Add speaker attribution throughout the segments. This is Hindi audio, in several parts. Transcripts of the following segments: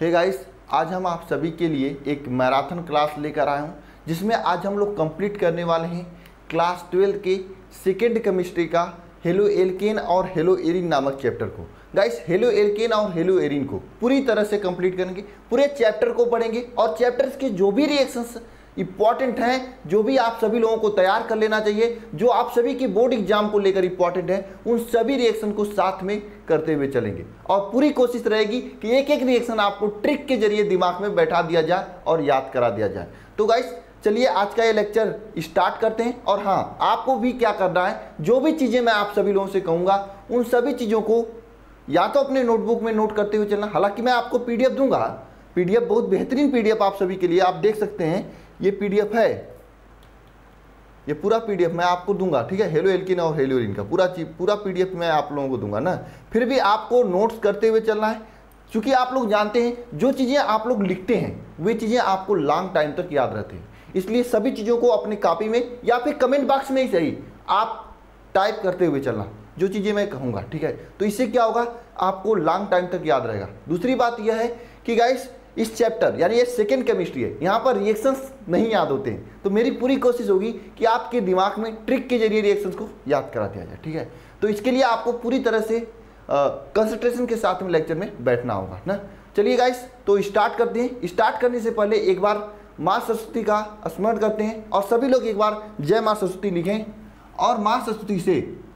Speaker 1: हे गाइस, आज हम आप सभी के लिए एक मैराथन क्लास लेकर आए हूँ, जिसमें आज हम लोग कंप्लीट करने वाले हैं क्लास 12 के सेकेंड केमिस्ट्री का हेलो एल्केन और हेलो एरीन नामक चैप्टर को। गाइस, हेलो एल्केन और हेलो एरीन को पूरी तरह से कंप्लीट करेंगे, पूरे चैप्टर को पढ़ेंगे और चैप्टर्स के जो भी रिएक्शंस इंपॉर्टेंट हैं, जो भी आप सभी लोगों को तैयार कर लेना चाहिए, जो आप सभी की बोर्ड एग्जाम को लेकर इंपॉर्टेंट है, उन सभी रिएक्शन को साथ में करते हुए चलेंगे। और पूरी कोशिश रहेगी कि एक एक रिएक्शन आपको ट्रिक के जरिए दिमाग में बैठा दिया जाए और याद करा दिया जाए। तो गाइस, चलिए आज का ये लेक्चर स्टार्ट करते हैं। और हाँ, आपको भी क्या करना है, जो भी चीज़ें मैं आप सभी लोगों से कहूँगा उन सभी चीज़ों को या तो अपने नोटबुक में नोट करते हुए चलना। हालांकि मैं आपको पीडीएफ दूंगा, पीडीएफ बहुत बेहतरीन पीडीएफ आप सभी के लिए, आप देख सकते हैं ये पीडीएफ है, ये पूरा पीडीएफ मैं आपको दूंगा, ठीक है। हेलो एल्केन और हेलो एरीन का पूरा पीडीएफ मैं आप लोगों को दूंगा ना। फिर भी आपको नोट्स करते हुए चलना है, क्योंकि आप लोग जानते हैं जो चीज़ें आप लोग लिखते हैं वे चीज़ें आपको लॉन्ग टाइम तक याद रहती हैं। इसलिए सभी चीज़ों को अपनी कॉपी में या फिर कमेंट बॉक्स में ही सही आप टाइप करते हुए चलना, जो चीज़ें मैं कहूँगा, ठीक है। तो इससे क्या होगा, आपको लॉन्ग टाइम तक याद रहेगा। दूसरी बात यह है कि गाइस, इस चैप्टर यानी ये सेकेंड केमिस्ट्री है, यहाँ पर रिएक्शंस नहीं याद होते हैं, तो मेरी पूरी कोशिश होगी कि आपके दिमाग में ट्रिक के जरिए रिएक्शंस को याद करा दिया जाए, ठीक है। तो इसके लिए आपको पूरी तरह से कंसंट्रेशन के साथ में लेक्चर में बैठना होगा ना। चलिए गाइस, तो स्टार्ट करते हैं। स्टार्ट करने से पहले एक बार माँ सरस्वती का स्मरण करते हैं और सभी लोग एक बार जय माँ सरस्वती लिखें और माँ सरस्वती से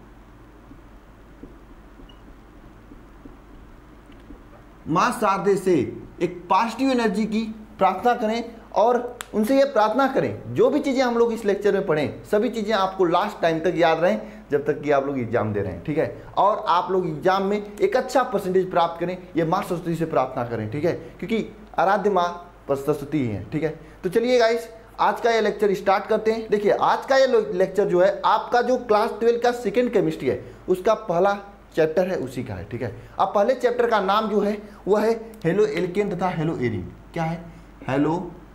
Speaker 1: माँ शारदे से एक पॉजिटिव एनर्जी की प्रार्थना करें और उनसे ये प्रार्थना करें जो भी चीज़ें हम लोग इस लेक्चर में पढ़ें सभी चीज़ें आपको लास्ट टाइम तक याद रहें, जब तक कि आप लोग एग्जाम दे रहे हैं, ठीक है। और आप लोग एग्जाम में एक अच्छा परसेंटेज प्राप्त करें, ये माँ सरस्वती से प्रार्थना करें, ठीक है, क्योंकि आराध्य माँ सरस्वती ही है, ठीक है। तो चलिए गाइस, आज का ये लेक्चर स्टार्ट करते हैं। देखिए, आज का ये लेक्चर जो है आपका जो क्लास 12 का सेकेंड केमिस्ट्री है उसका पहला चैप्टर है, उसी का है, ठीक है। अब पहले चैप्टर का नाम जो है वह है हेलो एल्केन तथा हेलो एरीन। क्या है? हेलो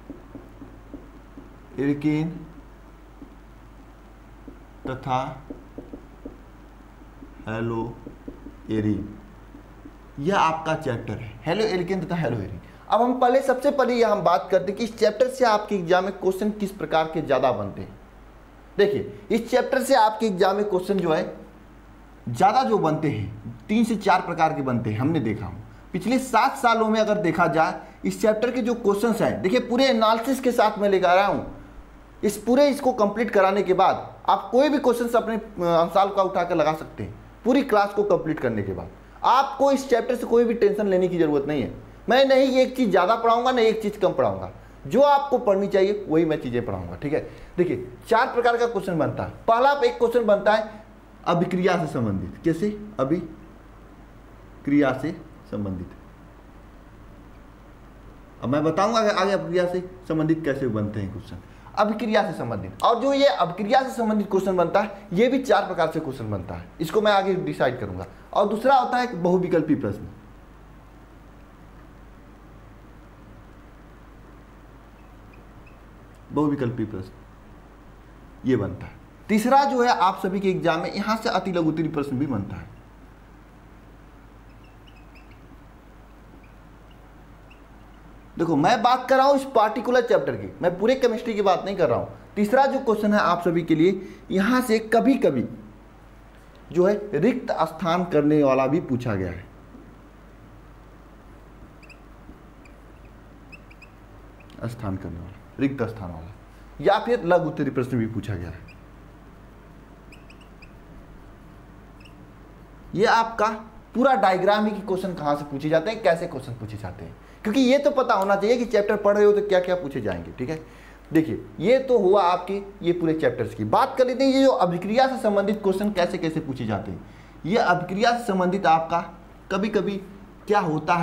Speaker 1: एल्केन तथा हेलो एरीन, यह आपका चैप्टर है, हेलो एल्केन तथा हेलो एरीन। अब हम पहले सबसे पहले यह हम बात करते हैं कि इस चैप्टर से आपके एग्जाम में क्वेश्चन किस प्रकार के ज़्यादा बनते हैं। देखिए, इस चैप्टर से आपके एग्जाम में क्वेश्चन जो है ज़्यादा जो बनते हैं 3 से 4 प्रकार के बनते हैं, हमने देखा हूँ। पिछले 7 सालों में अगर देखा जाए इस चैप्टर के जो क्वेश्चंस हैं, देखिए पूरे एनालिसिस के साथ मैं लेकर आया हूँ। इस पूरे इसको कंप्लीट कराने के बाद आप कोई भी क्वेश्चंस अपने अंसाल का उठाकर लगा सकते हैं। पूरी क्लास को कंप्लीट करने के बाद आपको इस चैप्टर से कोई भी टेंशन लेने की ज़रूरत नहीं है। मैं नहीं एक चीज़ ज़्यादा पढ़ाऊँगा, नहीं एक चीज़ कम पढ़ाऊँगा, जो आपको पढ़नी चाहिए वही मैं चीज़ें पढ़ाऊँगा, ठीक है। देखिए, 4 प्रकार का क्वेश्चन बनता है। पहला एक क्वेश्चन बनता है अभिक्रिया से संबंधित। कैसे? अभिक्रिया से संबंधित। अब मैं बताऊंगा आगे अभिक्रिया से संबंधित कैसे बनते हैं क्वेश्चन, अभिक्रिया से संबंधित। और जो ये अभिक्रिया से संबंधित क्वेश्चन बनता है, ये भी 4 प्रकार से क्वेश्चन बनता है, इसको मैं आगे डिसाइड करूंगा। और दूसरा होता है बहुविकल्पी प्रश्न। बहुविकल्पी प्रश्न ये बनता है। तीसरा जो है आप सभी के एग्जाम में यहां से अति लघु उत्तरीय प्रश्न भी बनता है। देखो, मैं बात कर रहा हूं इस पार्टिकुलर चैप्टर की, मैं पूरे केमिस्ट्री की बात नहीं कर रहा हूं। तीसरा जो क्वेश्चन है आप सभी के लिए, यहां से कभी कभी जो है रिक्त स्थान करने वाला भी पूछा गया है। स्थान करने वाला, रिक्त स्थान वाला, या फिर लघु उत्तरीय प्रश्न भी पूछा गया है। ये आपका पूरा डायग्राम है कि क्वेश्चन कहाँ से पूछे जाते हैं, कैसे क्वेश्चन पूछे जाते हैं, क्योंकि ये तो पता होना चाहिए कि चैप्टर पढ़ रहे हो तो क्या क्या पूछे जाएंगे, ठीक है। देखिए, ये तो हुआ आपके ये पूरे चैप्टर्स की। बात कर लेते हैं ये जो अभिक्रिया से संबंधित क्वेश्चन कैसे कैसे पूछे जाते हैं। ये अभिक्रिया से संबंधित आपका कभी कभी क्या होता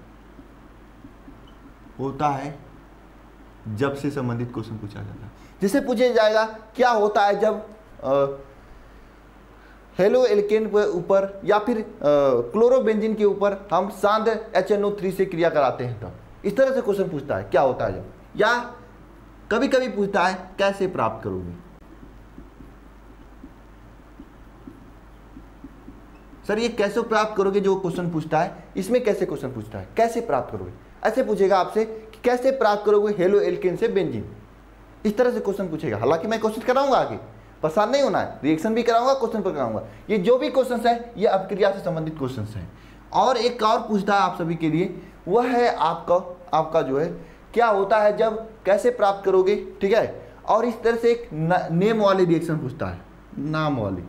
Speaker 1: है जब से संबंधित क्वेश्चन पूछा जाता है। जैसे पूछा जाएगा क्या होता है जब हेलो एल्केन के ऊपर या फिर क्लोरोबेंजीन के ऊपर हम सांद्र HNO3 से क्रिया कराते हैं, तब इस तरह से क्वेश्चन पूछता है क्या होता है जब, या कभी कभी पूछता है कैसे प्राप्त करोगे। सर ये कैसे प्राप्त करोगे, जो क्वेश्चन पूछता है इसमें कैसे क्वेश्चन पूछता है, कैसे प्राप्त करोगे, ऐसे पूछेगा आपसे कि कैसे प्राप्त करोगे हेलो एल्केन से बेंजीन, इस तरह से क्वेश्चन पूछेगा। हालांकि मैं कोशिश कराऊंगा आगे, परेशान नहीं होना है, रिएक्शन भी कराऊंगा, क्वेश्चन पर कराऊंगा। ये जो भी क्वेश्चन है ये अपक्रिया से संबंधित क्वेश्चन हैं। और एक और पूछता है आप सभी के लिए, वह है आपका जो है क्या होता है जब, कैसे प्राप्त करोगे, ठीक है। और इस तरह से एक नेम वाले रिएक्शन पूछता है, नाम वाली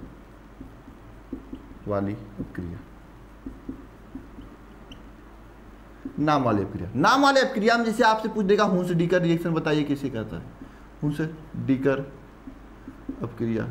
Speaker 1: अपक्रिया, नाम वाले अपक्रिया। नाम वाले अपक्रिया में जैसे आपसे पूछ देगा हुंस डीकर रिएक्शन बताइए कैसे करता है, हुंस डीकर अपक्रिया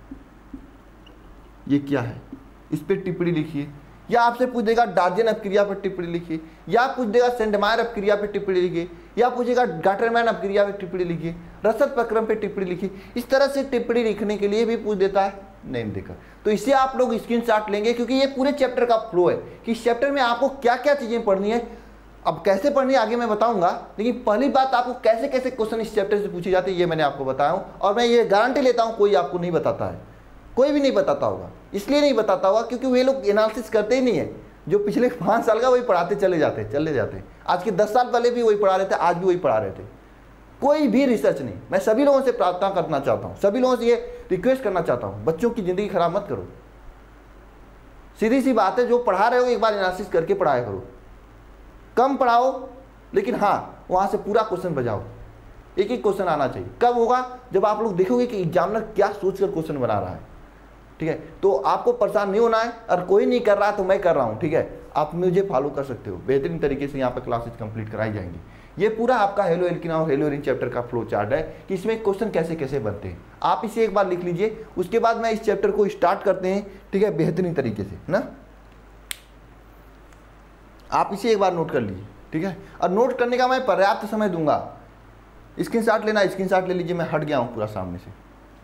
Speaker 1: ये क्या है, इस पर टिप्पणी लिखिए। या आपसे पूछ देगा डार्जन अपक्रिया पर टिप्पणी लिखिए, या पूछ देगा सेंडमायर अपक्रिया पर टिप्पणी लिखिए, या पूछेगा गाटरमैन अपक्रिया पर टिप्पणी लिखिए, रसद प्रक्रम पर टिप्पणी लिखिए। इस तरह से टिप्पणी लिखने के लिए भी पूछ देता है नेम देकर। तो इससे आप लोग स्क्रीनशॉट लेंगे, क्योंकि ये पूरे चैप्टर का फ्लो है कि इस चैप्टर में आपको क्या क्या चीजें पढ़नी है। अब कैसे पढ़नी है आगे मैं बताऊंगा, लेकिन पहली बात आपको कैसे कैसे क्वेश्चन इस चैप्टर से पूछे जाते हैं ये मैंने आपको बताया हूं। और मैं ये गारंटी लेता हूं कोई आपको नहीं बताता है, कोई भी नहीं बताता होगा। इसलिए नहीं बताता होगा क्योंकि वे लोग एनालिसिस करते ही नहीं है। जो पिछले 5 साल का वही पढ़ाते चले जाते। आज के 10 साल पहले भी वही पढ़ा रहे थे, आज भी वही पढ़ा रहे थे। कोई भी रिसर्च नहीं। मैं सभी लोगों से प्रार्थना करना चाहता हूँ, सभी लोगों से ये रिक्वेस्ट करना चाहता हूँ, बच्चों की जिंदगी खराब मत करो। सीधी सी बात है, जो पढ़ा रहे हो एक बार एनालिसिस करके पढ़ाया करो। कम पढ़ाओ लेकिन हाँ वहाँ से पूरा क्वेश्चन बजाओ, एक एक क्वेश्चन आना चाहिए। कब होगा, जब आप लोग देखोगे कि एग्जामिनर क्या सोचकर क्वेश्चन बना रहा है, ठीक है। तो आपको परेशान नहीं होना है, और कोई नहीं कर रहा तो मैं कर रहा हूँ, ठीक है। आप मुझे फॉलो कर सकते हो, बेहतरीन तरीके से यहाँ पर क्लासेस कंप्लीट कराई जाएंगी। ये पूरा आपका हेलो एल्कीन और हेलो एरीन चैप्टर का फ्लो चार्ट है कि इसमें क्वेश्चन कैसे कैसे बनते हैं। आप इसे एक बार लिख लीजिए, उसके बाद मैं इस चैप्टर को स्टार्ट करते हैं, ठीक है, बेहतरीन तरीके से ना। आप इसे एक बार नोट कर लीजिए, ठीक है। और नोट करने का मैं पर्याप्त समय दूंगा। स्क्रीनशॉट लेना, स्क्रीनशॉट ले लीजिए, मैं हट गया हूँ पूरा सामने से।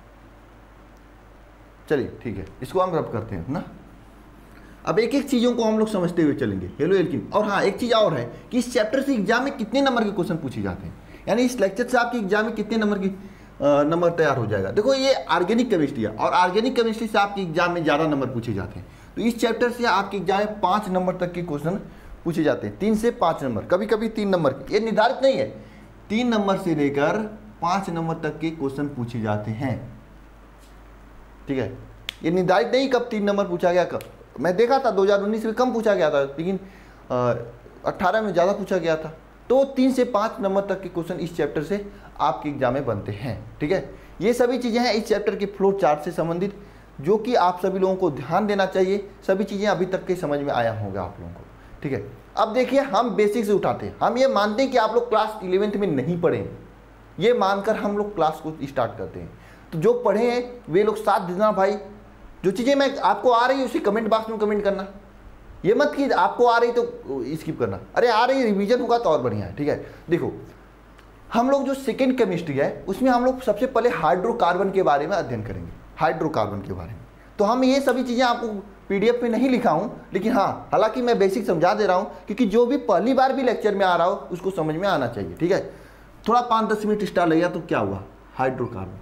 Speaker 1: चलिए ठीक है, इसको हम रब करते हैं ना। अब एक एक चीज़ों को हम लोग समझते हुए चलेंगे हेलो एल्कीन। और हाँ एक चीज़ और है कि इस चैप्टर से एग्जाम में कितने नंबर के क्वेश्चन पूछे जाते हैं, यानी इस लेक्चर से आपके एग्जाम में कितने नंबर तैयार हो जाएगा। देखो ये ऑर्गेनिक केमिस्ट्री है, और ऑर्गेनिक केमिस्ट्री से आपके एग्जाम में ज़्यादा नंबर पूछे जाते हैं। तो इस चैप्टर से आपके एग्जाम में 5 नंबर तक के क्वेश्चन पूछे जाते हैं, 3 से 5 नंबर, कभी कभी 3 नंबर के। ये निर्धारित नहीं है, 3 नंबर से लेकर 5 नंबर तक के क्वेश्चन पूछे जाते हैं, ठीक है। ये निर्धारित नहीं कब 3 नंबर पूछा गया। कब मैं देखा था 2019 में कम पूछा गया था, लेकिन 18 में ज़्यादा पूछा गया था। तो 3 से 5 नंबर तक के क्वेश्चन इस चैप्टर से आपके एग्जाम में बनते हैं, ठीक है। ये सभी चीज़ें हैं इस चैप्टर के फ्लो चार्ट से संबंधित, जो कि आप सभी लोगों को ध्यान देना चाहिए। सभी चीज़ें अभी तक के समझ में आया होगा आप लोगों को, ठीक है। अब देखिए हम बेसिक से उठाते हैं, हम ये मानते हैं कि आप लोग क्लास 11th में नहीं पढ़े, ये मानकर हम लोग क्लास को स्टार्ट करते हैं। तो जो पढ़े हैं वे लोग साथ देना भाई। जो चीज़ें मैं आपको आ रही है उसी कमेंट बॉक्स में कमेंट करना, ये मत कि आपको आ रही तो स्किप करना। अरे आ रही रिवीजन होगा तो और बढ़िया है, ठीक है। देखो हम लोग जो सेकेंड केमिस्ट्री है उसमें हम लोग सबसे पहले हाइड्रोकार्बन के बारे में अध्ययन करेंगे, हाइड्रोकार्बन के बारे में। तो हम ये सभी चीज़ें आपको PDF में नहीं लिखा हूँ, लेकिन हाँ हालांकि मैं बेसिक समझा दे रहा हूँ, क्योंकि जो भी पहली बार भी लेक्चर में आ रहा हो उसको समझ में आना चाहिए, ठीक है। थोड़ा 5-10 मिनट स्टार लगेगा तो क्या हुआ, हाइड्रोकार्बन।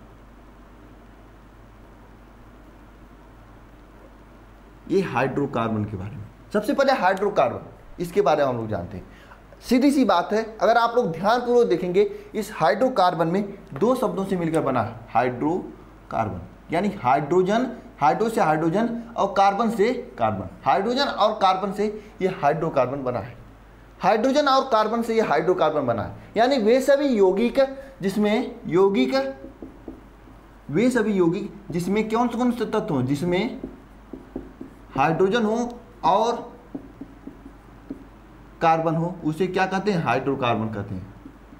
Speaker 1: ये हाइड्रोकार्बन के बारे में सबसे पहले हाइड्रोकार्बन, इसके बारे में हम लोग जानते हैं। सीधी सी बात है, अगर आप लोग ध्यानपूर्वक देखेंगे इस हाइड्रोकार्बन में 2 शब्दों से मिलकर बना है हाइड्रोकार्बन, यानी हाइड्रोजन, हाइड्रो से हाइड्रोजन और कार्बन से कार्बन, हाइड्रोजन और कार्बन से ये हाइड्रोकार्बन बना है। हाइड्रोजन और कार्बन से ये हाइड्रोकार्बन बना है, यानी वे सभी यौगिक जिसमें कौन से तत्व हो, जिसमें हाइड्रोजन हो और कार्बन हो, उसे क्या कहते हैं, हाइड्रोकार्बन कहते हैं।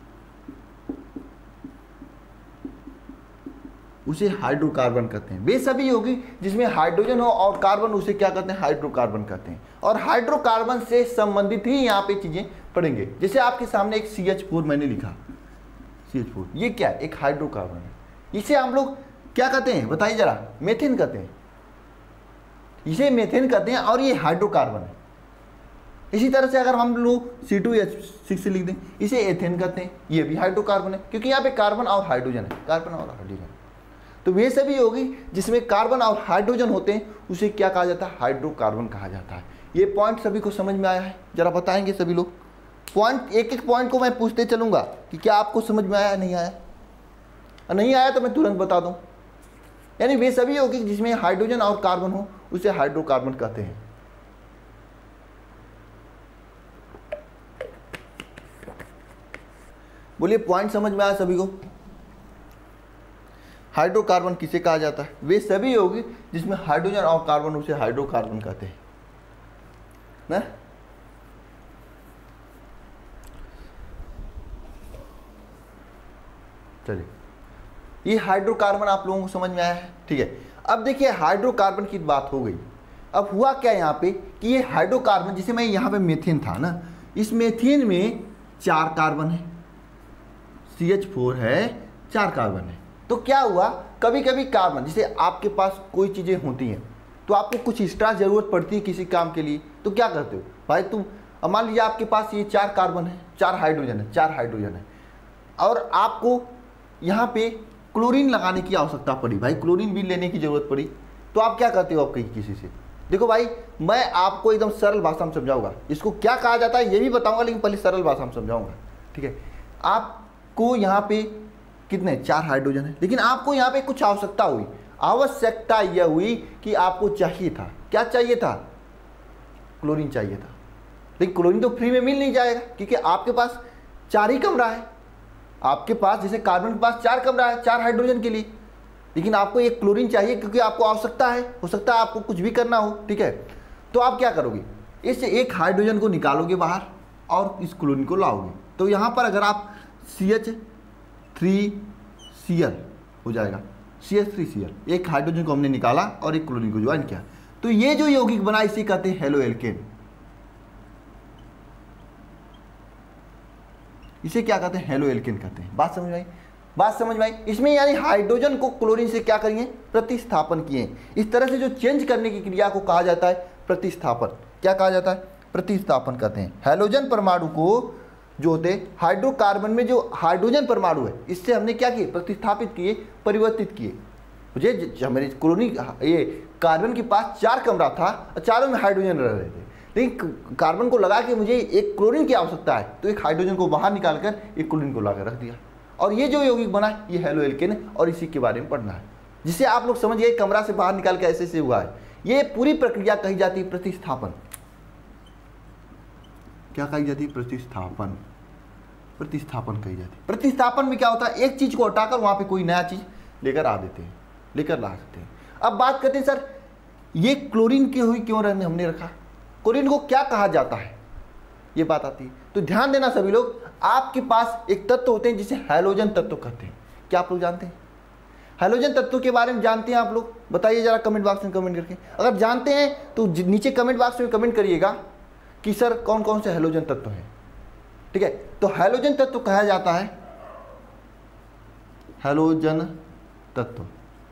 Speaker 1: उसे हाइड्रोकार्बन कहते हैं। वे सभी यौगिक जिसमें हाइड्रोजन हो और कार्बन, उसे क्या कहते हैं, हाइड्रोकार्बन कहते हैं। और हाइड्रोकार्बन से संबंधित ही यहाँ पे चीजें पढ़ेंगे। जैसे आपके सामने एक CH4 मैंने लिखा, CH4 ये क्या है, एक हाइड्रोकार्बन है। इसे हम लोग क्या कहते हैं बताइए जरा, मेथेन कहते हैं, इसे मेथेन कहते हैं और ये हाइड्रोकार्बन है। इसी तरह से अगर हम लोग C2H6 लिख दें, इसे एथेन कहते हैं, ये भी हाइड्रोकार्बन है, क्योंकि यहाँ पे कार्बन और हाइड्रोजन है, कार्बन और हाइड्रोजन। तो वे सभी यौगिक जिसमें कार्बन और हाइड्रोजन होते हैं उसे क्या कहा जाता है? हाइड्रोकार्बन कहा जाता है। ये पॉइंट सभी को समझ में आया है? जरा बताएंगे सभी लोग। पॉइंट एक एक पॉइंट को मैं पूछते चलूंगा कि क्या आपको समझ में आया नहीं आया। नहीं आया तो मैं तुरंत बता दूं। यानी वे सभी यौगिक जिसमें हाइड्रोजन और कार्बन हो उसे हाइड्रोकार्बन कहते हैं। बोलिए पॉइंट समझ में आया सभी को? हाइड्रोकार्बन किसे कहा जाता है? वे सभी यौगिक जिसमें हाइड्रोजन और कार्बन उसे हाइड्रोकार्बन कहते हैं ना। चलिए, ये हाइड्रोकार्बन आप लोगों को समझ में आया है, ठीक है। अब देखिए हाइड्रोकार्बन की बात हो गई। अब हुआ क्या यहाँ पे कि ये हाइड्रोकार्बन, जिसे मैं यहाँ पे मीथेन था ना, इस मीथेन में 4 कार्बन है, CH4 है, 4 कार्बन है। तो क्या हुआ, कभी कभी कार्बन, जैसे आपके पास कोई चीज़ें होती हैं तो आपको कुछ एक्स्ट्रा ज़रूरत पड़ती है किसी काम के लिए, तो क्या करते हो भाई तुम, मान लीजिए आपके पास ये 4 कार्बन है, 4 हाइड्रोजन है, 4 हाइड्रोजन है, और आपको यहाँ पे क्लोरीन लगाने की आवश्यकता पड़ी, भाई क्लोरीन भी लेने की ज़रूरत पड़ी, तो आप क्या करते हो? आप कहीं किसी से, देखो भाई मैं आपको एकदम सरल भाषा में समझाऊंगा, इसको क्या कहा जाता है ये भी बताऊंगा, लेकिन पहले सरल भाषा में समझाऊंगा, ठीक है। आपको यहाँ पे कितने 4 हाइड्रोजन है, लेकिन आपको यहाँ पे कुछ आवश्यकता हुई। आवश्यकता यह हुई कि आपको चाहिए था, क्या चाहिए था? क्लोरीन चाहिए था। लेकिन क्लोरीन तो फ्री में मिल नहीं जाएगा, क्योंकि आपके पास 4 ही कमरा है। आपके पास जैसे कार्बन के पास 4 कमरा है 4 हाइड्रोजन के लिए, लेकिन आपको एक क्लोरीन चाहिए क्योंकि आपको आवश्यकता है, हो सकता है आपको कुछ भी करना हो, ठीक है। तो आप क्या करोगे, इससे एक हाइड्रोजन को निकालोगे बाहर और इस क्लोरीन को लाओगे। तो यहाँ पर अगर आप CH3Cl हो जाएगा, CH3Cl, एक हाइड्रोजन को हमने निकाला और एक क्लोरीन को ज्वाइन किया, तो ये जो यौगिक बना इसे कहते हैं हेलो एल्केन। इसे क्या कहते हैं? हेलो एल्केन कहते हैं। बात समझ में आई? बात समझ में आई? इसमें यानी हाइड्रोजन को क्लोरीन से क्या करिए? प्रतिस्थापन किए। इस तरह से जो चेंज करने की क्रिया को कहा जाता है प्रतिस्थापन। क्या कहा जाता है? प्रतिस्थापन कहते हैं। हैलोजन परमाणु को जो होते हाइड्रोकार्बन में जो हाइड्रोजन परमाणु है, इससे हमने क्या किए? प्रतिस्थापित किए, परिवर्तित किए। मुझे मेरे क्लोरीन ये कार्बन के पास 4 कमरा था और चारों में हाइड्रोजन रह रहे थे, लेकिन कार्बन को लगा के मुझे एक क्लोरीन की आवश्यकता है, तो एक हाइड्रोजन को बाहर निकालकर एक क्लोरीन को लाकर रख दिया, और ये जो यौगिक बना ये हेलो एल्केन है, और इसी के बारे में पढ़ना है, जिसे आप लोग समझिए कमरा से बाहर निकाल के ऐसे से हुआ है। ये पूरी प्रक्रिया कही जाती है प्रतिस्थापन। क्या कही जाती है? प्रतिस्थापन। प्रतिस्थापन कही जाती है। प्रतिस्थापन में क्या होता है? एक चीज को हटाकर वहां पे कोई नया चीज लेकर आ देते हैं, लेकर ला सकते हैं। अब बात करते हैं सर ये क्लोरीन की हुई क्यों हमने रखा, क्लोरीन को क्या कहा जाता है, ये बात आती है। तो ध्यान देना सभी लोग, आपके पास एक तत्व होते हैं जिसे हैलोजन तत्व कहते हैं। क्या आप लोग जानते हैं? हैलोजन तत्व के बारे में जानते हैं आप लोग? बताइए जरा कमेंट बॉक्स में कमेंट करके। अगर जानते हैं तो नीचे कमेंट बॉक्स में कमेंट करिएगा कि सर कौन कौन से हैलोजन तत्व हैं। ठीक है, तो हैलोजन तत्व कहा जाता है हैलोजन तत्व।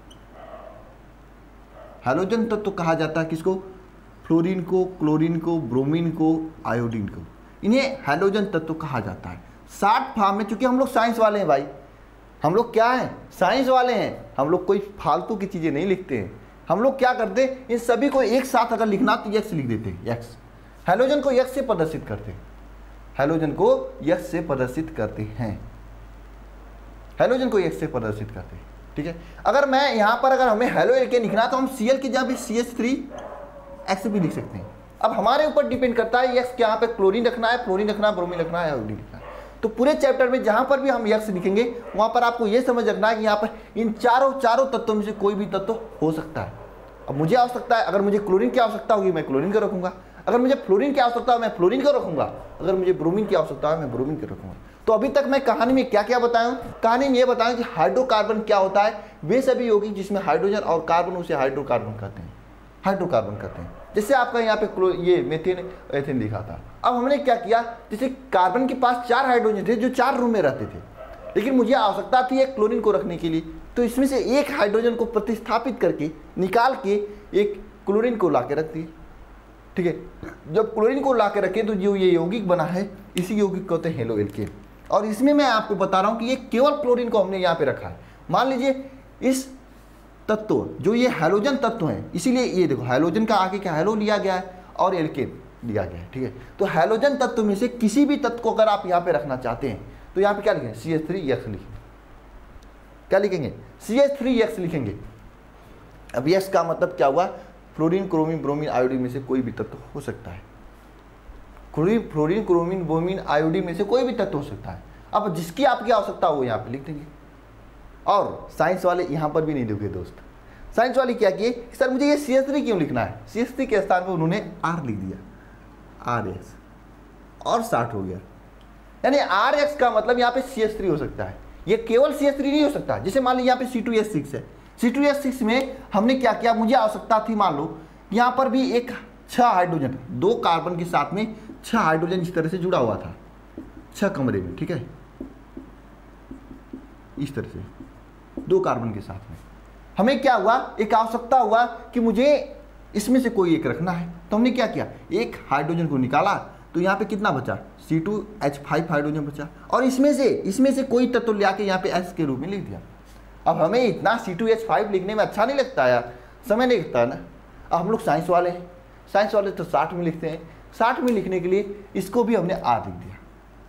Speaker 1: हैलोजन तत्व कहा जाता है किसको? फ्लोरीन को, क्लोरीन को, ब्रोमीन को, आयोडीन को, इन्हें हैलोजन तत्व कहा जाता है। शॉर्ट फॉर्म में, चूंकि हम लोग साइंस वाले हैं भाई, हम लोग क्या हैं? साइंस वाले हैं। हम लोग कोई फालतू की चीजें नहीं लिखते हैं। हम लोग क्या करते हैं, इन सभी को एक साथ अगर लिखना तो यक्स लिख देते हैं। यक्स, हैलोजन को यक्स से प्रदर्शित करते हैं। हैलोजन को यक्स से प्रदर्शित करते हैं। हैलोजन को यक्स से प्रदर्शित करते हैं। ठीक है, अगर मैं यहां पर अगर हमें हेलो एल्केन लिखना तो हम Cl की जगह पे CH3X भी लिख सकते हैं। अब हमारे ऊपर डिपेंड करता है यक्स के यहाँ पे क्लोरीन रखना है, फ्लोरीन रखना है, ब्रोमीन रखना है, आयोडीन रखना है। तो पूरे चैप्टर में जहां पर भी हम यक्स लिखेंगे वहां पर आपको यह समझ रखना है कि यहाँ पर इन चारों तत्वों में से कोई भी तत्व हो सकता है। अब मुझे आवश्यकता है, अगर मुझे क्लोरीन की आवश्यकता होगी मैं क्लोरीन का रखूंगा, अगर मुझे फ्लोरीन की आवश्यकता है मैं फ्लोरीन का रखूंगा, अगर मुझे ब्रोमीन की आवश्यकता है मैं ब्रोमीन का रखूंगा। तो अभी तक मैं कहानी में क्या क्या बताया हूं? कहानी में ये बताया कि हाइड्रोकार्बन क्या होता है। वे सभी यौगिक जिसमें हाइड्रोजन और कार्बन, उसे हाइड्रोकार्बन कहते हैं। हाइड्रोकार्बन कहते हैं। जैसे आपका यहाँ पे ये मेथेन एथेन लिखा था। अब हमने क्या किया, जैसे कार्बन के पास 4 हाइड्रोजन थे जो 4 रूम में रहते थे, लेकिन मुझे आवश्यकता थी एक क्लोरीन को रखने के लिए, तो इसमें से एक हाइड्रोजन को प्रतिस्थापित करके निकाल के एक क्लोरीन को ला के रख दिए। ठीक है, जब क्लोरीन को ला के रखे तो जो ये यौगिक बना है, इसी यौगिक को कहते हैं हेलो एल्केन। और इसमें मैं आपको बता रहा हूं कि ये केवल क्लोरीन को हमने यहाँ पे रखा है। मान लीजिए इस तत्व, जो ये हैलोजन तत्व हैं, इसीलिए ये देखो हैलोजन का आगे क्या हेलो लिया गया है और एल्केन लिया गया है, ठीक है। तो हैलोजन तत्व में से किसी भी तत्व को अगर आप यहाँ पे रखना चाहते हैं तो यहाँ पे क्या लिखेंगे, CH3X लिखेंगे। क्या लिखेंगे, CH3X लिखेंगे। अब X का मतलब क्या हुआ, फ्लोरीन क्रोमीन ब्रोमीन आयोडीन में से कोई भी तत्व हो सकता है। फ्लोरीन क्रोमीन ब्रोमीन आयोडीन में से कोई भी तत्व हो सकता है। अब जिसकी आपकी आवश्यकता हो वो यहाँ पे लिख देंगे। और साइंस वाले यहाँ पर भी नहीं लिखे दोस्त, साइंस वाले क्या किए, सर मुझे ये CH3 क्यों लिखना है, CH3 के स्थान पर उन्होंने R लिख दिया, RX, और 60 हो गया। यानी RX का मतलब यहाँ पे CH3 हो सकता है। ये केवल CH3 नहीं हो सकता। जैसे मान लीजिए यहाँ पे C2H6 है, C2H6 में हमने क्या किया, मुझे आवश्यकता थी, मान लो यहाँ पर भी एक 6 हाइड्रोजन, 2 कार्बन के साथ में 6 हाइड्रोजन इस तरह से जुड़ा हुआ था, 6 कमरे में, ठीक है, इस तरह से 2 कार्बन के साथ में। हमें क्या हुआ, एक आवश्यकता हुआ कि मुझे इसमें से कोई एक रखना है, तो हमने क्या किया, एक हाइड्रोजन को निकाला, तो यहाँ पे कितना बचा, C2H5 हाइड्रोजन बचा, और इसमें से कोई तत्व लिया के यहाँ पे S के रूप में लिख दिया। अब हमें इतना C2H5 लिखने में अच्छा नहीं लगता यार, समय नहीं लगता है ना। अब हम लोग साइंस वाले हैं, साइंस वाले तो 60 में लिखते हैं, 60 में लिखने के लिए इसको भी हमने R लिख दिया।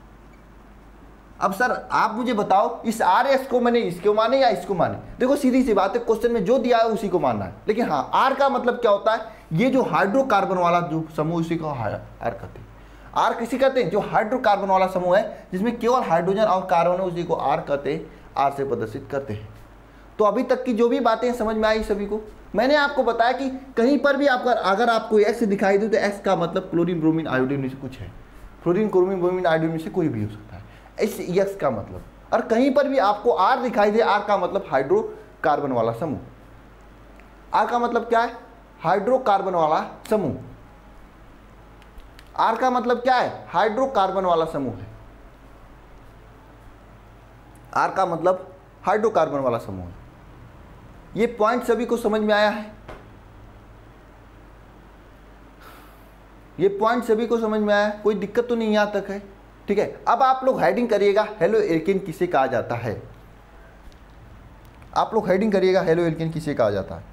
Speaker 1: अब सर आप मुझे बताओ, इस RS को मैंने इसको माने या इसको माने, देखो सीधी सी बात है, क्वेश्चन में जो दिया है उसी को मानना है। लेकिन हाँ, R का मतलब क्या होता है, ये जो हाइड्रोकार्बन वाला जो समूह, उसी को R कहते हैं। R किसी कहते हैं जो हाइड्रोकार्बन वाला समूह है, जिसमें केवल हाइड्रोजन और कार्बन है, उसी को R कहते हैं, R से प्रदर्शित करते हैं। तो अभी तक की जो भी बातें समझ में आई सभी को, मैंने आपको बताया कि कहीं पर भी आपका अगर आपको X दिखाई दे तो X का मतलब क्लोरीन ब्रोमीन आयोडीन में से कुछ है, फ्लोरीन क्रोमीन ब्रोमीन आयोडीन में से कोई भी हो सकता है, इस X का मतलब। और कहीं पर भी आपको R दिखाई दे, R का मतलब हाइड्रोकार्बन वाला समूह, R का मतलब क्या है, हाइड्रोकार्बन वाला समूह, R का मतलब क्या है, हाइड्रोकार्बन वाला समूह है, R का मतलब हाइड्रोकार्बन वाला समूह है। ये पॉइंट सभी को समझ में आया है, ये पॉइंट सभी को समझ में आया, कोई दिक्कत तो नहीं यहाँ तक है, ठीक है। अब आप लोग हेडिंग करिएगा, हेलो एल्केन किसे कहा जाता है, आप लोग हेडिंग करिएगा, हेलो एल्केन किसे कहा जाता है।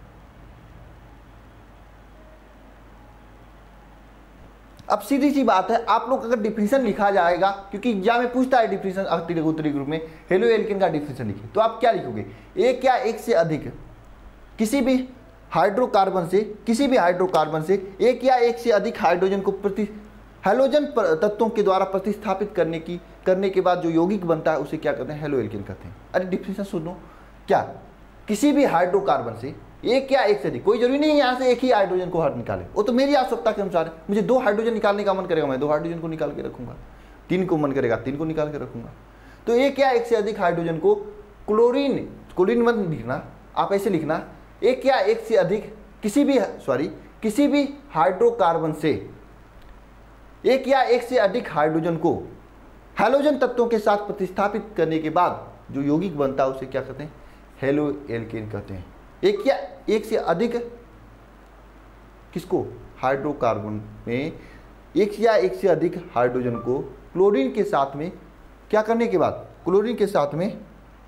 Speaker 1: अब सीधी सी बात है, आप लोग अगर डिफिनेशन लिखा जाएगा, क्योंकि एग्जाम में पूछता है डिफिनेशन, उत्तरी ग्रुप में हेलो एल्केन का डिफिनेशन लिखिए, तो आप क्या लिखोगे, एक या एक से अधिक किसी भी हाइड्रोकार्बन से एक या एक से अधिक हाइड्रोजन को हैलोजन तत्वों के द्वारा प्रतिस्थापित करने के बाद जो यौगिक बनता है उसे क्या कहते हैं, हेलो एल्केन कहते हैं। अरे डिफिनेशन सुनो, क्या किसी भी हाइड्रोकार्बन से एक या एक से अधिक, कोई जरूरी नहीं है यहाँ से एक ही हाइड्रोजन को हर निकाले, वो तो मेरी आवश्यकता के अनुसार है। मुझे 2 हाइड्रोजन निकालने का मन करेगा, मैं 2 हाइड्रोजन को निकाल के रखूंगा, 3 को मन करेगा 3 को निकाल के रखूंगा। तो एक या एक से अधिक हाइड्रोजन को क्लोरीन मत लिखना, आप ऐसे लिखना, एक या एक से अधिक किसी भी हाइड्रोकार्बन से एक या एक से अधिक हाइड्रोजन को हैलोजन तत्वों के साथ प्रतिस्थापित करने के बाद जो यौगिक बनता है उसे क्या कहते हैं, हेलो एल्केन कहते हैं। एक या एक से अधिक किसको, हाइड्रोकार्बन में एक या एक से अधिक हाइड्रोजन को क्लोरीन के साथ में क्या करने के बाद, क्लोरीन के साथ में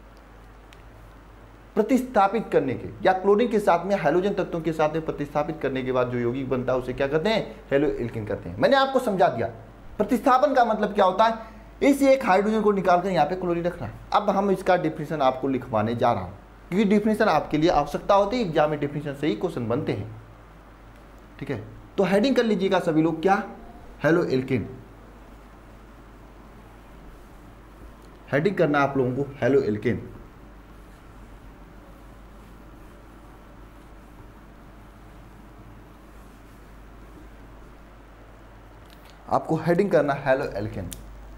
Speaker 1: प्रतिस्थापित करने के, या क्लोरीन के साथ में हाइड्रोजन तत्वों के साथ में प्रतिस्थापित करने के बाद जो यौगिक बनता है उसे क्या कहते हैं, हेलो एल्केन कहते हैं। मैंने आपको समझा दिया प्रतिस्थापन का मतलब क्या होता है, इस एक हाइड्रोजन को निकालकर यहाँ पे क्लोरीन रखना। अब हम इसका डिफिनेशन आपको लिखवाने जा रहा हूँ, क्योंकि डिफिनेशन आपके लिए आवश्यकता होती है, एग्जाम में डिफिनेशन से ही क्वेश्चन बनते हैं, ठीक है। तो हेडिंग कर लीजिएगा सभी लोग, क्या, हेलो एल्केन, हेडिंग करना आप लोगों को हेलो एल्केन। आपको हेडिंग करना हेलो एल्केन।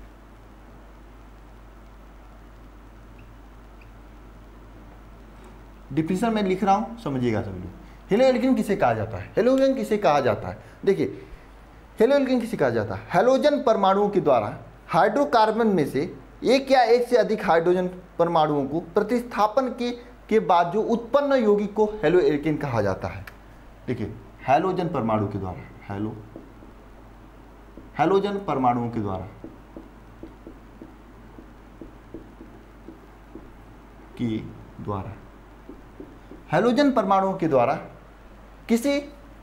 Speaker 1: डिफिनेशन मैं लिख रहा हूं, समझिएगा सभी लोग। हेलो एल्केन किसे कहा जाता है, हेलो एल्केन किसे कहा जाता है, देखिए हेलो एल्केन किसे कहा जाता है, हैलोजन परमाणुओं के द्वारा हाइड्रोकार्बन में से एक या एक से अधिक हाइड्रोजन परमाणुओं को प्रतिस्थापन के बाद जो उत्पन्न यौगिक को हेलो एल्केन कहा जाता है। देखिए हैलोजन परमाणु के द्वारा, हैलोजन परमाणुओं के द्वारा हैलोजन परमाणुओं के द्वारा किसी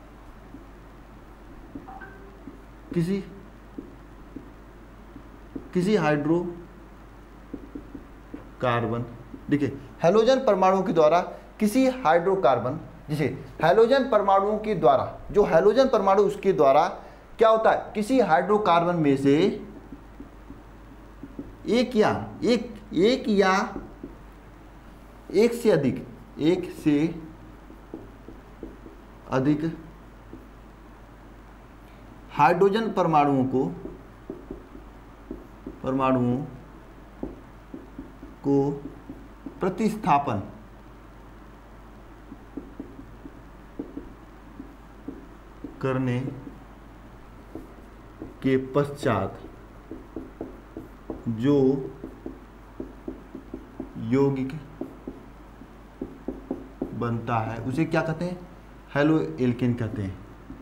Speaker 1: हाइड्रोकार्बन, देखिए हैलोजन परमाणुओं के द्वारा किसी हाइड्रोकार्बन, जैसे हैलोजन परमाणुओं के द्वारा, जो हैलोजन परमाणु उसके द्वारा क्या होता है, किसी हाइड्रोकार्बन में से एक से अधिक हाइड्रोजन परमाणुओं को प्रतिस्थापन करने के पश्चात जो यौगिक बनता है उसे क्या कहते हैं, हेलो एल्केन कहते हैं।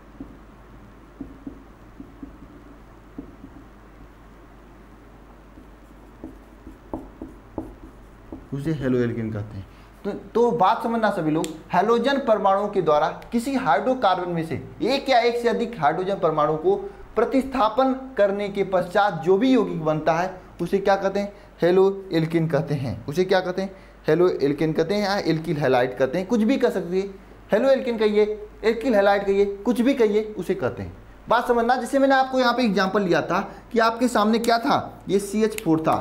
Speaker 1: उसे हेलो एल्केन कहते हैं। तो बात समझना सभी लोग, हैलोजन परमाणुओं के द्वारा किसी हाइड्रोकार्बन में से एक या एक से अधिक हाइड्रोजन परमाणु को प्रतिस्थापन करने के पश्चात जो भी यौगिक बनता है उसे क्या कहते हैं, हेलो एल्केन कहते हैं। उसे क्या कहते हैं, हेलो एल्केन कहते हैं या एल्किल हैलाइड कहते हैं, कुछ भी कह सकते हैं। हेलो एल्केन कहिए, एल्किल हैलाइड कहिए, कुछ भी कहिए, उसे कहते हैं। बात समझना, जैसे मैंने आपको यहाँ पे एग्जाम्पल लिया था कि आपके सामने क्या था, ये CH4 था।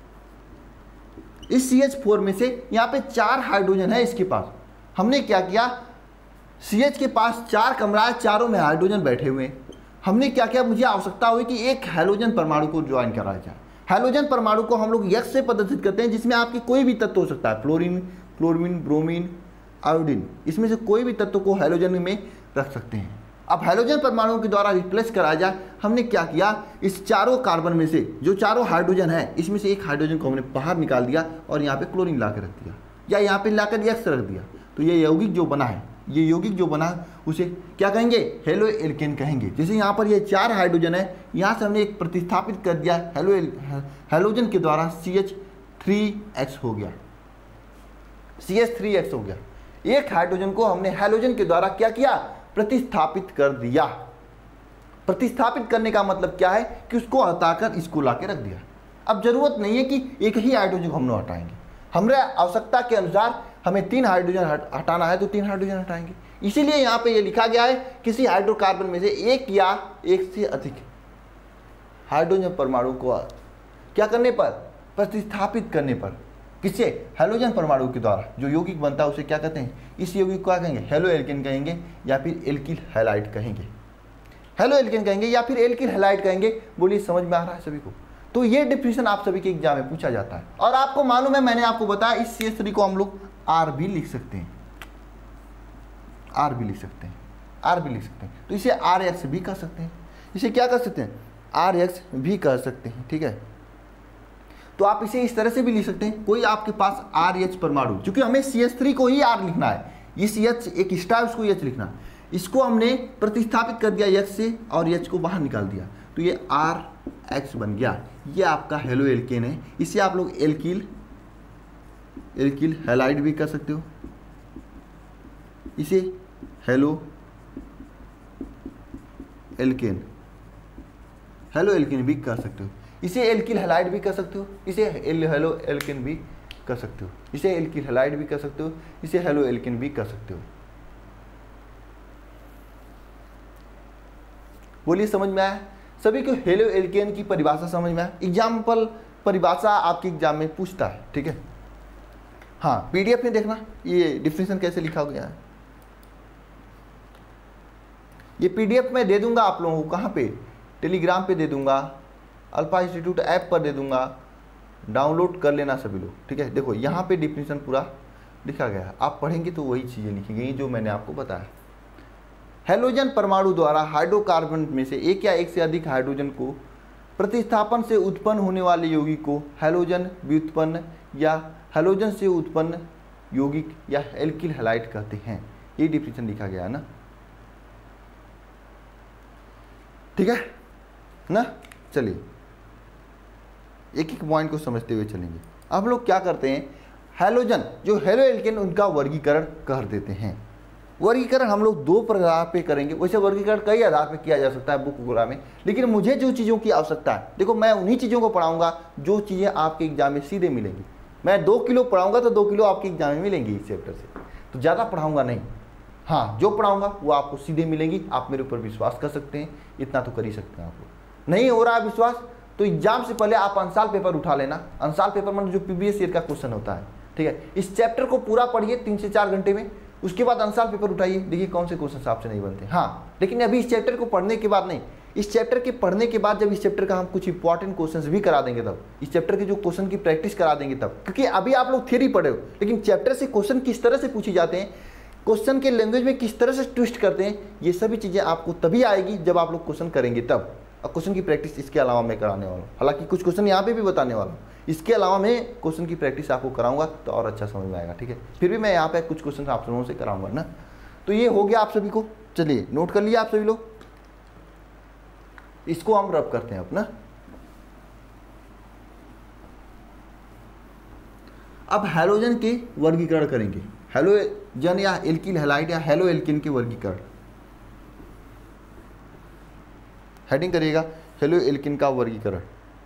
Speaker 1: इस CH4 में से यहाँ पे 4 हाइड्रोजन है इसके पास। हमने क्या किया, CH के पास 4 कमरा है, चारों में हाइड्रोजन बैठे हुए हैं। हमने क्या किया, मुझे आवश्यकता हुई कि एक हैलोजन परमाणु को ज्वाइन कराया जाए। हैलोजन परमाणु को हम लोग यक्ष से प्रदर्शित करते हैं, जिसमें आपकी कोई भी तत्व हो सकता है, फ्लोरीन, क्लोरीन, ब्रोमीन, आयोडीन, इसमें से कोई भी तत्व को हैलोजन में रख सकते हैं। अब हैलोजन परमाणुओं के द्वारा रिप्लेस कराया जाए, हमने क्या किया, इस चारों कार्बन में से जो चारों हाइड्रोजन है, इसमें से एक हाइड्रोजन को हमने बाहर निकाल दिया और यहाँ पे क्लोरीन ला के रख दिया, या यहाँ पे लाकर यक्ष रख दिया। तो ये यौगिक जो बना है, उसे क्या कहेंगे, हेलो एल्केन कहेंगे। जैसे यहाँ पर ये 4 हाइड्रोजन है, यहाँ से हमने एक प्रतिस्थापित कर दिया हैलोजन के द्वारा, CH3X हो गया, CH3X हो गया। एक हाइड्रोजन को हमने हैलोजन के द्वारा क्या किया, प्रतिस्थापित कर दिया। प्रतिस्थापित करने का मतलब क्या है कि उसको हटाकर इसको लाके रख दिया। अब जरूरत नहीं है कि एक ही हाइड्रोजन को हम लोग हटाएंगे, हमारे आवश्यकता के अनुसार हमें 3 हाइड्रोजन हटाना है तो 3 हाइड्रोजन हटाएंगे। इसीलिए यहाँ पे ये लिखा गया है, किसी हाइड्रोकार्बन में से एक या एक से अधिक हाइड्रोजन परमाणु को क्या करने पर, प्रतिस्थापित करने पर, किससे, हैलोजन परमाणु के द्वारा जो यौगिक बनता है उसे क्या कहते हैं, इस यौगिक को क्या कहेंगे, हेलो एल्केन कहेंगे या फिर एल्किल हैलाइड कहेंगे। हेलो एल्केन कहेंगे या फिर एल्किल हैलाइड कहेंगे। बोलिए समझ में आ रहा है सभी को। तो ये डिफिनेशन आप सभी के एग्जाम में पूछा जाता है। और आपको मालूम है, मैंने आपको बताया, इस CH3 को हम लोग R भी लिख सकते हैं, R भी लिख सकते हैं। तो इसे RX भी कह सकते हैं। इसे क्या कर सकते हैं, RX भी कह सकते हैं, ठीक है। तो आप इसे इस तरह से भी लिख सकते हैं, कोई आपके पास RH परमाणु, क्योंकि हमें CH3 को ही R लिखना है, ये CH एक एक्स्ट्रा है, उसको H लिखना है। इसको हमने प्रतिस्थापित कर दिया H से और H को बाहर निकाल दिया, तो ये RX बन गया। ये आपका हेलो एल्केन है। इसे आप लोग एल्किल हैलाइड भी कर सकते हो, इसे हेलो एल्केन भी कर सकते हो, इसे एल्किल हैलाइड भी कर सकते हो, इसे हेलो एल्केन भी कर सकते हो, इसे एल्किल हैलाइड भी कर सकते हो, इसे हेलो एल्केन भी कर सकते हो। बोलिए समझ में आया सभी को, हेलो एल्केन की परिभाषा समझ में आया। एग्जाम्पल परिभाषा आपके एग्जाम में पूछता है, ठीक है। हाँ, PDF में देखना ये डिफिनेशन कैसे लिखा गया है। ये PDF में दे दूंगा आप लोगों को, कहाँ पे, टेलीग्राम पे दे दूंगा, अल्फा इंस्टीट्यूट ऐप पर दे दूंगा, डाउनलोड कर लेना सभी लोग, ठीक है। देखो यहाँ पे डिफिनेशन पूरा लिखा गया है, आप पढ़ेंगे तो वही चीज़ें लिखी गई जो मैंने आपको बताया। हैलोजन परमाणु द्वारा हाइड्रोकार्बन में से एक या एक से अधिक हाइड्रोजन को प्रतिस्थापन से उत्पन्न होने वाले यौगिक को हैलोजन व्युत्पन्न या हैलोजन से उत्पन्न यौगिक या एल्किल हैलाइड कहते हैं। ये डिफिनेशन लिखा गया है ना, ठीक है ना। चलिए एक एक पॉइंट को समझते हुए चलेंगे। अब लोग क्या करते हैं, हैलोजन जो हेलो एल्केन उनका वर्गीकरण कर देते हैं। वर्गीकरण हम लोग दो प्रकार पे करेंगे। वैसे वर्गीकरण कई आधार पे किया जा सकता है बुक वगैरह में, लेकिन मुझे जो चीज़ों की आवश्यकता है, देखो मैं उन्हीं चीज़ों को पढ़ाऊंगा जो चीज़ें आपके एग्जाम में सीधे मिलेंगी। मैं 2 किलो पढ़ाऊंगा तो 2 किलो आपके एग्जाम में मिलेंगी इस चैप्टर से, तो ज़्यादा पढ़ाऊंगा नहीं। हाँ, जो पढ़ाऊंगा वो आपको सीधे मिलेंगी। आप मेरे ऊपर विश्वास कर सकते हैं, इतना तो कर ही सकते हैं। आपको नहीं हो रहा है विश्वास तो एग्जाम से पहले आप अंसाल पेपर उठा लेना। अंसाल पेपर मतलब जो प्रीवियस ईयर का क्वेश्चन होता है, ठीक है। इस चैप्टर को पूरा पढ़िए 3 से 4 घंटे में, उसके बाद अंसाल पेपर उठाइए, देखिए कौन से क्वेश्चन आपसे नहीं बनते। हाँ, लेकिन अभी इस चैप्टर को पढ़ने के बाद नहीं, इस चैप्टर के पढ़ने के बाद जब इस चैप्टर का हम कुछ इंपॉर्टेंट क्वेश्चंस भी करा देंगे, तब इस चैप्टर के जो क्वेश्चन की प्रैक्टिस करा देंगे तब। क्योंकि अभी आप लोग थ्योरी पढ़े हो, लेकिन चैप्टर से क्वेश्चन किस तरह से पूछे जाते हैं, क्वेश्चन के लैंग्वेज में किस तरह से ट्विस्ट करते हैं, ये सभी चीज़ें आपको तभी आएगी जब आप लोग क्वेश्चन करेंगे तब। और क्वेश्चन की प्रैक्टिस इसके अलावा मैं कराने वाला हूँ, हालांकि कुछ क्वेश्चन यहाँ पे भी बताने वाला हूँ। इसके अलावा मैं क्वेश्चन की प्रैक्टिस आपको कराऊंगा तो और अच्छा समझ में आएगा, ठीक है। फिर भी मैं यहाँ पे कुछ क्वेश्चन आप लोगों से कराऊंगा ना। तो ये हो गया आप सभी को, चलिए नोट कर लिया आप सभी लोग। इसको हम रब करते हैं अपना। अब हैलोजन के वर्गीकरण करेंगे, हैलोजन या एल्किल हैलाइड या हेलो एल्किन के वर्गीकरण। हेडिंग करिएगा हेलो एल्किन का वर्गीकरण।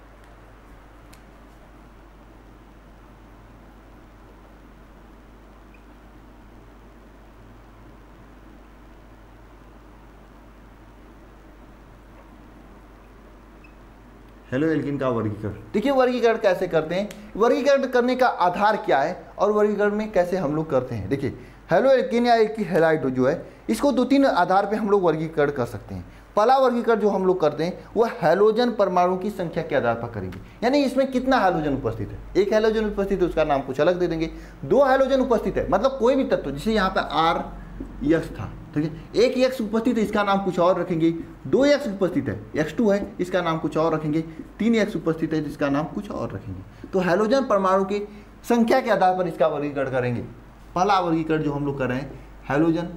Speaker 1: हेलो एल्किन का वर्गीकरण। देखिए वर्गीकरण कैसे करते हैं, वर्गीकरण करने का आधार क्या है और वर्गीकरण में कैसे हम लोग करते हैं। देखिए हेलो एल्किन या एल्किल हैलाइड जो है, इसको 2-3 आधार पे हम लोग वर्गीकरण कर सकते हैं। पहला वर्गीकरण जो हम लोग करते हैं वह हैलोजन परमाणु की संख्या के आधार पर करेंगे, यानी इसमें कितना हैलोजन उपस्थित है। एक हैलोजन उपस्थित है उसका नाम कुछ अलग दे देंगे। 2 हैलोजन उपस्थित है, मतलब कोई भी तत्व, जैसे यहाँ पे R यक्स था, ठीक है। 1 यक्स उपस्थित है, इसका नाम कुछ और रखेंगे। 2 यक्स उपस्थित है, x2 है, इसका नाम कुछ और रखेंगे। 3 यक्स उपस्थित है, जिसका नाम कुछ और रखेंगे। तो हैलोजन परमाणु की संख्या के आधार पर इसका वर्गीकरण करेंगे। पहला वर्गीकरण जो हम लोग कर रहे हैं, हैलोजन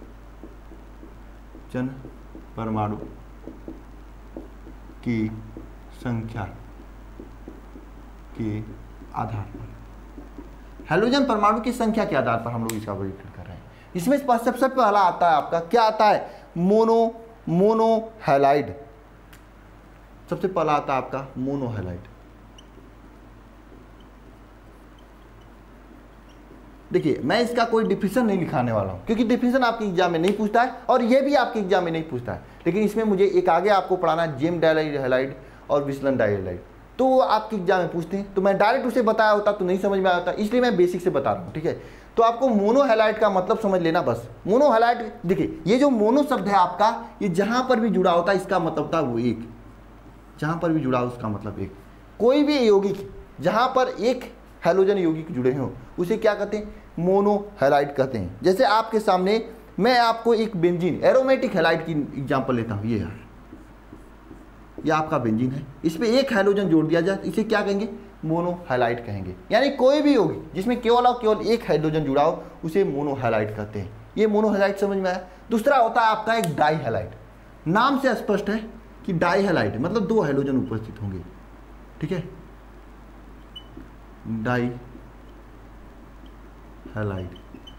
Speaker 1: परमाणु की संख्या के आधार पर, हैलोजन परमाणु की संख्या के आधार पर हम लोग इसका वर्गीकरण कर रहे हैं। इसमें सबसे पहला आता है आपका, क्या आता है, मोनो हैलाइड। सबसे पहला आता है आपका मोनो हैलाइड। देखिए मैं इसका कोई डिफिनेशन नहीं लिखाने वाला हूं, क्योंकि डिफिनेशन आपके एग्जाम में नहीं पूछता है और ये भी आपके एग्जाम में नहीं पूछता है। लेकिन इसमें मुझे एक आगे आपको पढ़ाना है, जेम डाइहैलाइड और विसलन डाइहैलाइड, तो वो आपके एग्जाम में पूछते हैं। तो मैं डायरेक्ट उसे बताया होता तो नहीं समझ में आया होता, इसलिए मैं बेसिक से बता रहा हूँ, ठीक है। तो आपको मोनो हैलाइड का मतलब समझ लेना बस। मोनो हैलाइड, देखिए ये जो मोनो शब्द है आपका, ये जहां पर भी जुड़ा होता है इसका मतलब था वो एक, जहां पर भी जुड़ा हो उसका मतलब एक। कोई भी यौगिक जहां पर एक हैलोजन यौगिक जुड़े हों उसे क्या कहते हैं, मोनो हैलाइड कहते हैं। जैसे आपके सामने मैं आपको एक बेंजीन एरोमेटिक हैलाइड की एग्जांपल लेता हूं। ये आपका बेंजीन है, इस पे एक हैलोजन जोड़ दिया जाए, इसे क्या कहेंगे, मोनो हैलाइड कहेंगे। यानी कोई भी यौगिक जिसमें केवल और केवल एक हाइड्रोजन जुड़ा हो उसे मोनो हैलाइड कहते हैं। ये मोनो हैलाइड समझ में आया। दूसरा होता है आपका एक डाई हैलाइड। नाम से स्पष्ट है कि डाई हैलाइड मतलब 2 हाइड्रोजन उपस्थित होंगे, ठीक है, डाई हैलाइड।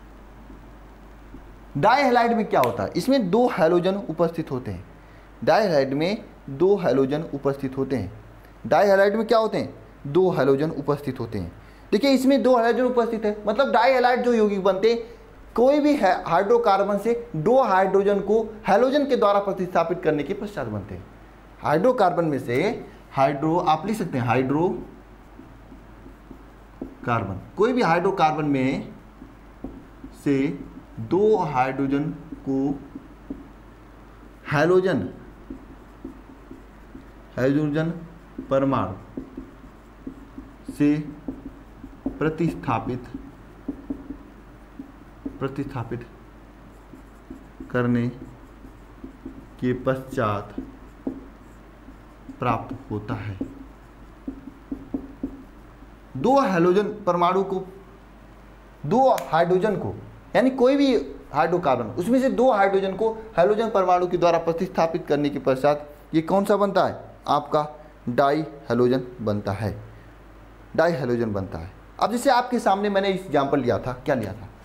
Speaker 1: डाई हैलाइड में क्या होता है, इसमें 2 हैलोजन उपस्थित होते हैं। डाई हैलाइड में 2 हैलोजन उपस्थित होते हैं। डाई हैलाइड में क्या होते हैं, 2 हैलोजन उपस्थित होते हैं। देखिए इसमें 2 हैलोजन उपस्थित है, मतलब डाई हैलाइड जो यौगिक बनते हैं, कोई भी हाइड्रोकार्बन से 2 हाइड्रोजन को हैलोजन के द्वारा प्रतिस्थापित करने के पश्चात बनते हैं। हाइड्रोकार्बन में से हाइड्रो आप लिख सकते हैं, हाइड्रोकार्बन, कोई भी हाइड्रोकार्बन में से 2 हाइड्रोजन को हैलोजन परमाणु से प्रतिस्थापित करने के पश्चात प्राप्त होता है। 2 हैलोजन परमाणु को, 2 हाइड्रोजन को, यानी कोई भी हाइड्रोकार्बन उसमें से 2 हाइड्रोजन को हैलोजन परमाणु के द्वारा प्रतिस्थापित करने के पश्चात ये कौन सा बनता है, आपका डाई हैलोजन बनता है। डाई हैलोजन बनता है। अब जैसे आपके सामने मैंने एग्जाम्पल लिया था, क्या लिया था,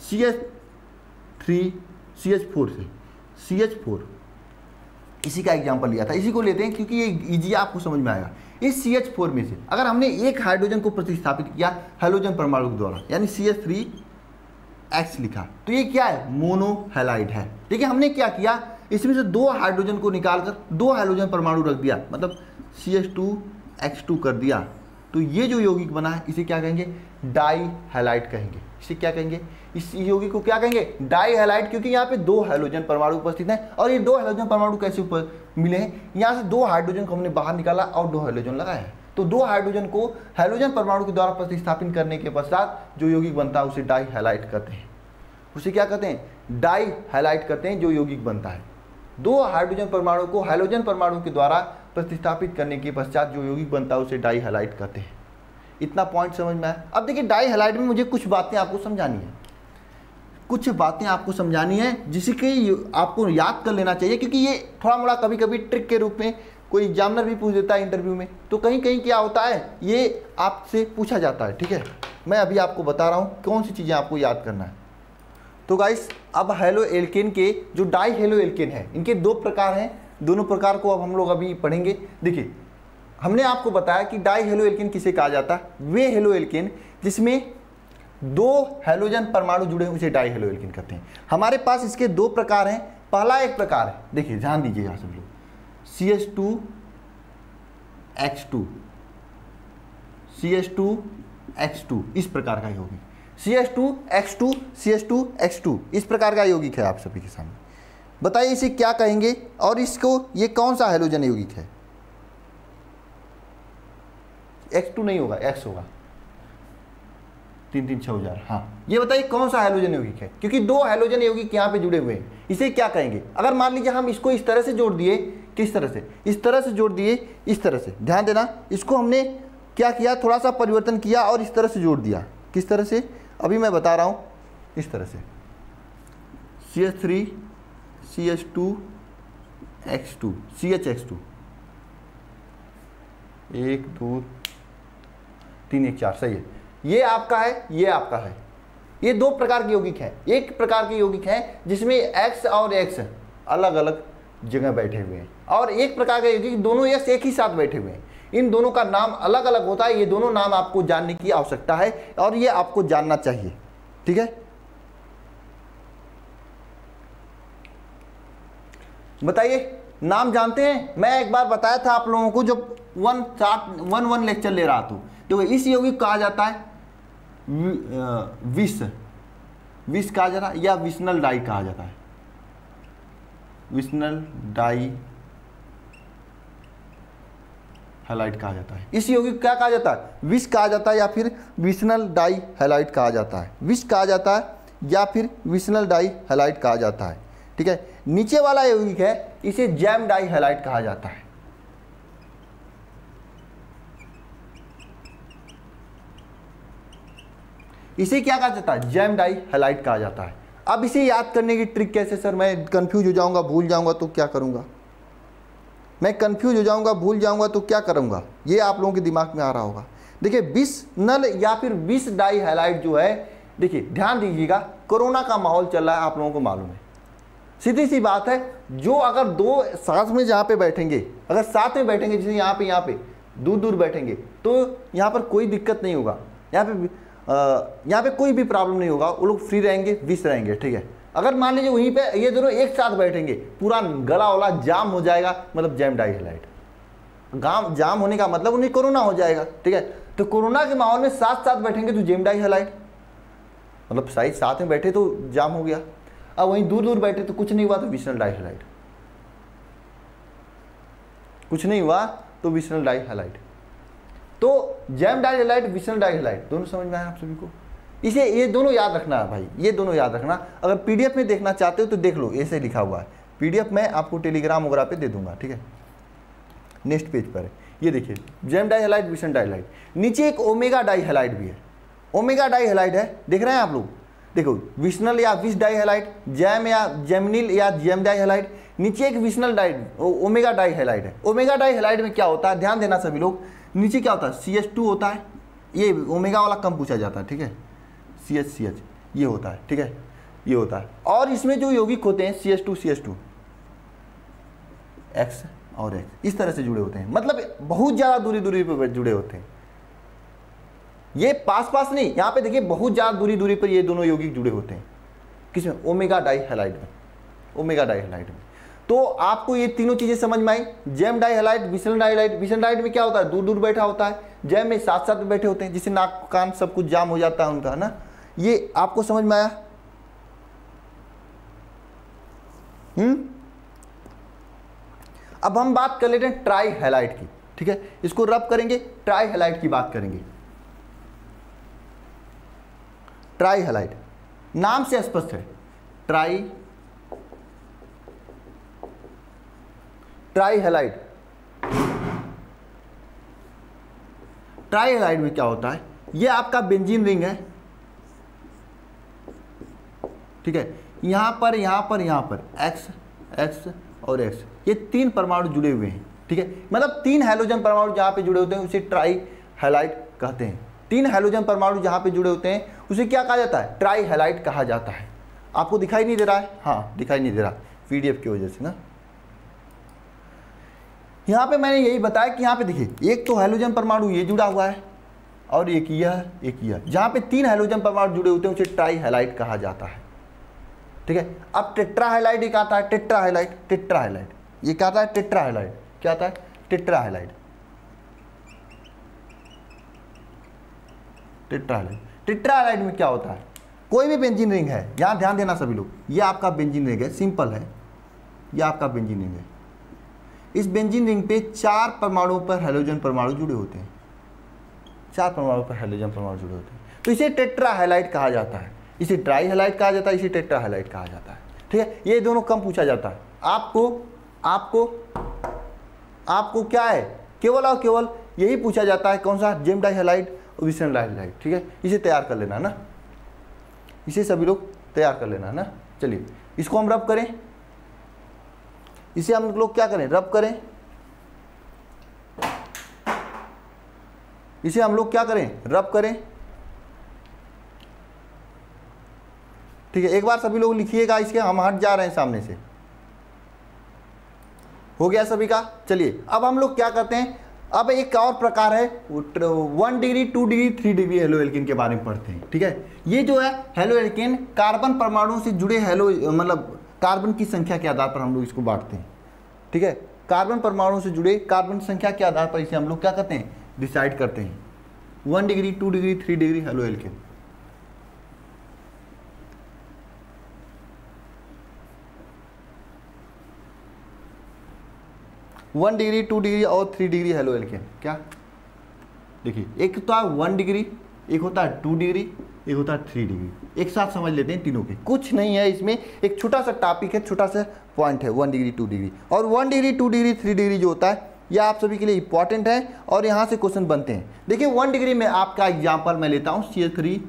Speaker 1: CH4 से CH4, इसी का एग्जाम्पल लिया था, इसी को लेते हैं क्योंकि ये इजी आपको समझ में आएगा। इस CH4 में से अगर हमने एक हाइड्रोजन को प्रतिस्थापित किया हैलोजन परमाणु के द्वारा, यानी CH3X लिखा, तो ये क्या है, मोनो हैलाइड है। ठीक है, हमने क्या किया, इसमें से 2 हाइड्रोजन को निकालकर 2 हाइड्रोजन परमाणु रख दिया, मतलब CH2X2 कर दिया, तो ये जो यौगिक बना है इसे क्या कहेंगे, डाई हैलाइड कहेंगे। इसे क्या कहेंगे, इस यौगिक को क्या कहेंगे, डाई हैलाइड, क्योंकि यहाँ पे 2 हाइड्रोजन परमाणु उपस्थित हैं। और ये 2 हाइड्रोजन परमाणु कैसे मिले हैं, यहाँ से 2 हाइड्रोजन को हमने बाहर निकाला और 2 हाइड्रोजन लगाया है, तो 2 हाइड्रोजन को हाइड्रोजन परमाणु के द्वारा प्रतिस्थापित करने के पश्चात जो यौगिक बनता है उसे डाई हैलाइड कहते हैं। उसे क्या कहते हैं, डाई हैलाइड कहते हैं जो यौगिक बनता है। 2 हाइड्रोजन परमाणु को हाइड्रोजन परमाणु के द्वारा प्रतिस्थापित करने के पश्चात जो यौगिक बनता है उसे डाई हैलाइड कहते हैं। इतना पॉइंट समझ में आया। अब देखिए डाई हैलाइड में मुझे कुछ बातें आपको समझानी है, कुछ बातें आपको समझानी है जिसे कि आपको याद कर लेना चाहिए, क्योंकि ये थोड़ा मोड़ा कभी कभी ट्रिक के रूप में कोई एग्जामिनर भी पूछ देता है इंटरव्यू में, तो कहीं कहीं क्या होता है ये आपसे पूछा जाता है। ठीक है, मैं अभी आपको बता रहा हूँ कौन सी चीज़ें आपको याद करना है। तो गाइस, अब हेलो एल्केन के जो डाई हेलो एल्केन है, इनके 2 प्रकार हैं, दोनों प्रकार को अब हम लोग अभी पढ़ेंगे। देखिए, हमने आपको बताया कि डाई हेलो एल्केन किसे कहा जाता है, वे हेलो एल्केन जिसमें 2 हैलोजन परमाणु जुड़े हैं उसे डाई हेलो एल्केन कहते हैं। हमारे पास इसके 2 प्रकार हैं। पहला एक प्रकार है, देखिए ध्यान दीजिएगा सब लोग, CH2X2, CH2X2 इस प्रकार का यौगिक, CH2X2, CH2X2 इस प्रकार का यौगिक है आप सभी के सामने। बताइए इसे क्या कहेंगे, और इसको ये कौन सा हैलोजन यौगिक है। X2 नहीं होगा, X होगा, 3-3-6,000। हाँ, ये बताइए कौन सा हैलोजन यौगिक है, क्योंकि 2 हैलोजन यौगिक यहाँ पे जुड़े हुए हैं, इसे क्या कहेंगे। अगर मान लीजिए हम इसको इस तरह से जोड़ दिए, किस तरह से, इस तरह से जोड़ दिए, इस तरह से, ध्यान देना, इसको हमने क्या किया, थोड़ा सा परिवर्तन किया और इस तरह से जोड़ दिया। किस तरह से, अभी मैं बता रहा हूँ, इस तरह से CH3 CH2X2 CHX2, 1 2 3 1 4, सही है। ये आपका है, ये आपका है। ये 2 प्रकार के यौगिक हैं। एक प्रकार के यौगिक हैं जिसमें X और X अलग अलग जगह बैठे हुए हैं, और एक प्रकार के यौगिक दोनों X एक ही साथ बैठे हुए हैं। इन दोनों का नाम अलग अलग होता है। ये दोनों नाम आपको जानने की आवश्यकता है और ये आपको जानना चाहिए। ठीक है, बताइए नाम जानते हैं। मैं एक बार बताया था आप लोगों को जब 1 लेक्चर ले रहा था, तो इस यौगिक कहा जाता है विष कहा जाता है, या विशनल डाई कहा जाता है, विशनल डाई हैलाइड कहा जाता है। इस यौगिक क्या कहा जाता है, विष कहा जाता है या फिर विशनल डाई हैलाइड कहा जाता है। विष कहा जाता है या फिर विशनल डाई हैलाइड कहा जाता है। ठीक है, नीचे वाला यौगिक है इसे जैम डाई हैलाइड कहा जाता है। इसे क्या कहा जाता है, जैम डाई हैलाइड कहा जाता है। अब इसे याद करने की ट्रिक कैसे, सर मैं कंफ्यूज हो जाऊंगा, भूल जाऊंगा तो क्या करूंगा, मैं कंफ्यूज हो जाऊंगा, भूल जाऊंगा तो क्या करूंगा, ये आप लोगों के दिमाग में आ रहा होगा। देखिए विशनल या फिर विष डाई हैलाइड जो है, देखिए ध्यान दीजिएगा, कोरोना का माहौल चल रहा है, आप लोगों को मालूम है, सीधी सी बात है। जो अगर 2 साथ में जहाँ पे बैठेंगे, अगर साथ में बैठेंगे, जैसे यहाँ पे दूर दूर बैठेंगे, तो यहाँ पर कोई दिक्कत नहीं होगा, यहाँ पे कोई भी प्रॉब्लम नहीं होगा, वो लोग फ्री रहेंगे, विष रहेंगे। ठीक है, अगर मान लीजिए वहीं पे ये दोनों एक साथ बैठेंगे, पूरा गला वाला जाम हो जाएगा, मतलब जैम डाई हैलाइड। जाम होने का मतलब उन्हें कोरोना हो जाएगा। ठीक है, तो कोरोना के माहौल में साथ साथ बैठेंगे तो जैम डाई हैलाइड, मतलब सही साथ में बैठे तो जाम हो गया। अब वहीं दूर दूर बैठे तो कुछ नहीं हुआ तो विशनल डाई हैलाइड, कुछ नहीं हुआ तो विशनल डाई हैलाइड। तो gem dihalide, vicinal dihalide दोनों समझ में आया आप सभी को। इसे ये दोनों याद रखना है भाई, ये दोनों याद रखना। अगर पीडीएफ में देखना चाहते हो तो देख लो, ऐसे लिखा हुआ है। पीडीएफ में आपको टेलीग्राम वगैरह पे दे दूंगा। ठीक है, नेक्स्ट पेज पर है, ये देखिए gem dihalide, vicinal dihalide. नीचे एक ओमेगा डाई हैलाइड भी है, ओमेगा डाई हैलाइड है, देख रहे हैं आप लोग। देखो विशनल या विष डाई हैलाइड, जैम या जैमनिल या जैम डाई हैलाइड। नीचे एक vicinal di omega dihalide है। ओमेगा डाई हैलाइड में क्या होता है, ध्यान देना सभी लोग, नीचे क्या होता है, CH2 होता है, ये ओमेगा वाला कम पूछा जाता है, ठीक है। CH ये होता है, ठीक है, ये होता है। और इसमें जो यौगिक होते हैं CH2 X और X इस तरह से जुड़े होते हैं, मतलब बहुत ज़्यादा दूरी पर जुड़े होते हैं। ये पास नहीं, यहाँ पे देखिए बहुत ज़्यादा दूरी पर ये दोनों यौगिक जुड़े होते हैं। किसमें? ओमेगा डाइहैलाइड में, ओमेगा डाइहैलाइड में। तो आपको ये तीनों चीज़ें समझ में आई। Gem dihalide, vicinal dihalide. Vicinal dihalide में क्या होता है? दूर बैठा होता है। जैम में साथ में बैठे होते हैं, जिससे नाक कान सब कुछ जाम हो जाता है उनका, है ना। ये आपको समझ में आया? अब हम बात कर लेते हैं ट्राइहैलाइड की, ठीक है। इसको रब करेंगे, ट्राइहैलाइड की बात करेंगे। ट्राइहैलाइड नाम से स्पष्ट है, ट्राइहैलाइड। ट्राइहैलाइड में क्या होता है? ये आपका बेंजीन रिंग है, ठीक है। यहां पर X और X, ये 3 परमाणु जुड़े हुए हैं, ठीक है। मतलब 3 हैलोजन परमाणु जहां पे जुड़े होते हैं उसे ट्राइहैलाइड कहते हैं। 3 हैलोजन परमाणु जहां पे जुड़े होते हैं उसे क्या कहा जाता है? ट्राइहैलाइड कहा जाता है। आपको दिखाई नहीं दे रहा है? हाँ, दिखाई नहीं दे रहा PDF की वजह से ना। यहाँ पे मैंने यही बताया कि यहाँ पे देखिए, एक तो हैलोजन परमाणु ये जुड़ा हुआ है और एक यह। जहाँ पे 3 हैलोजन परमाणु जुड़े होते हैं उसे ट्राइहैलाइड कहा जाता है, ठीक है। अब टेट्राहैलाइड एक आता है, टेट्राहैलाइड ये क्या आता है? टेट्राहैलाइड क्या आता है? टेट्राहैलाइड। टेट्राहैलाइड में क्या होता है? कोई भी बेंजीन रिंग है, यहाँ ध्यान देना सभी लोग, ये आपका बेंजीन रिंग है, सिंपल है, ये आपका बेंजीन रिंग है। इस बेंजीन रिंग पे 4 परमाणुओं पर हैलोजन परमाणु जुड़े होते हैं, 4 परमाणु पर हैलोजन परमाणु जुड़े होते हैं, तो इसे टेट्राहैलाइड कहा जाता है। इसे ट्राइहैलाइड कहा जाता है, इसे टेट्राहैलाइड कहा जाता है, ठीक है। ये दोनों कम पूछा जाता है। आपको क्या है? केवल और केवल यही पूछा जाता है, कौन सा? जेम डाइहैलाइड और विशन डाइहैलाइड, ठीक है। इसे तैयार कर लेना ना, इसे सभी लोग तैयार कर लेना ना। चलिए इसको हम रब करें, इसे हम लोग क्या करें? रब करें। इसे हम लोग क्या करें? रब करें, ठीक है। एक बार सभी लोग लिखिएगा, इसके हम हट जा रहे हैं सामने से। हो गया सभी का? चलिए अब हम लोग क्या करते हैं, अब एक और प्रकार है 1 degree, 2 degree, 3 degree haloalkane के बारे में पढ़ते हैं, ठीक है। ये जो है हेलो एल्केन कार्बन परमाणुओं से जुड़े मतलब कार्बन की संख्या के आधार पर हम लोग इसको बांटते हैं, ठीक है। कार्बन परमाणुओं से जुड़े कार्बन संख्या के आधार पर इसे हम लोग क्या करते हैं? डिसाइड करते हैं। 1 degree, 2 degree, 3 degree haloalkane. One degree, 2 degree और 3 डिग्री हेलो एल्केन। क्या देखिए, एक होता है 1 डिग्री, एक होता है 2 डिग्री, एक होता है 3 डिग्री। एक साथ समझ लेते हैं तीनों के, कुछ नहीं है इसमें, एक छोटा सा टॉपिक है, छोटा सा पॉइंट है 1 डिग्री, 2 डिग्री। और 1 डिग्री, 2 डिग्री, 3 डिग्री जो होता है यह आप सभी के लिए इंपॉर्टेंट है और यहाँ से क्वेश्चन बनते हैं। देखिए 1 डिग्री में आपका एग्जाम्पल मैं लेता हूँ CH3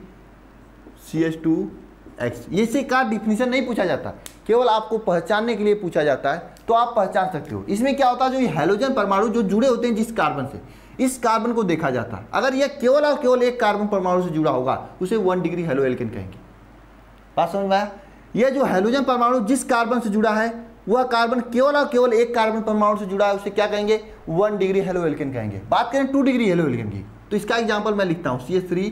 Speaker 1: CH2X। इसे का डिफिनीशन नहीं पूछा जाता, केवल आपको पहचानने के लिए पूछा जाता है, तो आप पहचान सकते हो। इसमें क्या होता है, जो ये हैलोजन परमाणु जो जुड़े होते हैं जिस कार्बन से, इस कार्बन को देखा जाता है। अगर यह केवल और केवल एक कार्बन परमाणु से जुड़ा होगा उसे 1 डिग्री हेलो एल्केन कहेंगे। बात समझ में आया? यह जो हैलोजन परमाणु जिस कार्बन से जुड़ा है वह कार्बन केवल और केवल एक कार्बन परमाणु से जुड़ा है, उसे क्या कहेंगे? 1 डिग्री हेलो एल्केन कहेंगे। बात करें 2 डिग्री हेलो एल्केन की, तो इसका एग्जाम्पल मैं लिखता हूँ CH3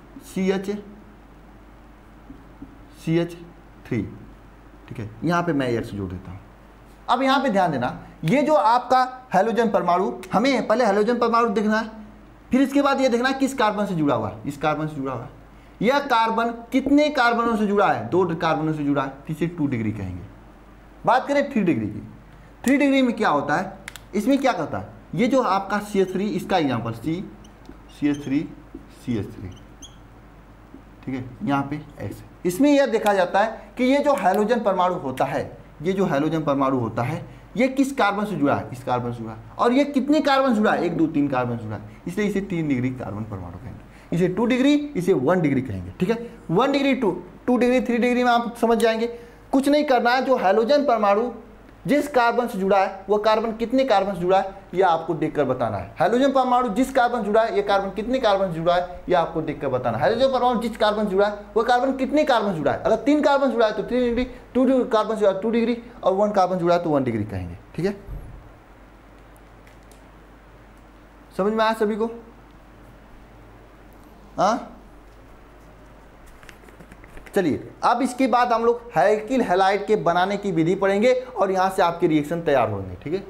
Speaker 1: CH3, ठीक है। यहाँ पे मैं X जोड़ देता हूँ। अब यहाँ पे ध्यान देना, ये जो आपका हैलोजन परमाणु, हमें पहले हैलोजन परमाणु देखना है, फिर इसके बाद ये देखना है किस कार्बन से जुड़ा हुआ है। इस कार्बन से जुड़ा हुआ है। यह कार्बन कितने कार्बनों से जुड़ा है? 2 कार्बनों से जुड़ा है, इसे 2 डिग्री कहेंगे। बात करें 3 डिग्री की, 3 डिग्री में क्या होता है? इसमें क्या करता है, ये जो आपका CH3, इसका एग्जाम्पल CH3 ठीक है, यहाँ पे X। इसमें यह देखा जाता है कि ये जो हैलोजन परमाणु होता है, ये जो हैलोजन परमाणु होता है, ये किस कार्बन से जुड़ा है? इस कार्बन से जुड़ा है। और ये कितने कार्बन से जुड़ा है? 1 2 3 कार्बन से जुड़ा है, इसलिए इसे 3 डिग्री कार्बन परमाणु कहेंगे। इसे 2 डिग्री, इसे 1 डिग्री कहेंगे, ठीक है। 1 डिग्री, 2 डिग्री, 3 डिग्री में आप समझ जाएंगे। कुछ नहीं करना है, जो हैलोजन परमाणु जिस कार्बन से जुड़ा है वो कार्बन कितने कार्बन से जुड़ा है ये आपको देखकर बताना है। हाइड्रोजन परमाणु जिस कार्बन से जुड़ा है ये कार्बन कितने कार्बन से जुड़ा है ये आपको देखकर बताना है। हाइड्रोजन परमाणु जिस कार्बन से जुड़ा है वो कार्बन कितने कार्बन से जुड़ा है। अगर 3 कार्बन जुड़ा है तो 3 डिग्री, 2 कार्बन से जुड़ा है 2 डिग्री, और 1 कार्बन जुड़ा है तो 1 डिग्री कहेंगे। ठीक है, समझ में आया सभी को? हाँ, चलिए अब इसके बाद हम लोग एल्किल हैलाइड के बनाने की विधि पढ़ेंगे और यहां से आपके रिएक्शन तैयार होंगे। ठीक है,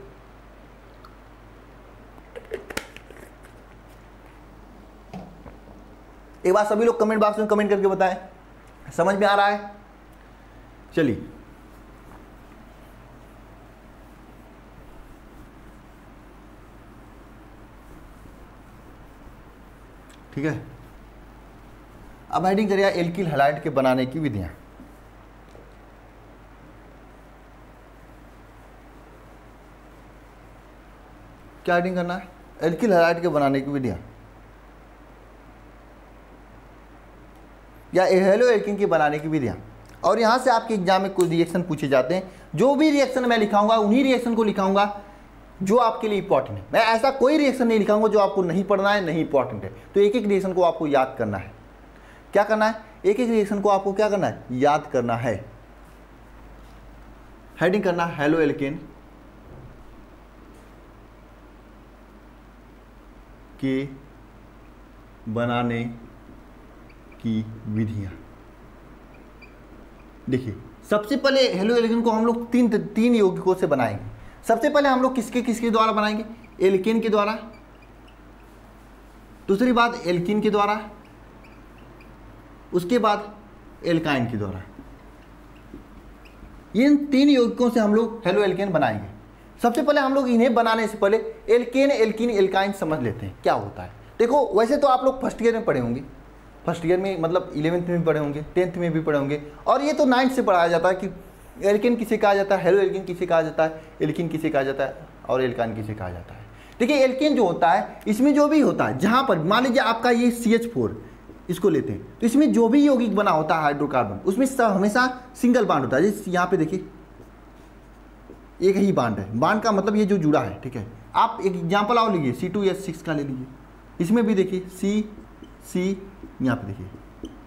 Speaker 1: एक बार सभी लोग कमेंट बॉक्स में कमेंट करके बताएं समझ में आ रहा है। चलिए ठीक है, अब हेडिंग करिए एल्किल हैलाइड के बनाने की विधियां। क्या हेडिंग करना है? एल्किल हैलाइड के बनाने की विधियां या हेलो एल्किन के बनाने की विधियां। और यहां से आपके एग्जाम में कुछ रिएक्शन पूछे जाते हैं। जो भी रिएक्शन मैं लिखाऊंगा उन्हीं रिएक्शन को लिखाऊंगा जो आपके लिए इंपॉर्टेंट है। मैं ऐसा कोई रिएक्शन नहीं लिखाऊंगा जो आपको नहीं पढ़ना है, नहीं इंपॉर्टेंट है। तो एक एक रिएक्शन को आपको याद करना है। क्या करना है? एक एक रिएक्शन को आपको क्या करना है? याद करना है। हेडिंग करना हेलो एल्केन के बनाने की विधियां। देखिए सबसे पहले हेलो एल्केन को हम लोग तीन यौगिकों से बनाएंगे। सबसे पहले हम लोग किसके द्वारा बनाएंगे? एल्केन के द्वारा। दूसरी बात एल्कीन के द्वारा, उसके बाद एल्काइन के द्वारा। इन 3 यौगिकों से हम लोग हेलो एल्केन बनाएंगे। सबसे पहले हम लोग इन्हें बनाने से पहले एल्केन, एल्कीन, एल्काइन समझ लेते हैं क्या होता है। देखो वैसे तो आप लोग फर्स्ट ईयर में पढ़े होंगे, फर्स्ट ईयर में मतलब 11th में भी पढ़े होंगे, 10th में भी पढ़े होंगे, और ये तो 9th से पढ़ाया जाता है कि एल्केन किसे कहा जाता है, हेलो एल्केन किसे कहा जाता है, एल्कीन किसे कहा जाता है और एल्काइन किसे कहा जाता है। देखिए एल्केन जो होता है इसमें जो भी होता है, जहाँ पर मान लीजिए आपका ये CH4 इसको लेते हैं तो इसमें जो भी यौगिक बना होता है हाइड्रोकार्बन उसमें हमेशा सिंगल बांड होता है। जैसे यहाँ पे देखिए एक ही बांड है, बांड का मतलब ये जो जुड़ा है। ठीक है, आप एक एग्जाम्पल और लीजिए C2H6 का ले लीजिए। इसमें भी देखिए C यहाँ पे देखिए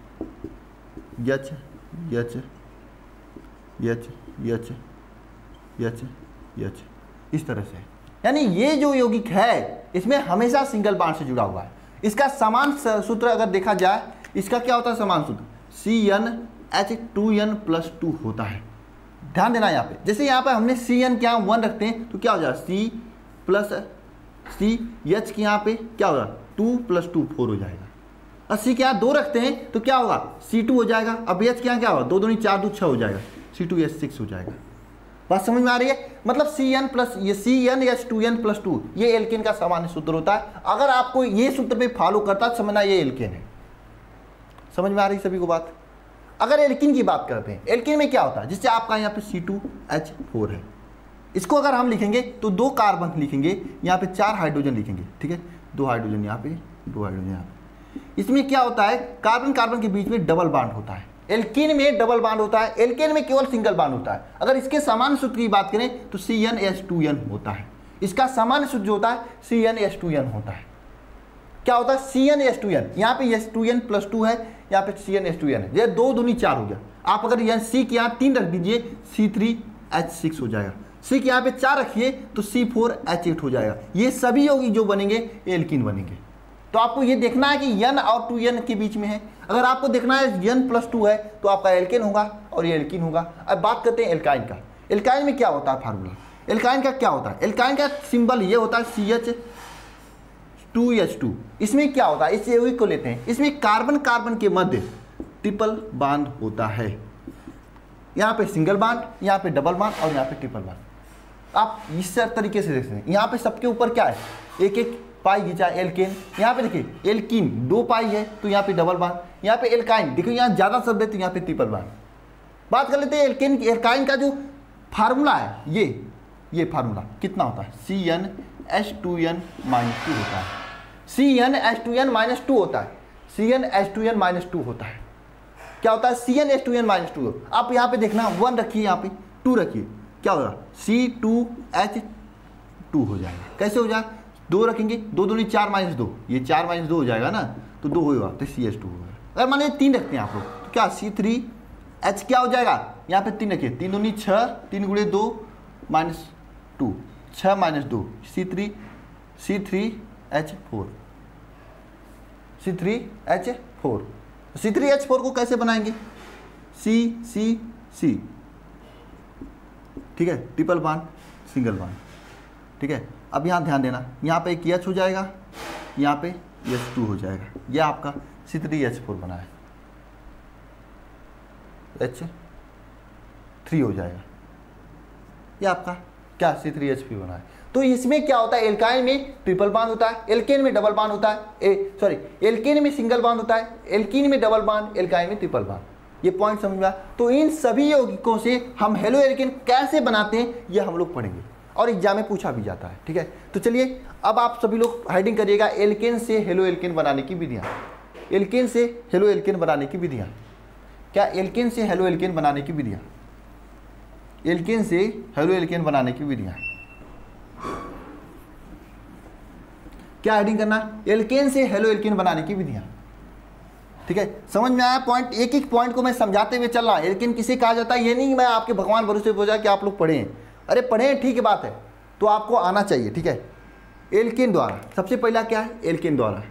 Speaker 1: H इस तरह से, यानी ये जो यौगिक है इसमें हमेशा सिंगल बांड से जुड़ा हुआ है। इसका समान सूत्र अगर देखा जाए, इसका क्या होता है समान सूत्र? CnH2n+2 होता है। ध्यान देना यहाँ पे, जैसे यहाँ पे हमने Cn के यहाँ 1 रखते हैं तो क्या हो जाएगा C प्लस CH के यहाँ पे क्या होगा 2+2 4 हो जाएगा। और C के यहाँ 2 रखते हैं तो क्या होगा C2 हो जाएगा। अब H के यहाँ क्या होगा 2 दूनी 4 2 6 हो जाएगा, C2H6 हो जाएगा। बात समझ में आ रही है? मतलब CnH2n+2 ये एल्केन का सामान्य सूत्र होता है। अगर आपको ये सूत्र पे फॉलो करता है समझना ये एल्केन है। समझ में आ रही सभी को बात? अगर एल्कीन की बात करते हैं, एल्कीन में क्या होता है? जिससे आपका यहाँ पे C2H4 है, इसको अगर हम लिखेंगे तो 2 कार्बन लिखेंगे, यहाँ पे 4 हाइड्रोजन लिखेंगे। ठीक है, 2 हाइड्रोजन यहाँ पे, 2 हाइड्रोजन यहाँ पे। इसमें क्या होता है? कार्बन कार्बन के बीच में डबल बांड होता है। एल्कीन में डबल बांड होता है, एल्केन में केवल सिंगल बांड होता है। अगर इसके सामान्य सूत्र की बात करें तो CnH2n होता है। इसका सामान्य सूत्र जो होता है CnH2n होता है। क्या होता है? CnH2n, यहाँ पे H2n+2 है, यहाँ पे CnH2n है। ये 2 दूनी 4 हो गया। आप अगर यहाँ C के यहाँ 3 रख दीजिए C3H6 हो जाएगा। C के यहाँ पे 4 रखिए तो C4H8 हो जाएगा। ये सभी यौगिक जो बनेंगे एल्कीन बनेंगे। तो आपको ये देखना है कि N और 2N के बीच में है। अगर आपको देखना है N+2 है तो आपका एल्केन होगा और ये एल्कीन होगा। अब बात करते हैं एल्काइन का। एल्काइन में क्या होता है फार्मूला? एल्काइन का क्या होता है? एल्काइन का सिंबल ये होता है CH2H2। इसमें क्या होता है? इस यौगिक को लेते हैं, इसमें कार्बन कार्बन के मध्य ट्रिपल बांड होता है। यहाँ पे सिंगल बांड, यहाँ पे डबल बांड और यहाँ पे ट्रिपल बांड। आप इस तरीके से देखते हैं। यहाँ पे सबके ऊपर क्या है? एक एक पाई खींचा एल्केन। यहाँ पे देखिए एल्कीन 2 पाई है तो यहाँ पे डबल बांड। यहाँ पे एल्काइन देखो यहाँ ज़्यादा शब्द है तो यहाँ पे ट्रिपल बांड। बात कर लेते हैं एल्केन एल्काइन का जो फार्मूला है, ये फार्मूला कितना होता है? CnH2n-2 होता है। CnH2n-2 होता है। CnH2n-2 होता है। क्या होता है? CnH2n-2। आप यहाँ पे देखना 1 रखिए, यहाँ पे 2 रखिए क्या होगा, C2H2 हो जाएगा। कैसे हो जाएगा, 2 रखेंगे, 2 दूनी 4 - 2, ये 4 - 2 हो जाएगा ना, तो 2 होगा तो CH2 होगा। अगर मान लीजिए 3 रखते हैं आप लोग तो क्या C3H क्या हो जाएगा, यहाँ पे 3 रखिए, 3 दूनी 6, 3 × 2 - 2, 6 - 2 C3H4, C3H4। C3H4 को कैसे बनाएंगे, C ठीक है, ट्रिपल बॉन्ड सिंगल बॉन्ड, ठीक है। अब यहाँ ध्यान देना, यहाँ पे एक H हो जाएगा, यहाँ पे H2 हो जाएगा, यह आपका C3H4 बना है, H3 हो जाएगा, ये आपका क्या C3H3 बना है। तो इसमें क्या होता है, एल्काइन में ट्रिपल बॉन्ड होता है, एल्केन में डबल बॉन्ड होता है, एल्केन में सिंगल बॉन्ड होता है, एल्कीन में डबल बॉन्ड, एल्काइन में ट्रिपल बॉन्ड। ये पॉइंट समझ में आया। तो इन सभी यौगिकों से हम हेलो एल्केन कैसे बनाते हैं ये हम लोग पढ़ेंगे और एग्जाम में पूछा भी जाता है, ठीक है। तो चलिए अब आप सभी लोग हेडिंग करिएगा, एल्केन से हेलो एल्केन बनाने की विधियाँ। एल्केन से हेलो एल्केन बनाने की विधियाँ, क्या एल्केन से हेलो एल्केन बनाने की विधियाँ, एल्केन से हेलो एल्केन बनाने की विधियाँ, क्या हेडिंग करना, एल्केन से हेलो एल्केन बनाने की विधियाँ, ठीक है। समझ में आया पॉइंट, एक एक पॉइंट को मैं समझाते हुए चल रहा हूँ। एल्केन किसे कहा जाता है, ये नहीं मैं आपके भगवान भरोसे बोझा कि आप लोग पढ़ें, अरे पढ़ें ठीक है बात है, तो आपको आना चाहिए, ठीक है। एल्केन द्वारा सबसे पहला क्या है, एल्केन द्वारा,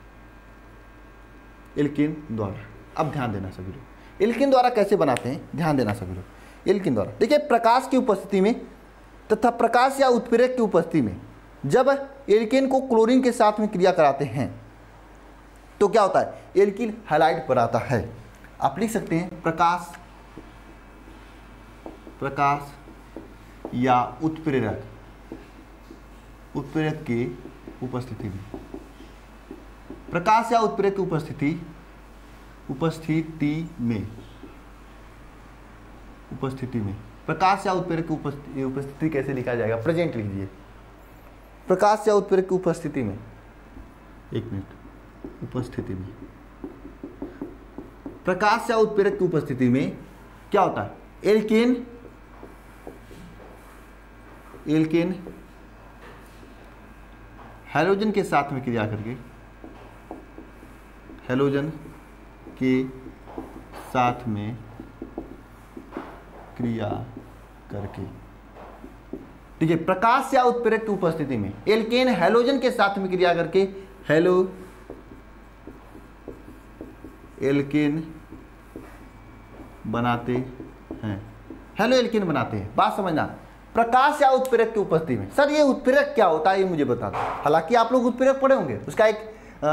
Speaker 1: एल्केन द्वारा। अब ध्यान देना सभी लोग, एल्केन द्वारा कैसे बनाते हैं, ध्यान देना सभी लोग। एल्केन द्वारा देखिए, प्रकाश की उपस्थिति में तथा प्रकाश या उत्प्रेरक की उपस्थिति में जब एल्केन को क्लोरीन के साथ में क्रिया कराते हैं तो क्या होता है, एल्कीन हैलाइड बनाता है। आप लिख सकते हैं प्रकाश या उत्प्रेरक की उपस्थिति में, प्रकाश या उत्प्रेरक की उपस्थिति में प्रकाश या उत्प्रेरक की उपस्थिति कैसे लिखा जाएगा, प्रेजेंट लिख दीजिए। प्रकाश या उत्प्रेरक की उपस्थिति में, एक मिनट, उपस्थिति में, प्रकाश या उत्प्रेरक की उपस्थिति में क्या होता है, एल्केन हैलोजन के साथ में क्रिया करके, हैलोजन के साथ में क्रिया करके, ठीक है। प्रकाश या उत्प्रेरक की उपस्थिति में एल्केन हैलोजन के साथ में क्रिया करके एल्केन बनाते हैं, हेलो एल्केन बनाते हैं। बात समझना, प्रकाश या उत्प्रेरक की उपस्थिति में। सर ये उत्प्रेरक क्या होता है ये मुझे बता दो। हालांकि आप लोग उत्प्रेरक पढ़े होंगे, उसका एक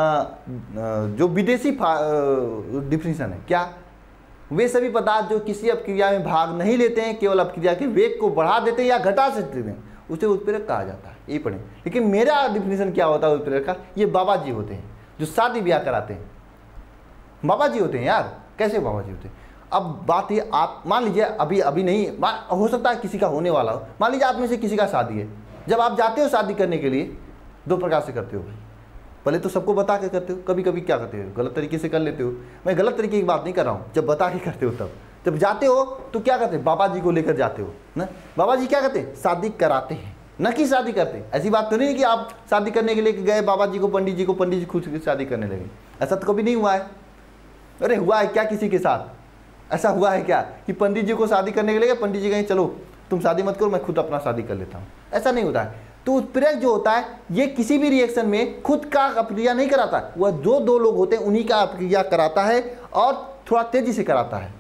Speaker 1: जो विदेशी डिफिनीशन है, क्या, वे सभी पदार्थ जो किसी अपक्रिया में भाग नहीं लेते हैं, केवल अपक्रिया के वेग को बढ़ा देते हैं या घटा सकते हैं, उसे उत्प्रेरक कहा जाता है। ये पढ़ें। लेकिन मेरा डिफिनीशन क्या होता है उत्प्रेरक का, ये बाबा जी होते हैं जो शादी ब्याह कराते हैं, बाबा जी होते हैं यार। कैसे बाबा जी होते हैं। अब बात ये, आप मान लीजिए अभी नहीं, हो सकता है किसी का होने वाला हो, मान लीजिए आप में से किसी का शादी है। जब आप जाते हो शादी करने के लिए, दो प्रकार से करते हो भाई। पहले तो सबको बता के करते हो, कभी कभी क्या करते हो, गलत तरीके से कर लेते हो। मैं गलत तरीके की बात नहीं कर रहा हूँ, जब बता के करते हो तब। जब जाते हो तो क्या करते हैं, बाबा जी को लेकर जाते हो ना। बाबा जी क्या करते हैं, शादी कराते हैं, न कि शादी करते हैं। ऐसी बात तो नहीं कि आप शादी करने के लिए गए बाबा जी को, पंडित जी खुद शादी करने लगे। ऐसा तो कभी नहीं हुआ है। अरे हुआ है क्या किसी के साथ, ऐसा हुआ है क्या कि पंडित जी को शादी करने के लिए, पंडित जी कहें चलो तुम शादी मत करो, मैं खुद अपना शादी कर लेता हूँ, ऐसा नहीं होता है। तो उत्प्रेरक जो होता है ये किसी भी रिएक्शन में खुद का अपक्रिया नहीं कराता, वह जो दो लोग होते हैं उन्हीं का अपक्रिया कराता है और थोड़ा तेजी से कराता है।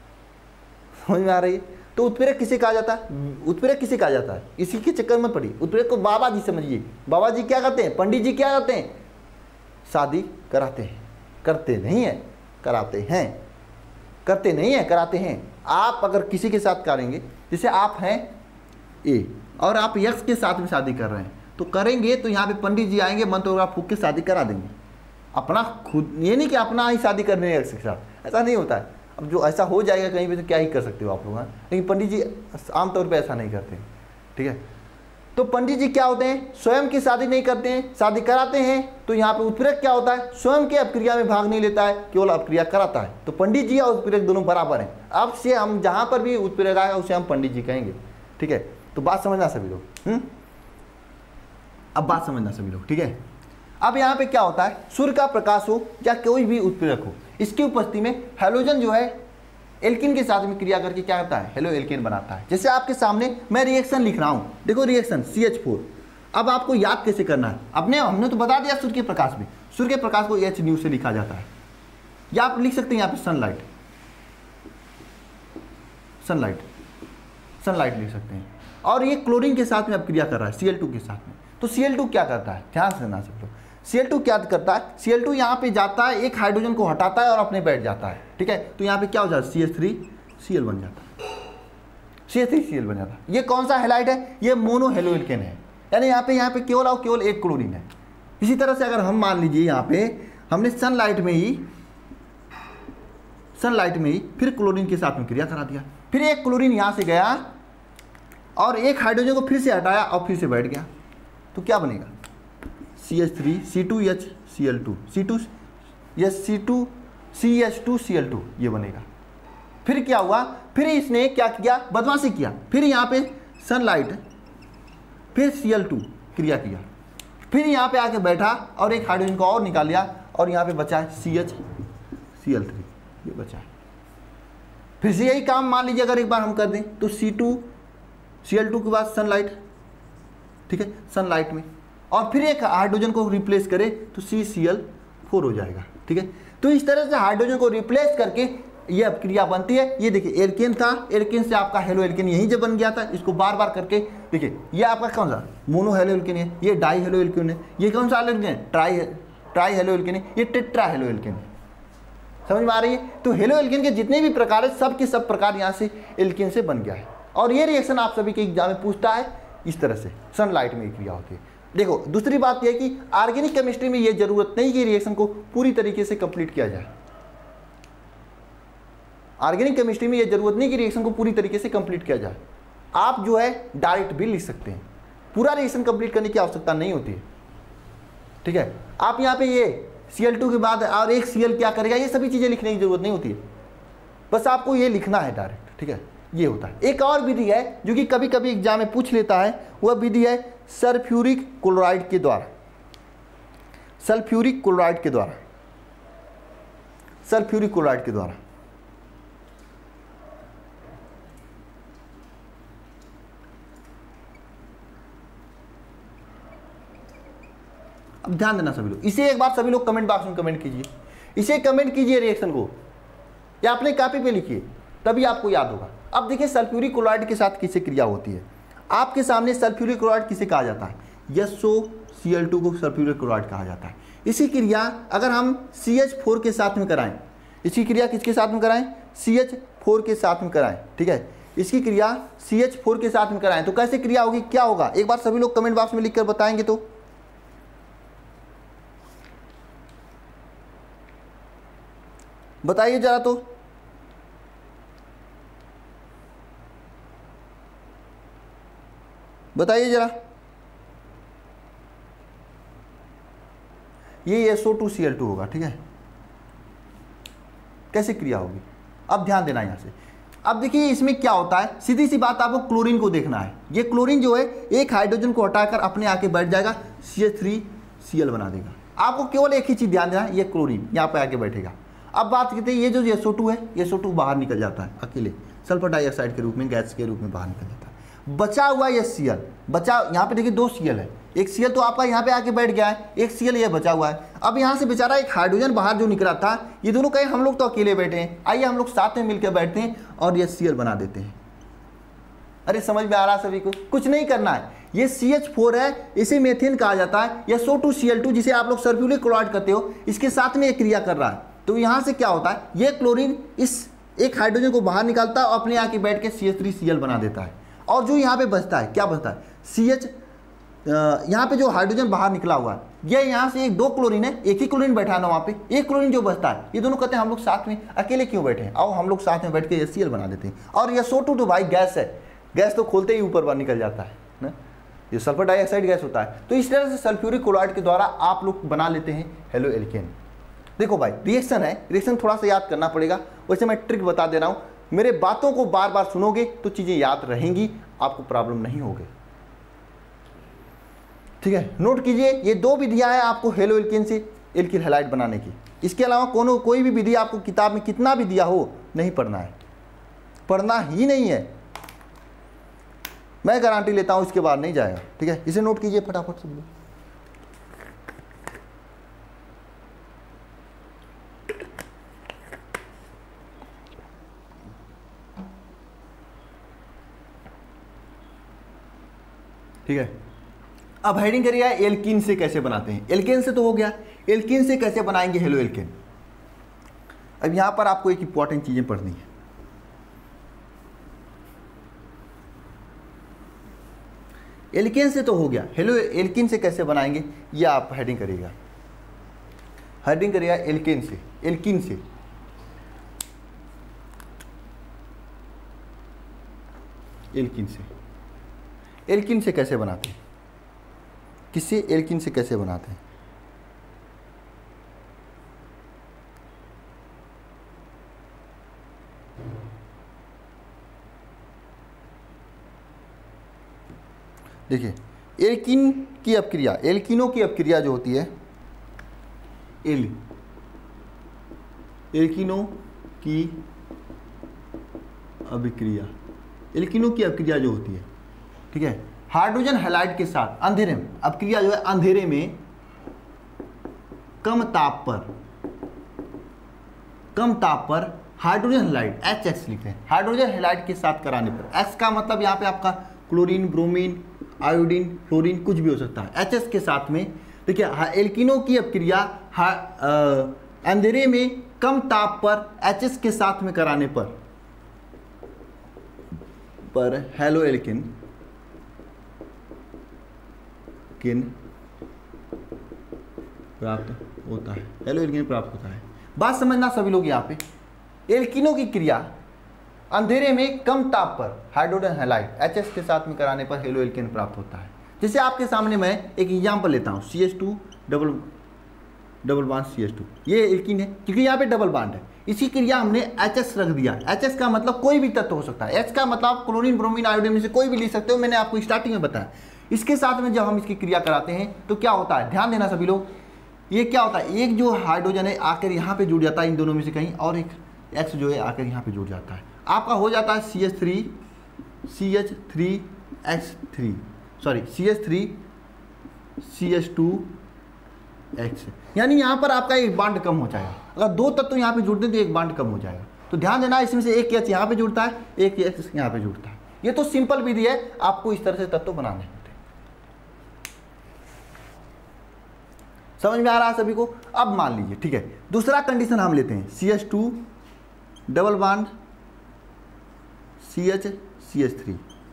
Speaker 1: समझ में आ रही है। तो उत्प्रेरक किसे कहा जाता है, उत्प्रेरक किसे कहा जाता है, इसी के चक्कर में पड़ी। उत्प्रेरक को बाबा जी समझिए। बाबा जी क्या करते हैं, पंडित जी क्या करते हैं, शादी कराते हैं, करते नहीं है, कराते हैं, करते नहीं है, कराते हैं। आप अगर किसी के साथ करेंगे, जैसे आप हैं ए और आप यक्स के साथ में शादी कर रहे हैं, तो करेंगे तो यहाँ पे पंडित जी आएंगे, मंत्र वगैरह फूक के शादी करा देंगे अपना खुद। ये नहीं कि अपना ही शादी करने हैं यक्स के साथ, ऐसा नहीं होता है। अब जो ऐसा हो जाएगा कहीं पे तो क्या ही कर सकते हो आप लोग, लेकिन पंडित जी आमतौर पे ऐसा नहीं करते, ठीक है। तो पंडित जी क्या होते हैं, स्वयं की शादी नहीं करते हैं, शादी कराते हैं। तो यहाँ पे उत्प्रेरक क्या होता है, स्वयं के अपक्रिया में भाग नहीं लेता है, केवल अपक्रिया कराता है। तो पंडित जी और उत्प्रेरक दोनों बराबर हैं। अब से हम जहाँ पर भी उत्प्रेरक आएगा उसे हम पंडित जी कहेंगे, ठीक ठीक है। तो बात समझना सभी लोग, अब बात समझना सभी लोग, ठीक है। अब यहाँ पे क्या होता है, सूर्य का प्रकाश हो या कोई भी उत्प्रेरक हो, इसकी उपस्थिति में हैलोजन जो है एल्कीन के साथ में क्रिया करके क्या करता है, हेलो एल्केन बनाता है। जैसे आपके सामने मैं रिएक्शन लिख रहा हूँ, देखो रिएक्शन CH4। अब आपको याद कैसे करना है, हमने तो बता दिया सूर्य के प्रकाश में, सूर्य के प्रकाश को H न्यू से लिखा जाता है, या आप लिख सकते हैं यहाँ पे सनलाइट, सनलाइट, सनलाइट लिख सकते हैं। और ये क्लोरीन के साथ में अब क्रिया कर रहा है Cl2 के साथ में। तो Cl2 क्या करता है, ध्यान से सुनना सब लोग, Cl2 क्या करता है, Cl2 यहाँ पे जाता है, एक हाइड्रोजन को हटाता है और अपने बैठ जाता है, ठीक है। तो यहाँ पे क्या हो जाता है, CH3Cl बन जाता है, CH3Cl बन जाता है। ये कौन सा हैलाइड है, ये मोनो हेलो एल्केन है, यानी यहाँ पे केवल और केवल एक क्लोरीन है। इसी तरह से अगर हम मान लीजिए यहाँ पे हमने सनलाइट में ही फिर क्लोरीन के साथ में क्रिया करा दिया, फिर एक क्लोरीन यहाँ से गया और एक हाइड्रोजन को फिर से हटाया और फिर से बैठ गया, तो क्या बनेगा, CH3C2H CH2CH2Cl2 ये बनेगा। फिर क्या हुआ, फिर इसने क्या किया, बदमाशी किया, फिर यहाँ पे सनलाइट, फिर Cl2 क्रिया किया, फिर यहाँ पे आके बैठा और एक हाइड्रोजन को और निकाल लिया और यहाँ पे बचा है CH Cl3, ये बचा है। फिर से यही काम मान लीजिए अगर एक बार हम कर दें तो Cl2 के बाद सनलाइट, ठीक है, सनलाइट में, और फिर एक हाइड्रोजन को रिप्लेस करे तो CCl4 हो जाएगा, ठीक है। तो इस तरह से हाइड्रोजन को रिप्लेस करके ये अब क्रिया बनती है। ये देखिए एल्केन था, एल्केन से आपका हेलो एल्केन यहीं जब बन गया था, इसको बार बार करके देखिए, ये आपका कौन सा मोनो हेलो एल्केन है, ये डाई हेलो एल्केन है, ये कौन सा एल्केन है, ट्राई हेलो एल्केन है, ये टेट्रा हेलो एल्केन है। समझ में आ रही है। तो हेलो एल्केन के जितने भी प्रकार है सब के सब प्रकार यहाँ से एल्केन से बन गया है। और ये रिएक्शन आप सभी के एग्जाम में पूछता है, इस तरह से सनलाइट में क्रिया होती है। देखो दूसरी बात यह है कि ऑर्गेनिक केमिस्ट्री में ये जरूरत नहीं कि रिएक्शन को पूरी तरीके से कंप्लीट किया जाए। ऑर्गेनिक केमिस्ट्री में ये जरूरत नहीं कि रिएक्शन को पूरी तरीके से कंप्लीट किया जाए। आप जो है डायरेक्ट भी लिख सकते हैं, पूरा रिएक्शन कंप्लीट करने की आवश्यकता नहीं होती है, ठीक है। आप यहाँ पे ये Cl2 के बाद और एक Cl क्या करेगा, ये सभी चीजें लिखने की जरूरत नहीं होती है, बस आपको ये लिखना है डायरेक्ट, ठीक है। ये होता है। एक और विधि है जो कि कभी कभी एग्जाम में पूछ लेता है, वह विधि है सल्फ्यूरिक क्लोराइड के द्वारा, सल्फ्यूरिक क्लोराइड के द्वारा, सल्फ्यूरिक क्लोराइड के द्वारा। अब ध्यान देना सभी लोग, इसे एक बार सभी लोग कमेंट बॉक्स में कमेंट कीजिए, इसे कमेंट कीजिए रिएक्शन को, या अपने कॉपी पे लिखिए, तभी आपको याद होगा। अब देखिए सल्फ्यूरिक क्लोराइड के साथ किससे क्रिया होती है, आपके सामने सल्फ्यूरिक क्लोराइड किसे कहा जाता है, SOCl2 को सल्फ्यूरिक क्लोराइड कहा जाता है। इसी क्रिया अगर हम CH4 के साथ में कराएं, इसकी क्रिया किसके साथ में कराएं, CH4 के साथ में कराएं, ठीक है। इसकी क्रिया CH4 के साथ में कराएं तो कैसे क्रिया होगी, क्या होगा, एक बार सभी लोग कमेंट बॉक्स में लिखकर बताएंगे तो बताइए जरा, तो बताइए जरा। ये SO2Cl2 होगा, ठीक है। कैसे क्रिया होगी, अब ध्यान देना यहां से। अब देखिए इसमें क्या होता है, सीधी सी बात, आपको क्लोरीन को देखना है। ये क्लोरीन जो है एक हाइड्रोजन को हटाकर अपने आके बैठ जाएगा, CH3Cl बना देगा। आपको केवल एक ही चीज ध्यान देना है, ये क्लोरीन यहाँ पे आके बैठेगा। अब बात करते हैं, ये जो SO2 है, SO2 बाहर निकल जाता है अकेले, सल्फर डाइऑक्साइड के रूप में, गैस के रूप में बाहर निकल जाता है। बचा हुआ ये Cl, बचा यहाँ पे देखिए 2 Cl है, एक Cl तो आपका यहाँ पे आके बैठ गया है, एक Cl ये बचा हुआ है। अब यहाँ से बेचारा एक हाइड्रोजन बाहर जो निकला था, ये दोनों कहे हम लोग तो अकेले बैठे हैं, आइए हम लोग साथ में मिलकर बैठते हैं और ये Cl बना देते हैं। अरे समझ में आ रहा सभी को, कुछ नहीं करना है। ये CH4 है, इसे मेथेन कहा जाता है, या SO2Cl2 जिसे आप लोग सल्फ्यूरिक क्लोराइड कहते हो, इसके साथ में ये क्रिया कर रहा है। तो यहाँ से क्या होता है, ये क्लोरीन इस एक हाइड्रोजन को बाहर निकालता है और अपने आके बैठ के CH3Cl बना देता है। और जो यहाँ पे बचता है, क्या बचता है, CH, यहाँ पे जो हाइड्रोजन बाहर निकला हुआ है, ये यहाँ से एक 2 क्लोरीन है, एक ही क्लोरीन बैठा है ना वहाँ पे, एक क्लोरीन जो बचता है, ये दोनों कहते हैं हम लोग साथ में अकेले क्यों बैठे हैं, आओ हम लोग साथ में बैठ के Cl बना देते हैं। और ये SO2 तो भाई गैस है, गैस तो खोलते ही ऊपर बाहर निकल जाता है ना, ये सल्फर डाइऑक्साइड गैस होता है। तो इस तरह से सल्फ्यूरिक क्लोराइड के द्वारा आप लोग बना लेते हैं हेलो एल्केन। देखो भाई रिएक्शन है, रिएक्शन थोड़ा सा याद करना पड़ेगा, वैसे मैं ट्रिक बता दे रहा हूँ, मेरे बातों को बार बार सुनोगे तो चीज़ें याद रहेंगी, आपको प्रॉब्लम नहीं होगी। ठीक है, नोट कीजिए ये दो विधियां हैं आपको हेलो एल्केन से एल्किल हैलाइड बनाने की। इसके अलावा कोई भी विधि आपको किताब में कितना भी दिया हो नहीं पढ़ना है, पढ़ना ही नहीं है, मैं गारंटी लेता हूं इसके बाद नहीं जाएगा। ठीक है, इसे नोट कीजिए फटाफट सब लोग। ठीक है, अब हेडिंग करिए एल्कीन से कैसे बनाते हैं। एल्केन से तो हो गया, एल्कीन से कैसे बनाएंगे हेलो एल्केन। अब यहां पर आपको एक इंपॉर्टेंट चीजें पढ़नी है। एल्केन से तो हो गया, हेलो एल्कीन से कैसे बनाएंगे ये आप हेडिंग करिएगा। हेडिंग करिएगा एल्केन से, एल्कीन से। एल्कीन से, एल्कीन से कैसे बनाते हैं, किससे एल्कीन से कैसे बनाते हैं। देखिए एल्कीन की अपक्रिया, एल्कीनों की अपक्रिया जो होती है, एल्कीनों की अभिक्रिया, एल्कीनों की अपक्रिया जो होती है, ठीक है, हाइड्रोजन हैलाइड के साथ अंधेरे में, अपक्रिया जो है अंधेरे में कम ताप पर हाइड्रोजन हैलाइड HX लिखते हैं, हाइड्रोजन हैलाइड के साथ कराने पर, X का मतलब यहाँ पे आपका क्लोरीन, ब्रोमीन, आयोडीन, फ्लोरीन कुछ भी हो सकता है, HS के साथ में। देखिए एल्कीनों की अपक्रिया अंधेरे में कम ताप पर HS के साथ में कराने पर हेलो एल्केन प्राप्त होता है, हेलो एल्केन प्राप्त होता है। बात समझना सभी लोग, यहाँ पे एल्कीनों की क्रिया अंधेरे में कम ताप पर हाइड्रोजन हैलाइड HX के साथ में कराने पर हेलो एल्केन प्राप्त होता है। जैसे आपके सामने मैं एक एग्जाम्पल लेता हूँ, CH2 डबल बॉन्ड CH2, ये एल्कीन है क्योंकि यहाँ पे डबल बॉन्ड है। इसी क्रिया हमने HS रख दिया, HS का मतलब कोई भी तत्व हो सकता है, H का मतलब क्लोरीन, ब्रोमीन, आयोडीन में से कोई भी ले सकते हो, मैंने आपको स्टार्टिंग में बताया। इसके साथ में जब हम इसकी क्रिया कराते हैं तो क्या होता है, ध्यान देना सभी लोग, ये क्या होता है, एक जो हाइड्रोजन है आकर यहाँ पे जुड़ जाता है इन दोनों में से कहीं, और एक X जो है आकर यहाँ पे जुड़ जाता है, आपका हो जाता है CH3CH2X, यानी यहाँ पर आपका एक बॉन्ड कम हो जाएगा। अगर दो तत्व यहाँ पे जुड़ते हैं तो एक बॉन्ड कम हो जाएगा। तो ध्यान देना, इसमें से एक H यहाँ पे जुड़ता है, एक X यहाँ पे जुड़ता है। ये तो सिंपल विधि है, आपको इस तरह से तत्व बनाने होते हैं। समझ में आ रहा है सभी को। अब मान लीजिए, ठीक है, दूसरा कंडीशन हम लेते हैं, CH2 डबल बॉन्ड CH3,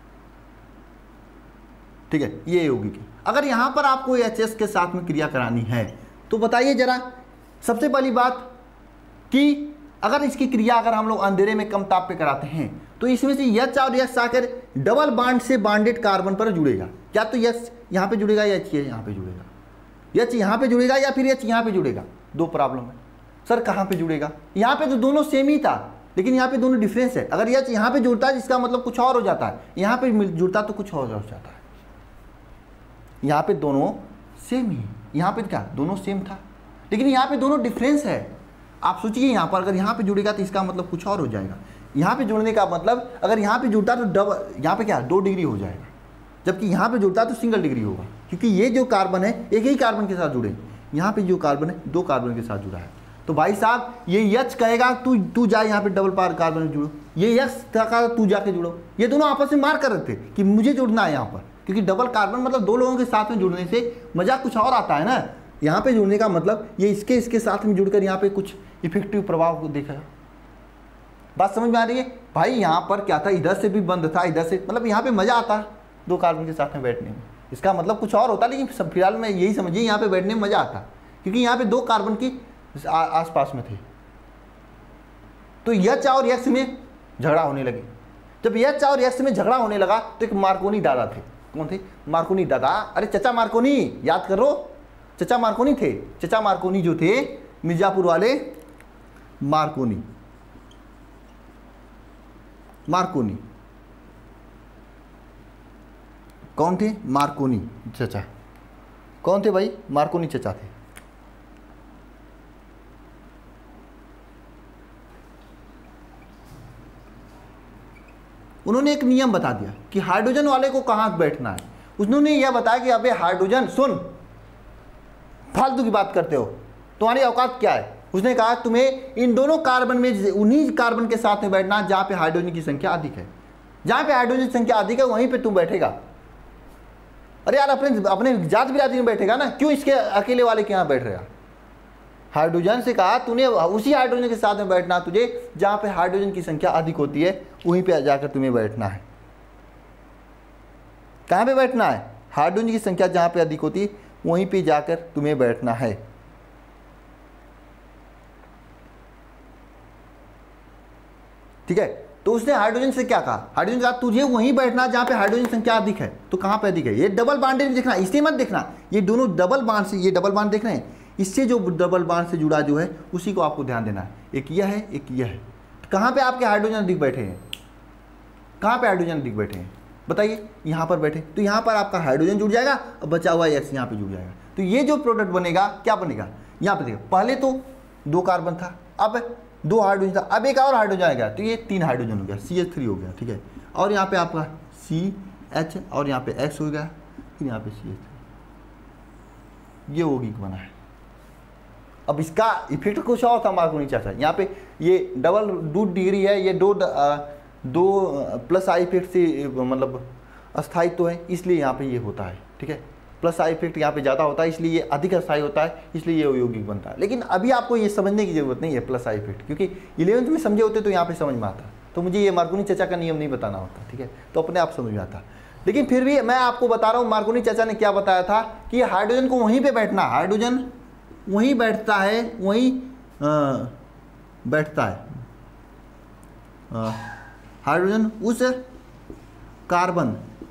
Speaker 1: ठीक है, ये होगी कि अगर यहां पर आपको HS के साथ में क्रिया करानी है तो बताइए जरा, सबसे पहली बात कि अगर इसकी क्रिया अगर हम लोग अंधेरे में कम ताप पे कराते हैं तो इसमें से H और X आकर डबल बॉन्ड से बॉन्डेड कार्बन पर जुड़ेगा। या तो H यहाँ पे जुड़ेगा या H यहाँ पे जुड़ेगा, H यहाँ पे जुड़ेगा या फिर H यहाँ पे जुड़ेगा। दो प्रॉब्लम है सर, कहाँ पे जुड़ेगा, यहाँ पे तो दोनों सेम ही था लेकिन यहाँ पे दोनों डिफरेंस है। अगर H यहाँ पे जुड़ता है जिसका मतलब कुछ और हो जाता है, यहाँ पे जुड़ता तो कुछ और हो जाता है। यहाँ पे दोनों सेम ही, यहाँ पे क्या दोनों सेम था लेकिन यहाँ पे दोनों डिफरेंस है। आप सोचिए यहाँ पर अगर यहाँ पे जुड़ेगा तो इसका मतलब कुछ और हो जाएगा। यहाँ पे जुड़ने का मतलब अगर यहाँ पे जुड़ता तो डबल, यहाँ पे क्या 2 डिग्री हो जाएगा, जबकि यहाँ पे जुड़ता तो सिंगल डिग्री होगा, क्योंकि ये जो कार्बन है एक ही कार्बन के साथ जुड़े, यहाँ पे जो कार्बन है 2 कार्बन के साथ जुड़ा है। तो भाई साहब ये H कहेगा तू जा यहाँ पे डबल पार कार्बन जुड़ो, ये X कहेगा तू जाके जुड़ो। ये दोनों आपस में मार कर रहे थे कि मुझे जुड़ना है यहाँ पर, क्योंकि डबल कार्बन मतलब 2 लोगों के साथ में जुड़ने से मजा कुछ और आता है ना। यहाँ पे जुड़ने का मतलब ये इसके साथ में जुड़कर यहाँ पे कुछ इफेक्टिव प्रभाव को देखा। बात समझ में आ रही है भाई। यहाँ पर क्या था, इधर से भी बंद था, इधर से, मतलब यहाँ पे मजा आता 2 कार्बन के साथ में बैठने में। इसका मतलब कुछ और होता, लेकिन फिलहाल में यही समझिए यहाँ पे बैठने में मजा आता, क्योंकि यहाँ पे 2 कार्बन की आसपास में थे। तो H और X में झगड़ा होने लगे। जब H और X में झगड़ा होने लगा तो एक मार्कोनी दादा थे। कौन थे? मार्कोनी दादा। अरे चचा मार्कोनी, याद करो, चचा मार्कोनी थे। चचा मार्कोनी जो थे मिर्जापुर वाले, मार्कोनी कौन थे? मार्कोनी चचा। कौन थे भाई? मार्कोनी चचा थे। उन्होंने एक नियम बता दिया कि हाइड्रोजन वाले को कहाँ बैठना है। उन्होंने यह बताया कि अबे हाइड्रोजन सुन, फालतू की बात करते हो, तुम्हारी औकात क्या है। उसने कहा तुम्हें इन दोनों कार्बन में उन्हीं कार्बन के साथ में बैठना जहाँ पे हाइड्रोजन की संख्या अधिक है। जहाँ पे हाइड्रोजन की संख्या अधिक है वहीं पे तुम बैठेगा। अरे यार अपने अपने जात बिरादरी में बैठेगा ना, क्यों इसके अकेले वाले के यहाँ बैठ रहा? हाइड्रोजन से कहा तूने उसी हाइड्रोजन के साथ में बैठना, तुझे जहाँ पे हाइड्रोजन की संख्या अधिक होती है वहीं पे जाकर तुम्हें बैठना है। कहाँ पे बैठना है? हाइड्रोजन की संख्या जहाँ पे अधिक होती है वहीं पे जाकर तुम्हें बैठना है। ठीक है, तो उसने हाइड्रोजन से क्या कहा? हाइड्रोजन कहा तुझे वहीं बैठना जहाँ पे हाइड्रोजन संख्या अधिक है। तो कहाँ पे अधिक है? ये डबल बॉन्डेड देखना, इसे मत देखना, ये दोनों डबल बॉन्ड से, ये डबल बॉन्ड देख रहे हैं, इससे जो डबल बॉन्ड से जुड़ा जो है उसी को आपको ध्यान देना है। एक यह है, एक यह है। कहाँ पे आपके हाइड्रोजन अधिक बैठे हैं? कहाँ पे हाइड्रोजन अधिक बैठे हैं बताइए? यहाँ पर बैठे, तो यहाँ पर आपका हाइड्रोजन जुड़ जाएगा और बचा हुआ एक्स यहाँ पे जुड़ जाएगा। तो ये जो प्रोडक्ट बनेगा क्या बनेगा? यहाँ पे देखो, पहले तो 2 कार्बन था, अब 2 हाइड्रोजन था, अब एक और हाइड्रोजन आ गया, तो ये 3 हाइड्रोजन हो गया, CH3 हो गया। ठीक है, और यहाँ पे आपका CH और यहाँ पे X हो गया, फिर यहाँ पे CH3, ये यौगिक बना है। अब इसका इफेक्ट कुछ और था मार्कोनी चाचा। यहाँ पे ये डबल 2 डिग्री है, ये 2 प्लस आई इफेक्ट से मतलब अस्थायित्व है, इसलिए यहाँ पे ये होता है। ठीक है, प्लस आई इफेक्ट यहाँ पे ज़्यादा होता है, इसलिए ये अधिक अस्थायी होता है, इसलिए ये यौगिक बनता है। लेकिन अभी आपको ये समझने की जरूरत नहीं है प्लस आई इफेक्ट, क्योंकि 11वीं में समझे होते तो यहाँ पे समझ में आता, तो मुझे ये मार्कोनी चाचा का नियम नहीं बताना होता। ठीक है, तो अपने आप समझ में आता। लेकिन फिर भी मैं आपको बता रहा हूँ मार्कोनी चाचा ने क्या बताया था कि हाइड्रोजन को वहीं पर बैठना, हाइड्रोजन वहीं बैठता है, वहीं बैठता है। हाइड्रोजन उस कार्बन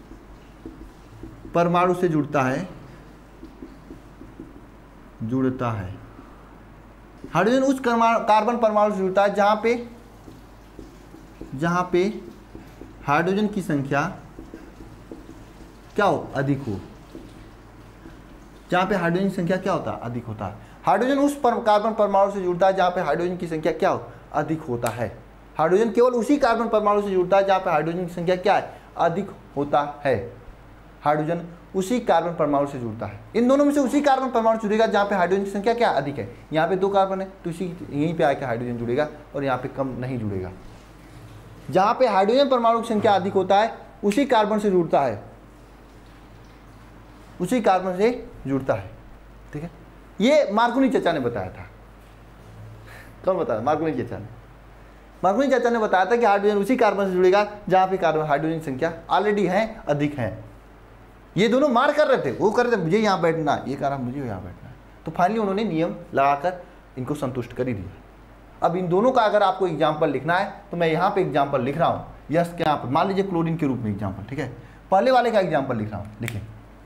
Speaker 1: परमाणु से जुड़ता है, हाइड्रोजन उस कार्बन परमाणु से जुड़ता है जहां पे हाइड्रोजन की संख्या क्या हो? अधिक हो। जहां पे हाइड्रोजन की संख्या क्या होता है? अधिक होता है। हाइड्रोजन उस कार्बन परमाणु से जुड़ता है जहां पे हाइड्रोजन की संख्या क्या हो? अधिक होता है। हाइड्रोजन केवल उसी कार्बन परमाणु से जुड़ता है जहां पे हाइड्रोजन की संख्या क्या है? अधिक होता है। हाइड्रोजन उसी कार्बन परमाणु से जुड़ता है, इन दोनों में से उसी कार्बन परमाणु जुड़ेगा जहाँ पे हाइड्रोजन की संख्या क्या अधिक है। यहाँ पे 2 कार्बन है तो इसी यहीं पे आके हाइड्रोजन जुड़ेगा और यहाँ पे कम नहीं जुड़ेगा। जहाँ पे हाइड्रोजन परमाणु की संख्या अधिक होता है उसी कार्बन से जुड़ता है, उसी कार्बन से जुड़ता है। ठीक है, ये मार्कोनी चाचा ने बताया था। कौन बताया? मार्कोनी चाचा ने। मार्कोनी चाचा ने बताया था कि हाइड्रोजन उसी कार्बन से जुड़ेगा जहाँ पे कार्बन हाइड्रोजन की संख्या ऑलरेडी है, अधिक है। ये दोनों मार कर रहे थे, वो कर रहे थे मुझे यहाँ बैठना, ये कह रहा मुझे यहाँ बैठना है। तो फाइनली उन्होंने नियम लगाकर इनको संतुष्ट कर ही दिया। अब इन दोनों का अगर आपको एग्जाम्पल लिखना है तो मैं यहाँ पे एग्जाम्पल लिख रहा हूँ, यस के यहाँ पर मान लीजिए क्लोरीन के रूप में एग्जाम्पल। ठीक है, पहले वाले का एग्जाम्पल लिख रहा हूँ, देखिए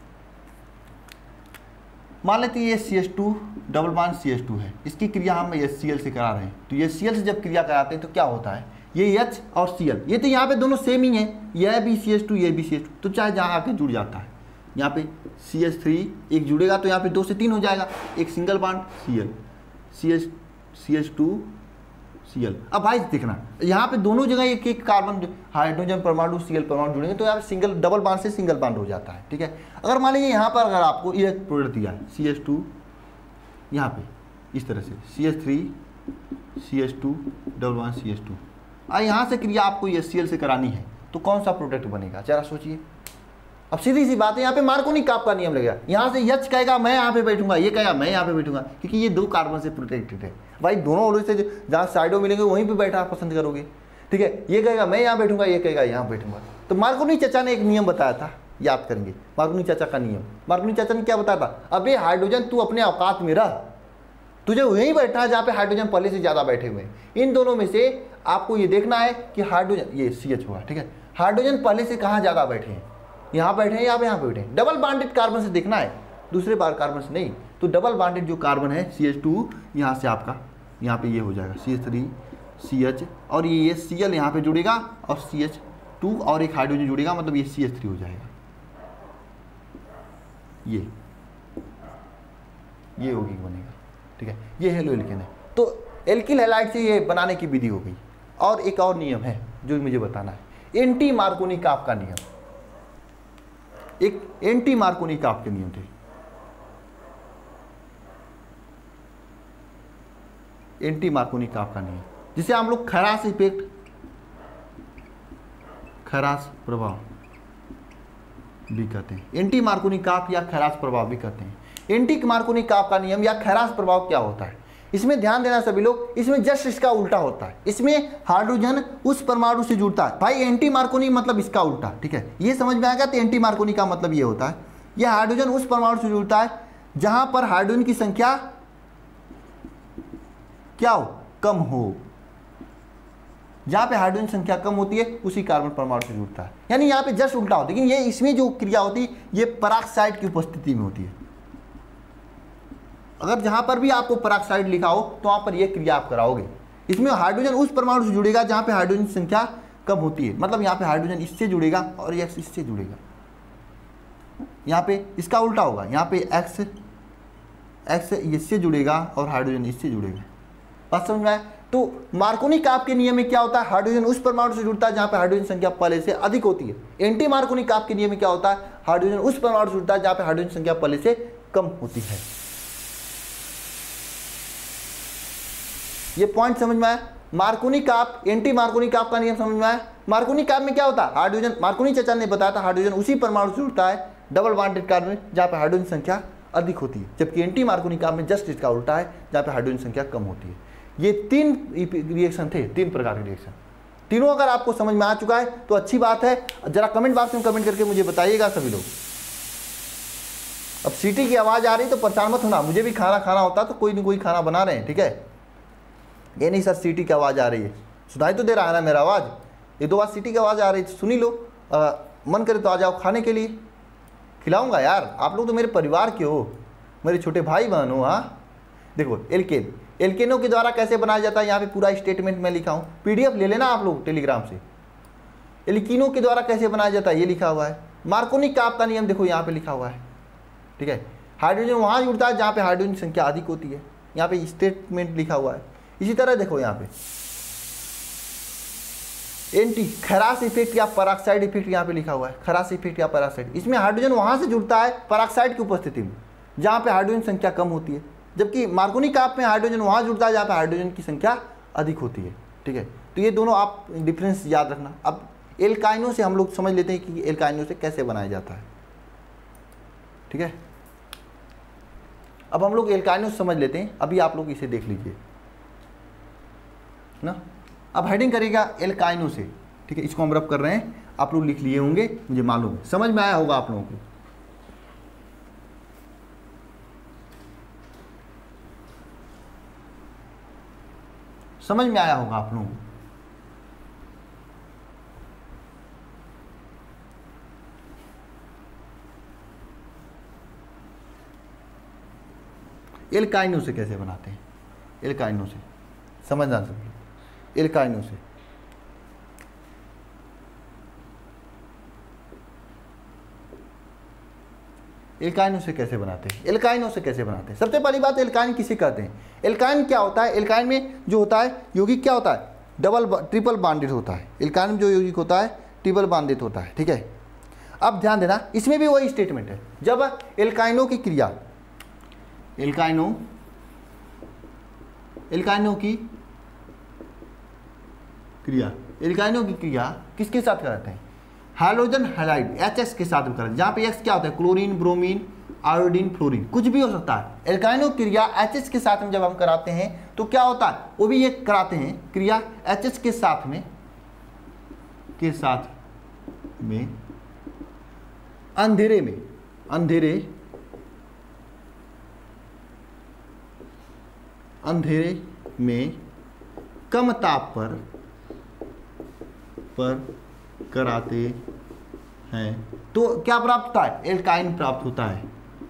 Speaker 1: मान लेते हैं ये CH2 डबल बॉन्ड CH2 है, इसकी क्रिया हम HCl से करा रहे हैं। तो HCl से जब क्रिया कराते हैं तो क्या होता है? ये H और Cl, ये तो यहाँ पे दोनों सेम ही है, यह भी CH2 ये भी CH2, तो चाहे जहाँ आके जुड़ जाता है। यहाँ पे CH3 एक जुड़ेगा तो यहाँ पे 2 से 3 हो जाएगा, एक single bond Cl, CH2 Cl। अब भाई देखना यहाँ पे दोनों जगह एक एक कार्बन हाइड्रोजन परमाणु Cl परमाणु जुड़ेंगे तो यहाँ पे सिंगल डबल बॉन्ड से सिंगल बॉन्ड हो जाता है। ठीक है, अगर मान लीजिए यहाँ पर अगर आपको ये प्रोडक्ट दिया है CH2, यहाँ पे इस तरह से CH3 CH2 double bond CH2, और यहाँ से क्रिया आपको HCl से करानी है तो कौन सा प्रोडक्ट बनेगा जरा सोचिए। अब सीधी सी बात है, यहाँ पे मार्कोनी का नियम लगेगा। यहाँ से H कहेगा मैं यहाँ पे बैठूंगा, ये कहेगा मैं यहाँ पे बैठूंगा, क्योंकि ये 2 कार्बन से प्रोटेक्टेड है। भाई दोनों ओर से जहाँ साइडों मिलेंगे वहीं पे बैठना पसंद करोगे। ठीक है, ये कहेगा मैं यहाँ बैठूंगा, ये कहेगा यहाँ बैठूंगा। तो मार्कोनी चाचा ने एक नियम बताया था, याद करेंगे मार्कोनी चाचा का नियम। मार्कोनी चाचा ने क्या बताया था? अबे हाइड्रोजन तू अपने औकात में रह, तुझे वहीं बैठना है जहाँ पे हाइड्रोजन पहले से ज़्यादा बैठे हुए हैं। इन दोनों में से आपको ये देखना है कि हाइड्रोजन, ये CH हुआ, ठीक है, हाइड्रोजन पहले से कहाँ ज़्यादा बैठे हैं, यहाँ बैठे हैं या यहाँ पे बैठे हैं। डबल बॉन्डेड कार्बन से देखना है, दूसरे बार कार्बन से नहीं। तो डबल बॉन्डेड जो कार्बन है CH2, यहाँ से आपका यहाँ पे ये हो जाएगा CH3 CH, और ये Cl यहाँ पे जुड़ेगा और CH2 और एक हाइड्रोजन जुड़ेगा, मतलब ये CH3 हो जाएगा। ये यौगिक बनेगा, ठीक है। ये हेलो एल्केन है। तो एल्किल हैलाइड से ये बनाने की विधि हो गई। और एक और नियम है जो मुझे बताना है, एंटी मार्कोनी काप का नियम। एक एंटी मार्कोनी काप के नियम थे। एंटी मार्कोनी काप का नियम, जिसे हम लोग खरास इफेक्ट, खरास प्रभाव भी कहते हैं। एंटी मार्कोनी काप या खरास प्रभाव भी कहते हैं। एंटी मार्कोनी काप का नियम या खरास प्रभाव क्या होता है, इसमें ध्यान देना सभी लोग, इसमें जस्ट इसका उल्टा होता है। इसमें हाइड्रोजन उस परमाणु से जुड़ता है। भाई एंटी मार्कोनी मतलब इसका उल्टा, ठीक है, ये समझ में आएगा। तो एंटी मार्कोनी का मतलब ये होता है, यह हाइड्रोजन उस परमाणु से जुड़ता है जहां पर हाइड्रोजन की संख्या क्या हो, कम हो। जहां पे हाइड्रोजन संख्या कम होती है उसी कार्बन परमाणु से जुड़ता है। यानी यहाँ पे जस्ट उल्टा होता है, लेकिन ये इसमें जो क्रिया होती है ये पराक्साइड की उपस्थिति में होती है। अगर जहां पर भी आपको पराक्साइड लिखा हो तो वहां पर यह क्रिया आप कराओगे। इसमें हाइड्रोजन उस परमाणु से जुड़ेगा जहां पे हाइड्रोजन की संख्या कम होती है। मतलब यहाँ पे हाइड्रोजन इससे जुड़ेगा और एक्स इससे जुड़ेगा। यहाँ पे इसका उल्टा होगा, यहाँ पे एक्स इससे जुड़ेगा और हाइड्रोजन इससे जुड़ेगा। बात समझ में आए? तो मार्कोनी काप के नियम में क्या होता है, हाइड्रोजन उस परमाणु से जुड़ता है जहां पे हाइड्रोजन संख्या पहले से अधिक होती है। एंटी मार्कोनी काप के नियम में क्या होता है, हाइड्रोजन उस परमाणु से जुड़ता है जहां पे हाइड्रोजन संख्या पहले से कम होती है। ये पॉइंट समझ में आया? Markovnikov, anti Markovnikov का नियम समझ में आया? मार्कोनी काप में क्या होता है, हाइड्रोजन, मार्कोनी चाचा ने बताया था हाइड्रोजन उसी परमाणु से जुड़ता है डबल बॉन्डेड कार्बन जहां पे हाइड्रोजन संख्या अधिक होती है। जबकि एंटी मार्कोनी काप में जस्ट इसका उल्टा है जहां पे हाइड्रोजन संख्या कम होती है। ये 3 रिएक्शन थे, 3 प्रकार के रिएक्शन। तीनों अगर आपको समझ में आ चुका है तो अच्छी बात है। जरा कमेंट बॉक्स में कमेंट करके मुझे बताइएगा सभी लोग। अब सीटी की आवाज़ आ रही तो परेशान मत होना, मुझे भी खाना होता तो कोई ना कोई खाना बना रहे हैं, ठीक है। ये नहीं सर सीटी की आवाज़ आ रही है, सुनाई तो दे रहा है ना मेरा आवाज़। ये 2 बार सीटी की आवाज़ आ रही है, सुनी लो। मन करे तो आ जाओ खाने के लिए, खिलाऊंगा यार। आप लोग तो मेरे परिवार के हो, मेरे छोटे भाई बहन हो। हाँ देखो एल्केन, एल्केनों के द्वारा कैसे बनाया जाता है यहाँ पे पूरा स्टेटमेंट मैं लिखा हूँ, पीडीएफ ले लेना आप लोग टेलीग्राम से। एल्कीनों के द्वारा कैसे बनाया जाता है ये लिखा हुआ है। मार्कोनी काप का नियम देखो यहाँ पे लिखा हुआ है, ठीक है। हाइड्रोजन वहाँ जुड़ता है जहाँ पे हाइड्रोजन संख्या अधिक होती है, यहाँ पे स्टेटमेंट लिखा हुआ है। इसी तरह देखो यहाँ पे एंटी खरास इफेक्ट या पराक्साइड इफेक्ट यहाँ पे लिखा हुआ है, खरास इफेक्ट या पराक्साइड। इसमें हाइड्रोजन वहाँ से जुड़ता है पराक्साइड की उपस्थिति में जहाँ पे हाइड्रोजन संख्या कम होती है। जबकि मार्कोनी काप में हाइड्रोजन वहाँ जुड़ता है जहाँ पे हाइड्रोजन की संख्या अधिक होती है, ठीक है। तो ये दोनों आप डिफरेंस याद रखना। अब एल्काइनों से हम लोग समझ लेते हैं कि एल्काइनों से कैसे बनाया जाता है, ठीक है। अब हम लोग एल्काइनों से समझ लेते हैं, अभी आप लोग इसे देख लीजिए ना। अब हेडिंग करेगा एल्काइनों से, ठीक है। इसको हम रब कर रहे हैं, आप लोग लिख लिए होंगे, मुझे मालूम है, समझ में आया होगा आप लोगों को। समझ में आया होगा आप लोगों को। एल्काइनों से कैसे बनाते हैं, एल्काइनों से समझना सब। एल्काइनों से एल्काइनों से कैसे बनाते हैं, एल्काइनों से कैसे बनाते हैं। सबसे पहली बात एल्काइन किसे कहते हैं। एल्काइन क्या होता है, एल्काइन में जो होता है यौगिक क्या होता है, ट्रिपल बॉन्डेड होता है। एल्काइन में जो यौगिक होता है ट्रिपल बॉन्डेड होता है, ठीक है। अब ध्यान देना, इसमें भी वही स्टेटमेंट है। जब एल्काइनों की क्रिया, एल्काइनों की क्रिया, एल्काइनों की क्रिया किसके साथ कराते हैं, हाइड्रोजन हैलाइड HX के साथ में कराते हैं। जहाँ पे X क्या होता है, क्लोरीन, ब्रोमीन, आयोडीन, फ्लोरीन, कुछ भी हो सकता है। एल्काइनों क्रिया HH के साथ में जब हम कराते हैं तो क्या होता है, वो भी ये कराते हैं क्रिया HH के साथ में अंधेरे में कम ताप पर कराते हैं तो क्या प्राप्त होता है, एल्काइन प्राप्त होता है।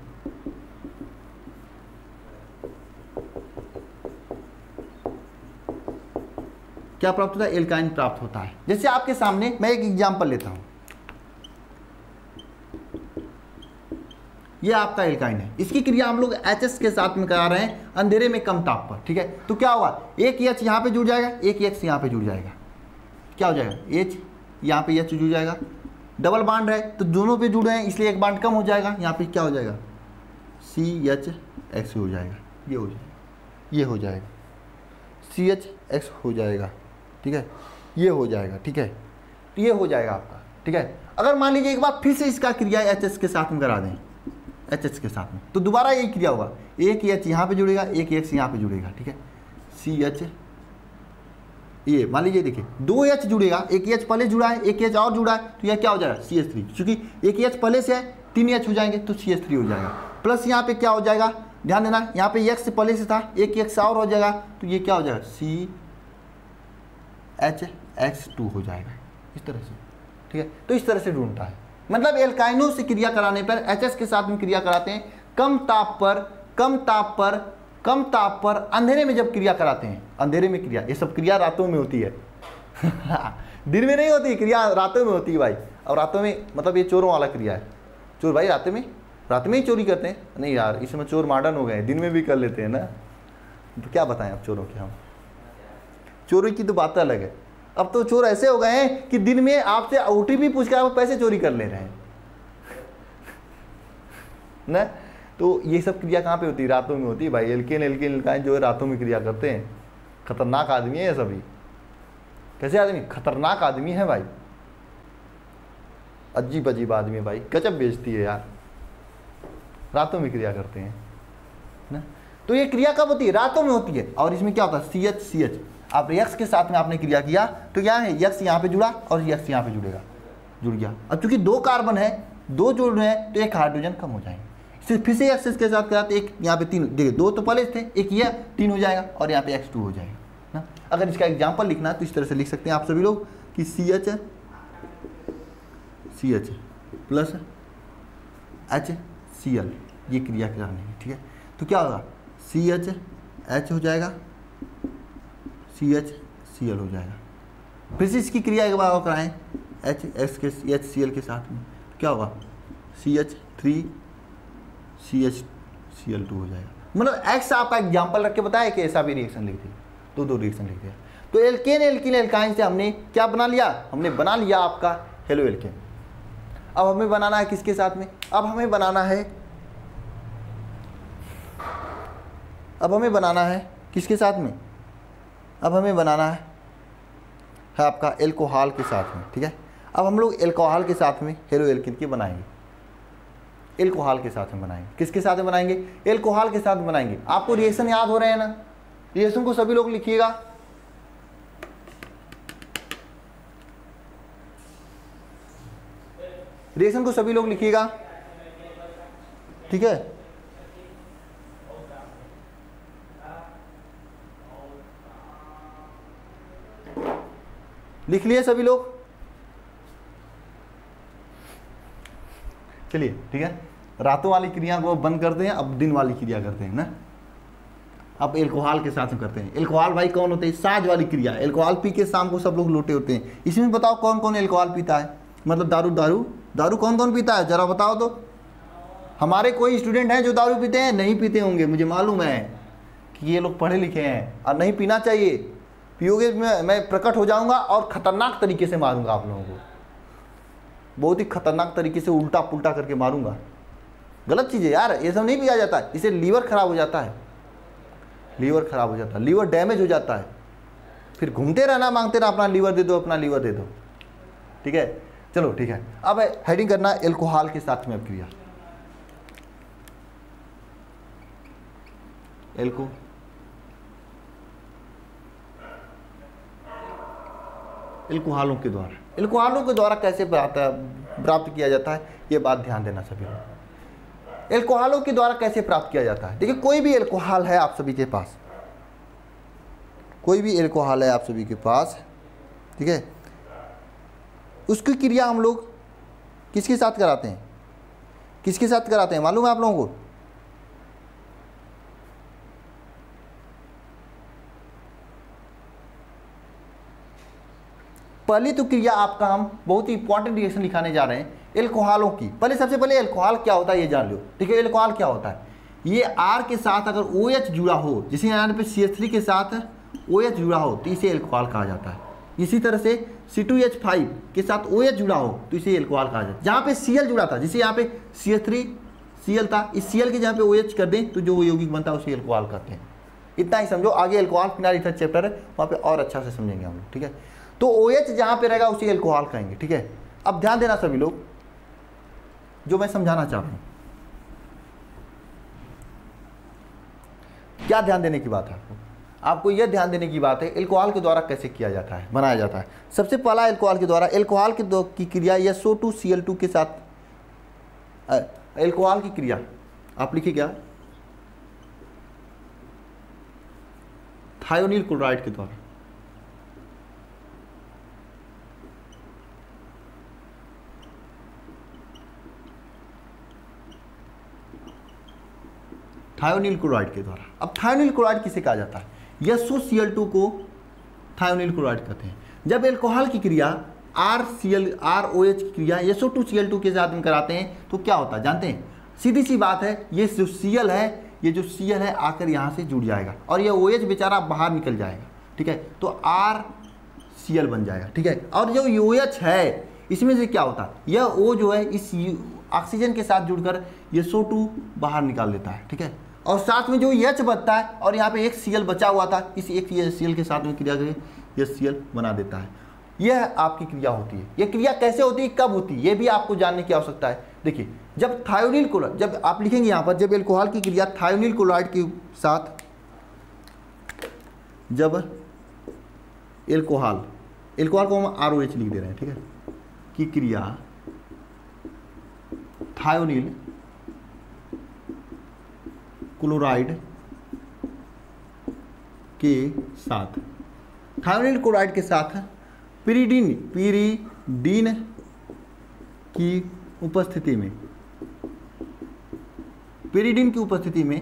Speaker 1: क्या प्राप्त होता है, एल्काइन प्राप्त होता है। जैसे आपके सामने मैं एक एग्जांपल लेता हूं, ये आपका एल्काइन है। इसकी क्रिया हम लोग HH के साथ में करा रहे हैं अंधेरे में कम ताप पर, ठीक है। तो क्या होगा, एक H यहाँ पे जुड़ जाएगा, एक X यहाँ पे जुड़ जाएगा, क्या हो जाएगा, H यहाँ पे H जुड़ जाएगा, डबल बाड है तो दोनों पे जुड़े हैं इसलिए एक बाड कम हो जाएगा, यहाँ पे क्या हो जाएगा CHX हो जाएगा, ये हो जाएगा, ये हो जाएगा CHX हो जाएगा, ठीक है, ये हो जाएगा, ठीक है, तो ये हो जाएगा आपका, ठीक है। अगर मान लीजिए एक बार फिर से इसका क्रिया HH के साथ में करा दें, HH के साथ में, तो दोबारा यही क्रिया होगा, एक H यहाँ पे जुड़ेगा, एक X यहाँ पे जुड़ेगा, ठीक है, CH, ये मान लीजिए देखिए 2 H जुड़ेगा, एक H पहले जुड़ा है, एक H और जुड़ा है, तो यह क्या हो जाएगा CH3, क्योंकि एक H पहले से है, 3 H हो जाएंगे तो CH3 हो जाएगा। प्लस यहाँ पे क्या हो जाएगा, ध्यान देना, यहाँ पे X पहले से था, एक X और हो जाएगा तो ये क्या हो जाएगा CHX2 हो जाएगा, इस तरह से, ठीक है। तो इस तरह से ढूंढता है, मतलब एल्काइनों से क्रिया कराने पर HH के साथ में क्रिया कराते हैं, कम ताप पर अंधेरे में जब क्रिया कराते हैं, अंधेरे में क्रिया, ये सब क्रिया रातों में होती है दिन में नहीं होती क्रिया, रातों में होती है भाई। और रातों में मतलब ये चोरों वाला क्रिया है, चोर भाई रात में ही चोरी करते हैं, नहीं यार इस समय चोर मॉडर्न हो गए, दिन में भी कर लेते हैं ना, तो क्या बताएं अब चोरों के, हम चोरी की तो बात अलग है। अब तो चोर ऐसे हो गए हैं कि दिन में आपसे OTP पूछ कर आप पैसे चोरी कर ले रहे हैं ना। तो ये सब क्रिया कहाँ पे होती है, रातों में होती है भाई। एल्काइन जो है रातों में क्रिया करते हैं, खतरनाक आदमी है ये सभी। कैसे आदमी, खतरनाक आदमी है भाई, अजीब अजीब आदमी है भाई, गजब बेइज्जती है यार, रातों में क्रिया करते हैं ना। तो ये क्रिया कब होती है, रातों में होती है। और इसमें क्या होता है CH आप X के साथ में आपने क्रिया किया तो क्या है, X यहाँ पे जुड़ा और X यहाँ पे जुड़ेगा, जुड़ गया। अब चूंकि 2 कार्बन है, 2 जुड़ रहे हैं तो एक हाइड्रोजन कम हो जाएंगे, फिर से X के साथ कराते, एक यहाँ पे 3, देखिए 2 तो पहले थे, एक ये 3 हो जाएगा और यहाँ पे X2 हो जाएगा ना। अगर इसका एग्जाम्पल लिखना है तो इस तरह से लिख सकते हैं आप सभी लोग कि CH प्लस HCl, ये क्रिया करानी है, ठीक है। तो क्या होगा CH हो जाएगा, CHCl हो जाएगा। फिर से इसकी क्रिया एक बार और कराएं HCl के साथ में, क्या होगा CH3CHCl2 हो जाएगा। मतलब X आपका एग्जाम्पल रख के बताया कि ऐसा भी रिएक्शन लिख दिया, 2 रिएक्शन लिख दिया। तो एल्केन से हमने क्या बना लिया, हमने बना लिया आपका हेलो एल्केन। अब हमें बनाना है किसके साथ में, अब हमें बनाना है किसके साथ में, अब हमें बनाना है आपका एल्कोहल के साथ में, ठीक है। अब हम लोग एल्कोहल के साथ में हेलो एल्केन की बनाएंगे, एल्कोहल के साथ में बनाएंगे, किसके साथ में बनाएंगे, एल्कोहल के साथ बनाएंगे। आपको रिएक्शन याद हो रहे हैं ना, रिएक्शन को सभी लोग लिखिएगा, रिएक्शन को सभी लोग लिखिएगा, ठीक है। लिख लिए सभी लोग, चलिए ठीक है। रातों वाली क्रिया को बंद करते हैं, अब दिन वाली क्रिया करते हैं ना। अब एल्कोहल के साथ में करते हैं। एल्कोहल भाई कौन होते हैं, साँझ वाली क्रिया। एल्कोहल पी के शाम को सब लोग लोटे होते हैं। इसमें बताओ कौन कौन एल्कोहल पीता है, मतलब दारू कौन कौन पीता है, जरा बताओ तो। हमारे कोई स्टूडेंट हैं जो दारू पीते हैं, नहीं पीते होंगे, मुझे मालूम है कि ये लोग पढ़े लिखे हैं और नहीं पीना चाहिए। पियोगे मैं प्रकट हो जाऊंगा और ख़तरनाक तरीके से मारूंगा आप लोगों को, बहुत ही खतरनाक तरीके से उल्टा पुल्टा करके मारूंगा। गलत चीज़ है यार, ये सब नहीं पिया जाता है, इससे लीवर खराब हो जाता है, लीवर खराब हो जाता है, लीवर डैमेज हो जाता है, फिर घूमते रहना मांगते रहना अपना लीवर दे दो, अपना लीवर दे दो, ठीक है। चलो ठीक है, अब हेडिंग करना एल्कोहल के साथ में अब क्रिया। एल्कोहलों के द्वारा कैसे प्राप्त किया जाता है, ये बात ध्यान देना सभी लोग। एल्कोहलों के द्वारा कैसे प्राप्त किया जाता है, देखिए कोई भी एल्कोहल है आप सभी के पास, कोई भी एल्कोहल है आप सभी के पास, ठीक है। उसकी क्रिया हम लोग किसके साथ कराते हैं, किसके साथ कराते हैं मालूम है आप लोगों को, पहली तो क्रिया आपका हम बहुत ही इंपॉर्टेंट रिएक्शन लिखाने जा रहे हैं एल्कोहलों की। पहले सबसे पहले एल्कोहल क्या होता है ये जान लो, ठीक है। एल्कोहल क्या होता है, ये R के साथ अगर OH जुड़ा हो, जैसे यहाँ पे CH3 के साथ OH जुड़ा हो तो इसे एल्कोहल कहा जाता है। इसी तरह से C2H5 के साथ OH जुड़ा हो तो इसे एल्कोहल कहा जाता है। जहाँ पे Cl जुड़ा था, जैसे यहाँ पे CH3 Cl था, इस Cl के जहाँ पे OH कर दें तो जो यौगिक बनता है उसे एल्कोहल कहते हैं। इतना ही समझो, आगे एल्कोहल फिनाइल ईथर चैप्टर है, वहाँ पे और अच्छा से समझेंगे हम लोग, ठीक है। तो OH जहाँ पे रहेगा उसे एल्कोहल कहेंगे, ठीक है। अब ध्यान देना सभी लोग, जो मैं समझाना चाह रहा हूँ, क्या ध्यान देने की बात है आपको यह ध्यान देने की बात है एल्कोहल के द्वारा कैसे किया जाता है, बनाया जाता है। सबसे पहला एल्कोहल के द्वारा, एल्कोहल की क्रिया SO2Cl2 के साथ, एल्कोहल की क्रिया आप लिखिए क्या, थायोनील क्लोराइड के द्वारा। थायोनील क्लोराइड के द्वारा। अब थायोनील क्लोराइड किसे कहा जाता है, SOCl2 को थायोनील क्लोराइड कहते हैं। जब एल्कोहल की क्रिया ROH की क्रिया SO2Cl2 के साथ में कराते हैं तो क्या होता है जानते हैं, सीधी सी बात है, ये जो Cl है, ये जो Cl है आकर यहाँ से जुड़ जाएगा और ये OH बेचारा बाहर निकल जाएगा, ठीक है। तो RCl बन जाएगा, ठीक है। और जो OH है इसमें से क्या होता है, यह O जो है इस ऑक्सीजन के साथ जुड़कर SO2 बाहर निकाल लेता है, ठीक है। और साथ में जो H बचता है और यहाँ पे एक Cl बचा हुआ था, इस एक Cl के साथ में क्रिया करके ये Cl बना देता है। यह आपकी क्रिया होती है। ये क्रिया कैसे होती है, कब होती है, ये भी आपको जानने की आवश्यकता है। देखिए, जब थायोनील क्लोराइड, जब आप लिखेंगे यहाँ पर, जब एल्कोहल की क्रिया थायोनील क्लोराइड के साथ, जब एल्कोहल को हम ROH लिख दे रहे हैं, ठीक है, की क्रिया थायोनील क्लोराइड के साथ, थायोनील क्लोराइड के साथ पिरीडीन की उपस्थिति में, पिरीडीन की उपस्थिति में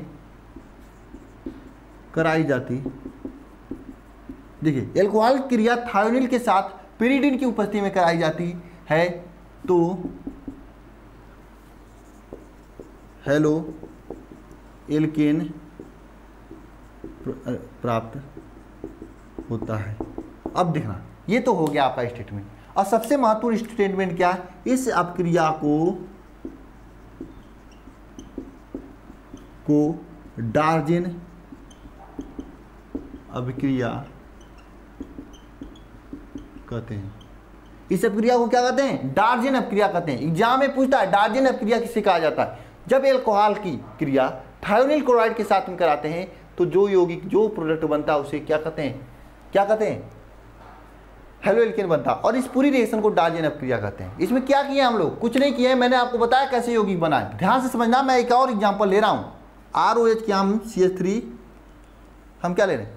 Speaker 1: कराई जाती, देखिए एल्कोहल क्रिया थायोनील के साथ पिरीडीन की उपस्थिति में कराई जाती है तो हेलो एल्केन प्राप्त होता है। अब देखना, ये तो हो गया आपका स्टेटमेंट। और सबसे महत्वपूर्ण स्टेटमेंट क्या है, इस अपक्रिया को डार्जेन अभिक्रिया कहते हैं। इस अपक्रिया को क्या कहते हैं, डार्जेन अपक्रिया कहते हैं। एग्जाम में पूछता है डार्जेन अपक्रिया किसे कहा जाता है, जब एल्कोहल की क्रिया थायोनील क्लोराइड के साथ में कराते हैं तो जो यौगिक, जो प्रोडक्ट बनता है उसे क्या कहते हैं, क्या कहते हैं, हेलो एल्केन बनता। और इस पूरी रिएक्शन को डार्जेन अपक्रिया कहते हैं। इसमें क्या किया हम लोग, कुछ नहीं किया है, मैंने आपको बताया कैसे यौगिक बनाए। ध्यान से समझना, मैं एक और एग्जांपल ले रहा हूं। ROH क्या, हम CH3, हम क्या ले रहे हैं,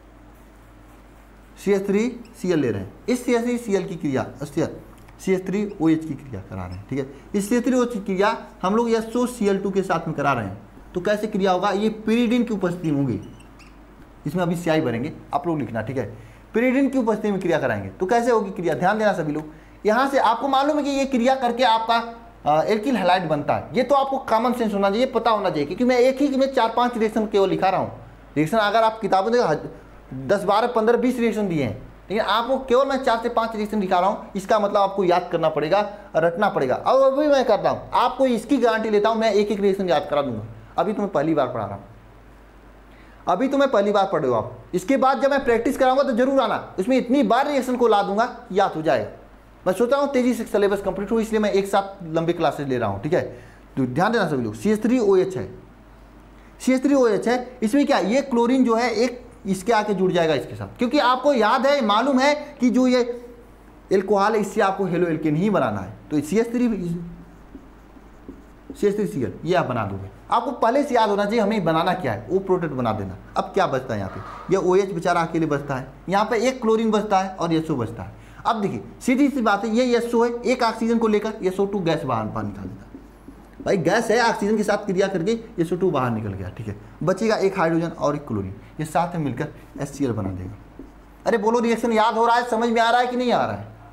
Speaker 1: CH3Cl ले रहे हैं। इस CH3Cl की क्रिया CH3OH की क्रिया करा रहे हैं, ठीक है। इस CH3OH की क्रिया हम लोग SOCl2 के साथ में करा रहे हैं तो कैसे क्रिया होगा, ये पिरीडीन की उपस्थिति में होगी। इसमें अभी CI भरेंगे, आप लोग लिखना, ठीक है। पिरीडीन की उपस्थिति में क्रिया कराएंगे तो कैसे होगी क्रिया, ध्यान देना सभी लोग। यहाँ से आपको मालूम है कि ये क्रिया करके आपका एल्किल हैलाइड बनता है। ये तो आपको कॉमन सेंस होना चाहिए, पता होना चाहिए, क्योंकि मैं एक ही में 4-5 रिएक्शन केवल लिखा रहा हूँ। रिएक्शन अगर आप किताबों में 10, 12, 15, 20 रिएक्शन दिए हैं, लेकिन आपको केवल मैं 4 से 5 रिएक्शन दिखा रहा हूँ। इसका मतलब आपको याद करना पड़ेगा, रटना पड़ेगा। और अभी मैं करता हूँ, आपको इसकी गारंटी लेता हूँ, मैं एक एक रिएक्शन याद करा दूंगा। अभी तो मैं पहली बार पढ़ा रहा हूँ, अभी तो मैं पहली बार पढ़ रहे हो आप। इसके बाद जब मैं प्रैक्टिस कराऊंगा तो जरूर आना, उसमें इतनी बार रिएक्शन को ला दूंगा याद हो जाएगा। मैं सोच रहा हूँ तेजी से सिलेबस कंप्लीट हो, इसलिए मैं एक साथ लंबे क्लासेस ले रहा हूँ, ठीक है। तो ध्यान देना सभी लोग, CH3OH है, CH3OH है। इसमें क्या, ये क्लोरीन जो है एक इसके आके जुड़ जाएगा इसके साथ, क्योंकि आपको याद है, मालूम है कि जो ये एल्कोहल है इससे आपको हेलो एल्केन ही बनाना है। तो CH3Cl ये आप बना दोगे। आपको पहले से याद होना चाहिए हमें बनाना क्या है, वो प्रोडक्ट बना देना। अब क्या बचता है यहाँ पे, ये OH बेचारा अकेले बचता है, यहाँ पे एक क्लोरीन बचता है और SO बचता है। अब देखिए सीधी सी बात है, ये SO है, एक ऑक्सीजन को लेकर SO2 गैस बाहर निकाल देता है। भाई गैस है, ऑक्सीजन के साथ क्रिया करके SO2 बाहर निकल गया, ठीक है। बचेगा एक हाइड्रोजन और एक क्लोरीन, ये साथ में मिलकर HCl बना देगा। अरे बोलो, रिएक्शन याद हो रहा है, समझ में आ रहा है कि नहीं आ रहा है,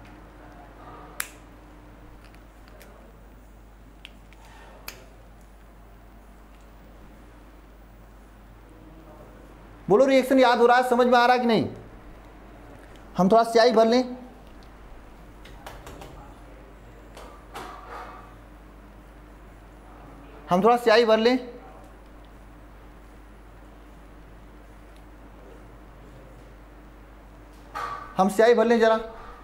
Speaker 1: बोलो रिएक्शन याद हो रहा है, समझ में आ रहा है कि नहीं? हम थोड़ा स्याही भर लें। हम थोड़ा स्याही भर लें। हम स्याही भर लें जरा।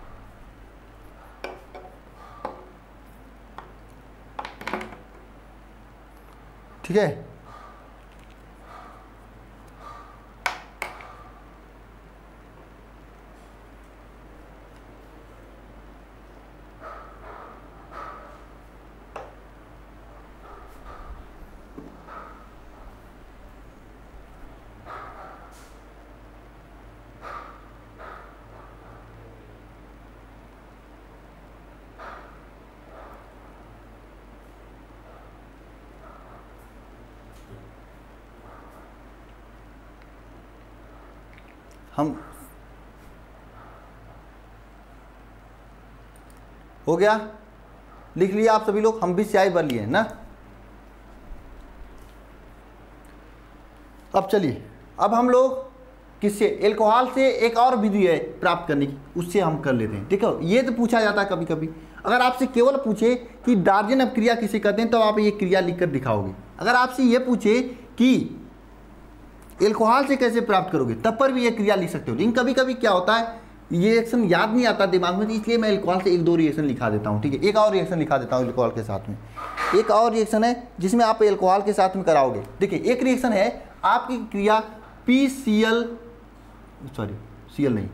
Speaker 1: ठीक है, हम हो गया, लिख लिया आप सभी लोग, हम भी स्याही भर लिए ना। अब चलिए, अब हम लोग किससे, एल्कोहल से एक और विधि है प्राप्त करने की, उससे हम कर लेते हैं। ठीक है, ये तो पूछा जाता है कभी कभी, अगर आपसे केवल पूछे कि डार्जन अपक्रिया किसे कहते हैं तो आप ये क्रिया लिखकर दिखाओगे। अगर आपसे ये पूछे कि एल्कोहल से कैसे प्राप्त करोगे, तब पर भी ये क्रिया लिख सकते हो। लेकिन कभी कभी क्या होता है, ये रिएक्शन याद नहीं आता दिमाग में, तो इसलिए मैं एल्कोहल से एक दो रिएक्शन लिखा देता हूँ। ठीक है, एक और रिएक्शन लिखा देता हूँ एल्कोहल के साथ में। एक और रिएक्शन है जिसमें आप एल्कोहल के साथ में कराओगे। देखिए, एक रिएक्शन है आपकी क्रिया PCl, सॉरी Cl नहीं,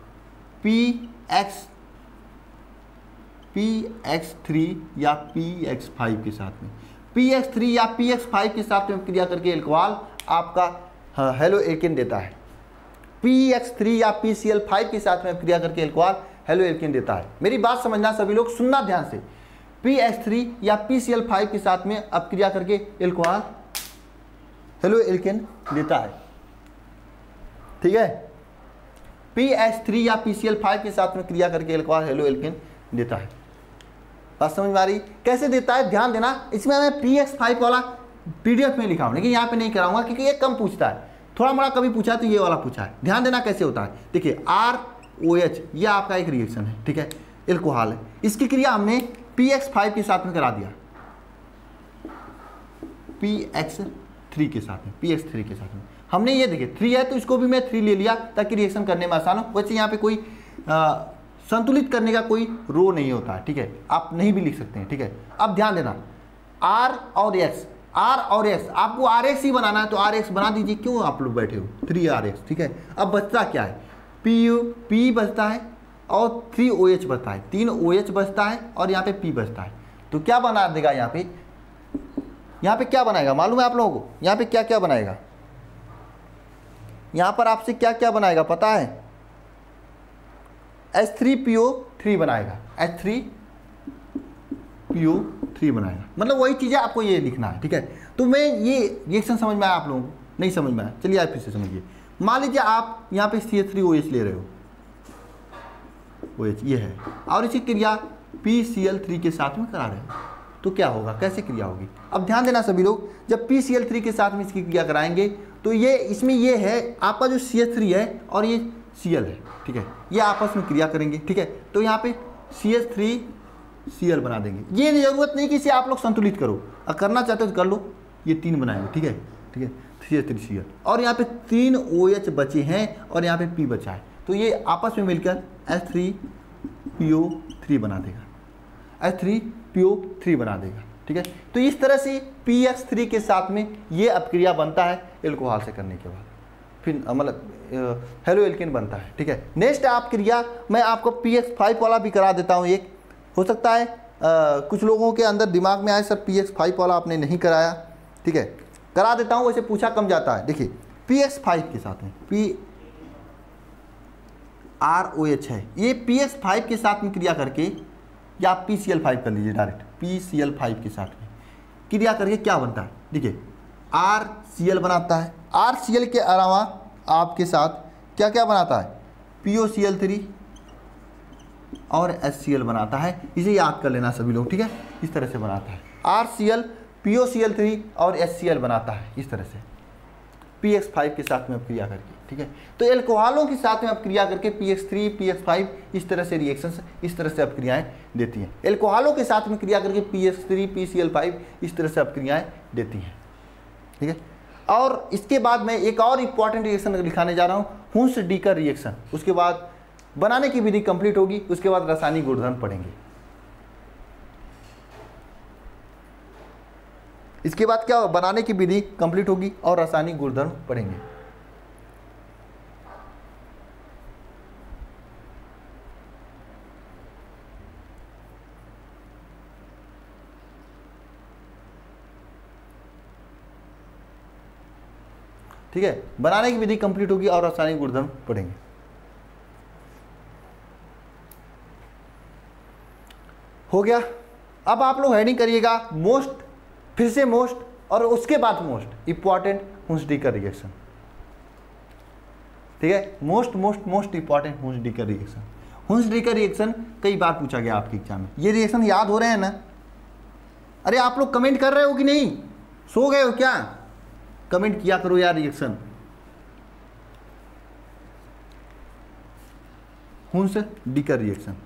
Speaker 1: PX3 या PX5 के साथ में, PX3 या PX5 के साथ में क्रिया करके एल्कोहल आपका हेलो एल्केन देता है। PX3 या PCl5 के साथ में क्रिया करके एल्कोहल हेलो एल्केन देता है। मेरी बात समझना सभी लोग, सुनना ध्यान से। PX3 या PCl5 के साथ में अब क्रिया करके एल्कोहल हेलो एल्केन देता है। ठीक है, PX3 या PCl5 के साथ में क्रिया करके एल्कोहल हेलो एल्केन देता है। बात समझ में आ रही? कैसे देता है ध्यान देना। इसमें मैं PX5 वाला PDF में लिखा हूं, लेकिन यहाँ पे नहीं कराऊंगा क्योंकि ये कम पूछता है। थोड़ा मोड़ा कभी पूछा तो ये वाला पूछा है। ध्यान देना कैसे होता है। देखिए, ROH ये आपका एक रिएक्शन है। ठीक है, एल्कोहल है, इसकी क्रिया हमने PX5 के साथ में करा दिया, PX3 के साथ में, PX3 के साथ में हमने ये देखिए 3 है तो इसको भी मैं 3 ले लिया ताकि रिएक्शन करने में आसान हो। वैसे यहाँ पे कोई संतुलित करने का कोई रो नहीं होता है। ठीक है, आप नहीं भी लिख सकते हैं। ठीक है, अब ध्यान देना, R और X आपको RX ही बनाना है तो RX बना दीजिए। क्यों आप लोग बैठे हो, 3RX। ठीक है, अब बचता क्या है, P बचता है और 3OH बचता है, 3 OH बचता है और यहाँ पे P बचता है। तो क्या बना देगा यहाँ पे क्या बनाएगा मालूम है आप लोगों को? यहाँ पे क्या क्या बनाएगा, यहाँ पर आपसे क्या क्या बनाएगा पता है? H3PO3 बनाएगा, H3PO3 बनाएगा। मतलब वही चीज़ें आपको ये लिखना है। ठीक है, तो मैं ये रिएक्शन समझ में आया आप लोगों को? नहीं समझ में आया? चलिए आप फिर से समझिए। मान लीजिए आप यहाँ पे CH3OH ले रहे हो, OH ये है, और इसी क्रिया PCl3 के साथ में करा रहे हो, तो क्या होगा, कैसे क्रिया होगी? अब ध्यान देना सभी लोग, जब PCl3 के साथ में इसकी क्रिया कराएंगे तो ये इसमें ये है आपका जो CH3 है और ये Cl है। ठीक है, ये आपस में क्रिया करेंगे। ठीक है, तो यहाँ पे CH3Cl बना देंगे। ये जरूरत नहीं कि इसे आप लोग संतुलित करो, अगर करना चाहते हो तो कर लो, ये 3 बनाएंगे। ठीक है, ठीक है, CH3Cl और यहाँ पे 3 OH बचे हैं और यहाँ पे P बचा है, तो ये आपस में मिलकर H3PO3 बना देगा, H3PO3 बना देगा। ठीक है, तो इस तरह से PX3 के साथ में ये अपक्रिया बनता है एल्कोहल से करने के बाद, फिर मतलब हेलो एल्केन बनता है। ठीक है, नेक्स्ट आप क्रिया मैं आपको PX5 वाला भी करा देता हूँ। एक हो सकता है कुछ लोगों के अंदर दिमाग में आए सर PX5 वाला आपने नहीं कराया। ठीक है, करा देता हूँ, वैसे पूछा कम जाता है। देखिए, PX5 के साथ में ROH है, ये PX5 के साथ में क्रिया करके, या आप PCl5 कर लीजिए डायरेक्ट, PCl5 के साथ में क्रिया करके क्या बनता है? देखिए, RCl बनाता है। RCl के अलावा आपके साथ क्या क्या बनाता है? POCl3 और HCl बनाता है। इसे याद कर लेना सभी लोग। ठीक है, इस तरह से बनाता है, RCl POCl3 और HCl बनाता है इस तरह से। px5 के साथ में अब क्रिया करके, ठीक है। तो एल्कोहलों के साथ में अब क्रिया करके px3 px5 इस तरह से रिएक्शंस इस तरह से अब क्रियाएं देती हैं। एल्कोहलों के साथ में क्रिया करके px3 pCl5 इस तरह से अब क्रियाएं देती हैं, ठीक है। और इसके बाद मैं एक और इम्पॉर्टेंट रिएक्शन लिखाने जा रहा हूँ, हुंस-डीकर रिएक्शन। उसके बाद बनाने की विधि कंप्लीट होगी, उसके बाद रासायनिक गुणधर्म पढ़ेंगे। इसके बाद क्या बनाने की विधि कंप्लीट होगी और रासायनिक गुणधर्म पढ़ेंगे। ठीक है, बनाने की विधि कंप्लीट होगी और रासायनिक गुणधर्म पढ़ेंगे। हो गया। अब आप लोग हेडिंग करिएगा मोस्ट, फिर से मोस्ट और उसके बाद मोस्ट इंपॉर्टेंट हुंस-डीकर रिएक्शन, ठीक है। Most important Hunsdiecker reaction. Hunsdiecker reaction कई बार पूछा गया आपके एग्जाम में। ये रिएक्शन याद हो रहे हैं ना? अरे आप लोग कमेंट कर रहे हो कि नहीं? सो गए हो क्या? कमेंट किया करो यार। रिएक्शन हुंस-डीकर रिएक्शन,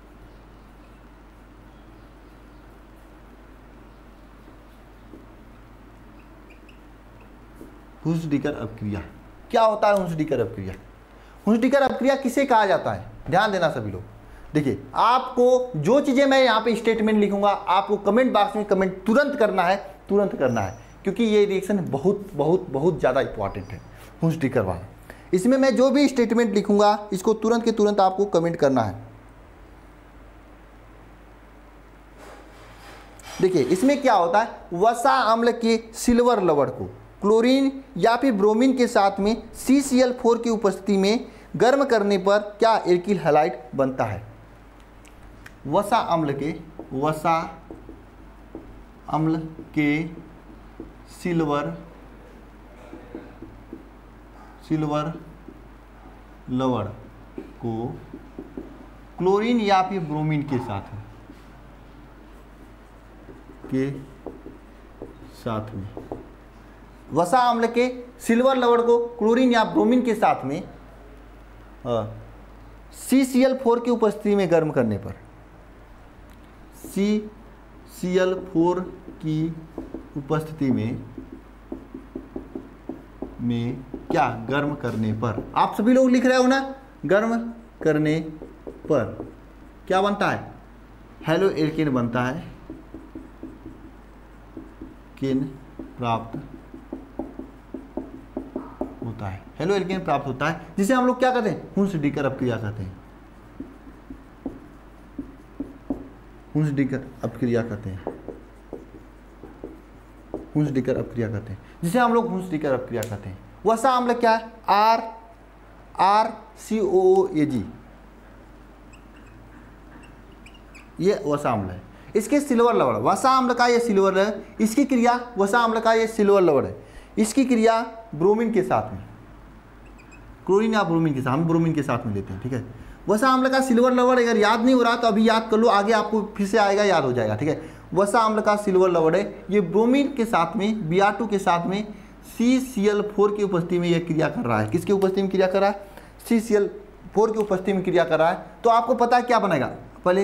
Speaker 1: हुंस-डीकर अपक्रिया। क्या होता है हुंस-डीकर अपक्रिया? हुंस-डीकर अपक्रिया किसे कहा जाता है? ध्यान देना सभी लोग। देखिए, आपको जो चीजें मैं यहाँ पे स्टेटमेंट लिखूंगा आपको कमेंट बॉक्स में कमेंट तुरंत करना है, तुरंत करना है, क्योंकि ये रिएक्शन बहुत बहुत बहुत ज़्यादा इंपॉर्टेंट है हुंस-डीकर वाला। इसमें मैं जो भी स्टेटमेंट लिखूंगा इसको तुरंत के तुरंत आपको कमेंट करना है। देखिए, इसमें क्या होता है, वसा अम्ल के सिल्वर लवण को क्लोरीन या फिर ब्रोमीन के साथ में CCl4 की उपस्थिति में गर्म करने पर क्या एल्किल हैलाइड बनता है? वसा अम्ल के सिल्वर लवण को क्लोरीन या फिर ब्रोमीन के साथ में वसा अम्ल के सिल्वर लवण को क्लोरीन या ब्रोमीन के साथ में CCl4 की उपस्थिति में गर्म करने पर, CCl4 की उपस्थिति में क्या गर्म करने पर, आप सभी लोग लिख रहे हो ना, गर्म करने पर क्या बनता है? हेलो एल्केन बनता है, किन प्राप्त होता है, हेलो एल्केन प्राप्त होता है, जिसे हम लोग क्या कहते हैं? हुंस-डीकर अपक्रिया कहते हैं। हुंस-डीकर अपक्रिया कहते हैं, हुंस-डीकर अपक्रिया कहते हैं, जिसे हम लोग हुंस-डीकर अपक्रिया कहते हैं। वसा अम्ल क्या है? RCOOAG, ये वसा अम्ल है। इसके सिल्वर लवण, वसा अम्ल का ये सिल्वर है, इसकी क्रिया वसा अम्ल का ये सिल्वर लवण है, इसकी क्रिया ब्रोमीन के साथ में, क्लोरीन या ब्रोमीन के साथ, हम ब्रोमीन के साथ में लेते हैं, ठीक है। वसा अम्ल का सिल्वर लवण अगर याद नहीं हो रहा तो अभी याद कर लो, आगे आपको फिर से आएगा, याद हो जाएगा, ठीक है। वसा अम्ल का सिल्वर लवण है, ये ब्रोमीन के साथ में, Br2 के साथ में CCl4 की उपस्थिति में ये क्रिया कर रहा है। किसकी उपस्थिति में क्रिया कर रहा है? CCl4 की उपस्थिति में क्रिया कर रहा है। तो आपको पता है क्या बनेगा? पहले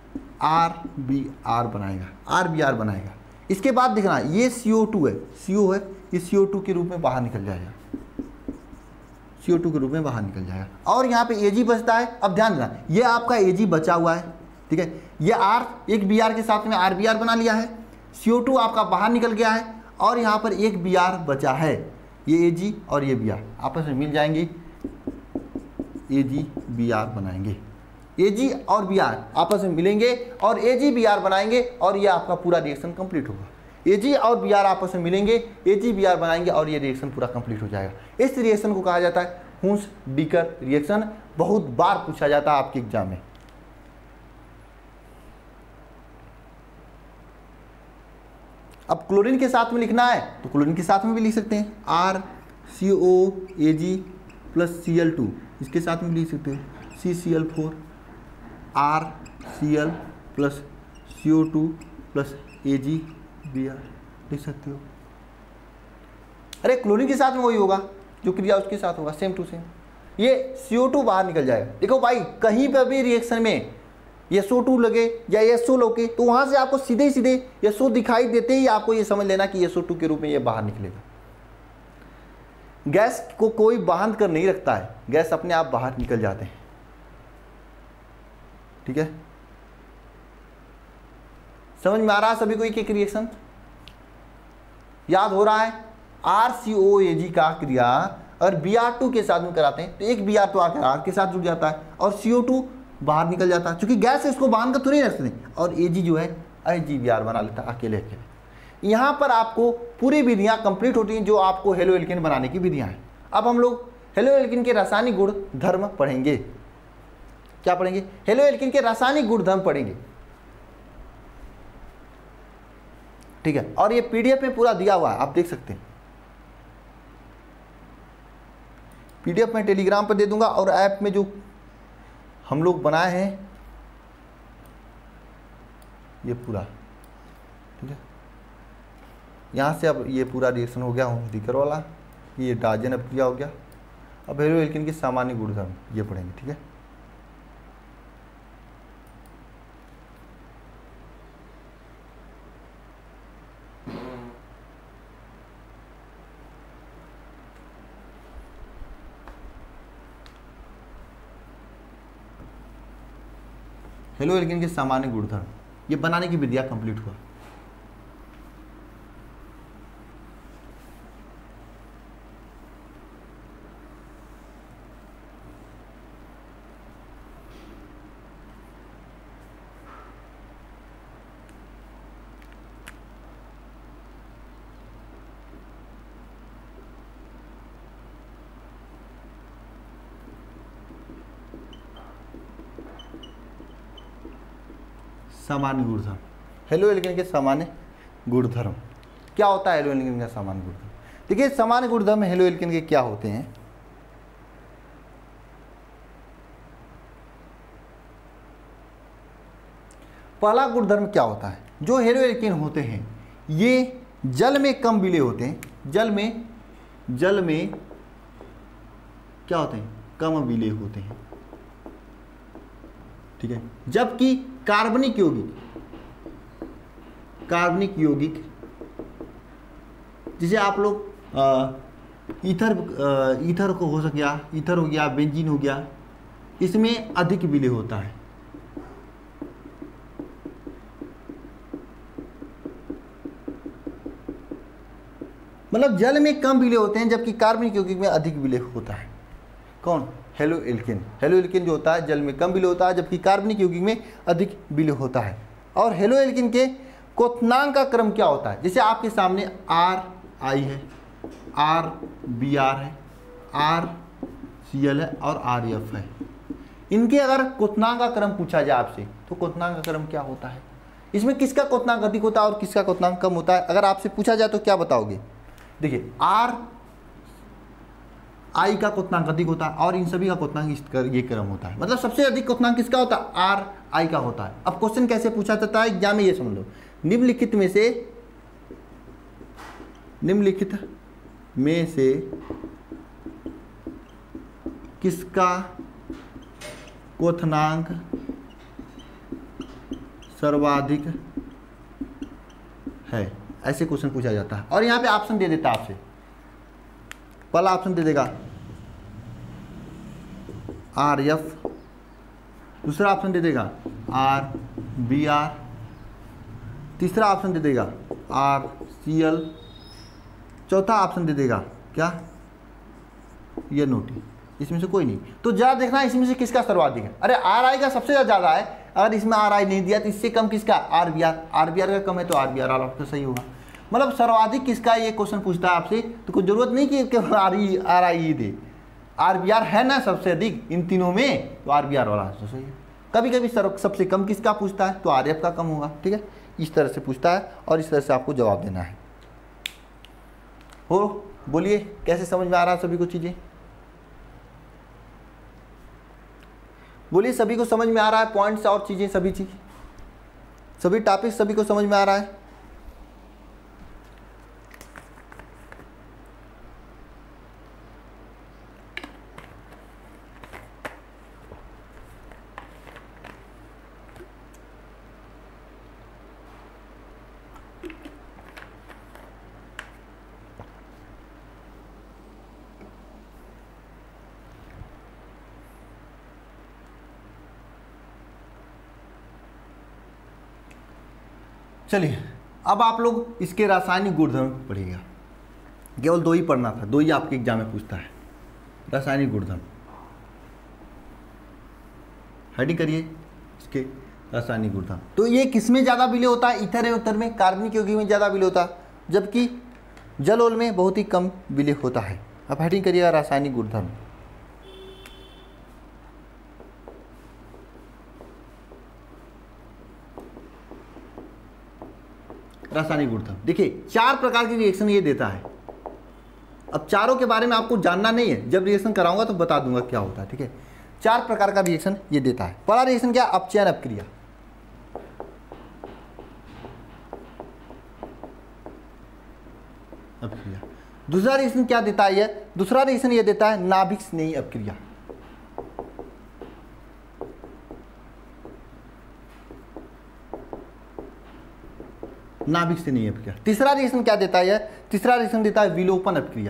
Speaker 1: RBr बनाएगा, इसके बाद दिखना ये CO2 है, CO है, ये CO2 के रूप में बाहर निकल जाएगा, CO2 के रूप में बाहर निकल जाएगा, और यहाँ पे Ag बचता है। अब ध्यान देना, ये आपका Ag बचा हुआ है, ठीक है। ये R एक Br के साथ में RBr बना लिया है, CO2 आपका बाहर निकल गया है, और यहाँ पर एक Br बचा है, ये Ag और ये Br आपस में मिल जाएंगे, AgBr बनाएंगे, Ag और Br आपस में मिलेंगे और AgBr बनाएंगे, और ये आपका पूरा रिएक्शन कंप्लीट होगा। Ag और Br आपस में मिलेंगे, AgBr बनाएंगे, और ये रिएक्शन पूरा कंप्लीट हो जाएगा। इस रिएक्शन को कहा जाता है हुंस-डीकर रिएक्शन। बहुत बार पूछा जाता है आपके एग्जाम में। अब क्लोरीन के साथ में लिखना है तो क्लोरीन के साथ में भी लिख सकते हैं, RCOAG प्लस Cl2, इसके साथ में भी लिख सकते हैं CCl4 RCl plus CO2 plus AgBr लिख सकते हो। अरे क्लोरीन के साथ में वही होगा जो क्रिया उसके साथ होगा, सेम टू सेम। ये CO2 बाहर निकल जाएगा। देखो भाई कहीं पर भी रिएक्शन में SO2 लगे या SO लगे तो वहाँ से आपको सीधे सीधे SO दिखाई देते ही आपको ये समझ लेना कि SO2 के रूप में ये बाहर निकलेगा। गैस को कोई बांध कर नहीं रखता है, गैस अपने आप बाहर निकल जाते हैं। ठीक है, समझ में आ रहा है सभी को एक एक रिएक्शन याद हो रहा है? RCOAG का क्रिया और Br2 के साथ में कराते हैं तो एक Br तो आकर R के साथ जुड़ जाता है और CO2 बाहर निकल जाता है, क्योंकि गैस इसको बांध कर थोड़ी रखते हैं, और Ag जो है IgBr बना लेता है अकेले अकेले। यहाँ पर आपको पूरी विधियाँ कंप्लीट होती हैं जो आपको हेलो एल्केन बनाने की विधियाँ हैं। अब हम लोग हेलो एल्केन के रासायनिक गुण धर्म पढ़ेंगे। क्या पढ़ेंगे? हेलो एल्केन के रासायनिक गुण धर्म पढ़ेंगे। ठीक है, और ये PDF में पूरा दिया हुआ है, आप देख सकते हैं। PDF में टेलीग्राम पर दे दूंगा और ऐप में जो हम लोग बनाए हैं ये पूरा। ठीक है, यहाँ से अब ये पूरा रिएक्शन हो गया दिकर वाला, ये डायजन अभिक्रिया हो गया। अब हेलो एल्केन के सामान्य गुणधर्म ये पढ़ेंगे। ठीक है, हेलो एल्केन के सामान्य गुणधर्म ये बनाने की विधिया कंप्लीट हुआ। सामान्य गुणधर्म, हेलो एल्केन के सामान्य गुणधर्म क्या होता है? हेलो एल्केन का सामान्य गुणधर्म देखिए, सामान्य गुणधर्म हेलो एल्केन के क्या होते हैं? पहला गुणधर्म क्या होता है? जो हेलो एल्केन होते हैं ये जल में कम विलेय होते हैं। जल में क्या होते हैं? कम विलेय होते हैं। ठीक है, जबकि कार्बनिक यौगिक जिसे आप लोग ईथर को हो गया, ईथर हो गया, बेंजीन हो गया, इसमें अधिक विलेय होता है। मतलब जल में कम विलेय होते हैं जबकि कार्बनिक यौगिक में अधिक विलेय होता है। कौन? Halo alkane. हेलो एल्केन जो होता है जल में कम विलेय होता है जबकि कार्बनिक यौगिक में अधिक विलेय होता है। और हेलो एल्केन के क्वथनांक का क्रम क्या होता है? जैसे आपके सामने RI है, RBr है, RCl है और RF है। इनके अगर क्वथनांक का क्रम पूछा जाए आपसे तो क्वथनांक का क्रम क्या होता है? इसमें किसका क्वथनांक अधिक होता है और किसका क्वथनांक कम होता है? अगर आपसे पूछा जाए तो क्या बताओगे? देखिए, RI का क्वथनांक अधिक होता है और इन सभी का क्वथनांक ये क्रम होता है। मतलब सबसे अधिक क्वथनांक किसका होता है? RI का होता है। अब क्वेश्चन कैसे पूछा जाता है एग्जाम में, ये समझ लो। निम्नलिखित में से किसका क्वथनांक सर्वाधिक है? ऐसे क्वेश्चन पूछा जाता है। और यहाँ पे ऑप्शन दे देता है आपसे। पहला ऑप्शन दे देगा RF, दूसरा ऑप्शन दे देगा RBr, तीसरा ऑप्शन दे देगा RCl, चौथा ऑप्शन दे देगा क्या? ये नोटी। इसमें से कोई नहीं। तो ज़्यादा देखना इसमें से किसका सर्वाधिक है। अरे RI का सबसे ज़्यादा है, अगर इसमें RI नहीं दिया तो इससे कम किसका? RBr। RBr का कम है तो RBr वाला तो सही होगा। मतलब सर्वाधिक किसका ये क्वेश्चन पूछता है आपसे, तो कोई जरूरत नहीं कि RI दे। RBr है ना सबसे अधिक इन तीनों में, तो RBr वाला तो सही है। कभी कभी सबसे कम किसका पूछता है तो RF का कम होगा। ठीक है, इस तरह से पूछता है और इस तरह से आपको जवाब देना है। हो बोलिए, कैसे समझ में आ रहा है सभी को चीज़ें? बोलिए, सभी को समझ में आ रहा है पॉइंट्स और चीज़ें, सभी चीज़, सभी टॉपिक सभी को समझ में आ रहा है? चलिए अब आप लोग इसके रासायनिक गुणधर्म पढ़िएगा। केवल 2 ही पढ़ना था, 2 ही आपके एग्जाम में पूछता है। रासायनिक गुणधर्म हेडिंग करिए इसके रासायनिक गुणधर्म। तो ये किसमें ज़्यादा विलय होता है? ईथर एवं उत्तर में, कार्बनिक यौगिक में ज़्यादा विलय होता है, जबकि जलोल में बहुत ही कम विलय होता है। अब हेडिंग करिएगा रासायनिक गुणधर्म। रासायनिक गुणधर्म देखिए 4 प्रकार के रिएक्शन ये देता है। अब चारों के बारे में आपको जानना नहीं है, जब रिएक्शन कराऊंगा तो बता दूंगा क्या होता है, ठीक है। 4 प्रकार का रिएक्शन ये देता है। पहला रिएक्शन क्या? अपचयन अपक्रिया। अपक्रिया। दूसरा रिएक्शन क्या देता है ये? दूसरा रिएक्शन ये देता है नाभिक स्नेही अपक्रिया। नाभिक स्नेही अपक्रिया। तीसरा रिएक्शन क्या देता है? तीसरा रिएक्शन देता है विलोपन अपक्रिया।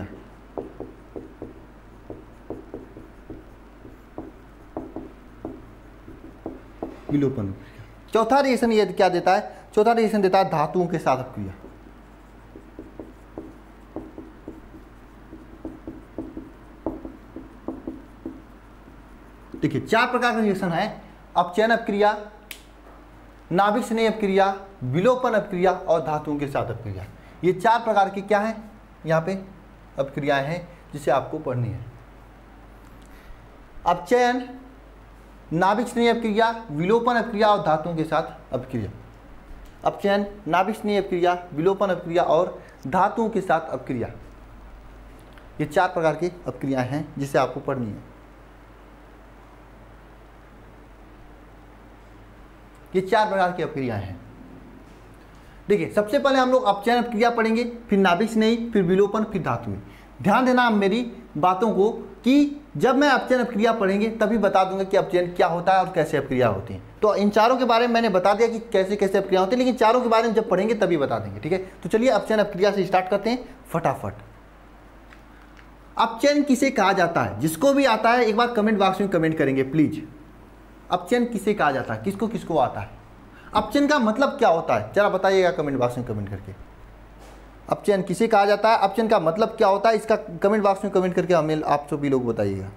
Speaker 1: विलोपन अपक्रिया। चौथा रिएक्शन ये क्या देता है? चौथा रिएक्शन देता है धातुओं के साथ अपक्रिया। देखिए 4 प्रकार का रिएक्शन है। अपचयन अपक्रिया, नाभिक स्नेही अपक्रिया, विलोपन अपक्रिया और धातुओं के साथ अपक्रिया। ये 4 प्रकार की क्या है यहाँ पे अपक्रियाएं हैं जिसे आपको पढ़नी है। अपचयन, नाभिक स्नेही अपक्रिया, विलोपन अपक्रिया और धातुओं के साथ अपक्रिया। अपचयन, नाभिक स्नेही अपक्रिया, विलोपन अपक्रिया और धातुओं के साथ अपक्रिया। ये 4 प्रकार की अपक्रियाएं हैं जिसे आपको पढ़नी है। ये 4 प्रकार की अपक्रियाएं हैं। देखिए सबसे पहले हम लोग अपचयन अपक्रिया पढ़ेंगे, फिर नाभिक स्नेही, फिर विलोपन, फिर धातुएं। ध्यान देना आप मेरी बातों को कि जब मैं अपचयन अपक्रिया पढ़ेंगे तभी बता दूंगा कि अपचयन क्या होता है और कैसे अपक्रिया होती है। तो इन चारों के बारे में मैंने बता दिया कि कैसे कैसे अपक्रिया होती है, लेकिन चारों के बारे में जब पढ़ेंगे तभी बता देंगे, ठीक है। तो चलिए अपचयन अपक्रिया से स्टार्ट करते हैं फटाफट। अपचयन किसे कहा जाता है? जिसको भी आता है एक बार कमेंट बॉक्स में कमेंट करेंगे प्लीज। अपचयन किसे कहा जाता है? किसको किसको आता है? अपचयन का मतलब क्या होता है जरा बताइएगा कमेंट बॉक्स में कमेंट करके। अपचयन किसे कहा जाता है? अपचयन का मतलब क्या होता है? इसका कमेंट बॉक्स में कमेंट करके हमें आप सभी लोग बताइएगा।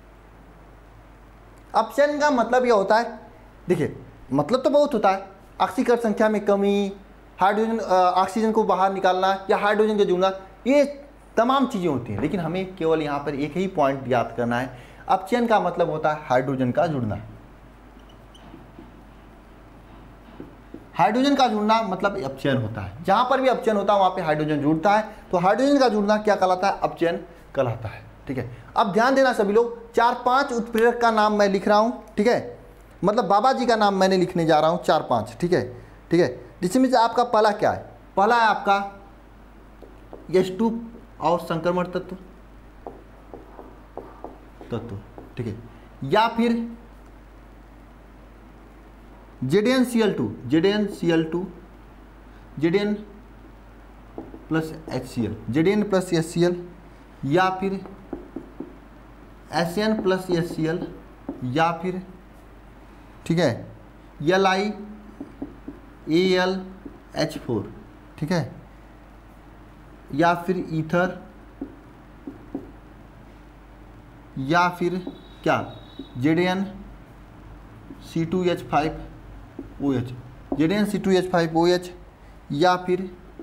Speaker 1: अपचयन का मतलब यह होता है, देखिए मतलब तो बहुत होता है, ऑक्सीकरण संख्या में कमी, हाइड्रोजन ऑक्सीजन को बाहर निकालना या हाइड्रोजन का जुड़ना, ये तमाम चीज़ें होती हैं। लेकिन हमें केवल यहाँ पर एक ही पॉइंट याद करना है। अपचयन का मतलब होता है हाइड्रोजन का जुड़ना। हाइड्रोजन का जुड़ना मतलब अपचयन होता है। जहाँ पर भी अपचयन होता है वहाँ पे हाइड्रोजन जुड़ता है, तो हाइड्रोजन का जुड़ना क्या कहलाता है? अपचयन कहलाता है, ठीक है। अब ध्यान देना सभी लोग, 4-5 उत्प्रेरक का नाम मैं लिख रहा हूँ, ठीक है। मतलब बाबा जी का नाम मैंने लिखने जा रहा हूँ 4-5, ठीक है, ठीक है। जिसमें से आपका पहला क्या है? पहला है आपका H2 और संक्रमण तत्व, ठीक है, या फिर ZnCl2, Zn plus HCl, Zn plus HCl, या फिर Sn प्लस HCl, या फिर ठीक है LiAlH4, ठीक है, या फिर ईथर, या फिर क्या ZnC2H5OH, ZnC2H5OH, या फिर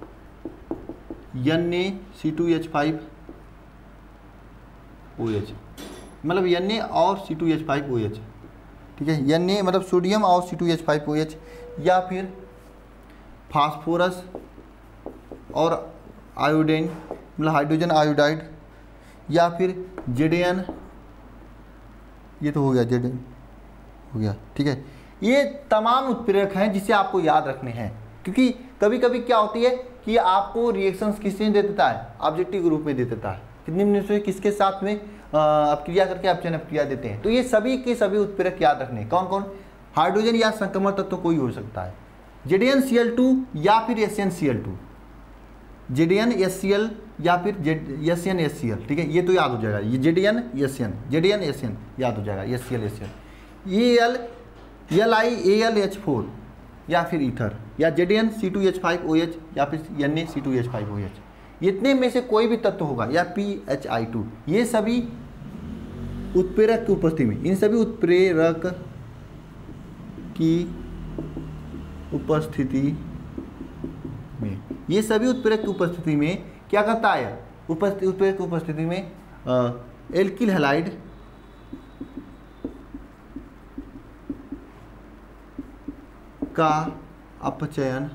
Speaker 1: Na C2H5OH, मतलब Na और C2H5OH, ठीक है। Na मतलब सोडियम और C2H5OH, या फिर फास्फोरस और आयोडीन मतलब हाइड्रोजन आयोडाइड, या फिर Zn, ये तो हो गया, Zn हो गया, ठीक है। ये तमाम उत्प्रेरक हैं जिसे आपको याद रखने हैं, क्योंकि कभी कभी क्या होती है कि आपको रिएक्शंस किससे दे देता है? ऑब्जेक्टिव के रूप में दे देता है। कितने मिनट से किसके साथ में अपक्रिया करके अपचयन अपक्रिया देते हैं। तो ये सभी के सभी उत्प्रेरक याद रखने हैं। कौन कौन? हाइड्रोजन या संक्रमण तत्व कोई हो सकता है, ZnCl2 या फिर SnCl2, ZnHCl या फिर SnHCl, ठीक है। ये तो याद हो जाएगा, ये ZnSn याद हो जाएगा, HCl, LiAlH4, या फिर ईथर, या ZnC2H5OH या फिर Na-C2H5OH, इतने में से कोई भी तत्व होगा, या PHI2, ये सभी उत्प्रेरक की उपस्थिति में, इन सभी उत्प्रेरक की उपस्थिति में, ये सभी उत्प्रेरक की उपस्थिति में क्या करता है, उत्प्रेरक की उपस्थिति में एल्किल हैलाइड का अपचयन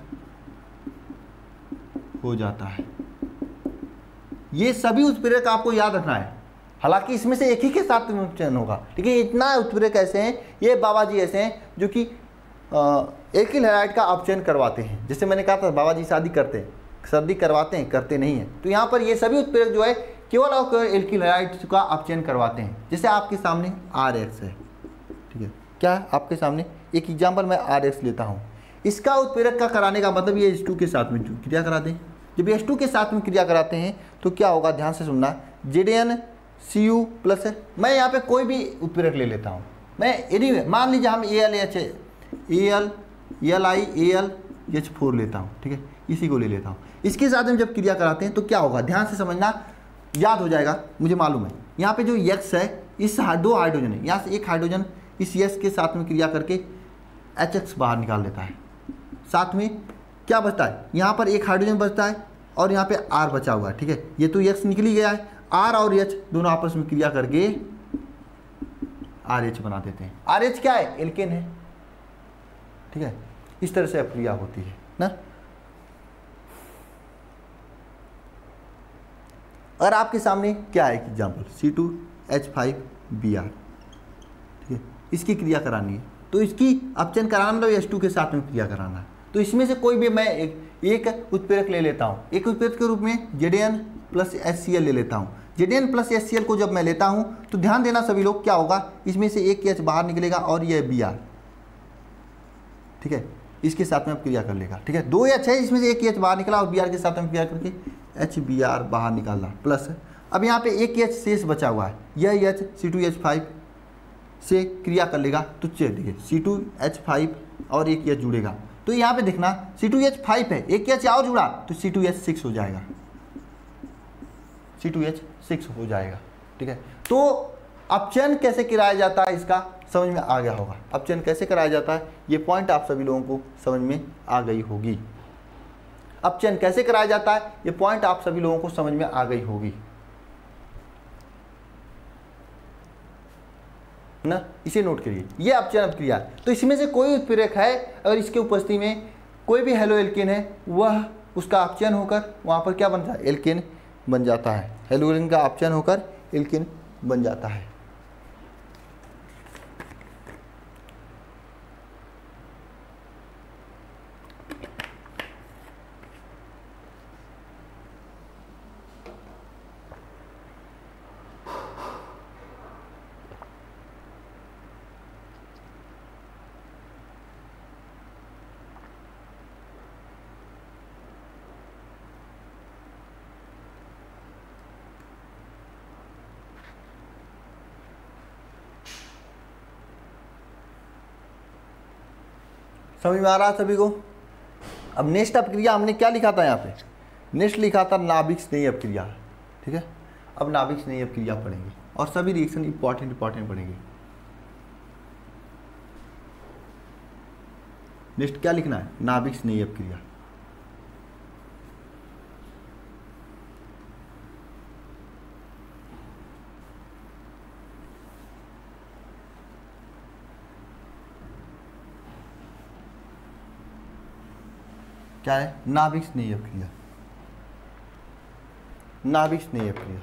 Speaker 1: हो जाता है। ये सभी उत्प्रेरक आपको याद रखना है, हालांकि इसमें से एक ही के साथ अपचयन होगा, ठीक है। इतना उत्प्रेरक ऐसे हैं, ये बाबा जी ऐसे हैं जो कि एल्किल हैलाइड का अपचयन करवाते हैं। जैसे मैंने कहा था बाबा जी शादी करवाते हैं, करते नहीं हैं। तो यहाँ पर ये सभी उत्प्रेरक जो है केवल और एल्किल हैलाइड का अपचयन करवाते हैं। जैसे आपके सामने RX है, ठीक है, क्या है आपके सामने एक एग्जाम्पल मैं RX लेता हूँ। इसका उत्प्रेरक का कराने का मतलब ये H2 के साथ में क्रिया कराते हैं। जब H2 के साथ में क्रिया कराते हैं तो क्या होगा, ध्यान से सुनना, ZnCu प्लस, मैं यहाँ पे कोई भी उत्प्रेरक ले लेता हूँ, मैं एनीवे मान लीजिए हम AlH4 लेता हूँ, ठीक है, इसी को ले लेता हूँ। इसके साथ में जब क्रिया कराते हैं तो क्या होगा, ध्यान से समझना, याद हो जाएगा, मुझे मालूम है। यहाँ पे जो X है, इस 2 हाइड्रोजन है, यहाँ से एक हाइड्रोजन इस X के साथ में क्रिया करके HX बाहर निकाल देता है। साथ में क्या बचता है, यहाँ पर एक हाइड्रोजन बचता है और यहाँ पे R बचा हुआ है, ठीक है। ये तो X निकल ही गया है, R और H दोनों आपस में क्रिया करके RH बना देते हैं। RH क्या है, एल्केन है, ठीक है। इस तरह से अक्रिया होती है ना। और आपके सामने क्या है, एक एग्जाम्पल C2H5Br, ठीक है, इसकी क्रिया करानी है। तो इसकी अपचयन कराना मतलब H2 के साथ में क्रिया कराना है। तो इसमें से कोई भी मैं एक उत्प्रेरक ले लेता हूँ, एक उत्प्रेरक के रूप में Zn प्लस HCl ले लेता हूँ। Zn प्लस HCl को जब मैं लेता हूँ तो ध्यान देना सभी लोग, क्या होगा, इसमें से एक H बाहर निकलेगा और यह Br, ठीक है, इसके साथ में अब क्रिया कर लेगा, ठीक है। 2 H है, इसमें से एक H बाहर निकला और Br के साथ में क्रिया करके HBr बाहर निकालना, प्लस अब यहाँ पे एक H शेष बचा हुआ है, यह H C2H5 से क्रिया कर लेगा तो देखिए C2H5 और एक H जुड़ेगा। तो यहाँ पे देखना C2H5 है, एक H और जुड़ा तो C2H6 हो जाएगा, C2H6 हो जाएगा, ठीक है। तो अपचयन कैसे कराया जाता है इसका समझ में आ गया होगा। अपचयन कैसे कराया जाता है ये पॉइंट आप सभी लोगों को समझ में आ गई होगी। अपचयन कैसे कराया जाता है ये पॉइंट आप सभी लोगों को समझ में आ गई होगी ना, इसे नोट करिए, ये अपचयन क्रिया। तो इसमें से कोई उत्प्रेरक है अगर इसके उपस्थिति में कोई भी हेलो एल्केन है, वह उसका अपचयन होकर वहाँ पर क्या बनता है, एल्केन बन जाता है। हेलो एल्केन का अपचयन होकर एल्केन बन जाता है। समझ में आ रहा है सभी को। अब नेक्स्ट अपक्रिया हमने क्या लिखा था यहाँ पे, नेक्स्ट लिखा था नाभिक स्नेही अपक्रिया, ठीक है। अब नाभिक स्नेही अपक्रिया पढ़ेंगे और सभी रिएक्शन इंपॉर्टेंट पढ़ेंगे। नेक्स्ट क्या लिखना है, नाभिक स्नेही अपक्रिया। क्या है, नाभिक स्नेही अपक्रिया, नाभिक स्नेही अपक्रिया।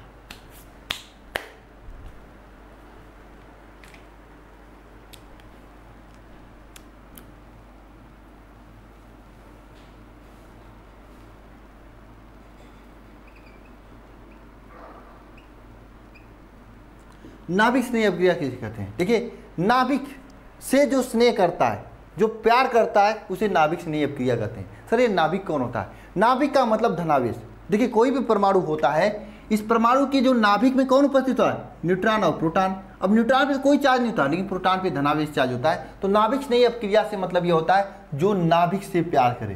Speaker 1: नाभिक स्नेही अपक्रिया किसे कहते हैं। देखिए, नाभिक से जो स्नेह करता है, जो प्यार करता है, उसे नाभिक स्नेही अपक्रिया कहते हैं। सर ये नाभिक कौन होता है, नाभिक का मतलब धनावेश। देखिए कोई भी परमाणु होता है, इस परमाणु के जो नाभिक में कौन उपस्थित होता है, न्यूट्रॉन और प्रोटॉन। अब न्यूट्रॉन पे कोई चार्ज नहीं होता, लेकिन प्रोटॉन पे धनावेश चार्ज होता है। तो नाभिक से नहीं, अब क्रिया से मतलब ये होता है जो नाभिक से प्यार करे,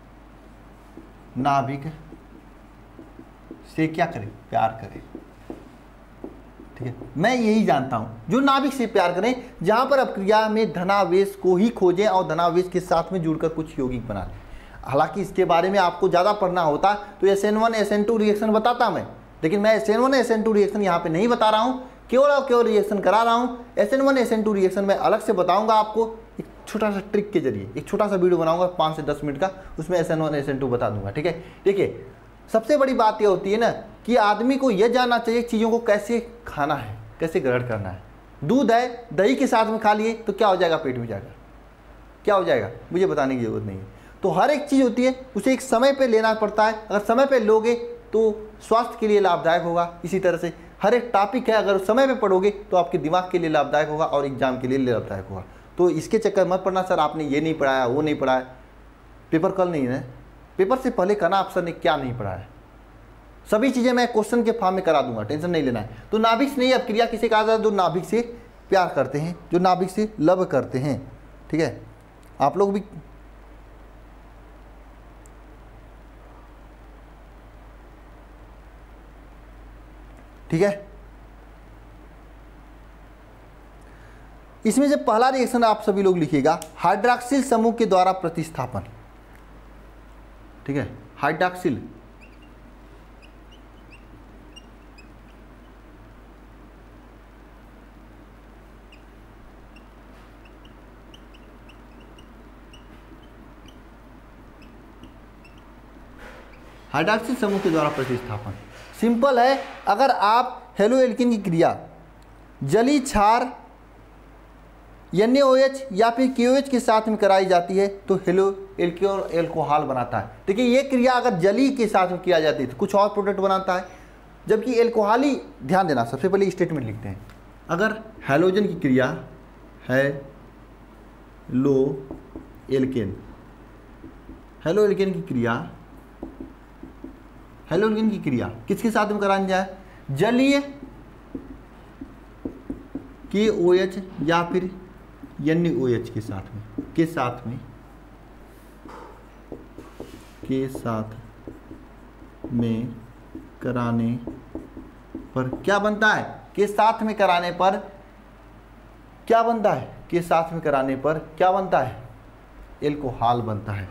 Speaker 1: नाभिक से क्या करे, प्यार करे, ठीक है। मैं यही जानता हूं, जो नाभिक से प्यार करें, जहां पर अब क्रिया में धनावेश को ही खोजें और धनावेश के साथ में जुड़कर कुछ यौगिक बना लें। हालांकि इसके बारे में आपको ज़्यादा पढ़ना होता तो SN1 SN2 रिएक्शन बताता मैं, लेकिन मैं SN1 SN2 रिएक्शन यहाँ पे नहीं बता रहा हूँ, केवल और केवल रिएक्शन करा रहा हूँ। SN1 SN2 रिएक्शन मैं अलग से बताऊँगा आपको एक छोटा सा ट्रिक के जरिए, एक छोटा सा वीडियो बनाऊँगा 5 से 10 मिनट का, उसमें SN1 SN2 बता दूंगा, ठीक है। देखिए सबसे बड़ी बात यह होती है ना कि आदमी को यह जानना चाहिए चीज़ों को कैसे खाना है, कैसे ग्रहण करना है। दूध है, दही के साथ में खा लिए तो क्या हो जाएगा, पेट में जाएगा, क्या हो जाएगा, मुझे बताने की जरूरत नहीं है। तो हर एक चीज़ होती है उसे एक समय पे लेना पड़ता है, अगर समय पे लोगे तो स्वास्थ्य के लिए लाभदायक होगा। इसी तरह से हर एक टॉपिक है, अगर समय पे पढ़ोगे तो आपके दिमाग के लिए लाभदायक होगा और एग्जाम के लिए लाभदायक होगा। तो इसके चक्कर मत पड़ना सर आपने ये नहीं पढ़ाया, वो नहीं पढ़ाया, पेपर कल नहीं है, पेपर से पहले कहना आप सर ने क्या नहीं पढ़ा है। सभी चीज़ें मैं क्वेश्चन के फॉर्म में करा दूंगा, टेंशन नहीं लेना है। तो नाभिक से नहीं, अब क्रिया किसे कहा जाता है, जो नाभिक से प्यार करते हैं, जो नाभिक से लव करते हैं, ठीक है। आप लोग भी ठीक है। इसमें से पहला रिएक्शन आप सभी लोग लिखिएगा, हाइड्रॉक्सिल समूह के द्वारा प्रतिस्थापन, ठीक है। हाइड्रॉक्सिल हाइड्रॉक्सिल समूह के द्वारा प्रतिस्थापन सिंपल है। अगर आप हेलो एल्किन की क्रिया जलीय क्षार NaOH या फिर KOH के साथ में कराई जाती है तो हेलो एल्किन और एल्कोहल बनाता है। देखिए ये क्रिया अगर जलीय के साथ में किया जाती है तो कुछ और प्रोडक्ट बनाता है, जबकि एल्कोहली, ध्यान देना, सबसे पहले स्टेटमेंट लिखते हैं। अगर हैलोजन की क्रिया है लो एल्केन, हेलो एल्केन की क्रिया, हेलो एल्केन की क्रिया किसके साथ में करानी जाए, जलीय KOH या फिर NaOH के साथ में कराने पर क्या बनता है, के साथ में कराने पर क्या बनता है, के साथ में कराने पर क्या बनता है, एल्कोहल बनता है।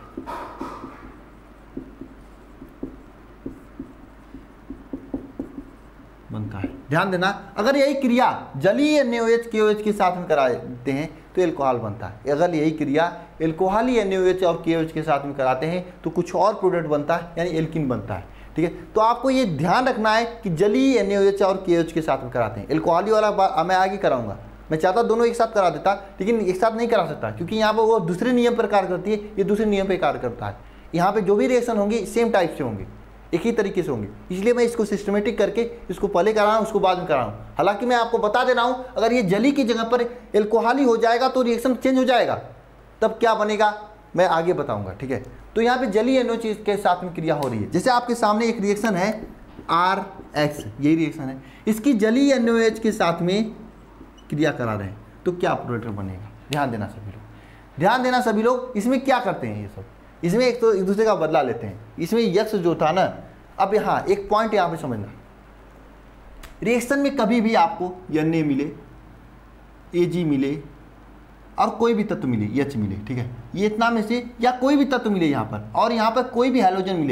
Speaker 1: ध्यान देना, अगर यही क्रिया जलीय NaOH KOH के साथ में कराते हैं तो एल्कोहल बनता है। अगर यही क्रिया एल्कोहली NaOH और KOH के साथ में कराते हैं तो कुछ और प्रोडक्ट बनता है, यानी एल्किन बनता है, ठीक है। तो आपको ये ध्यान रखना है कि जलीय NaOH और KOH के साथ में कराते हैं। एल्कोहली वाला मैं आगे कराऊंगा, मैं चाहता दोनों एक साथ करा देता, लेकिन एक साथ नहीं करा सकता क्योंकि यहाँ पर वो दूसरे नियम पर कार्य करती है, ये दूसरे नियम पर कार्य करता है। यहाँ पे जो भी रिएक्शन होंगे सेम टाइप से होंगे, एक ही तरीके से होंगे, इसलिए मैं इसको सिस्टमेटिक करके इसको पहले कराऊँ उसको बाद में कराऊँ। हालांकि मैं आपको बता दे रहा हूँ अगर ये जली की जगह पर एल्कोहली हो जाएगा तो रिएक्शन चेंज हो जाएगा, तब क्या बनेगा मैं आगे बताऊँगा, ठीक है। तो यहाँ पे जलीय NaOH के साथ में क्रिया हो रही है। जैसे आपके सामने एक रिएक्शन है RX, यही रिएक्शन है, इसकी जलीय NaOH के साथ में क्रिया करा रहे हैं तो क्या प्रोडक्ट बनेगा। ध्यान देना सभी लोग, ध्यान देना सभी लोग। इसमें क्या करते हैं ये सब, इसमें एक तो एक दूसरे का बदला लेते हैं। इसमें यक्स जो था ना, अब यहाँ एक पॉइंट यहाँ पे समझना, रिएक्शन में कभी भी आपको Na मिले, Ag मिले और कोई भी तत्व मिले, H मिले, ठीक है, ये इतना में से या कोई भी तत्व मिले यहाँ पर, और यहाँ पर कोई भी हैलोजन मिले,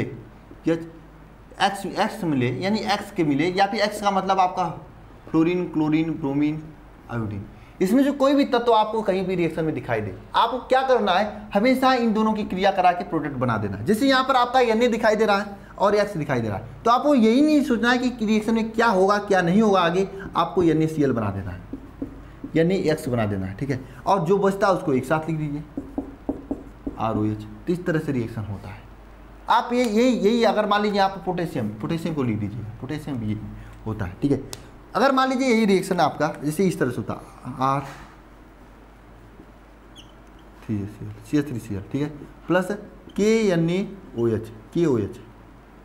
Speaker 1: X मिले, यानी X के मिले, या फिर X का मतलब आपका फ्लोरीन, क्लोरीन, ब्रोमीन, आयोडीन, इसमें जो कोई भी तत्व आपको कहीं भी रिएक्शन में दिखाई दे, आपको क्या करना है, हमेशा इन दोनों की क्रिया करा के प्रोडक्ट बना देना। जैसे यहाँ पर आपका Na दिखाई दे रहा है और X दिखाई दे रहा है, तो आपको यही नहीं सोचना है कि रिएक्शन में क्या होगा क्या नहीं होगा, आगे आपको NaCl बना देना है, NaX बना देना है, ठीक है। और जो बचता है उसको एक साथ लिख दीजिए ROH। तो इस तरह से रिएक्शन होता है। आप यही अगर मान लीजिए आप पोटेशियम को लिख दीजिए, पोटेशियम भी होता है, ठीक है। अगर मान लीजिए यही रिएक्शन आपका जैसे इस तरह से होता R3CH3Cl, ठीक है, प्लस KNaOH,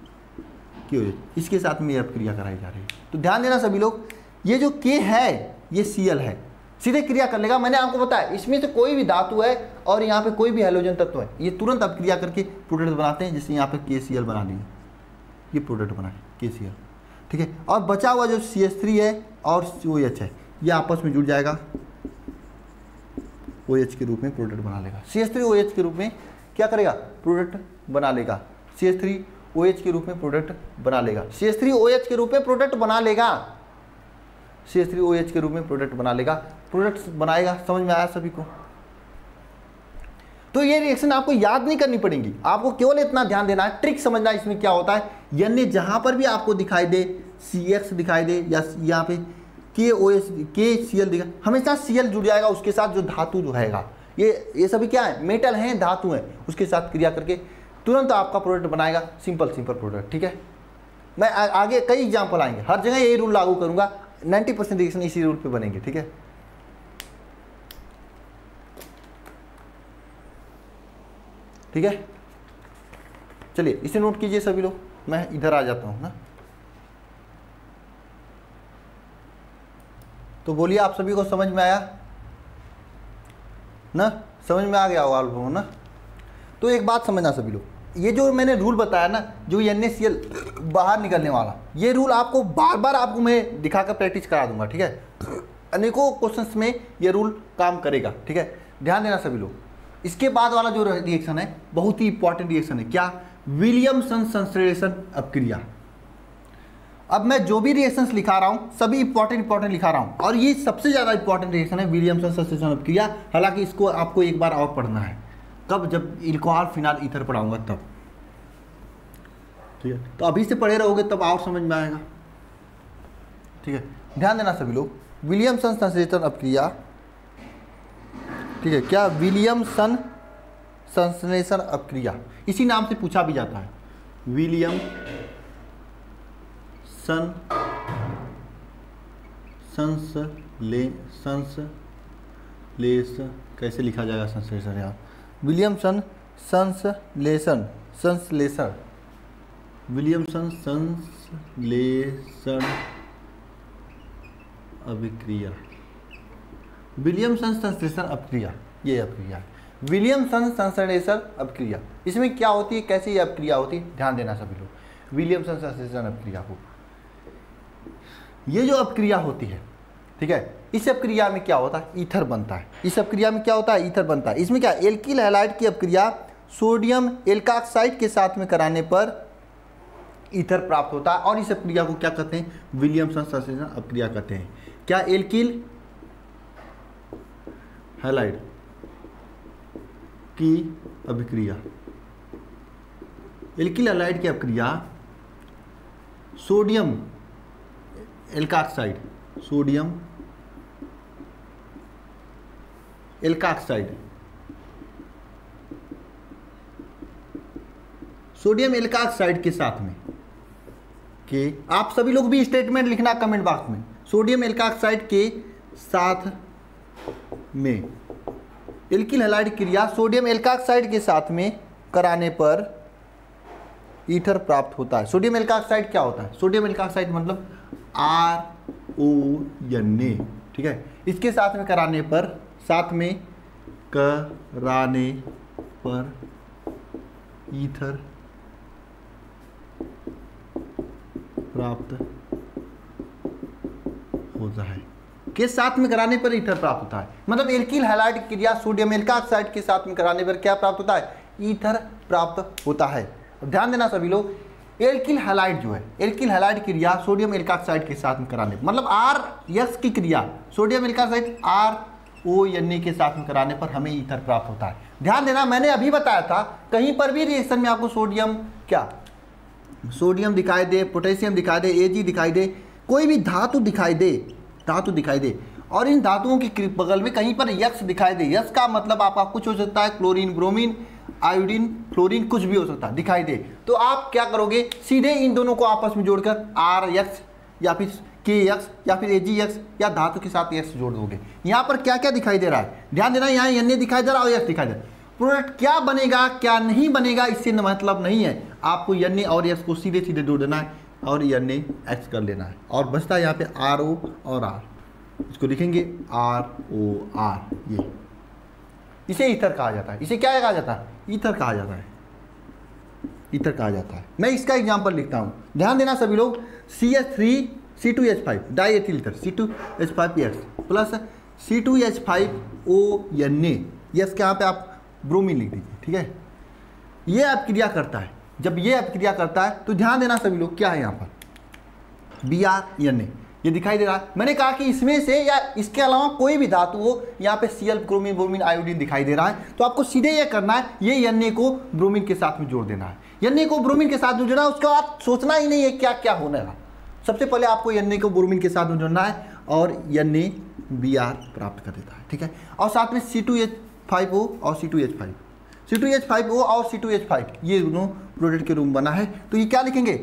Speaker 1: इसके साथ में यह क्रिया कराई जा रही है। तो ध्यान देना सभी लोग, ये जो K है ये Cl है, सीधे क्रिया कर लेगा। मैंने आपको बताया इसमें से कोई भी धातु है और यहाँ पे कोई भी हैलोजन तत्व है, ये तुरंत अब क्रिया करके प्रोडक्ट बनाते हैं। जैसे यहाँ पे KCl बना लिए, ये प्रोडक्ट बना KCl, ठीक है। और बचा हुआ जो CH3 है और OH है, ये आपस में जुड़ जाएगा, OH के रूप में प्रोडक्ट बना लेगा। CH3 OH के रूप में क्या करेगा, प्रोडक्ट बना लेगा। CH3 OH के रूप में प्रोडक्ट बना लेगा। CH3 OH के रूप में प्रोडक्ट बना लेगा। CH3 OH के रूप में प्रोडक्ट बना लेगा, प्रोडक्ट बनाएगा। समझ में आया सभी को? तो ये रिएक्शन आपको याद नहीं करनी पड़ेगी, आपको केवल इतना ध्यान देना है, ट्रिक समझना है इसमें क्या होता है। यानी जहां पर भी आपको दिखाई दे CX दिखाई दे या यहाँ पे KOH KCl दिखा, हमेशा Cl जुड़ जाएगा उसके साथ, जो धातु जो हैगा। ये सभी क्या है, मेटल हैं, धातु हैं, उसके साथ क्रिया करके तुरंत आपका प्रोडक्ट बनाएगा। सिंपल प्रोडक्ट, ठीक है। मैं आगे कई एग्जाम्पल आएंगे, हर जगह यही रूल लागू करूंगा, 90% रिएक्शन इसी रूल पे बनेंगे, ठीक है। ठीक है, चलिए इसे नोट कीजिए सभी लोग। मैं इधर आ जाता हूं ना, तो बोलिए आप सभी को समझ में आया ना? समझ में आ गया होगा आप लोगों को ना? तो एक बात समझना सभी लोग, ये जो मैंने रूल बताया ना, जो NaCl बाहर निकलने वाला, ये रूल आपको बार बार आपको मैं दिखाकर प्रैक्टिस करा दूंगा, ठीक है। अनेकों क्वेश्चंस में ये रूल काम करेगा, ठीक है। ध्यान देना सभी लोग। इसके बाद वाला जो रिएक्शन है बहुत ही इंपॉर्टेंट रिएक्शन है, क्या, विलियमसन संश्लेषण अपक्रिया। अब मैं जो भी रिएक्शंस लिखा रहा हूं सभी इंपॉर्टेंट लिखा रहा हूं, और ये सबसे ज्यादा इंपॉर्टेंट रिएक्शन है विलियमसन संश्लेषण अपक्रिया। हालांकि इसको आपको एक बार और पढ़ना है, कब, जब अल्कोहल फिनाल ईथर पढ़ाऊंगा तब, ठीक है। तो अभी से पढ़े रहोगे तब और समझ में आएगा, ठीक है। ध्यान देना सभी लोग, विलियमसन संश्लेषण अपक्रिया, ठीक है। क्या, विलियमसन संश्लेषण अपक्रिया, इसी नाम से पूछा भी जाता है, विलियमसन संश्लेषण, कैसे लिखा जाएगा संश्लेषण यार, विलियमसन संश्लेषण, विलियमसन संश्लेषण अभिक्रिया, विलियमसन संश्लेषण अपक्रिया, ये अपक्रिया है विलियमसन संश्लेषण अपक्रिया। इसमें क्या होती है, कैसे ये अपक्रिया होती है, ध्यान देना सभी लोग। विलियमसन संश्लेषण अपक्रिया को, ये जो अपक्रिया होती है, ठीक है, इस अपक्रिया में क्या होता है, ईथर बनता है। इस अपक्रिया में क्या होता है, ईथर बनता है। इसमें क्या, एल्किल हैलाइड की अपक्रिया सोडियम एल्काक्साइड के साथ में कराने पर ईथर प्राप्त होता है, और इस अपक्रिया को क्या कहते हैं, विलियमसन संश्लेषण अपक्रिया कहते हैं। क्या, एल्किल हैलाइड की अभिक्रिया, एल्किल हैलाइड की अपक्रिया sodium alkoxide, sodium alkoxide, sodium alkoxide के साथ में, के आप सभी लोग भी स्टेटमेंट लिखना कमेंट बॉक्स में, सोडियम एल्काक्साइड के साथ में एल्किल हैलाइड क्रिया सोडियम एल्काक्साइड के साथ में कराने पर ईथर प्राप्त होता है। सोडियम एल्काक्साइड क्या होता है, सोडियम एल्काक्साइड मतलब RONA, ठीक है। इसके साथ में कराने पर, साथ में कराने पर ईथर प्राप्त होता है, के साथ में कराने पर ईथर प्राप्त होता है। मतलब एल्किल हैलाइड क्रिया सोडियम एल्काक्साइड के साथ में कराने पर क्या प्राप्त होता है, ईथर प्राप्त होता है। ध्यान देना सभी लोग, एल्किल हैलाइड जो है, एल्किल हैलाइड क्रिया सोडियम एल्काक्साइड के साथ में कराने, मतलब RX की क्रिया सोडियम एल्काक्साइड RONA के साथ में कराने पर हमें ईथर प्राप्त होता है। ध्यान देना, मैंने अभी बताया था, कहीं पर भी रिएक्शन में आपको सोडियम, क्या, सोडियम दिखाई दे, पोटेशियम दिखाई दे, Ag दिखाई दे, कोई भी धातु दिखाई दे, धातु दिखाई दे, और इन धातुओं के बगल में कहीं पर यक्स दिखाई दे, यक्स का मतलब आपका कुछ हो सकता है, क्लोरीन, ब्रोमीन, आयोडीन, फ्लोरीन, कुछ भी हो सकता है, दिखाई दे, तो आप क्या करोगे, सीधे इन दोनों को आपस में जोड़कर RX या फिर KX या फिर AgX या धातु के साथ X जोड़ दोगे। यहाँ पर क्या क्या दिखाई दे रहा है, ध्यान देना, यहाँ Na दिखाई दे रहा है और X दिखाई दे रहा है। प्रोडक्ट क्या बनेगा क्या नहीं बनेगा इससे मतलब नहीं है, आपको Na और X को सीधे सीधे जोड़ देना है और Na X कर लेना है, और बचता है यहाँ पे RO और R, इसको लिखेंगे ROR, ये इसे ईथर कहा जाता है। इसे क्या कहा जाता है? ईथर कहा जाता है, ईथर कहा जाता है। मैं इसका एग्जांपल लिखता हूँ, ध्यान देना सभी लोग। CH3C2H5 diethyl ether C2H5X plus C2H5ONA, यस के यहाँ पे आप ब्रोमीन लिख दीजिए, ठीक है। ये अपक्रिया करता है। जब ये अपक्रिया करता है तो ध्यान देना सभी लोग, क्या है यहाँ पर BrNA, ये दिखाई दे रहा है। मैंने कहा कि इसमें से या इसके अलावा कोई भी धातु हो, यहाँ पे Cl, क्रोमीन, ब्रोमीन, आयोडीन दिखाई दे रहा है, तो आपको सीधे ये करना है, ये Na को ब्रोमीन के साथ में जोड़ देना है। Na को ब्रोमीन के साथ में जोड़ना है, उसके बाद सोचना ही नहीं है क्या क्या होने का। सबसे पहले आपको Na को ब्रोमीन के साथ में जोड़ना है और Na Br प्राप्त कर देता है, ठीक है। और साथ में C2H5O और C2H5, C2H5O और C2H5 ये दोनों प्रोडक्ट के रूप बना है। तो ये क्या लिखेंगे?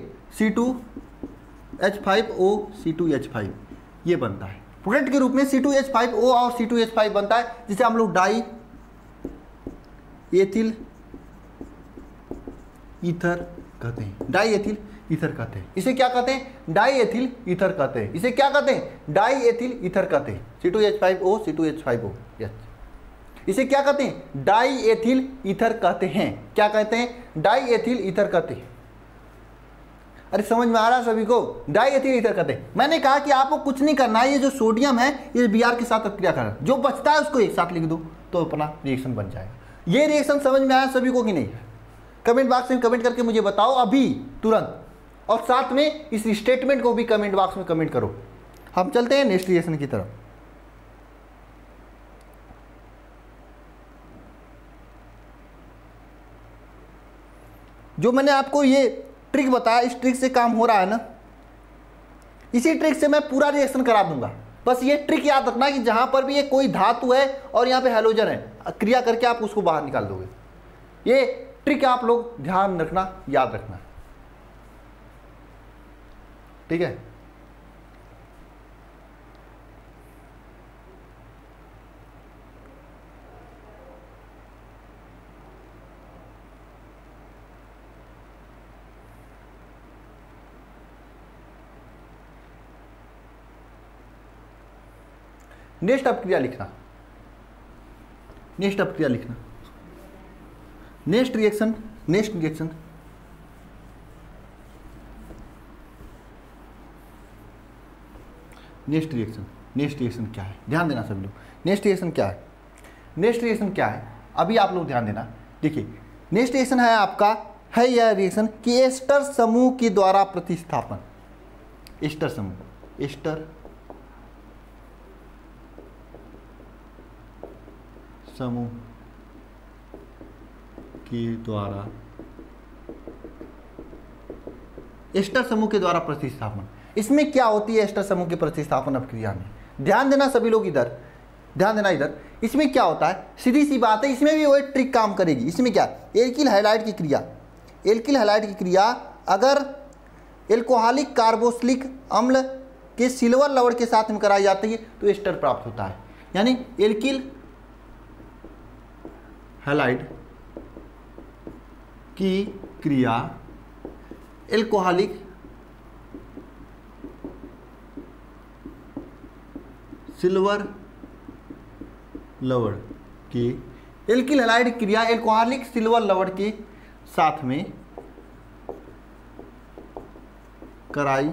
Speaker 1: C2H5O C2H5 ये बनता है प्रोडक्ट के रूप में। C2H5O और C2H5 बनता है, जिसे हम लोग डाई एथिल ईथर कहते हैं, डाई एथिल ईथर कहते हैं। इसे क्या कहते हैं? डाई एथिल ईथर कहते हैं। इसे क्या कहते हैं? डाई एथिल ईथर कहते हैं। C2H5O C2H5O, yes. इसे क्या कहते हैं? डाई एथिल ईथर कहते हैं। क्या कहते हैं? डाई एथिल ईथर कहते हैं। अरे समझ में आ रहा है सभी को? डाई एथिल ईथर कहते हैं। मैंने कहा कि आपको कुछ नहीं करना है, ये जो सोडियम है ये Br के साथ अपक्रिया करना है, जो बचता है उसको एक साथ लिख दो तो अपना रिएक्शन बन जाएगा। ये रिएक्शन समझ में आया सभी को कि नहीं? कमेंट बॉक्स में कमेंट करके मुझे बताओ अभी तुरंत, और साथ में इस स्टेटमेंट को भी कमेंट बॉक्स में कमेंट करो। हम चलते हैं नेक्स्ट रिएक्शन की तरफ। जो मैंने आपको ये ट्रिक बताया, इस ट्रिक से काम हो रहा है ना, इसी ट्रिक से मैं पूरा रिएक्शन करा दूंगा। बस ये ट्रिक याद रखना कि जहां पर भी ये कोई धातु है और यहाँ पे हैलोजन है, क्रिया करके आप उसको बाहर निकाल दोगे। ये ट्रिक आप लोग ध्यान रखना, याद रखना, ठीक है। नेक्स्ट अपक्रिया लिखना, नेक्स्ट अपक्रिया लिखना, next reaction, next reaction. Next reaction, next reaction क्या है? ध्यान देना सभी लोग, नेक्स्ट रिएक्शन क्या है? नेक्स्ट रिएक्शन क्या है? अभी आप लोग ध्यान देना। देखिए नेक्स्ट रिएक्शन है आपका, है यह रिएक्शन कि एस्टर समूह के द्वारा प्रतिस्थापन। एस्टर समूह, एस्टर समूह के द्वारा, एस्टर समूह के द्वारा प्रतिस्थापन। इसमें क्या होती है एस्टर समूह के प्रतिस्थापन अपक्रिया में? ध्यान देना सभी लोग, इधर ध्यान देना। इधर इसमें क्या होता है? सीधी सी बात है, इसमें भी वही ट्रिक काम करेगी। इसमें क्या? एल्किल हैलाइड की क्रिया, एल्किल हैलाइड की क्रिया अगर एल्कोहलिक कार्बोक्सिलिक अम्ल के सिल्वर लवण के साथ में कराई जाती है तो एस्टर प्राप्त होता है। यानी एल्किल हैलाइड की क्रिया एल्कोहलिक सिल्वर लवण के, एल्किल हैलाइड क्रिया एल्कोहलिक सिल्वर लवण के साथ में कराई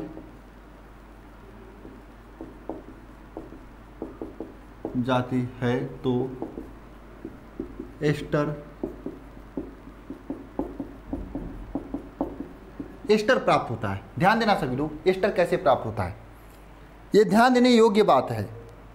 Speaker 1: जाती है तो एस्टर, एस्टर प्राप्त होता है। ध्यान देना सभी लोग, एस्टर कैसे प्राप्त होता है ये ध्यान देने योग्य बात है।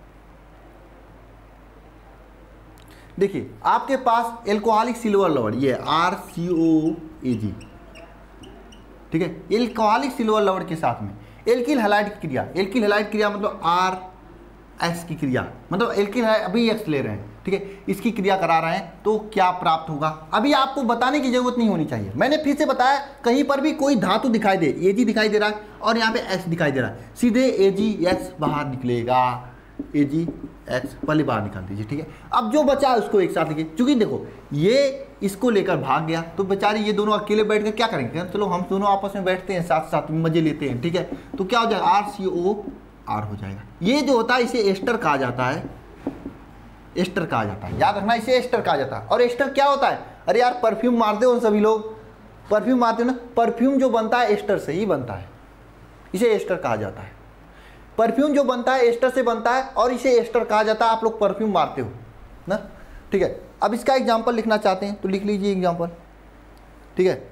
Speaker 1: देखिए आपके पास एल्कोहलिक सिल्वर लवण, ये RCOAG, ठीक है। एल्कोहलिक सिल्वर लवण के साथ में एल्किल हैलाइड की क्रिया, एल्किल हैलाइड क्रिया मतलब RX की क्रिया, मतलब एल्किल अभी X ले रहे हैं, ठीक है, इसकी क्रिया करा रहे हैं तो क्या प्राप्त होगा? अभी आपको बताने की जरूरत नहीं होनी चाहिए। मैंने फिर से बताया, कहीं पर भी कोई धातु दिखाई दे, Ag दिखाई दे रहा है और यहाँ पे X दिखाई दे रहा है, सीधे AgX बाहर निकलेगा। AgX पहले बाहर निकाल दीजिए, ठीक है। अब जो बचा है उसको एक साथ लिखिए, क्योंकि देखो ये इसको लेकर भाग गया तो बेचारे ये दोनों अकेले बैठ कर क्या करेंगे? चलो हम दोनों आपस में बैठते हैं, साथ साथ में मजे लेते हैं, ठीक है। तो क्या हो जाएगा? R हो जाएगा। ये जो होता है इसे एस्टर कहा जाता है, एस्टर कहा जाता है, याद रखना इसे एस्टर कहा जाता है। और एस्टर क्या होता है? अरे यार परफ्यूम मारते हो सभी लोग, परफ्यूम मारते हो ना, परफ्यूम जो बनता है एस्टर से ही बनता है, इसे एस्टर कहा जाता है। परफ्यूम जो बनता है एस्टर से बनता है और इसे एस्टर कहा जाता है। आप लोग परफ्यूम मारते हो ना, ठीक है। अब इसका एग्जाम्पल लिखना चाहते हैं तो लिख लीजिए एग्जाम्पल, ठीक है।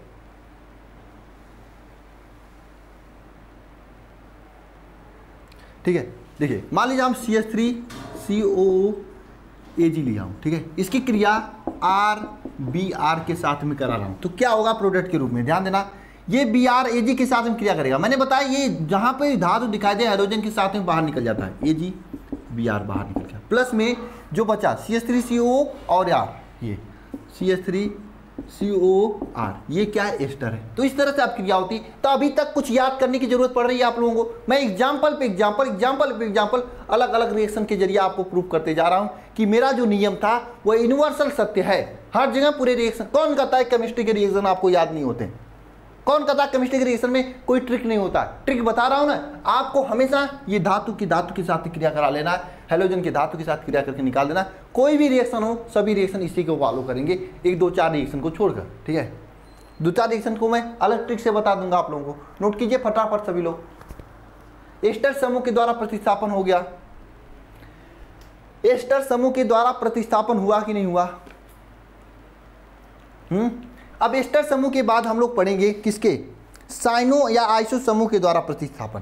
Speaker 1: ठीक है, देखिए मान लीजिए हम CH3COOAG लिया हूँ, ठीक है। इसकी क्रिया RBr के साथ में करा रहा हूँ, तो क्या होगा प्रोडक्ट के रूप में, ध्यान देना। ये BrAg के साथ में क्रिया करेगा। मैंने बताया ये जहाँ पे धातु दिखाई दे हाइड्रोजन के साथ में बाहर निकल जाता है, Ag Br बाहर निकल गया, प्लस में जो बचा CH3CO और R, ये CH3COR, ये क्या है, एस्टर है। तो इस तरह से आप क्रिया होती। तो अभी तक कुछ याद करने की जरूरत पड़ रही है आप लोगों को। मैं एग्जाम्पल पे एग्जाम्पल अलग अलग रिएक्शन के जरिए आपको प्रूव करते जा रहा हूं कि मेरा जो नियम था वो यूनिवर्सल सत्य है हर जगह पूरे रिएक्शन। कौन कहता है केमिस्ट्री के रिएक्शन आपको याद नहीं होते? कौन कहता है केमिस्ट्री के रिएक्शन में कोई ट्रिक नहीं होता? ट्रिक बता रहा हूं ना आपको। हमेशा ये धातु के साथ क्रिया करा लेना है, हेलोजन की धातु के साथ क्रिया करके निकाल देना। कोई भी रिएक्शन हो सभी रिएक्शन इसी को फॉलो करेंगे, 1-2-4 रिएक्शन को छोड़कर, ठीक है। 2-4 रिएक्शन को मैं अलग ट्रिक से बता दूंगा आप लोगों को, नोट कीजिए फटाफट सभी लोग। एस्टर समूह के द्वारा प्रतिस्थापन हो गया। एस्टर समूह के द्वारा प्रतिस्थापन हुआ कि नहीं हुआ? अब एस्टर समूह के बाद हम लोग पढ़ेंगे किसके, साइनो या आइसो समूह के द्वारा प्रतिस्थापन।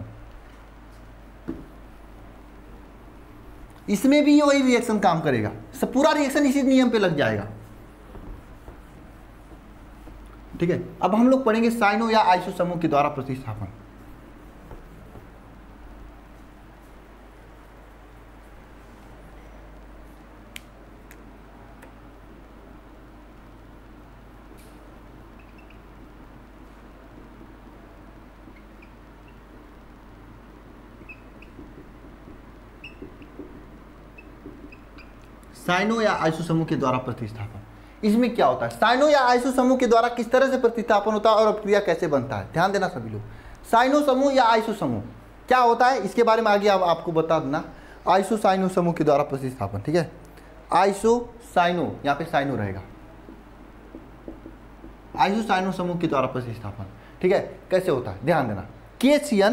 Speaker 1: इसमें भी वही रिएक्शन काम करेगा, सब पूरा रिएक्शन इसी नियम पे लग जाएगा, ठीक है। अब हम लोग पढ़ेंगे साइनो या आइसो समूह के द्वारा प्रतिस्थापन। साइनो या आइसो समूह के द्वारा प्रतिस्थापन, इसमें क्या होता है? साइनो या आइसो समूह के द्वारा किस तरह से प्रतिस्थापन होता है और अभिक्रिया कैसे बनता है, ध्यान देना सभी लोग। साइनो समूह या आइसो समूह क्या होता है इसके बारे में आगे आपको बता देना। आइसो साइनो समूह के द्वारा प्रतिस्थापन, ठीक है। आइसो साइनो, यहाँ पे साइनो रहेगा, आइसो साइनो समूह के द्वारा प्रतिस्थापन, ठीक है। कैसे होता है ध्यान देना। KCN,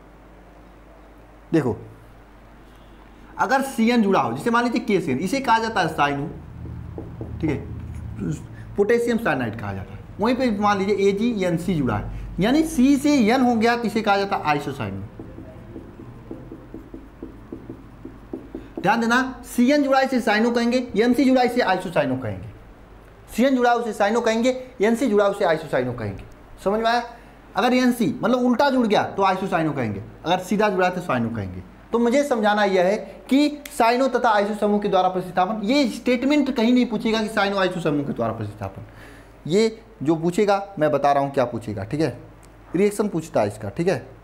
Speaker 1: देखो अगर CN जुड़ा हो, जैसे मान लीजिए KCN, इसे कहा जाता है साइनो, ठीक है, पोटेशियम साइनाइड कहा जाता है। वहीं पे मान लीजिए AgNC जुड़ा है, यानी C से N हो गया तो इसे कहा जाता है आइसोसाइनो। ध्यान देना, CN जुड़ा इसे साइनो कहेंगे, NC जुड़ा इसे आइसोसाइनो कहेंगे। CN जुड़ा उसे साइनो कहेंगे, NC जुड़ा उसे आइसोसाइनो कहेंगे। समझ में आया? अगर NC मतलब उल्टा जुड़ गया तो आइसोसाइनो कहेंगे, अगर सीधा जुड़ा तो साइनो कहेंगे। तो मुझे समझाना यह है कि साइनो तथा आइसो समूह के द्वारा प्रतिस्थापन, ये स्टेटमेंट कहीं नहीं पूछेगा कि साइनो आइसो समूह के द्वारा प्रतिस्थापन। ये जो पूछेगा मैं बता रहा हूं क्या पूछेगा, ठीक है। रिएक्शन पूछता है इसका, ठीक है।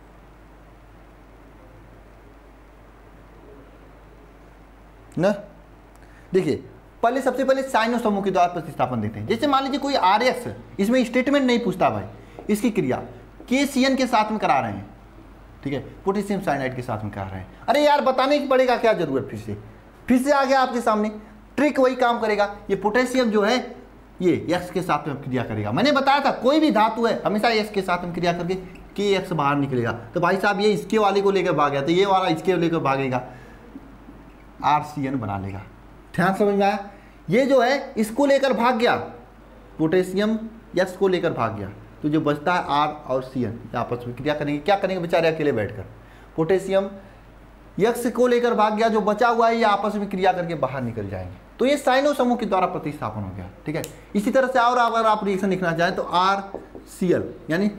Speaker 1: ना देखिए पहले सबसे पहले साइनो समूह के द्वारा प्रतिस्थापन देते हैं। जैसे मान लीजिए कोई RX, इसमें स्टेटमेंट नहीं पूछता भाई, इसकी क्रिया KCN के साथ में करा रहे हैं, ठीक है, पोटेशियम साइनाइड के साथ में करा रहे हैं। अरे यार बताने की पड़ेगा क्या जरूरत, फिर से आ गया आपके सामने, ट्रिक वही काम करेगा। ये पोटेशियम जो है ये X के साथ में क्रिया करेगा। मैंने बताया था कोई भी धातु है हमेशा X के साथ में क्रिया करके KX बाहर निकलेगा। तो भाई साहब ये इसके वाले को लेकर भाग गया तो ये वाला इसके लेकर भागेगा, RCN बना लेगा। ध्यान समझ में आया? ये जो है इसको लेकर भाग गया, पोटेशियम X को लेकर भाग गया, तो जो बचता है R और CN आपस में क्रिया करेंगे। क्या करेंगे बेचारे अकेले बैठकर? पोटेशियम X को लेकर भाग गया, जो बचा हुआ है ये आपस में क्रिया करके बाहर निकल जाएंगे। तो ये साइनो समूह के द्वारा प्रतिस्थापन हो गया, ठीक है। इसी तरह से और अगर आप रिएक्शन लिखना चाहें तो RCl यानी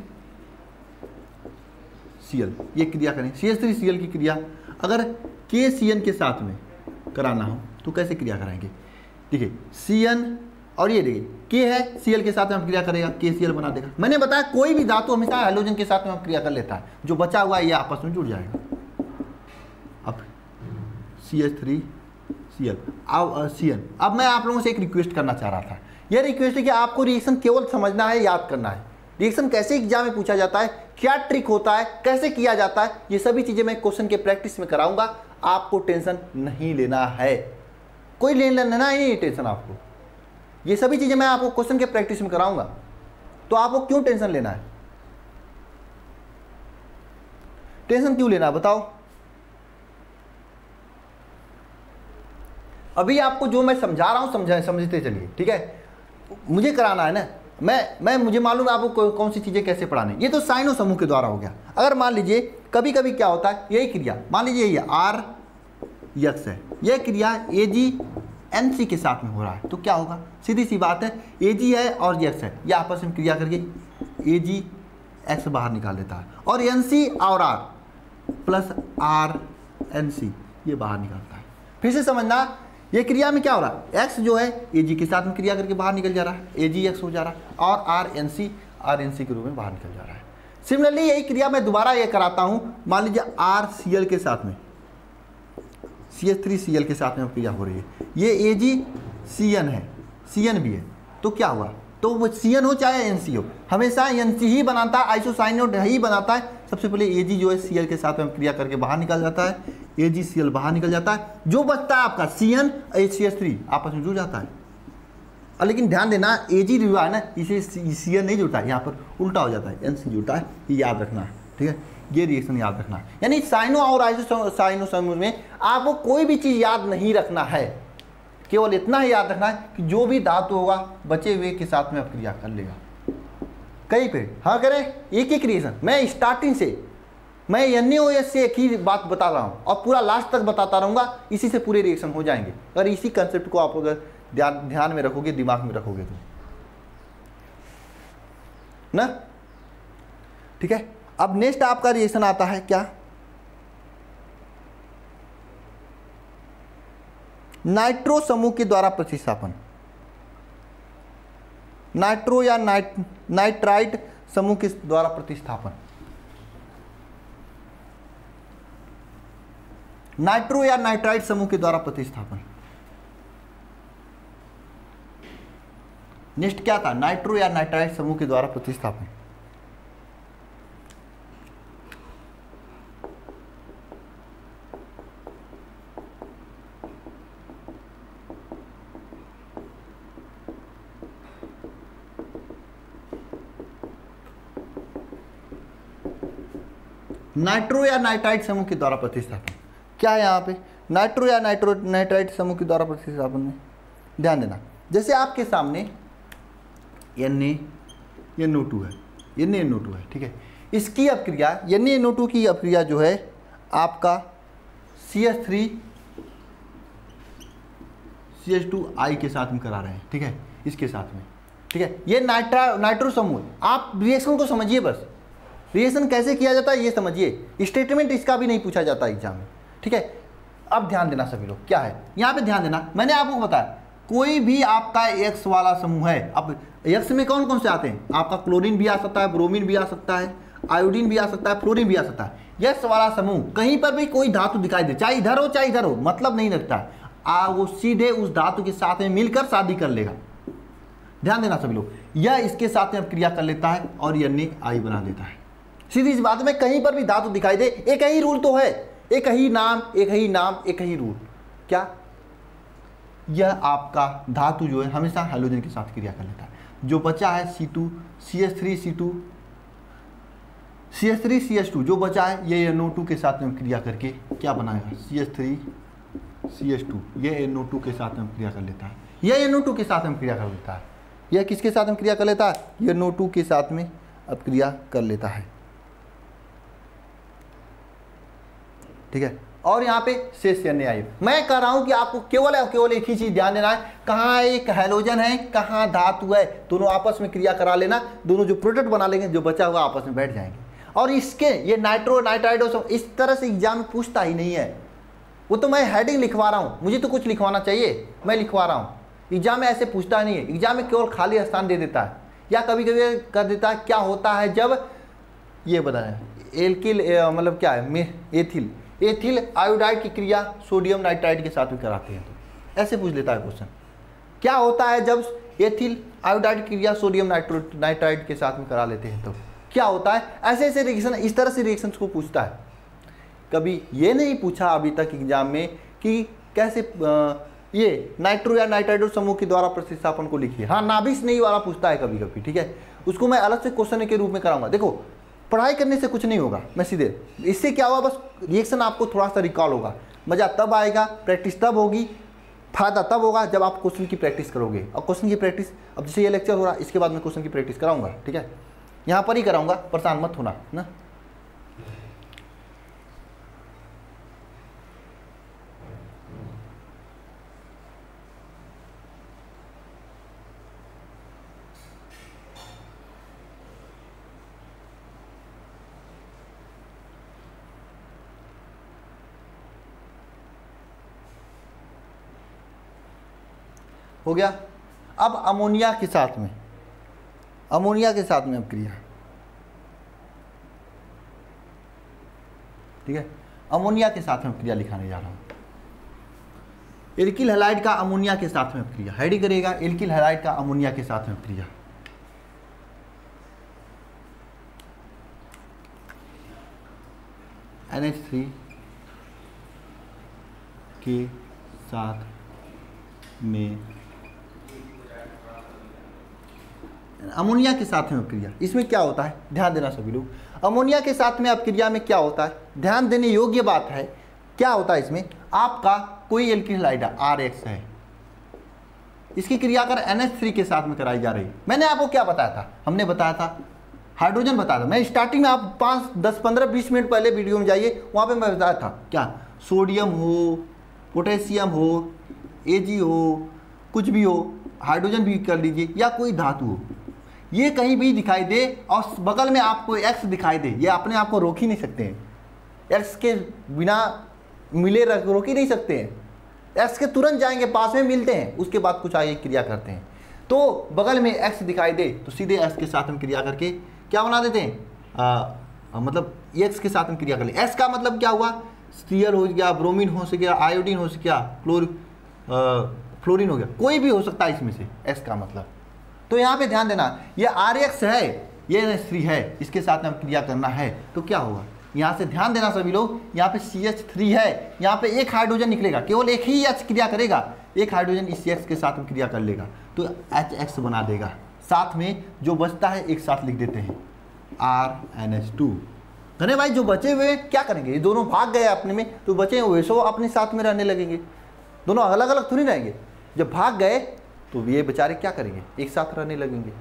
Speaker 1: Cl, ये क्रिया करें। CH3Cl की क्रिया अगर KCN के साथ में कराना हो तो कैसे क्रिया कराएंगे? देखिए CN और ये देखिए K है, Cl के साथ में हम क्रिया करेगा, KCl बना देगा। मैंने बताया कोई भी धातु हमेशा हाइड्रोजन के साथ में हम क्रिया कर लेता है, जो बचा हुआ है ये आपस में जुड़ जाएगा। अब CH3Cl अब CN। अब मैं आप लोगों से एक रिक्वेस्ट करना चाह रहा था, यह रिक्वेस्ट है कि आपको रिएक्शन केवल समझना है, याद करना है। रिएक्शन कैसे एग्जाम में पूछा जाता है क्या ट्रिक होता है, कैसे किया जाता है, ये सभी चीजें मैं क्वेश्चन के प्रैक्टिस में कराऊंगा। आपको टेंशन नहीं लेना है, कोई लेना ही नहीं टेंशन आपको। ये सभी चीजें मैं आपको क्वेश्चन के प्रैक्टिस में कराऊंगा, तो आपको क्यों टेंशन लेना है? टेंशन क्यों लेना है बताओ? अभी आपको जो मैं समझा रहा हूं समझते चलिए, ठीक है। मुझे कराना है ना, मैं मुझे मालूम है आपको कौन सी चीजें कैसे पढ़ाने। ये तो साइनो समूह के द्वारा हो गया। अगर मान लीजिए कभी कभी क्या होता है, यही क्रिया मान लीजिए ये आर यक्स है, यह क्रिया ए जी एन सी के साथ में हो रहा है, तो क्या होगा? सीधी सी बात है, ए जी है और यक्स है, ये आपस में क्रिया करके ए जी एक्स बाहर निकाल देता है, और एन सी और R plus R N C ये बाहर निकालता है। फिर से समझना, ये क्रिया में क्या हो रहा है, एक्स जो है ए जी के साथ में क्रिया करके बाहर निकल जा रहा है, ए जी एक्स हो जा रहा है, और आर एन सी के रूप में बाहर निकल जा रहा है। सिमिलरली यही क्रिया मैं दोबारा ये कराता हूँ, मान लीजिए आर सी एल के साथ में CH3Cl के साथ में क्रिया हो रही है, ये AgCN है, CN भी है, तो क्या हुआ? तो वो CN हो चाहे NC हो, हमेशा NC ही बनाता है, आइसोसाइनेट ही बनाता है। सबसे पहले Ag जो है Cl के साथ में क्रिया करके बाहर निकल जाता है, AgCl बाहर निकल जाता है, जो बचता है आपका CN CH3 आपस में जुड़ जाता है। और लेकिन ध्यान देना, Ag जो है ना, इसे CN नहीं जुड़ता है, यहाँ पर उल्टा हो जाता है, NC जुड़ता है, ये याद रखना है, ठीक है। ये रिएक्शन याद रखना है, यानी साइनो और आइसोसाइनो समूह में आपको कोई भी चीज याद नहीं रखना है, केवल इतना ही याद रखना है कि जो भी धातु होगा बचे हुए के साथ में क्रिया कर लेगा। कहीं पे हाँ करें एक ही रिएक्शन, मैं स्टार्टिंग से मैं NaOH से एक ही बात बता रहा हूँ और पूरा लास्ट तक बताता रहूँगा, इसी से पूरे रिएक्शन हो जाएंगे। अगर इसी कंसेप्ट को आप अगर ध्यान में रखोगे, दिमाग में रखोगे तो ना, ठीक है। अब नेक्स्ट आपका रिएक्शन आता है क्या, नाइट्रो समूह के द्वारा प्रतिस्थापन। नाइट्रो या नाइट्राइट समूह के द्वारा प्रतिस्थापन। नाइट्रो या नाइट्राइट समूह के द्वारा प्रतिस्थापन। नेक्स्ट क्या था, नाइट्रो या नाइट्राइट समूह के द्वारा प्रतिस्थापन। नाइट्रो या नाइट्राइट समूह के द्वारा प्रतिस्थापन क्या है यहाँ पे, नाइट्रो या नाइट्राइट समूह के द्वारा प्रतिस्थापन में ध्यान देना। जैसे आपके सामने NaNO2 है, NaNO2 है, ठीक है। इसकी अपक्रिया NaNO2 की अपक्रिया जो है आपका CH3CH2I के साथ में करा रहे हैं, ठीक है, इसके साथ में, ठीक है। ये नाइट्रो समूह, आप रिएक्शन को समझिए, बस रिएक्शन कैसे किया जाता है ये समझिए, स्टेटमेंट इसका भी नहीं पूछा जाता एग्जाम में, ठीक है। अब ध्यान देना सभी लोग, क्या है यहाँ पे ध्यान देना, मैंने आपको बताया कोई भी आपका X वाला समूह है, अब X में कौन कौन से आते हैं, आपका क्लोरीन भी आ सकता है, ब्रोमीन भी आ सकता है, आयोडीन भी आ सकता है, फ्लोरीन भी आ सकता है। X वाला समूह कहीं पर भी कोई धातु दिखाई दे, चाहे इधर हो चाहे इधर हो, मतलब नहीं रखता है, वो सीधे उस धातु के साथ में मिलकर शादी कर लेगा। ध्यान देना सभी लोग, यह इसके साथ में क्रिया कर लेता है और NaI बना देता है। सीधी सी बात में कहीं पर भी धातु दिखाई दे, एक ही रूल तो है, एक ही नाम एक ही नाम एक ही रूल, क्या यह आपका धातु जो है हमेशा हाइड्रोजन के साथ क्रिया कर लेता है। जो बचा है CH3CH2 जो बचा है ये NO2 के साथ में क्रिया करके क्या बनाएगा, CH3CH2, ये NO2 के साथ में क्रिया कर लेता है, यह NO2 के साथ में क्रिया कर लेता है। यह किसके साथ में क्रिया कर लेता है, यह NO2 के साथ में अब क्रिया कर लेता है, ठीक है। और यहाँ पे शेष NaI। मैं कह रहा हूँ कि आपको केवल और केवल एक ही चीज ध्यान देना है, कहाँ एक हाइड्रोजन है कहाँ धातु है, दोनों आपस में क्रिया करा लेना, दोनों जो प्रोडक्ट बना लेंगे, जो बचा हुआ आपस में बैठ जाएंगे। और इसके ये नाइट्रो नाइट्राइड इस तरह से एग्जाम में पूछता ही नहीं है, वो तो मैं हेडिंग लिखवा रहा हूँ, मुझे तो कुछ लिखवाना चाहिए, मैं लिखवा रहा हूँ। एग्जाम में ऐसे पूछता नहीं है, एग्जाम में केवल खाली स्थान दे देता है, या कभी कभी कर देता है क्या होता है जब ये बताया एल्किल मतलब क्या है एथिल आयोडाइड की क्रिया सोडियम नाइट्राइड के साथ भी कराते हैं, तो ऐसे पूछ लेता है क्वेश्चन, क्या होता है जब एथिल आयोडाइड की क्रिया सोडियम नाइट्राइड के साथ में करा लेते हैं, तो क्या होता है, ऐसे ऐसे रिएक्शन, इस तरह से रिएक्शंस को पूछता है। कभी ये नहीं पूछा अभी तक एग्जाम में कि कैसे ये नाइट्रो या नाइट्राइडो समूह के द्वारा प्रतिस्थापन को लिखिए। हाँ, नाभिस नहीं वाला पूछता है कभी कभी, ठीक है, उसको मैं अलग से क्वेश्चन के रूप में कराऊंगा। देखो पढ़ाई करने से कुछ नहीं होगा, मैं सीधे इससे क्या होगा, बस रिएक्शन आपको थोड़ा सा रिकॉल होगा, मज़ा तब आएगा, प्रैक्टिस तब होगी, फायदा तब होगा जब आप क्वेश्चन की प्रैक्टिस करोगे। और क्वेश्चन की प्रैक्टिस, अब जैसे ये लेक्चर हो रहा है इसके बाद मैं क्वेश्चन की प्रैक्टिस कराऊंगा, ठीक है, यहाँ पर ही कराऊंगा, परेशान मत होना ना। हो गया। अब अमोनिया के साथ में, अमोनिया के साथ में अब क्रिया, ठीक है, अमोनिया के साथ में क्रिया लिखाने जा रहा हूं। एल्किल हैलाइड का अमोनिया के साथ में क्रिया, हेडिंग करेगा एल्किल हैलाइड का अमोनिया के साथ में क्रिया। NH3 के साथ में अमोनिया के साथ में अपक्रिया, इसमें क्या होता है ध्यान देना सभी लोग। अमोनिया के साथ में अपक्रिया में क्या होता है, ध्यान देने योग्य बात है। क्या होता है इसमें, आपका कोई एल्किल हैलाइड RX है, इसकी क्रिया अगर NH3 के साथ में कराई जा रही है। मैंने आपको क्या बताया था, हमने बताया था हाइड्रोजन बताया था, मैं स्टार्टिंग में, आप 5, 10, 15, 20 मिनट पहले वीडियो में जाइए, वहाँ पे मैं बताया था क्या, सोडियम हो, पोटेशियम हो, Ag हो, कुछ भी हो, हाइड्रोजन भी कर लीजिए या कोई धातु हो, ये कहीं भी दिखाई दे और बगल में आपको X दिखाई दे, ये अपने आप को रोक ही नहीं सकते हैं, X के बिना मिले रोक ही नहीं सकते हैं। X के तुरंत जाएंगे, पास में मिलते हैं, उसके बाद कुछ आगे क्रिया करते हैं। तो बगल में X दिखाई दे तो सीधे X के साथ में क्रिया करके क्या बना देते हैं, मतलब X के साथ में क्रिया कर ले। S का मतलब क्या हुआ, Cl हो गया, ब्रोमीन हो गया, आयोडीन हो गया, फ्लोरीन हो गया, कोई भी हो सकता है इसमें से S का मतलब। तो यहाँ पे ध्यान देना, ये RX है, ये NH3 है, इसके साथ में क्रिया करना है तो क्या होगा, यहाँ से ध्यान देना सभी लोग, यहाँ पे CH3 है, यहाँ पे एक हाइड्रोजन निकलेगा, केवल एक ही H क्रिया करेगा, एक हाइड्रोजन इस X के साथ में क्रिया कर लेगा तो HX बना देगा। साथ में जो बचता है एक साथ लिख देते हैं RNH2। अरे भाई जो बचे हुए क्या करेंगे, ये दोनों भाग गए अपने में, तो बचे हुए सो अपने साथ में रहने लगेंगे, दोनों अलग अलग थोड़ी रहेंगे। जब भाग गए तो ये बेचारे क्या करेंगे, एक साथ रहने लगेंगे।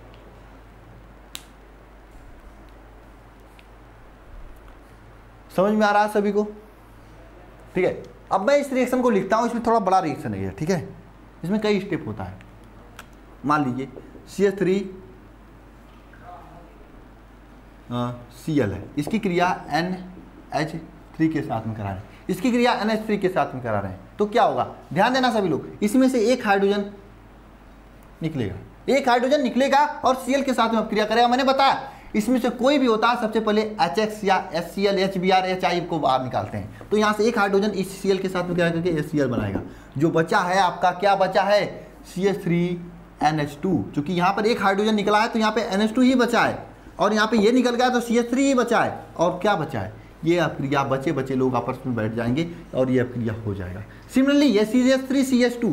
Speaker 1: समझ में आ रहा है सभी को, ठीक है। अब मैं इस रिएक्शन को लिखता हूं, इसमें थोड़ा बड़ा रिएक्शन है, ठीक है, इसमें कई स्टेप होता है। मान लीजिए CH3 Cl है, इसकी क्रिया NH3 के साथ में करा रहे हैं, इसकी क्रिया NH3 के साथ में करा रहे हैं, तो क्या होगा ध्यान देना सभी लोग, इसमें से एक हाइड्रोजन निकलेगा, एक हाइड्रोजन निकलेगा और Cl के साथ में क्रिया करेगा। मैंने बताया इसमें से कोई भी होता है, सबसे पहले HX या HCl, HBr, HI को बाहर निकालते हैं, तो यहाँ से एक हाइड्रोजन इस Cl के साथ में क्रिया करके HCl बनाएगा। जो बचा है आपका, क्या बचा है, CH3NH2, चूंकि यहाँ पर एक हाइड्रोजन निकला है तो यहाँ पे NH2 ही बचा है, और यहाँ पे ये निकल गया तो CH3 ही बचा है, और क्या बचा है, ये अपक्रिया बचे बचे लोग आपस में बैठ जाएंगे और ये अपक्रिया हो जाएगा। सिमिलरली ये CH3CH2,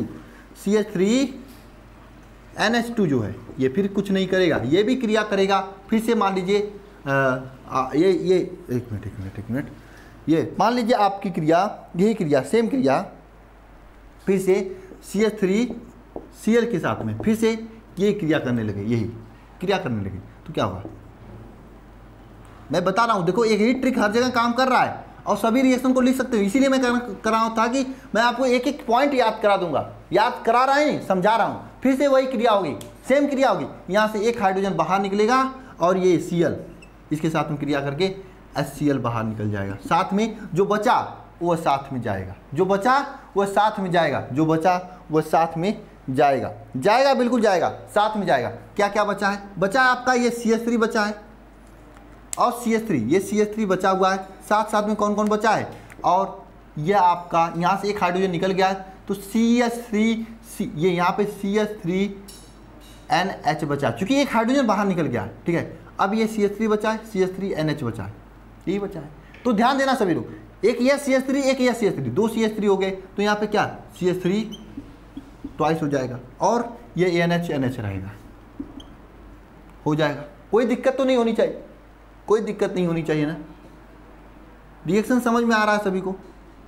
Speaker 1: CH3NH2 जो है ये फिर कुछ नहीं करेगा, ये भी क्रिया करेगा। फिर से मान लीजिए ये एक मिनट, ये मान लीजिए आपकी क्रिया, यही क्रिया, सेम क्रिया, फिर से CH3Cl के साथ में फिर से ये क्रिया करने लगे, यही क्रिया करने लगे, तो क्या होगा, मैं बता रहा हूँ। देखो एक ही ट्रिक हर जगह काम कर रहा है और सभी रिएक्शन को लिख सकते हो, इसीलिए मैं कर रहा हूँ था कि मैं आपको एक एक पॉइंट याद करा दूंगा, याद करा रहा है, समझा रहा हूँ। फिर से वही क्रिया होगी, सेम क्रिया होगी, यहाँ से एक हाइड्रोजन बाहर निकलेगा और ये Cl इसके साथ में क्रिया करके HCl बाहर निकल जाएगा, साथ में जो बचा वह साथ में जाएगा, जो बचा वह साथ में जाएगा, जो बचा वह साथ में जाएगा, जाएगा बिल्कुल जाएगा, साथ में जाएगा। क्या क्या बचा है, बचा है आपका ये CH3 बचा है और CH3, ये CH3 बचा हुआ है, साथ साथ में कौन कौन बचा है, और ये आपका यहाँ से एक हाइड्रोजन निकल गया है तो CH3, ये यहाँ पे CH3NH बचा, चूंकि एक हाइड्रोजन बाहर निकल गया, ठीक है। अब ये CH3 बचा है, CH3NH बचा है, यही बचा है। तो ध्यान देना सभी लोग, एक ये CH3 एक ये CH3, दो CH3 हो गए, तो यहाँ पे क्या CH3 ट्वाइस हो जाएगा और ये NH रहेगा, हो जाएगा। कोई दिक्कत तो नहीं होनी चाहिए, कोई दिक्कत नहीं होनी चाहिए ना। रिएक्शन समझ में आ रहा है सभी को?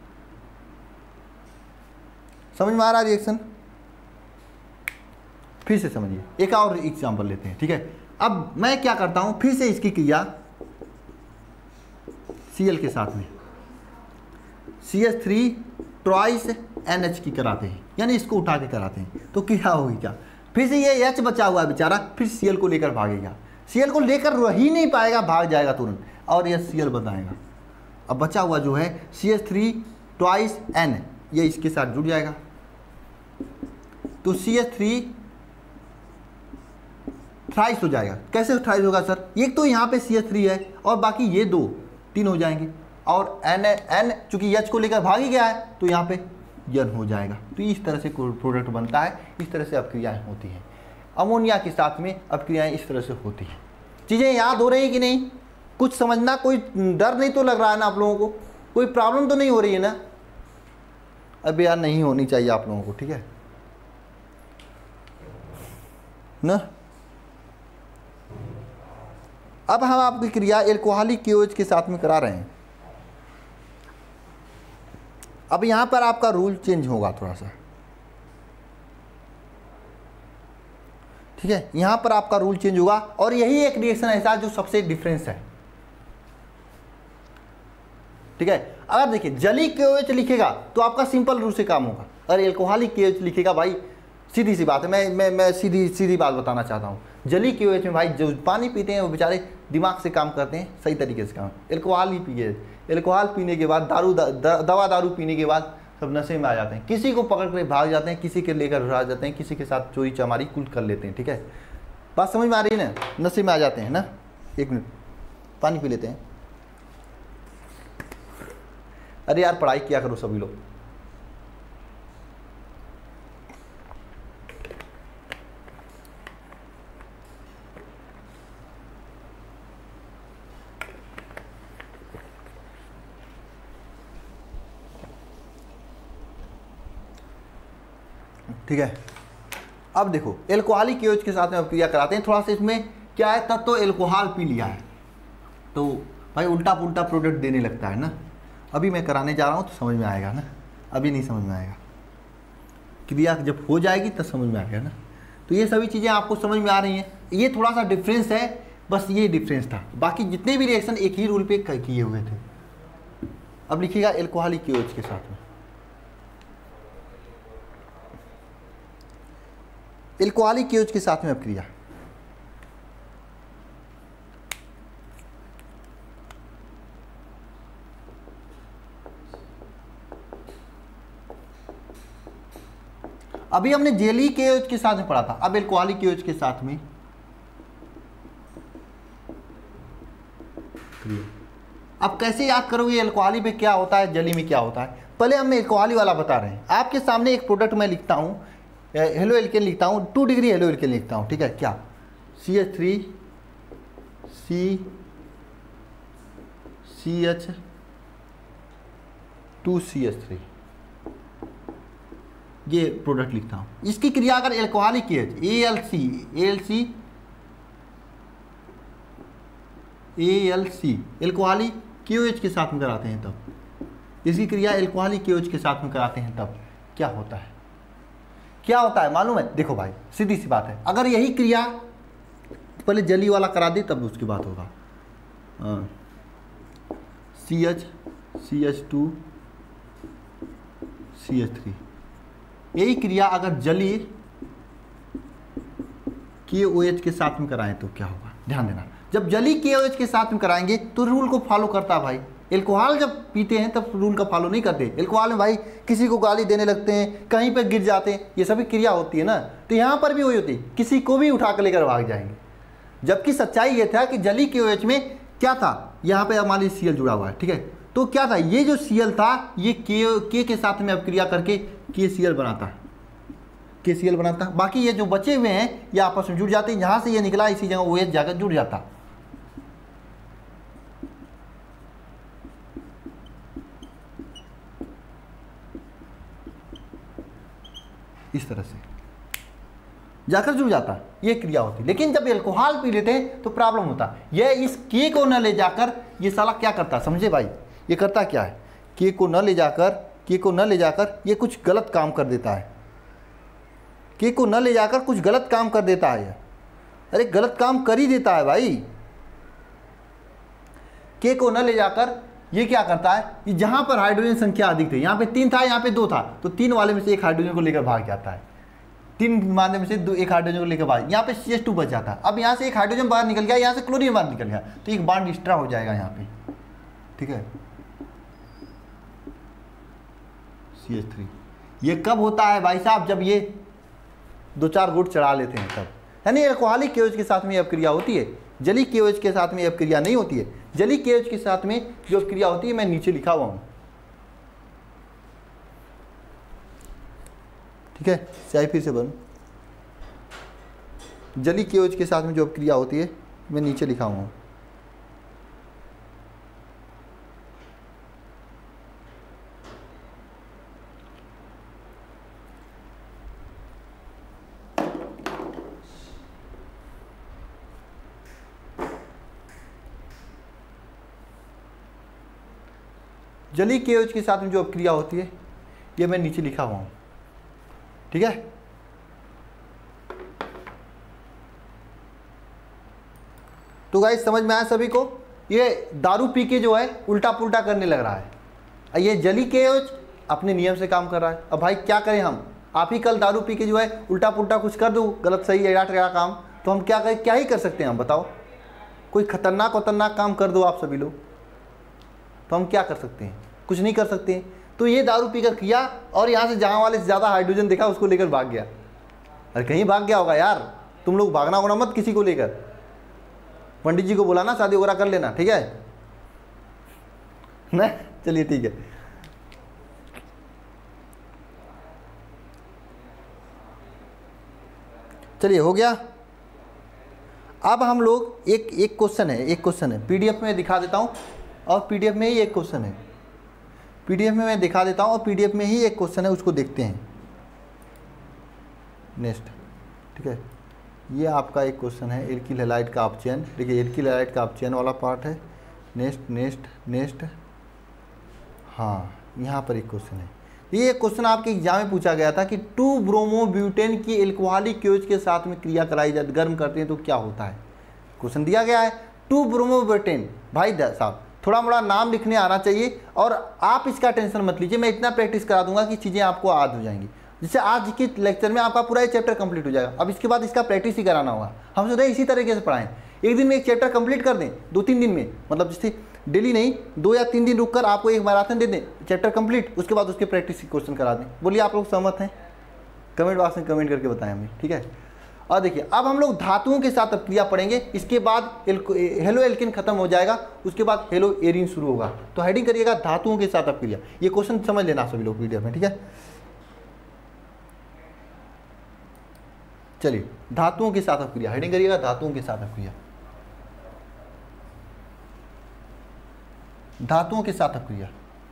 Speaker 1: समझ में आ रहा है रिएक्शन? फिर से समझिए, एक और एग्जांपल लेते हैं, ठीक है। अब मैं क्या करता हूं, फिर से इसकी क्रिया Cl के साथ में CH3 ट्वाइस NH की कराते हैं, यानी इसको उठा के कराते हैं, तो क्या होगी क्या, फिर से ये H बचा हुआ है बेचारा, फिर Cl को लेकर भागेगा, Cl को लेकर रह ही नहीं पाएगा, भाग जाएगा तुरंत, और यह Cl बताएगा। अब बचा हुआ जो है CH3 ट्वाइस N, ये इसके साथ जुड़ जाएगा, तो CH3 थ्राइस हो जाएगा। कैसे थ्राइस होगा सर? एक तो यहाँ पे CH3 है और बाकी ये दो, तीन हो जाएंगे, और N चूंकि H को लेकर भाग ही गया है तो यहाँ पे N हो जाएगा। तो इस तरह से प्रोडक्ट बनता है, इस तरह से अपक्रियाएं होती हैं। अमोनिया के साथ में अपक्रियाएं इस तरह से होती हैं। चीज़ें याद हो रही हैं कि नहीं? कुछ समझना, कोई डर नहीं तो लग रहा है ना आप लोगों को? कोई प्रॉब्लम तो नहीं हो रही है ना? अब यार नहीं होनी चाहिए आप लोगों को, ठीक है ना। अब हम आपकी क्रिया एल्कोहलिक KOH के साथ में करा रहे हैं। अब यहां पर आपका रूल चेंज होगा थोड़ा सा, ठीक है, यहां पर आपका रूल चेंज होगा, और यही एक रिएक्शन ऐसा जो सबसे डिफरेंस है, ठीक है। अगर देखिए जली KOH लिखेगा तो आपका सिंपल रूल से काम होगा, अगर एल्कोहलिक KOH लिखेगा भाई सीधी सी बात है, मैं सीधी बात बताना चाहता हूँ। जली KOH में भाई जो पानी पीते हैं वो बेचारे दिमाग से काम करते हैं, सही तरीके से काम। एल्कोहल ही पिए, एल्कोहल पीने के बाद दवा दारू पीने के बाद सब नशे में आ जाते हैं, किसी को पकड़ कर भाग जाते हैं, किसी के लेकर भाग जाते हैं, किसी के साथ चोरी चमारी कुल कर लेते हैं, ठीक है। बात समझ में आ रही है ना? नशे में आ जाते हैं ना। एक मिनट पानी पी लेते हैं। अरे यार पढ़ाई किया करो सभी लोग। ठीक है, अब देखो एल्कोहलिक KOH के साथ में अपक्रिया कराते हैं। थोड़ा सा इसमें क्या है, तब तो एल्कोहल पी लिया है तो भाई उल्टा पुल्टा प्रोडक्ट देने लगता है ना। अभी मैं कराने जा रहा हूँ तो समझ में आएगा ना, अभी नहीं समझ में आएगा, क्रिया जब हो जाएगी तब समझ में आएगा ना। तो ये सभी चीज़ें आपको समझ में आ रही हैं, ये थोड़ा सा डिफरेंस है, बस ये डिफरेंस था, बाकी जितने भी रिएक्शन एक ही रूल पे किए हुए थे। अब लिखिएगा एल्कोहलिक KOH के साथ में, एल्कोहलिक KOH के साथ में अपक्रिया। अभी हमने जेली KOH के साथ में पढ़ा था, अब एल्कोहलिक KOH के साथ में अब कैसे याद करोगे एल्कोहली में क्या होता है, जली में क्या होता है? पहले हम एल्कोहली वाला बता रहे हैं। आपके सामने एक प्रोडक्ट मैं लिखता हूं, हेलो एल्केन लिखता हूँ, 2 डिग्री हेलो एल्केन लिखता हूँ, ठीक है। क्या CH3 CH2CH3 ये प्रोडक्ट लिखता हूँ। इसकी क्रिया अगर alcoholic KOH ALC alcoholic KOH के साथ में कराते हैं, तब इसकी क्रिया एल्कोहलिक KOH के साथ में कराते हैं तब क्या होता है? क्या होता है मालूम है? देखो भाई सीधी सी बात है, अगर यही क्रिया पहले जली वाला करा दी तब उसकी बात होगा। CH2CH3 यही क्रिया अगर जली KOH के साथ में कराएं तो क्या होगा? ध्यान देना, जब जली KOH के साथ में कराएंगे तो रूल को फॉलो करता है भाई। एल्कोहल जब पीते हैं तब रूल का फॉलो नहीं करते। एल्कोहल में भाई किसी को गाली देने लगते हैं, कहीं पर गिर जाते हैं, ये सभी क्रिया होती है ना। तो यहाँ पर भी वही होती है, किसी को भी उठा कर लेकर भाग जाएंगे। जबकि सच्चाई ये था कि जली KOH में क्या था, यहाँ पे हमारे Cl जुड़ा हुआ है, ठीक है। तो क्या था, ये जो Cl था ये K के साथ में अपक्रिया करके KCl बनाता, बाकी ये जो बचे हुए हैं ये आपस में जुड़ जाते हैं। जहाँ से ये निकला इसी जगह OH जाकर जुड़ जाता, इस तरह से जाकर जुड़ जाता है, ये क्रिया होती है। लेकिन जब एल्कोहल पी लेते हैं तो प्रॉब्लम होता है। ये इस के को न ले जाकर ये साला क्या करता है, समझे भाई, ये करता क्या है, के को न ले जाकर ये कुछ गलत काम कर देता है। के को न ले जाकर कुछ गलत काम कर देता है। अरे गलत काम कर ही देता है भाई। के को न ले जाकर ये क्या करता है, ये जहां पर हाइड्रोजन संख्या अधिक थी, यहाँ पे 3 था, यहाँ पे 2 था, तो 3 वाले में से एक हाइड्रोजन को लेकर भाग जाता है। 3 माध्यम से एक हाइड्रोजन को लेकर भाग, यहाँ पे CH2 बच जाता है। अब यहाँ से एक हाइड्रोजन बाहर निकल गया, यहाँ से क्लोरीन बाहर निकल गया, तो एक बॉन्ड एक्स्ट्रा हो जाएगा यहाँ पे, ठीक है। CH3 ये कब होता है भाई साहब, जब ये 2-4 घूंट चढ़ा लेते हैं तब, यानी एल्कोहलिक KOH के साथ में ये अपक्रिया होती है, जली KOH के साथ में ये अपक्रिया नहीं होती है। जली KOH के साथ में जो अपक्रिया होती है मैं नीचे लिखा हुआ हूँ, ठीक है। स्याही फिर से बनूं, जली KOH के साथ में जो अपक्रिया होती है मैं नीचे लिखा हुआ हूँ। जली KOH के साथ में जो अपक्रिया होती है ये मैं नीचे लिखा हुआ हूँ, ठीक है। तो गाइस समझ में आया सभी को, ये दारू पी के जो है उल्टा पुल्टा करने लग रहा है। ये जली KOH अपने नियम से काम कर रहा है। अब भाई क्या करें हम, आप ही कल दारू पी के जो है उल्टा पुल्टा कुछ कर दो, गलत सही एड़ा टेढ़ा काम, तो हम क्या करें, क्या ही कर सकते हैं हम बताओ। कोई खतरनाक काम कर दो आप सभी लोग, तो हम क्या कर सकते हैं, कुछ नहीं कर सकते हैं। तो ये दारू पीकर किया और यहाँ से जहाँ वाले से ज़्यादा हाइड्रोजन देखा उसको लेकर भाग गया। अरे कहीं भाग गया होगा यार, तुम लोग भागना होना मत किसी को लेकर, पंडित जी को बुलाना, शादी वगैरह कर लेना, ठीक है ना। चलिए ठीक है, चलिए हो गया। अब हम लोग एक क्वेश्चन है, PDF में दिखा देता हूँ, और PDF में ही एक क्वेश्चन है, PDF में मैं दिखा देता हूँ और PDF में ही एक क्वेश्चन है, उसको देखते हैं नेक्स्ट, ठीक है। ये आपका एक क्वेश्चन है एल्किल हैलाइड का अपचयन। देखिए एल्किल हैलाइड का अपचयन वाला पार्ट है। नेक्स्ट हाँ, यहाँ पर एक क्वेश्चन है। ये क्वेश्चन आपके एग्जाम में पूछा गया था कि 2-ब्रोमोब्यूटेन की एल्कोहलिक KOH के साथ में क्रिया कराई जाती, गर्म करते हैं तो क्या होता है। क्वेश्चन दिया गया है 2-ब्रोमोब्यूटेन। भाई साहब थोड़ा मोड़ा नाम लिखने आना चाहिए, और आप इसका टेंशन मत लीजिए, मैं इतना प्रैक्टिस करा दूंगा कि चीज़ें आपको याद हो जाएंगी, जिससे आज के लेक्चर में आपका पूरा ये चैप्टर कंप्लीट हो जाएगा। अब इसके बाद इसका प्रैक्टिस ही कराना होगा। हम सोच रहे हैं इसी तरीके से पढ़ाएं, एक दिन में एक चैप्टर कंप्लीट कर दें, 2-3 दिन में, मतलब जैसे डेली नहीं, 2 या 3 दिन रुक कर आपको एक मैराथन दे दें, चैप्टर कंप्लीट, उसके बाद उसके प्रैक्टिस क्वेश्चन करा दें। बोलिए आप लोग सहमत हैं, कमेंट बॉक्स में कमेंट करके बताएं हमें, ठीक है। और देखिए अब हम लोग धातुओं के साथ अपक्रिया पढ़ेंगे, इसके बाद हेलो एल्केन खत्म हो जाएगा, उसके बाद हेलो एरिन शुरू होगा। तो हेडिंग करिएगा धातुओं के साथ अपक्रिया, ये क्वेश्चन समझ लेना सभी लोग PDF में, ठीक है। चलिए धातुओं के साथ अपक्रिया, हेडिंग करिएगा धातुओं के साथ अपक्रिया, धातुओं के साथ अपक्रिया।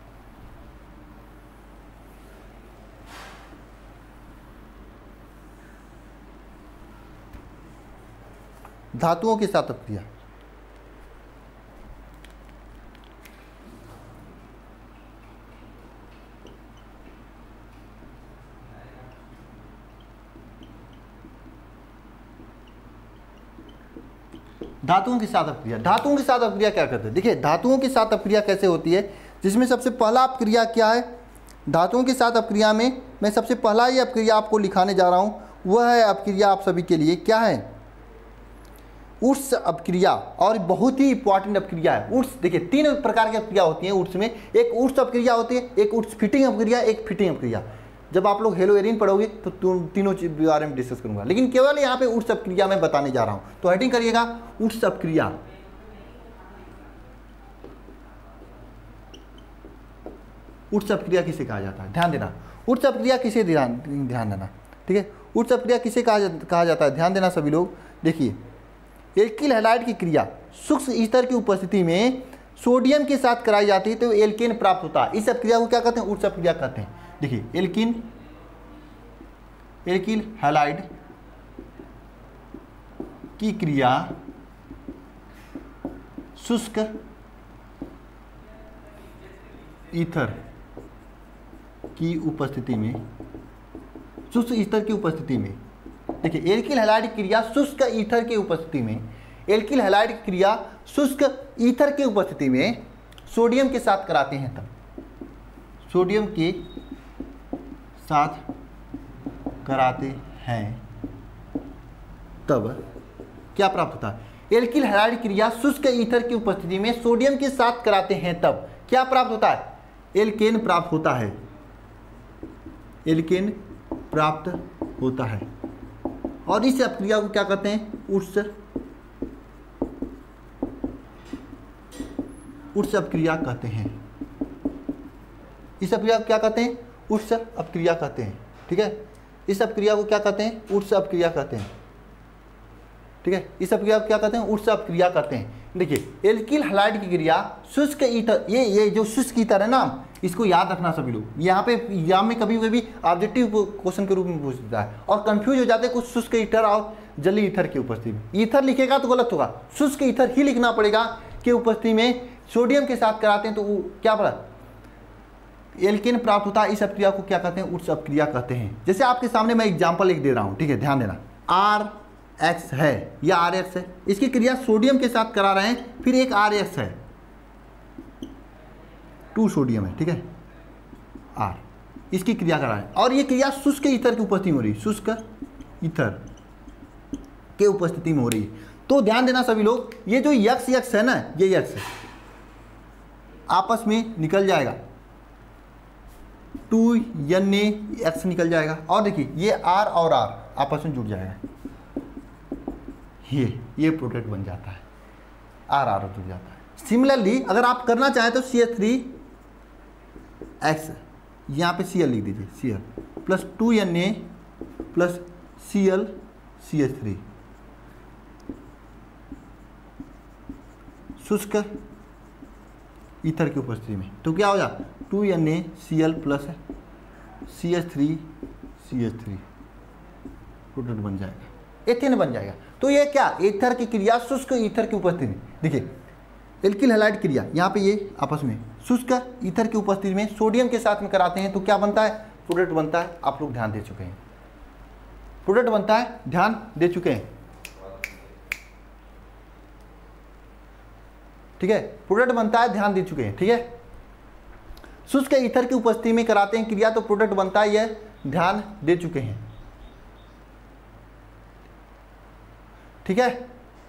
Speaker 1: धातुओं के साथ अपक्रिया, धातुओं के साथ अपक्रिया। धातुओं के साथ अपक्रिया क्या करते हैं, देखिए धातुओं के साथ अपक्रिया कैसे होती है, जिसमें सबसे पहला अपक्रिया क्या है। धातुओं के साथ अपक्रिया में मैं सबसे पहला ही अपक्रिया आपको लिखाने जा रहा हूँ, वह है अपक्रिया आप सभी के लिए क्या है, उर्स अपक्रिया। और बहुत ही इंपॉर्टेंट अपक्रिया है उर्स। देखिए 3 प्रकार की अपक्रिया होती हैं उर्स में, एक उर्स अपक्रिया होती है, एक उर्स फिटिंग अपक्रिया, एक फिटिंग अपक्रिया। जब आप लोग हेलो एरिन पढ़ोगे तो तीनों चीज के बारे में डिस्कस करूंगा, लेकिन केवल यहाँ पे उर्स अपक्रिया मैं बताने जा रहा हूँ। तो हेडिंग करिएगा उर्स अपक्रिया। उर्स अपक्रिया किसे कहा जाता है, ध्यान देना। उर्स अपक्रिया किसे ध्यान देना, ठीक है। उर्स अपक्रिया किसे कहा जाता है, ध्यान देना सभी लोग। देखिए एल्किल हैलाइड की क्रिया सूक्ष्म ईथर की उपस्थिति में सोडियम के साथ कराई जाती है तो एल्केन प्राप्त होता है। इस अपक्रिया को क्या कहते हैं, उर्स अपक्रिया कहते हैं। देखिए एल्किल हैलाइड की क्रिया शुष्क ईथर की उपस्थिति में, शुष्क ईथर की उपस्थिति में, देखिए एल्किल हैलाइड क्रिया शुष्क ईथर की उपस्थिति में, एल्किल हैलाइड क्रिया शुष्क ईथर की उपस्थिति में सोडियम के साथ कराते हैं तब, सोडियम के साथ कराते हैं तब क्या प्राप्त होता है? एल्किल हैलाइड क्रिया शुष्क ईथर की उपस्थिति में सोडियम के साथ कराते हैं तब क्या प्राप्त होता है? एल्केन प्राप्त होता है, एल्केन प्राप्त होता है। और इस अपक्रिया को क्या कहते हैं? उर्स अपक्रिया कहते हैं। इस अपक्रिया को क्या कहते हैं? उर्स अपक्रिया कहते हैं। ठीक है, इस अपक्रिया को क्या कहते हैं? उर्स अपक्रिया कहते हैं। ठीक है, इस अपक्रिया को क्या कहते हैं? उर्स अपक्रिया कहते हैं। देखिए एल्किल हैलाइड की क्रिया शुष्क ईथर, ये जो शुष्क ईथर है ना, इसको याद रखना सभी लोग। यहाँ पे एग्जाम में कभी कभी ऑब्जेक्टिव क्वेश्चन के रूप में पूछता है और कंफ्यूज हो जाते हैं कुछ शुष्क ईथर और जलीय ईथर की उपस्थिति में। ईथर लिखेगा तो गलत होगा, शुष्क ईथर ही लिखना पड़ेगा कि उपस्थिति में सोडियम के साथ कराते हैं तो क्या पड़ा? एल्केन प्राप्त होता है। इस अपक्रिया को क्या कहते हैं? उर्स अपक्रिया कहते हैं। जैसे आपके सामने मैं एग्जाम्पल एक दे रहा हूँ, ठीक है, ध्यान देना। RX है, यह RX है, इसकी क्रिया सोडियम के साथ करा रहे हैं, फिर एक RX है, 2 सोडियम है, ठीक है, R, इसकी क्रिया करा रहे हैं और ये क्रिया शुष्क ईथर की उपस्थिति में हो रही है, शुष्क ईथर के उपस्थिति में हो रही है। तो ध्यान देना सभी लोग, ये जो X है ना, ये X है, आपस में निकल जाएगा, 2NaX निकल जाएगा और देखिए ये R और R आपस में जुड़ जाएगा, ये प्रोडक्ट बन जाता है, R जुड़ जाता है। सिमिलरली अगर आप करना चाहें तो CH3X, यहाँ पे Cl लिख दीजिए, Cl plus 2Na plus Cl CH3, शुष्क ईथर की उपस्थिति में, तो क्या हो जाए? 2NaCl प्लस CH3 प्रोडक्ट बन जाएगा, एथेन बन जाएगा। तो ये क्या? ईथर की क्रिया शुष्क ईथर की उपस्थिति में, देखिए एल्किल हैलाइड क्रिया यहाँ पे ये आपस में शुष्क ईथर की उपस्थिति में सोडियम के साथ में कराते हैं तो क्या बनता है? प्रोडक्ट बनता है। आप लोग ध्यान दे चुके हैं, प्रोडक्ट बनता है, ध्यान दे चुके हैं, ठीक है, प्रोडक्ट बनता है, ध्यान दे चुके हैं, ठीक है। शुष्क ईथर की उपस्थिति में कराते हैं क्रिया तो प्रोडक्ट बनता है, यह ध्यान दे चुके हैं, ठीक है।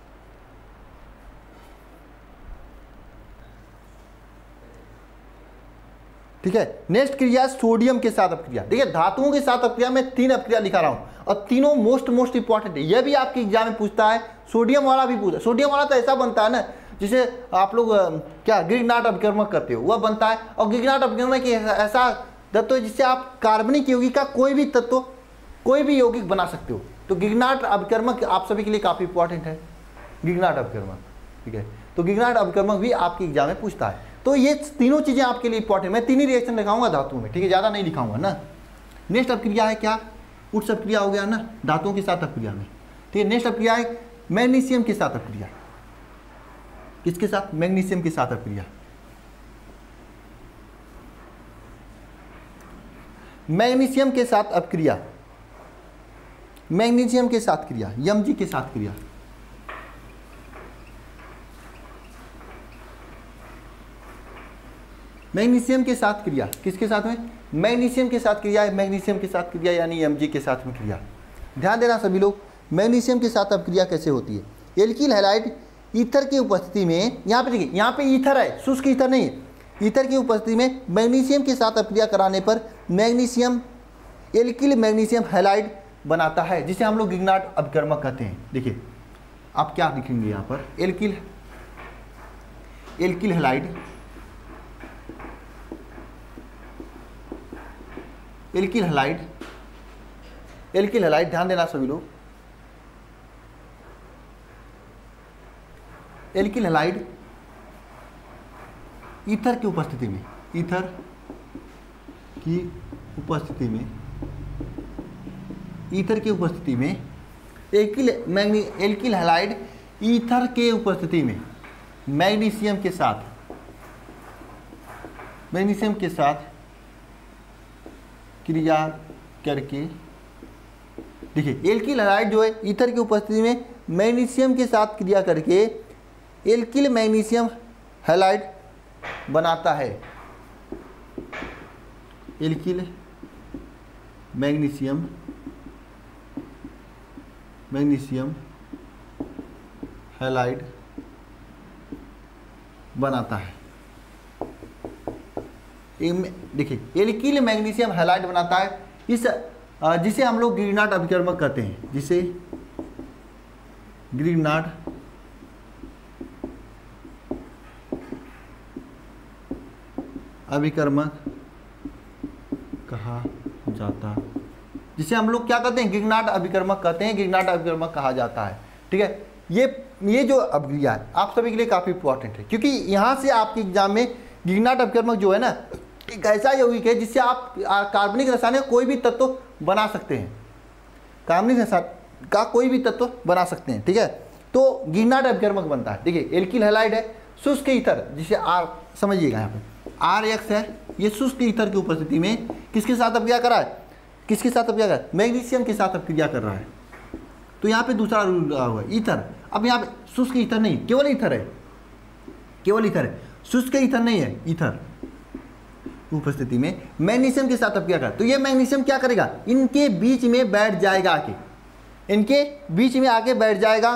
Speaker 1: ठीक है, नेक्स्ट क्रिया सोडियम के साथ अपक्रिया। देखिए धातुओं के साथ अपक्रिया में 3 अपक्रिया लिखा रहा हूं और तीनों मोस्ट इंपॉर्टेंट है। यह भी आपके एग्जाम में पूछता है, सोडियम वाला भी पूछता है। सोडियम वाला तो ऐसा बनता है ना जिसे आप लोग क्या ग्रिग्नार्ड अपकर्मक करते हो, वह बनता है। और ग्रिग्नार्ड अपकर्मक ऐसा तत्व है जिससे आप कार्बनिक यौगिक का कोई भी तत्व, कोई भी यौगिक बना सकते हो। तो ग्रिग्नार्ड अपकर्मक आप सभी के लिए काफी इंपॉर्टेंट है, ग्रिग्नार्ड अपकर्मक, ठीक है। तो ग्रिग्नार्ड अपकर्मक भी आपके एग्जाम में पूछता है। तो ये तीनों चीजें आपके लिए इंपॉर्टेंट, मैं 3 ही रिएक्शन लिखाऊंगा धातुओं में, ठीक है, ज्यादा नहीं लिखाऊंगा ना। नेक्स्ट अपक्रिया है क्या? उच्च अपक्रिया हो गया ना धातुओं के साथ अपक्रिया में, ठीक है। नेक्स्ट अपक्रिया है मैग्नीशियम के साथ अपक्रिया। किसके साथ? मैग्नीशियम के साथ अपक्रिया। मैग्नीशियम के साथ अपक्रिया, मैग्नीशियम के साथ क्रिया, Mg के साथ क्रिया। मैग्नीशियम के साथ क्रिया, किसके साथ में? मैग्नीशियम के साथ क्रिया है, मैग्नीशियम के साथ क्रिया यानी Mg के साथ में क्रिया। ध्यान देना सभी लोग, मैग्नीशियम के साथ अपक्रिया कैसे होती है? एल्किल हैलाइड ईथर की उपस्थिति में, यहाँ पे देखिए, यहाँ पे ईथर है, शुष्क ईथर नहीं है, ईथर की उपस्थिति में मैग्नीशियम के साथ अपक्रिया कराने पर मैग्नीशियम एल्किल मैग्नीशियम हैलाइड बनाता है, जिसे हम लोग ग्रिग्नार्ड अपकर्मक कहते हैं। देखिए आप क्या लिखेंगे यहाँ पर? Alkyl halide, alkyl halide, alkyl halide, ध्यान देना सभी लोग, एल्किल हैलाइड ईथर की उपस्थिति में, ईथर की उपस्थिति में ईथर की उपस्थिति में एल्किल हैलाइड ईथर के उपस्थिति में मैग्नीशियम के साथ क्रिया करके, देखिए एल्किल हैलाइड जो है ईथर की उपस्थिति में मैग्नीशियम के साथ क्रिया करके एल्किल मैग्नीशियम हैलाइड बनाता है। एल्किल मैग्नीशियम हैलाइड बनाता है। देखिए एल्किल मैग्नीशियम हैलाइड बनाता है, इस जिसे हम लोग ग्रिग्नार्ड अभिकर्मक कहते हैं, जिसे ग्रिग्नार्ड अभिकर्मक कहा जाता, जिसे हम लोग क्या कहते हैं, ग्रिग्नार्ड अभिकर्मक कहते हैं, ग्रिग्नार्ड अभिकर्मक कहा जाता है। ठीक है, ये जो अभिक्रिया है आप सभी के लिए काफ़ी इंपॉर्टेंट है, क्योंकि यहाँ से आपके एग्जाम में ग्रिग्नार्ड अभिकर्मक जो है ना, एक ऐसा यौगिक है जिससे आप कार्बनिक रसायन कोई भी तत्व बना सकते हैं, कार्बनिक रसायन का कोई भी तत्व बना सकते हैं। ठीक है, तो ग्रिग्नार्ड अभिकर्मक बनता है। देखिए एल्किल हैलाइड है, शुष्क ईथर, जिसे आर समझिएगा यहाँ पे RX है, ये शुष्क ईथर की उपस्थिति में किसके साथ अभिक्रिया कर रहा है, किसके साथ अभिक्रिया कर रहा है, मैग्नीशियम के साथ अभिक्रिया कर रहा है। तो यहाँ पे दूसरा रूल लगा हुआ है ईथर। अब यहाँ पे शुष्क ईथर नहीं, केवल ईथर है, केवल ईथर है, शुष्क ईथर नहीं है, ईथर उपस्थिति में मैग्नीशियम के साथ अभिक्रिया कर, तो ये मैग्नीशियम क्या करेगा, इनके बीच में बैठ जाएगा, आके इनके बीच में आके बैठ जाएगा,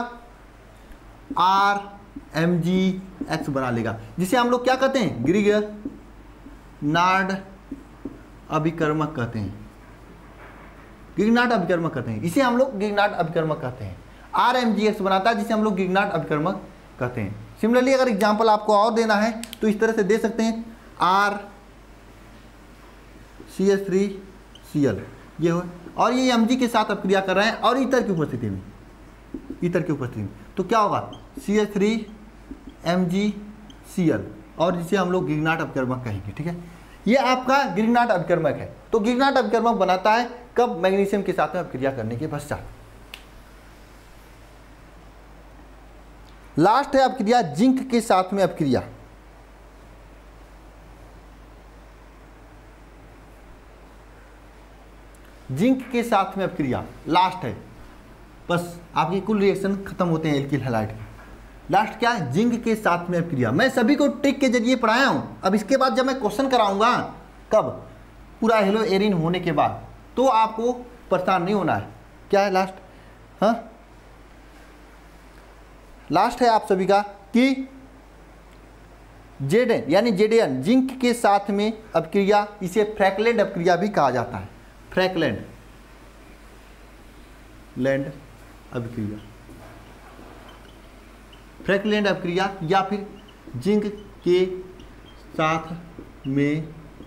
Speaker 1: RMgX बना लेगा, जिसे हम लोग क्या कहते हैं, ग्रिग्नार्ड अभिकर्मक कहते हैं, ग्रिग्नार्ड अभिकर्मक कहते हैं, इसे हम लोग ग्रिग्नार्ड अभिकर्मक कहते हैं। RMgX बनाता है, जिसे हम लोग ग्रिग्नार्ड अभिकर्मक कहते हैं। सिमिलरली अगर एग्जांपल आपको और देना है तो इस तरह से दे सकते हैं, RCH3Cl ये हो, और ये Mg के साथ अभिक्रिया कर रहे हैं और ईथर की उपस्थिति में, तो क्या होगा, CH3MgCl, और जिसे हम लोग ग्रिग्नार्ड अभिकर्मक कहेंगे। ठीक है, ये आपका ग्रिग्नार्ड अभिकर्मक है। तो ग्रिग्नार्ड अभिकर्मक बनाता है कब, मैग्नीशियम के साथ में अभिक्रिया करने के पश्चात। लास्ट है अभिक्रिया जिंक के साथ में अभिक्रिया। जिंक के साथ में अभिक्रिया लास्ट है, बस आपकी कुल रिएक्शन खत्म होते हैं एल्किल हैलाइड के। लास्ट क्या है, जिंक के साथ में अभिक्रिया। मैं सभी को ट्रिक के जरिए पढ़ाया हूं, अब इसके बाद जब मैं क्वेश्चन कराऊंगा, कब, पूरा हेलो एरिन होने के बाद, तो आपको परेशान नहीं होना है। क्या है लास्ट, हाँ लास्ट है आप सभी का कि Zn यानी Zn जिंक के साथ में अभिक्रिया, इसे फ्रैकलैंड अभिक्रिया भी कहा जाता है, फ्रैकलैंड अभिक्रिया, फ्रैकलैंड अभिक्रिया, या फिर जिंक के साथ में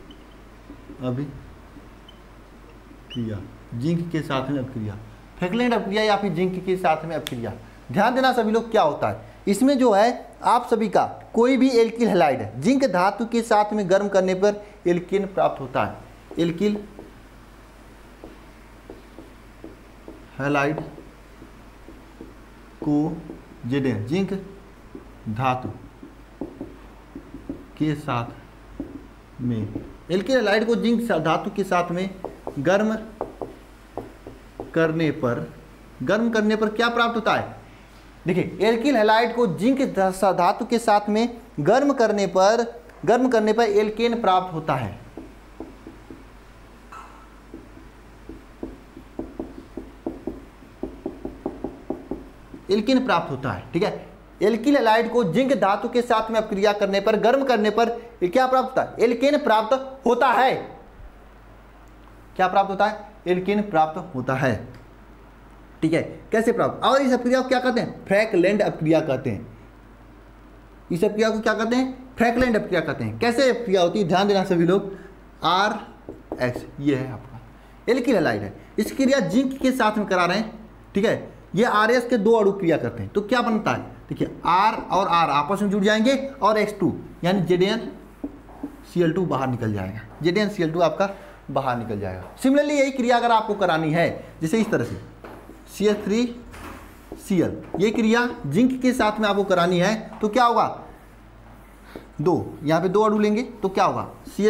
Speaker 1: अभिक्रिया, जिंक के साथ में अभिक्रिया, फ्रैकलैंड अभिक्रिया या फिर जिंक के साथ में अभिक्रिया। ध्यान देना सभी लोग, क्या होता है इसमें जो है, आप सभी का कोई भी एल्किल हैलाइड है, जिंक धातु के साथ में गर्म करने पर एल्कीन प्राप्त होता है। एल्किल हैलाइड को Zn जिंक धातु के साथ में, एल्किल हैलाइड को जिंक धातु के साथ में गर्म करने पर क्या प्राप्त होता है। देखिए एल्किल हैलाइड को जिंक धातु के साथ में गर्म करने पर एल्केन प्राप्त होता है। एल्कीन प्राप्त होता है। ठीक है, एल्किल हैलाइड को जिंक धातु के साथ में अभिक्रिया करने पर, गर्म करने पर क्या प्राप्त होता है, एल्केन प्राप्त होता है। क्या प्राप्त होता है, एल्केन प्राप्त होता है। ठीक है, कैसे प्राप्त, और इस अभिक्रिया को क्या कहते हैं, फ्रैकलैंड अभिक्रिया कहते हैं। इस अभिक्रिया को क्या कहते हैं, फ्रैकलैंड अभिक्रिया कहते हैं। कैसे अभिक्रिया होती है, ध्यान देना सभी लोग। RX ये है आपका एल्किल हैलाइड है, इस क्रिया जिंक के साथ में करा रहे हैं। ठीक है, ये RS के दो अणु क्रिया करते हैं, तो क्या बनता है, देखिए R और R आपस में जुड़ जाएंगे और X2 यानी ZnCl2 बाहर निकल जाएगा। ZnCl2 आपका बाहर निकल जाएगा। सिमिलरली यही क्रिया अगर आपको करानी है, जैसे इस तरह से CH3Cl, ये क्रिया जिंक के साथ में आपको करानी है, तो क्या होगा, यहाँ पे 2 अणु लेंगे तो क्या होगा,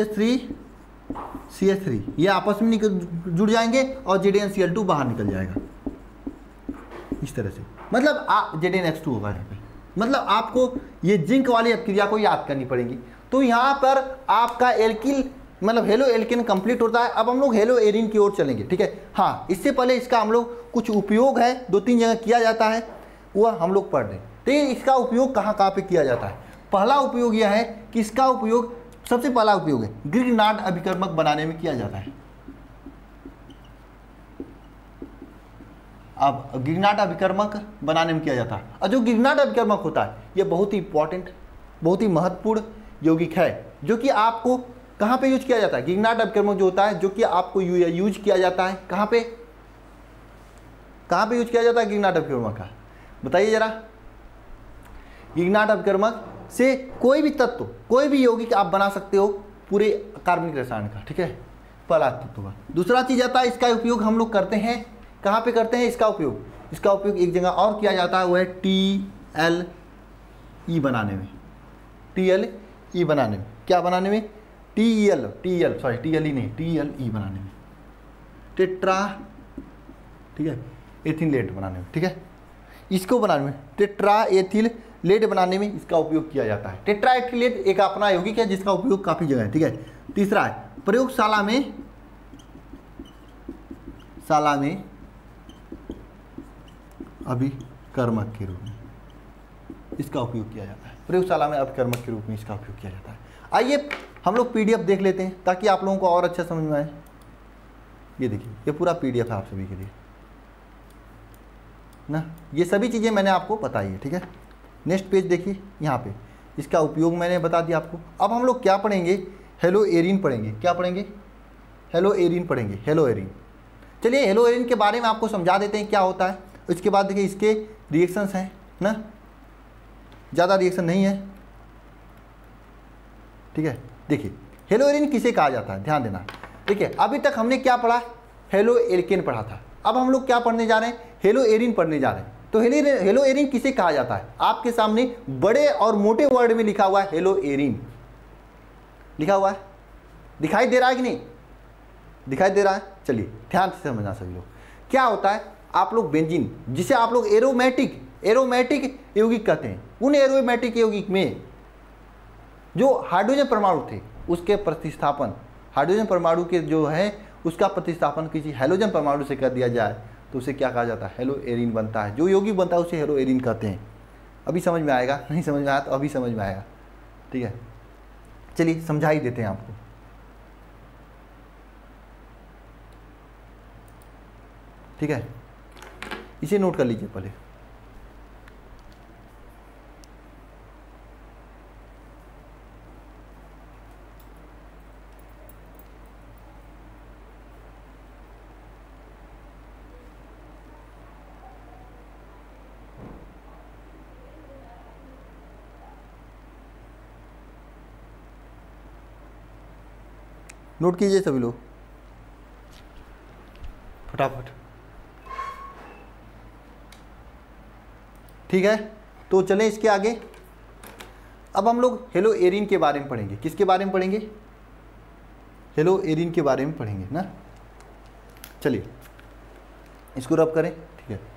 Speaker 1: CH3 ये आपस में जुड़ जाएंगे और ZnCl2 बाहर निकल जाएगा इस तरह से, मतलब ZnH2 होगा यहाँ पे। मतलब आपको ये जिंक वाली क्रिया को याद करनी पड़ेगी। तो यहाँ पर आपका एल्किल मतलब हेलो एल्केन कंप्लीट होता है। अब हम लोग हेलो एरिन की ओर चलेंगे, ठीक है। हाँ, इससे पहले इसका हम लोग कुछ उपयोग है, 2-3 जगह किया जाता है, वह हम लोग पढ़ लें। तो इसका उपयोग कहाँ कहाँ पे किया जाता है। पहला उपयोग यह है कि इसका उपयोग, सबसे पहला उपयोग है ग्रिग्नार्ड अभिकर्मक बनाने में किया जाता है। अब ग्रिग्नार्ड अभिकर्मक बनाने में किया जाता है, और जो ग्रिग्नार्ड अभिकर्मक होता है ये बहुत ही इंपॉर्टेंट, बहुत ही महत्वपूर्ण यौगिक है, जो कि आपको कहाँ पे यूज किया जाता है। ग्रिग्नार्ड अभिकर्मक जो होता है, जो कि आपको यूज किया जाता है कहाँ पे यूज किया जाता है ग्रिग्नार्ड अभिकर्मक का, बताइए जरा। ग्रिग्नार्ड अभिकर्मक से कोई भी तत्व, कोई भी यौगिक आप बना सकते हो पूरे कार्बनिक रसायन का, ठीक है, पहला तत्व का। दूसरा चीज आता है, इसका उपयोग हम लोग करते हैं, कहाँ पे करते हैं इसका उपयोग एक जगह और किया जाता है, वो है TLE बनाने में। TLE बनाने में, क्या बनाने में, TLE बनाने में, टेट्रा, ठीक है, एथिलेट बनाने में, ठीक है, इसको बनाने में, टेट्रा एथिलेट बनाने में इसका उपयोग किया जाता है। टेट्रा एथिलेट एक अपना यौगिक है जिसका उपयोग काफ़ी जगह है, ठीक है। तीसरा है प्रयोगशाला में अभिकर्मक के रूप में इसका उपयोग किया जाता है। प्रयोगशाला में अभिकर्मक के रूप में इसका उपयोग किया जाता है। आइए हम लोग PDF देख लेते हैं ताकि आप लोगों को और अच्छा समझ में आए। ये देखिए, ये पूरा PDF है आप सभी के लिए ना, ये सभी चीज़ें मैंने आपको बताई है, ठीक है। नेक्स्ट पेज देखिए, यहाँ पे इसका उपयोग मैंने बता दिया आपको। अब हम लोग क्या पढ़ेंगे, हेलो एरिन पढ़ेंगे। क्या पढ़ेंगे, हेलो एरिन पढ़ेंगे, हेलो एरिन। चलिए हेलो एरिन के बारे में आपको समझा देते हैं क्या होता है। उसके बाद देखिए इसके रिएक्शंस हैं ना, ज़्यादा रिएक्शन नहीं है, ठीक है। देखिए हेलो एरिन किसे कहा जाता है, ध्यान देना। देखिए अभी तक हमने क्या पढ़ा, हेलो एल्केन पढ़ा था। अब हम लोग क्या पढ़ने जा रहे हैं, हेलो एरिन पढ़ने जा रहे हैं। तो हेलो एरिन किसे कहा जाता है, आपके सामने बड़े और मोटे वर्ड में लिखा हुआ है, हेलो एरिन लिखा हुआ है, दिखाई दे रहा है कि नहीं, दिखाई दे रहा है। चलिए ध्यान से समझना सभी लोग। क्या होता है, आप लोग बेंजीन, जिसे आप लोग एरोमेटिक यौगिक कहते हैं, उन एरोमेटिक यौगिक में जो हाइड्रोजन परमाणु थे उसके प्रतिस्थापन, हाइड्रोजन परमाणु के जो है उसका प्रतिस्थापन किसी हैलोजन परमाणु से कर दिया जाए तो उसे क्या कहा जाता है, हेलो एरिन बनता है। जो यौगिक बनता है उसे हेलो एरिन कहते हैं। अभी समझ में आएगा, नहीं समझ में आया तो अभी समझ में आएगा, ठीक है। चलिए समझा ही देते हैं आपको। ठीक है, इसे नोट कर लीजिए पहले। नोट कीजिए सभी लोग फटाफट, ठीक है। तो चलें इसके आगे। अब हम लोग हेलो एरिन के बारे में पढ़ेंगे। किसके बारे में पढ़ेंगे, हेलो एरिन के बारे में पढ़ेंगे ना। चलिए इसको रब करें, ठीक है।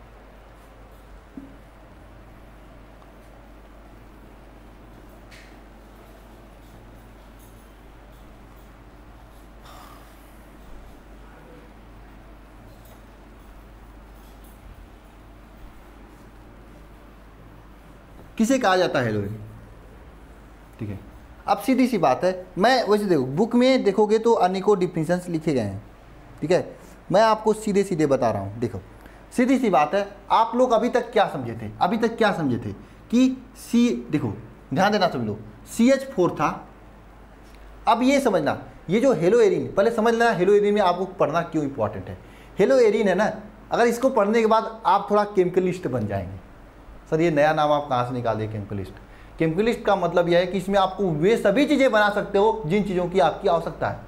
Speaker 1: किसे कहा जाता है हेलो एरिन, ठीक है। अब सीधी सी बात है, मैं वैसे देखो बुक में देखोगे तो अनेकों डिफिनेशंस लिखे गए हैं, ठीक है। मैं आपको सीधे सीधे बता रहा हूँ। देखो सीधी सी बात है, आप लोग अभी तक क्या समझे थे, कि देखो ध्यान देना सभी लोग, CH4 था। अब ये समझना, ये जो हेलो एरिन, पहले समझ लेना हेलो एरिन में आपको पढ़ना क्यों इंपॉर्टेंट है। हेलो एरिन है ना, अगर इसको पढ़ने के बाद आप थोड़ा केमिकलिस्ट बन जाएंगे। सर ये नया नाम आप कहाँ से निकाल दिए, केमिकलिस्ट। केमिकलिस्ट का मतलब यह है कि इसमें आपको वे सभी चीज़ें बना सकते हो जिन चीज़ों की आपकी आवश्यकता है।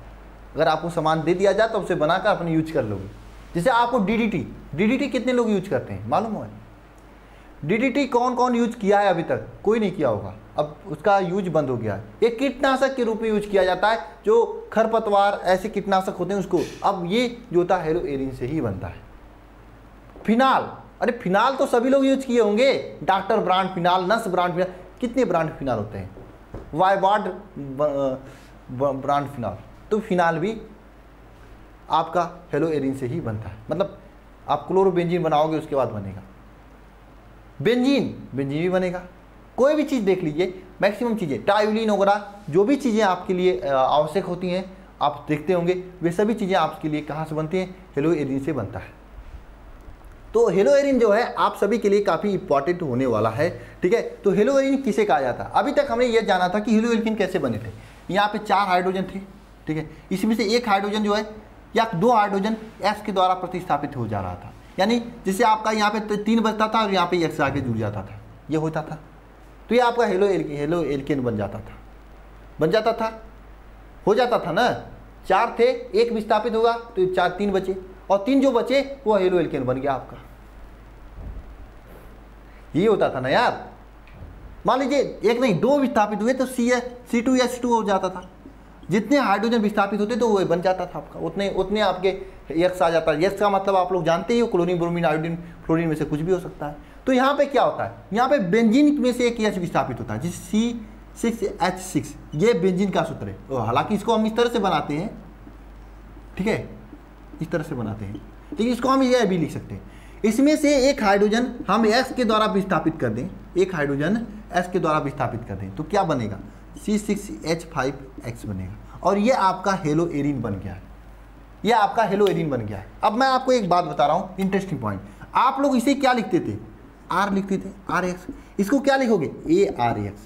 Speaker 1: अगर आपको सामान दे दिया जाए तो उसे बनाकर अपने यूज कर लोगे। जैसे आपको डीडीटी कितने लोग यूज करते हैं मालूम है? डीडीटी कौन कौन यूज किया है? अभी तक कोई नहीं किया होगा, अब उसका यूज बंद हो गया है। ये कीटनाशक के रूप में यूज किया जाता है, जो खरपतवार ऐसे कीटनाशक होते हैं उसको। अब ये जो होता है हेलो एरिन से ही बनता है। फिनाल, अरे फिनाल तो सभी लोग यूज किए होंगे, doctor brand phenol, nurse brand phenol, कितने ब्रांड फिनाल होते हैं, वाइवार्ड ब्रांड फिनाल। तो फिनाल भी आपका हेलो एरिन से ही बनता है। मतलब आप क्लोरोबेंजीन बनाओगे उसके बाद बनेगा बेंजीन भी बनेगा। कोई भी चीज़ देख लीजिए, मैक्सिमम चीज़ें टायोलिन वगैरह जो भी चीज़ें आपके लिए आवश्यक होती हैं आप देखते होंगे, वे सभी चीज़ें आपके लिए कहाँ से बनती हैं? हेलो एरिन से बनता है। तो हेलो एरिन जो है आप सभी के लिए काफ़ी इंपॉर्टेंट होने वाला है, ठीक है। तो हेलो एरिन किसे कहा जाता है? अभी तक हमने ये जाना था कि हेलो एल्केन कैसे बने थे। यहाँ पे 4 हाइड्रोजन थे, ठीक है, इसमें से एक हाइड्रोजन जो है या 2 हाइड्रोजन एक्स के द्वारा प्रतिस्थापित हो जा रहा था, यानी जैसे आपका यहाँ पे 3 बचता था और यहाँ पे एक्स आगे जुड़ जाता था, ये होता था। तो ये आपका हेलो एल्केन बन जाता था, हो जाता था ना। 4 थे, 1 विस्थापित होगा तो 3 बचे, और 3 जो बचे वो हेलो एल्केन बन गया आपका। ये होता था ना यार। मान लीजिए 1 नहीं 2 विस्थापित हुए तो C2H2 हो जाता था। जितने हाइड्रोजन विस्थापित होते तो वो बन जाता था आपका, उतने आपके एक्स आ जाता है। एक्स का मतलब आप लोग जानते ही हो, क्लोरीन, ब्रोमीन, आयोडीन, फ्लोरीन में से कुछ भी हो सकता है। तो यहाँ पे क्या होता है? यहाँ पे बेंजीन में से एक एच विस्थापित होता है, जिस C6H6, ये बेंजीन का सूत्र है। हालांकि इसको हम इस तरह से बनाते हैं, ठीक है, इस तरह से बनाते हैं, लेकिन इसको हम ये भी लिख सकते हैं। इसमें से एक हाइड्रोजन हम एक्स के द्वारा विस्थापित कर दें, एक हाइड्रोजन एक्स के द्वारा विस्थापित कर दें तो क्या बनेगा? C6H5X बनेगा, और ये आपका हेलो एरिन बन गया है। ये आपका हेलो एरिन बन गया है। अब मैं आपको एक बात बता रहा हूँ, इंटरेस्टिंग पॉइंट। आप लोग इसे क्या लिखते थे? R लिखते थे, RX। इसको क्या लिखोगे? ARX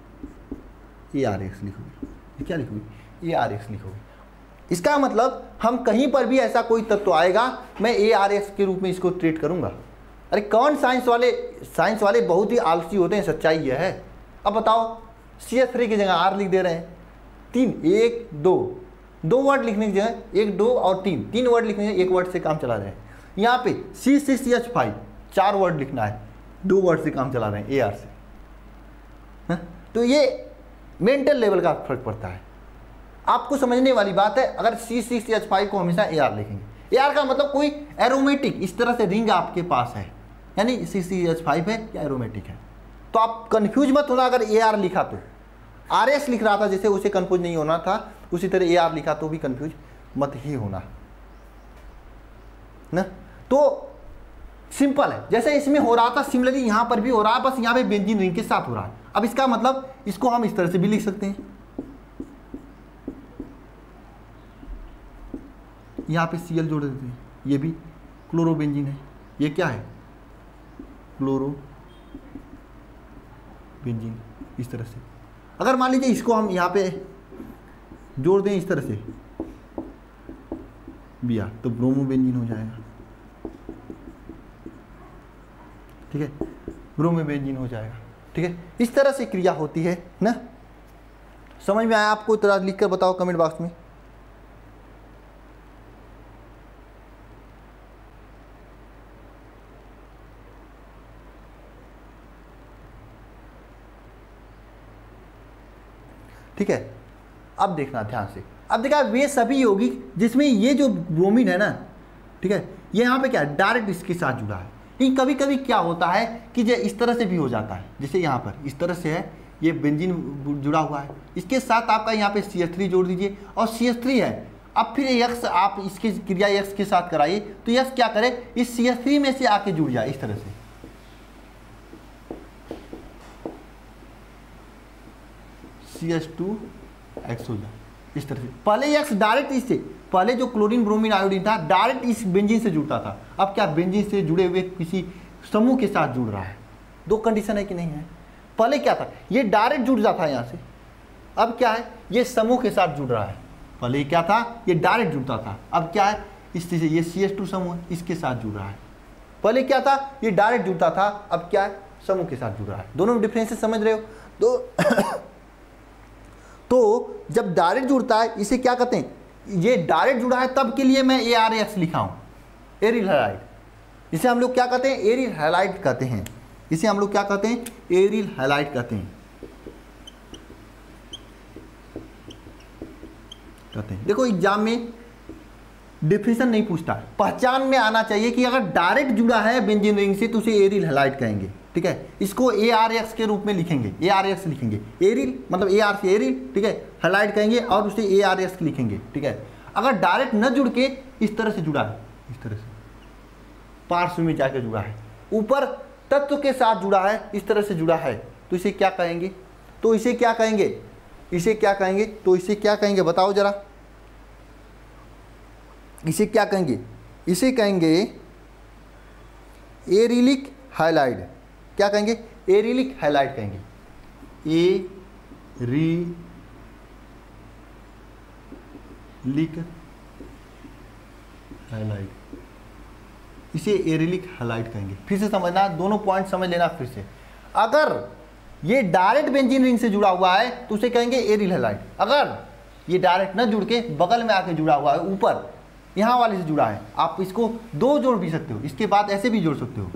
Speaker 1: लिखोगे। क्या लिखोगे? ARX लिखोगे। इसका मतलब हम कहीं पर भी ऐसा कोई तत्व आएगा, मैं ARX के रूप में इसको ट्रीट करूंगा। अरे कौन साइंस वाले बहुत ही आलसी होते हैं, सच्चाई यह है। अब बताओ, CH3 की जगह R लिख दे रहे हैं। 3, 1, 2 वर्ड लिखने की जगह 1, 2 और 3 वर्ड लिखने से 1 वर्ड से काम चला रहे हैं। यहाँ पे C6H5 4 वर्ड लिखना है, 2 वर्ड से काम चला रहे हैं AR से। हा? तो ये मेंटल लेवल का फर्क पड़ता है। आपको समझने वाली बात है। अगर C6H5 को हमेशा AR लिखेंगे, AR का मतलब कोई एरोमेटिक इस तरह से रिंग आपके पास है, यानी C6H5 है या एरोमेटिक है। तो आप कंफ्यूज मत होना। अगर AR लिखा तो RS लिख रहा था, जैसे उसे कंफ्यूज नहीं होना था, उसी तरह AR लिखा तो भी कंफ्यूज मत ही होना ना। तो सिंपल है, जैसे इसमें हो रहा था सिमिलरली यहाँ पर भी हो रहा है, बस यहाँ पे बेंजीन रिंग के साथ हो रहा है। अब इसका मतलब इसको हम इस तरह से भी लिख सकते हैं। यहाँ पे Cl जोड़ देते हैं, ये भी क्लोरोबेंजीन है। ये क्या है? क्लोरोबेंजीन। इस तरह से अगर मान लीजिए इसको हम यहाँ पे जोड़ दें इस तरह से बिया, तो ब्रोमोबेंजीन हो जाएगा, ठीक है, ब्रोमोबेंजीन हो जाएगा, ठीक है। इस तरह से क्रिया होती है ना। समझ में आया आपको? तो लिख कर बताओ कमेंट बॉक्स में। ठीक है, अब देखना ध्यान से। अब देखा, वे सभी यौगिक जिसमें ये जो ब्रोमीन है ना, ठीक है, ये यहाँ पे क्या है? डायरेक्ट इसके साथ जुड़ा है। लेकिन कभी कभी क्या होता है कि जो इस तरह से भी हो जाता है, जैसे यहाँ पर इस तरह से है, ये बेंजीन जुड़ा हुआ है, इसके साथ आपका यहाँ पे CH3 जोड़ दीजिए, और CH3 है। अब फिर यक्स आप इसकी क्रिया यक्स के साथ कराइए, तो यक्स क्या करे? इस CH3 में से आके जुड़ जाए इस तरह से। CH2X हो जाए इस तरह से। पहले एक्स डायरेक्ट इससे, पहले जो क्लोरीन, ब्रोमीन, आयोडीन था डायरेक्ट इस बेंजीन से जुड़ता था। अब क्या बेंजीन से जुड़े हुए किसी समूह के साथ जुड़ रहा है? 2 कंडीशन है कि नहीं है? पहले क्या था? ये डायरेक्ट जुड़ जाता है यहाँ से। अब क्या है? ये समूह के साथ जुड़ रहा है। पहले क्या था? ये डायरेक्ट जुड़ता था। अब क्या है? इस तरह से ये CH2 समूह इसके साथ जुड़ रहा है। पहले क्या था? ये डायरेक्ट जुड़ता था। अब क्या है? समूह के साथ जुड़ रहा है। दोनों डिफरेंसेस समझ रहे हो? तो जब डायरेक्ट जुड़ता है इसे क्या कहते हैं? ये डायरेक्ट जुड़ा है तब के लिए मैं ARX लिखा हूँ, एरिल हैलाइड। इसे हम लोग क्या कहते हैं, एरिल हैलाइड कहते हैं। इसे हम लोग क्या कहते हैं, एरिल हैलाइड कहते हैं। देखो एग्जाम में डिफिनेशन नहीं पूछता, पहचान में आना चाहिए कि अगर डायरेक्ट जुड़ा है बेंजीन रिंग से तो उसे एरिल हैलाइड कहेंगे, ठीक है। इसको ARX के रूप में लिखेंगे, ARX लिखेंगे, एरिल मतलब AR से एरिल, ठीक है, हैलाइड कहेंगे और उसे ARX लिखेंगे, ठीक है। अगर डायरेक्ट न जुड़ के इस तरह से जुड़ा है, इस तरह से पार्श्व में जाके जुड़ा है, ऊपर तत्व के साथ जुड़ा है, इस तरह से जुड़ा है, तो इसे क्या कहेंगे, तो इसे क्या कहेंगे, इसे क्या कहेंगे, तो इसे क्या कहेंगे बताओ जरा, इसे क्या कहेंगे, इसे कहेंगे एरिलिक हैलाइड। क्या कहेंगे, एरिलिक हैलाइड कहेंगे, एरिलिक हैलाइड, इसे एरिलिक हैलाइड कहेंगे। फिर से समझना, दोनों पॉइंट समझ लेना फिर से। अगर ये डायरेक्ट बेंजीन रिंग से जुड़ा हुआ है तो उसे कहेंगे एरिल हैलाइड। अगर ये डायरेक्ट न जुड़ के बगल में आके जुड़ा हुआ है, ऊपर यहाँ वाले से जुड़ा है, आप इसको दो जोड़ भी सकते हो, इसके बाद ऐसे भी जोड़ सकते हो,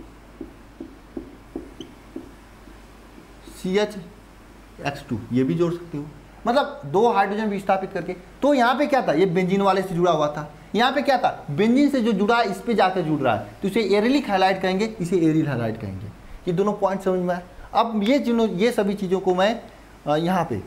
Speaker 1: CH2 ये भी जोड़ सकते हो, मतलब दो हाइड्रोजन विस्थापित करके। तो यहाँ पे क्या था, ये बेंजीन वाले से जुड़ा हुआ था, यहाँ पे क्या था, बेंजीन से जो जुड़ा है इस पे जाकर जुड़ रहा है, तो इसे एरिलिक हैलाइड कहेंगे, इसे एरिल हैलाइड कहेंगे। ये दोनों पॉइंट समझ में आए। अब ये सभी चीज़ों को मैं यहाँ पे,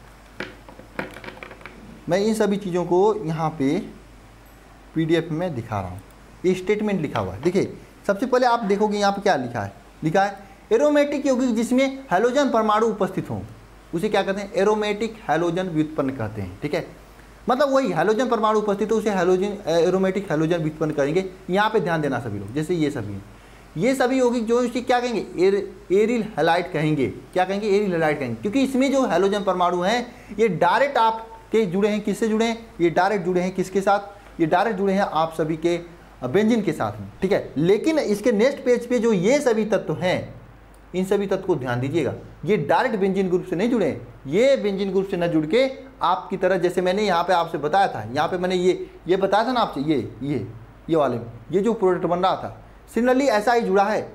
Speaker 1: मैं इन सभी चीज़ों को यहाँ पे PDF में दिखा रहा हूँ। ये स्टेटमेंट लिखा हुआ है, देखिए सबसे पहले आप देखोगे यहाँ पे क्या लिखा है, लिखा है एरोमेटिक यौगिक जिसमें हैलोजन परमाणु उपस्थित हों उसे क्या कहते हैं, एरोमेटिक हैलोजन व्युत्पन्न कहते हैं, ठीक है। मतलब वही हैलोजन परमाणु उपस्थित हो उसे हैलोजन एरोमेटिक हैलोजन व्युत्पन्न करेंगे। यहाँ पे ध्यान देना सभी लोग, जैसे ये सभी हैं, ये सभी यौगिक जो है उसकी क्या कहेंगे, एरिल हैलाइड कहेंगे। क्या कहेंगे, एरिल हैलाइड कहेंगे, क्योंकि इसमें जो हैलोजन परमाणु हैं ये डायरेक्ट आपके जुड़े हैं, किससे जुड़े हैं, ये डायरेक्ट जुड़े हैं किसके साथ, ये डायरेक्ट जुड़े हैं आप सभी के बेंजीन के साथ में, ठीक है। लेकिन इसके नेक्स्ट पेज पे जो ये सभी तत्व हैं, इन सभी तत्व को ध्यान दीजिएगा, ये डायरेक्ट बेंजीन ग्रुप से नहीं जुड़े हैं, ये बेंजीन ग्रुप से न जुड़ के आपकी तरह, जैसे मैंने यहाँ पे आपसे बताया था, यहाँ पे मैंने ये बताया था ना आपसे, ये वाले में ये जो प्रोडक्ट बन रहा था, सिमिलरली ऐसा ही जुड़ा है,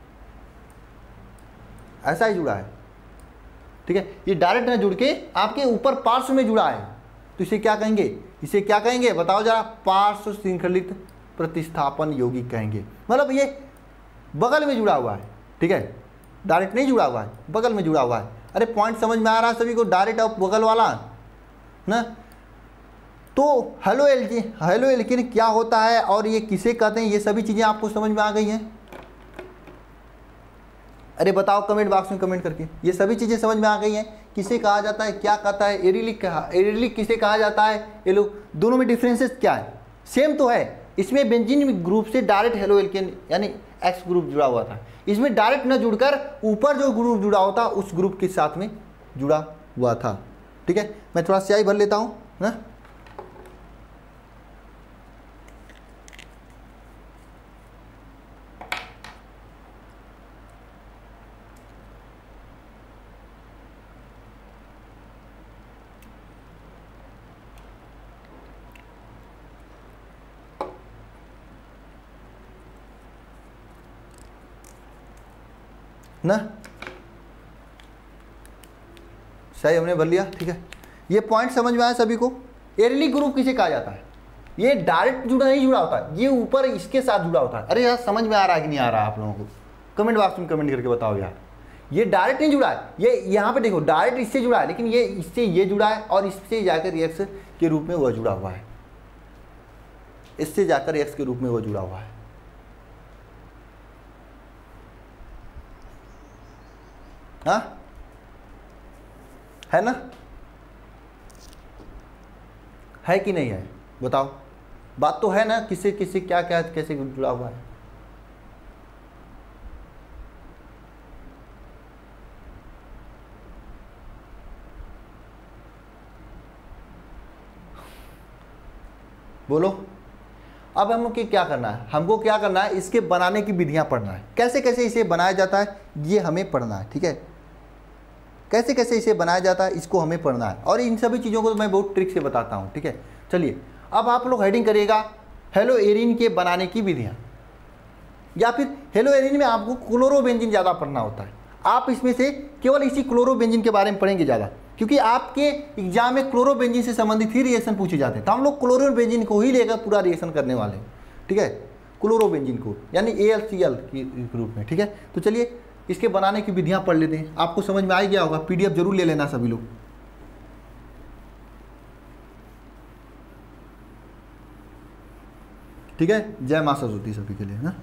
Speaker 1: ऐसा ही जुड़ा है, ठीक है। ये डायरेक्ट न जुड़ के आपके ऊपर पार्श्व में जुड़ा है, तो इसे क्या कहेंगे, इसे क्या कहेंगे बताओ जरा, पार्श्व श्रृंखलित प्रतिस्थापन यौगिक कहेंगे। मतलब ये बगल में जुड़ा हुआ है, ठीक है, डायरेक्ट नहीं जुड़ा हुआ है, बगल में जुड़ा हुआ है। अरे पॉइंट समझ में आ रहा है सभी को, डायरेक्ट और बगल वाला ना। तो हेलो एल्कीन क्या होता है और ये किसे कहते हैं, ये सभी चीज़ें आपको समझ में आ गई हैं। अरे बताओ कमेंट बॉक्स में कमेंट करके, ये सभी चीज़ें समझ में आ गई हैं। किसे कहा जाता है, क्या कहता है, एरिलिक किसे कहा जाता है, ये लोग दोनों में डिफरेंसेस क्या है, सेम तो है। इसमें बेंजीन ग्रुप से डायरेक्ट हेलो एल्केन यानी एक्स ग्रुप जुड़ा हुआ था, इसमें डायरेक्ट न जुड़कर ऊपर जो ग्रुप जुड़ा होता उस ग्रुप के साथ में जुड़ा हुआ था, ठीक है। मैं थोड़ा स्याही भर लेता हूँ ना। ना सही हमने भर लिया, ठीक है। ये पॉइंट समझ में आया सभी को। एरिलिक ग्रुप किसे कहा जाता है, ये डायरेक्ट जुड़ा नहीं जुड़ा होता, ये ऊपर इसके साथ जुड़ा होता है। अरे यार समझ में आ रहा है कि नहीं आ रहा आप लोगों को, कमेंट बॉक्स में कमेंट करके बताओ यार। ये डायरेक्ट नहीं जुड़ा है, ये यहाँ पे देखो डायरेक्ट इससे जुड़ा है, लेकिन ये इससे ये जुड़ा है और इससे जाकर एक्स के रूप में वह जुड़ा हुआ है, इससे जाकर एक्स के रूप में वह जुड़ा हुआ है। हाँ है ना, है कि नहीं है बताओ, बात तो है ना, किसे किसे क्या क्या कैसे जुड़ा हुआ है। बोलो। अब हमको क्या करना है, हमको क्या करना है, इसके बनाने की विधियां पढ़ना है, कैसे कैसे इसे बनाया जाता है ये हमें पढ़ना है, ठीक है। कैसे कैसे इसे बनाया जाता है इसको हमें पढ़ना है, और इन सभी चीज़ों को मैं बहुत ट्रिक से बताता हूँ। ठीक है, चलिए अब आप लोग हेडिंग करिएगा हेलो एरिन के बनाने की विधियाँ, या फिर हेलो एरिन में आपको क्लोरोबेंजीन ज़्यादा पढ़ना होता है। आप इसमें से केवल इसी क्लोरोबेंजीन के बारे में पढ़ेंगे ज़्यादा, क्योंकि आपके एग्जाम में क्लोरोबेंजीन से संबंधित ही रिएक्शन पूछे जाते हैं, तो हम लोग क्लोरोबेंजीन को ही लेकर पूरा रिएक्शन करने वाले हैं। ठीक है, क्लोरोबेंजीन को यानी AlCl के रूप में। ठीक है, तो चलिए इसके बनाने की विधियाँ पढ़ लेते हैं, आपको समझ में आ गया होगा। PDF जरूर ले लेना सभी लोग। ठीक है, जय मां सरस्वती सभी के लिए ना।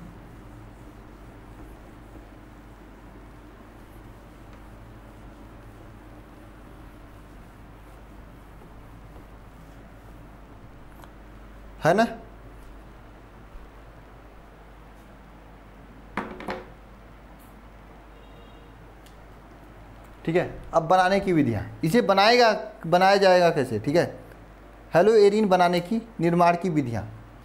Speaker 1: है ना, ठीक है। अब बनाने की विधियाँ, इसे बनाया जाएगा कैसे। ठीक है, हेलो एरिन बनाने की निर्माण की विधियाँ।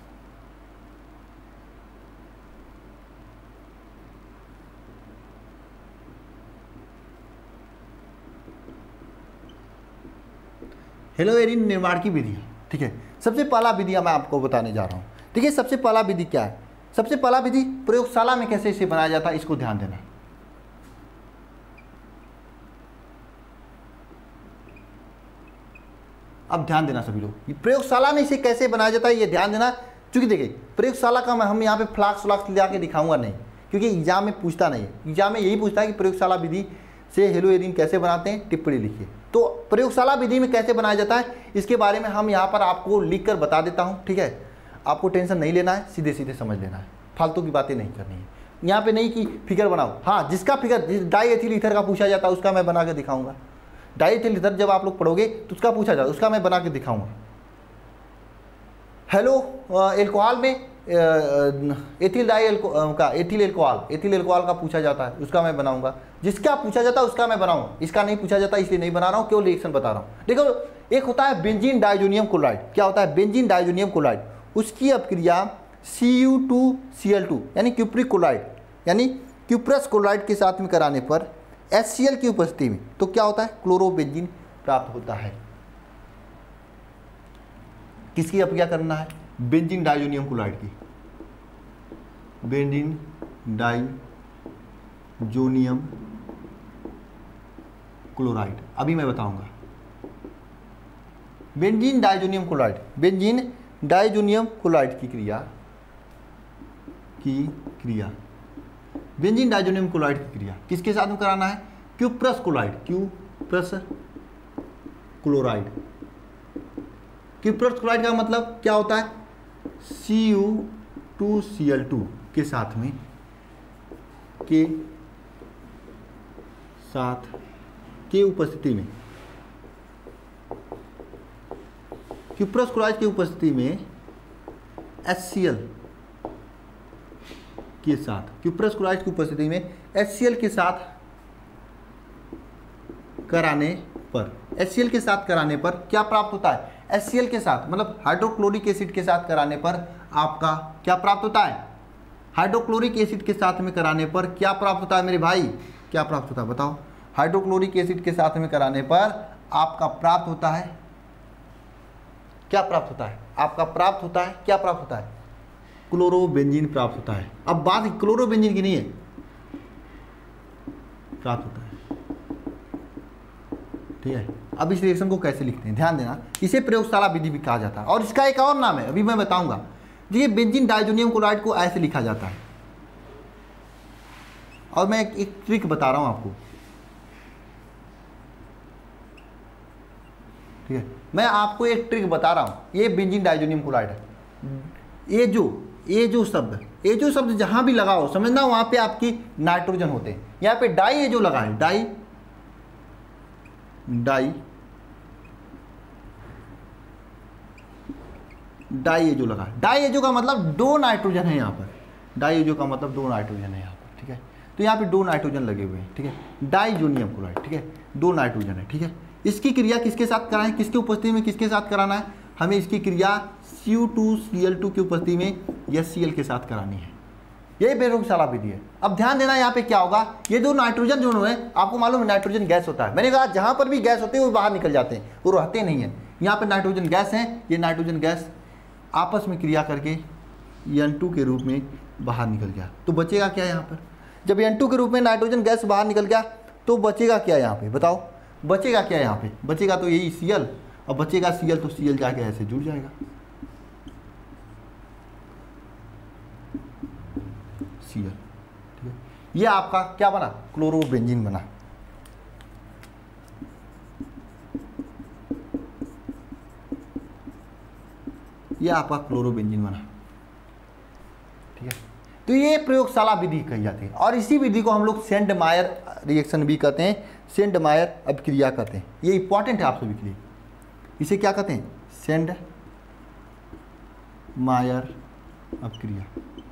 Speaker 1: हेलो एरिन निर्माण की विधियाँ। ठीक है, सबसे पहला विधियाँ मैं आपको बताने जा रहा हूँ। ठीक है, सबसे पहला विधि क्या है, सबसे पहला विधि प्रयोगशाला में कैसे इसे बनाया जाता है, इसको ध्यान देना। अब ध्यान देना सभी लोग, प्रयोगशाला में इसे कैसे बनाया जाता है ये ध्यान देना। क्योंकि देखिए प्रयोगशाला का हम यहाँ पे फ्लाक्स ला के दिखाऊंगा नहीं, क्योंकि एग्जाम में पूछता नहीं है। एग्जाम में यही पूछता है कि प्रयोगशाला विधि से हेलो एरिन कैसे बनाते हैं, टिप्पणी लिखिए। तो प्रयोगशाला विधि में कैसे बनाया जाता है इसके बारे में हम यहाँ पर आपको लिख कर बता देता हूँ। ठीक है, आपको टेंशन नहीं लेना है, सीधे सीधे समझ लेना है, फालतू की बातें नहीं करनी है। यहाँ पे नहीं कि फिगर बनाओ, हाँ जिसका फिगर डाई एथिल ईथर का पूछा जाता है उसका मैं बना के दिखाऊंगा। डाई एथिल ईथर जब आप लोग पढ़ोगे तो उसका पूछा जाता है, उसका मैं बना के दिखाऊंगा। हेलो एल्कोहल में एथिल एल्कोहल का पूछा जाता है, उसका मैं बनाऊंगा। जिसका पूछा जाता है उसका मैं बनाऊंगा, इसका नहीं पूछा जाता इसलिए नहीं बना रहा हूँ, केवल रिएक्शन बता रहा हूँ। देखो एक होता है बेंजीन डाइजोनियम क्लोराइड। क्या होता है बेंजीन डाइजोनियम क्लोराइड, उसकी अपक्रिया Cu2Cl2 यानी क्यूप्रिक क्लोराइड यानी क्यूप्रस क्लोराइड के साथ में कराने पर HCl की उपस्थिति में तो क्या होता है, क्लोरोबेंजीन प्राप्त होता है। किसकी अपक्रिया करना है, बेंजीन डाइजोनियम क्लोराइड की, बेंजीन डाइजोनियम क्लोराइड। अभी मैं बताऊंगा benzene diazonium chloride, benzene diazonium chloride की क्रिया बेंजीन डाइजोनियम क्लोराइड की क्रिया किसके साथ में कराना है, cuprous chloride, cuprous chloride. Cuprous chloride का मतलब क्या होता है, Cu2Cl2 के साथ में के उपस्थिति में, क्यूप्रस क्लोराइड की उपस्थिति में HCl के साथ, क्यूप्रस क्लोराइड की उपस्थिति में HCl के साथ कराने पर क्या प्राप्त होता है, HCl के साथ मतलब हाइड्रोक्लोरिक एसिड के साथ कराने पर आपका क्या प्राप्त होता है, हाइड्रोक्लोरिक एसिड के साथ में कराने पर क्या प्राप्त होता है मेरे भाई, क्या प्राप्त होता है बताओ। हाइड्रोक्लोरिक एसिड के साथ में कराने पर आपका प्राप्त होता है, क्या प्राप्त होता है, आपका प्राप्त होता है, क्या प्राप्त होता है, क्लोरोबेंजीन प्राप्त होता है। अब बात क्लोरोबेंजीन की नहीं है, प्राप्त होता है। ठीक है, अब इस रिएक्शन को कैसे लिखते हैं ध्यान देना, इसे प्रयोगशाला विधि भी कहा जाता है और इसका एक और नाम है अभी मैं बताऊंगा। देखिए बेंजीन डाइजोनियम क्लोराइड को ऐसे लिखा जाता है, और मैं एक ट्रिक बता रहा हूं आपको। ठीक है, मैं आपको एक ट्रिक बता रहा हूं, ये बेंजीन डाइजोनियम क्लोराइड है। ये जो शब्द जहां भी लगाओ समझना वहां पे आपकी नाइट्रोजन होते हैं। यहाँ पे डाई ये जो लगा है, डाई ये जो लगा है, डाई ये जो का मतलब दो नाइट्रोजन है यहाँ पर, डाई ये जो का मतलब दो नाइट्रोजन है यहाँ पर। ठीक है, तो यहाँ पे दो नाइट्रोजन लगे हुए हैं। ठीक है, डाइजोनियम क्लोराइड, ठीक है, दो नाइट्रोजन है। ठीक है, इसकी क्रिया किसके साथ कराना है, किसकी उपस्थिति में किसके साथ कराना है, हमें इसकी क्रिया Cu2Cl2 की उपस्थिति में HCl के साथ करानी है। यही प्रयोगशाला विधि है। अब ध्यान देना यहाँ पे क्या होगा, ये जो नाइट्रोजन जो है आपको मालूम है नाइट्रोजन गैस होता है। मैंने कहा जहाँ पर भी गैस होते हैं वो बाहर निकल जाते हैं, वो रहते नहीं हैं। यहाँ पे नाइट्रोजन गैस है, ये नाइट्रोजन गैस आपस में क्रिया करके N2 के रूप में बाहर निकल गया। तो बचेगा क्या यहाँ पर, जब N2 के रूप में नाइट्रोजन गैस बाहर निकल गया तो बचेगा क्या यहाँ पे, बताओ बचेगा क्या यहाँ पे, बचेगा तो यही Cl, और बचेगा Cl तो Cl जाके ऐसे जुड़ जाएगा Cl, ठीक है। ये आपका क्या बना, क्लोरोबेंजीन बना। ये आपका क्लोरोबेंजीन बना, ठीक है। तो ये प्रयोगशाला विधि कही जाती है, और इसी विधि को हम लोग सेंड मायर रिएक्शन भी कहते हैं, सेंड मायर अभिक्रिया कहते हैं। ये इंपॉर्टेंट है आप सभी के लिए, इसे क्या कहते हैं, सेंड मायर अभिक्रिया।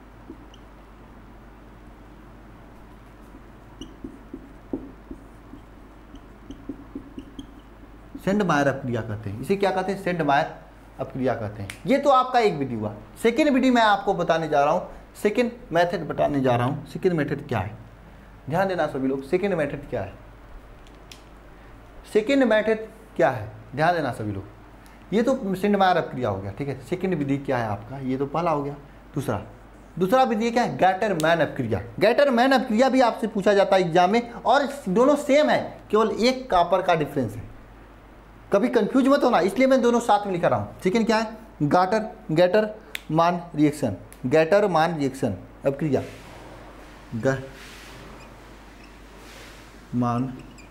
Speaker 1: सेंड मायर अभिक्रिया कहते हैं, इसे क्या कहते हैं, सेंड मायर अभिक्रिया कहते हैं। ये तो आपका एक विधि हुआ। सेकेंड विधि मैं आपको बताने जा रहा हूँ, सेकेंड मेथड बताने जा रहा हूँ। सेकेंड मेथड क्या है, ध्यान देना सभी लोग, सेकेंड मेथड क्या है, सेकेंड मेथड क्या है, ध्यान देना सभी लोग। ये तो सेंड मायर अभिक्रिया हो गया, ठीक है। सेकेंड विधि क्या है आपका, ये तो पहला हो गया। दूसरा विधि क्या है, गैटरमैन अभिक्रिया। गैटरमैन अभिक्रिया भी आपसे पूछा जाता है एग्जाम में, और दोनों सेम है, केवल एक कॉपर का डिफरेंस है। कभी कंफ्यूज मत होना, इसलिए मैं दोनों साथ में लिखा रहा हूँ। सेकेंड क्या है, गैटरमान रिएक्शन, गैटरमान रिएक्शन अभिक्रिया, मान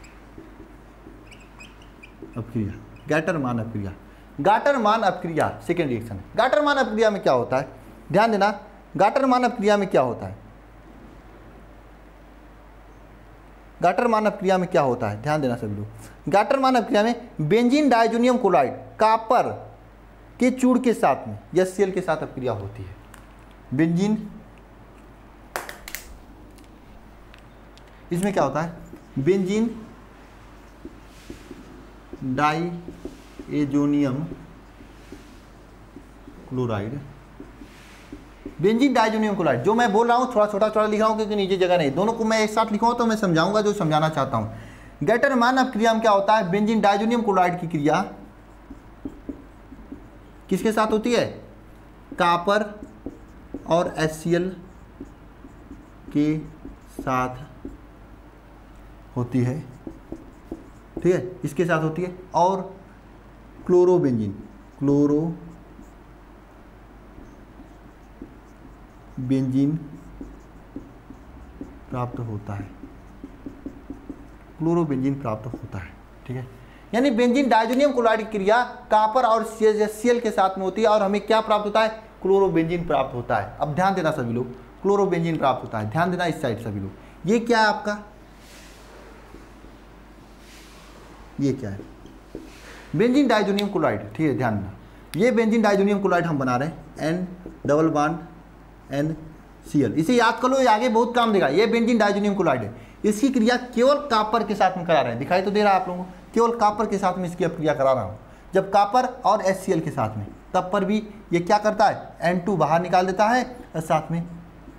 Speaker 1: अभिक्रिया, गैटरमान अभिक्रिया, गैटरमान अभिक्रिया सेकेंड रिएक्शन है। गैटरमान अभिक्रिया में क्या होता है, ध्यान देना, गैटरमान अभिक्रिया में क्या होता है, गैटरमान अभिक्रिया में क्या होता है, ध्यान देना सभी लोग। गैटरमान अभिक्रिया में बेंजीन डाइजोनियम क्लोराइड कॉपर के चूड़ के साथ में या सेल के साथ अभिक्रिया होती है। बेंजीन, इसमें क्या होता है, benzene diazonium chloride, benzene diazonium chloride. जो मैं बोल रहा हूँ थोड़ा छोटा लिख रहा हूँ क्योंकि नीचे जगह नहीं, दोनों को मैं एक साथ लिखूँगा तो मैं समझाऊंगा जो समझाना चाहता हूँ। गैटरमान अभिक्रिया में क्या होता है, बेंजीन डाइजोनियम क्लोराइड की क्रिया किसके साथ होती है, कॉपर और HCl के साथ होती है, ठीक है, इसके साथ होती है। और क्लोरोबेंजीन प्राप्त होता है, क्लोरोबेंजीन प्राप्त होता है, ठीक है। यानी बेंजीन डाइजोनियम क्लोराइड की क्रिया कॉपर और HCl के साथ में होती है और हमें क्या प्राप्त होता है, क्लोरोबेंजीन प्राप्त होता है। अब ध्यान देना सभी लोग, क्लोरोबेंजीन प्राप्त होता है, ध्यान देना इस साइड सभी लोग। ये क्या है आपका, ये क्या है, बेंजीन डाइजोनियम क्लोराइड, ठीक है, ध्यान देना। ये बेंजीन डाइजोनियम क्लोराइड हम बना रहे हैं, N डबल बॉन्ड NCl, इसे याद कर लो, ये आगे बहुत काम देगा। ये बेंजीन डाइजोनियम क्लोराइड है, इसकी क्रिया केवल कॉपर के साथ में करा रहे हैं, दिखाई तो दे रहा है आप लोगों को, केवल कॉपर के साथ में इसकी क्रिया करा रहा हूँ। जब कॉपर और HCl के साथ में, तब पर भी ये क्या करता है, N2 बाहर निकाल देता है और साथ में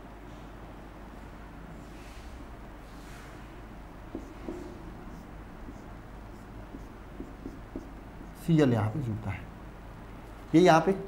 Speaker 1: Cl यहाँ पे जुड़ता है। ये यहाँ पे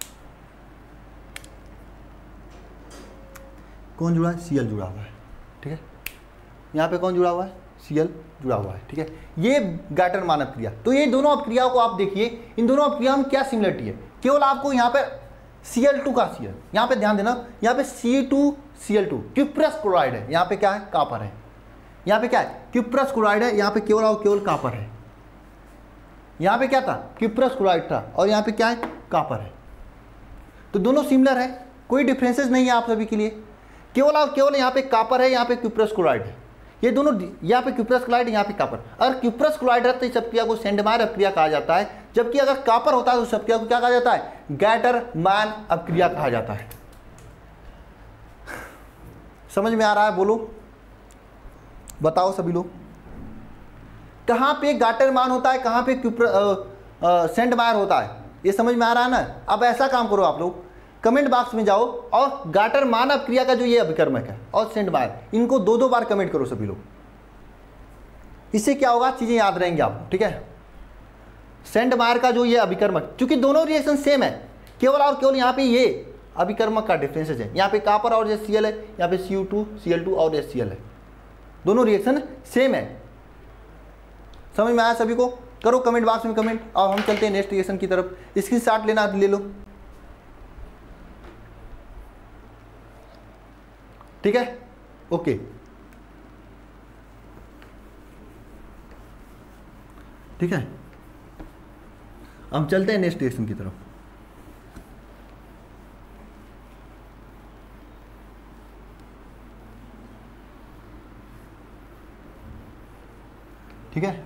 Speaker 1: कौन जुड़ा है, Cl जुड़ा हुआ है, ठीक है। यहाँ पे कौन जुड़ा हुआ है, Cl जुड़ा हुआ है, ठीक है। ये गैटरमान अभिक्रिया। तो ये दोनों अभिक्रियाओं को आप देखिए, इन दोनों अभिक्रियाओं में क्या सिमिलरिटी है, केवल आपको यहाँ पे Cl2 का Cl, यहाँ पे ध्यान देना, यहाँ पे C2Cl2 क्यूप्रस क्लोराइड है, यहाँ पे क्या है, कॉपर है। यहाँ पे क्या है, क्यूप्रस क्लोराइड है, यहाँ पे केवल और केवल कॉपर है। यहाँ पे क्या था, क्यूप्रस क्लोराइड था, और यहाँ पे क्या है, कॉपर है। तो दोनों सिमिलर है, कोई डिफरेंसेस नहीं है आप सभी के लिए, केवल और केवल यहाँ पे कॉपर है, यहाँ पे क्यूप्रस क्लोराइड है। ये दोनों, यहाँ पे क्यूप्रस क्लोराइड, यहाँ पे कॉपर। अगर क्यूप्रस क्लोराइड है तो इस अभिक्रिया को सेंड मायर अभिक्रिया कहा जाता है, जबकि अगर कॉपर होता है तो उस अभिक्रिया को क्या कहा जाता है, गैटरमान अभिक्रिया कहा जाता है। समझ में आ रहा है, बोलो, बताओ सभी लोग, कहाँ पे गैटरमान होता है, कहाँ पे सेंड मायर होता है, ये समझ में आ रहा है ना। अब ऐसा काम करो आप लोग, कमेंट बॉक्स में जाओ और गाटर मान अपक्रिया का जो ये अभिकर्मक है और सेंट मायर, इनको 2-2 बार कमेंट करो सभी लोग। इससे क्या होगा, चीजें याद रहेंगी आपको, ठीक है। सेंट मायर का जो ये अभिकर्मक, क्योंकि दोनों रिएक्शन सेम है, केवल और केवल यहाँ पे ये अभिकर्मक का डिफरेंसेस है। यहाँ पे कॉपर और HCl है, यहाँ पे Cu2 Cl2 और HCl है, दोनों रिएक्शन सेम है। समझ में आया सभी को? करो कमेंट बॉक्स में कमेंट। और हम चलते हैं नेक्स्ट रिएक्शन की तरफ। स्क्रीनशॉट लेना ले लो, ठीक है, ओके। ठीक है, हम चलते हैं नेक्स्ट रिएक्शन की तरफ। ठीक है,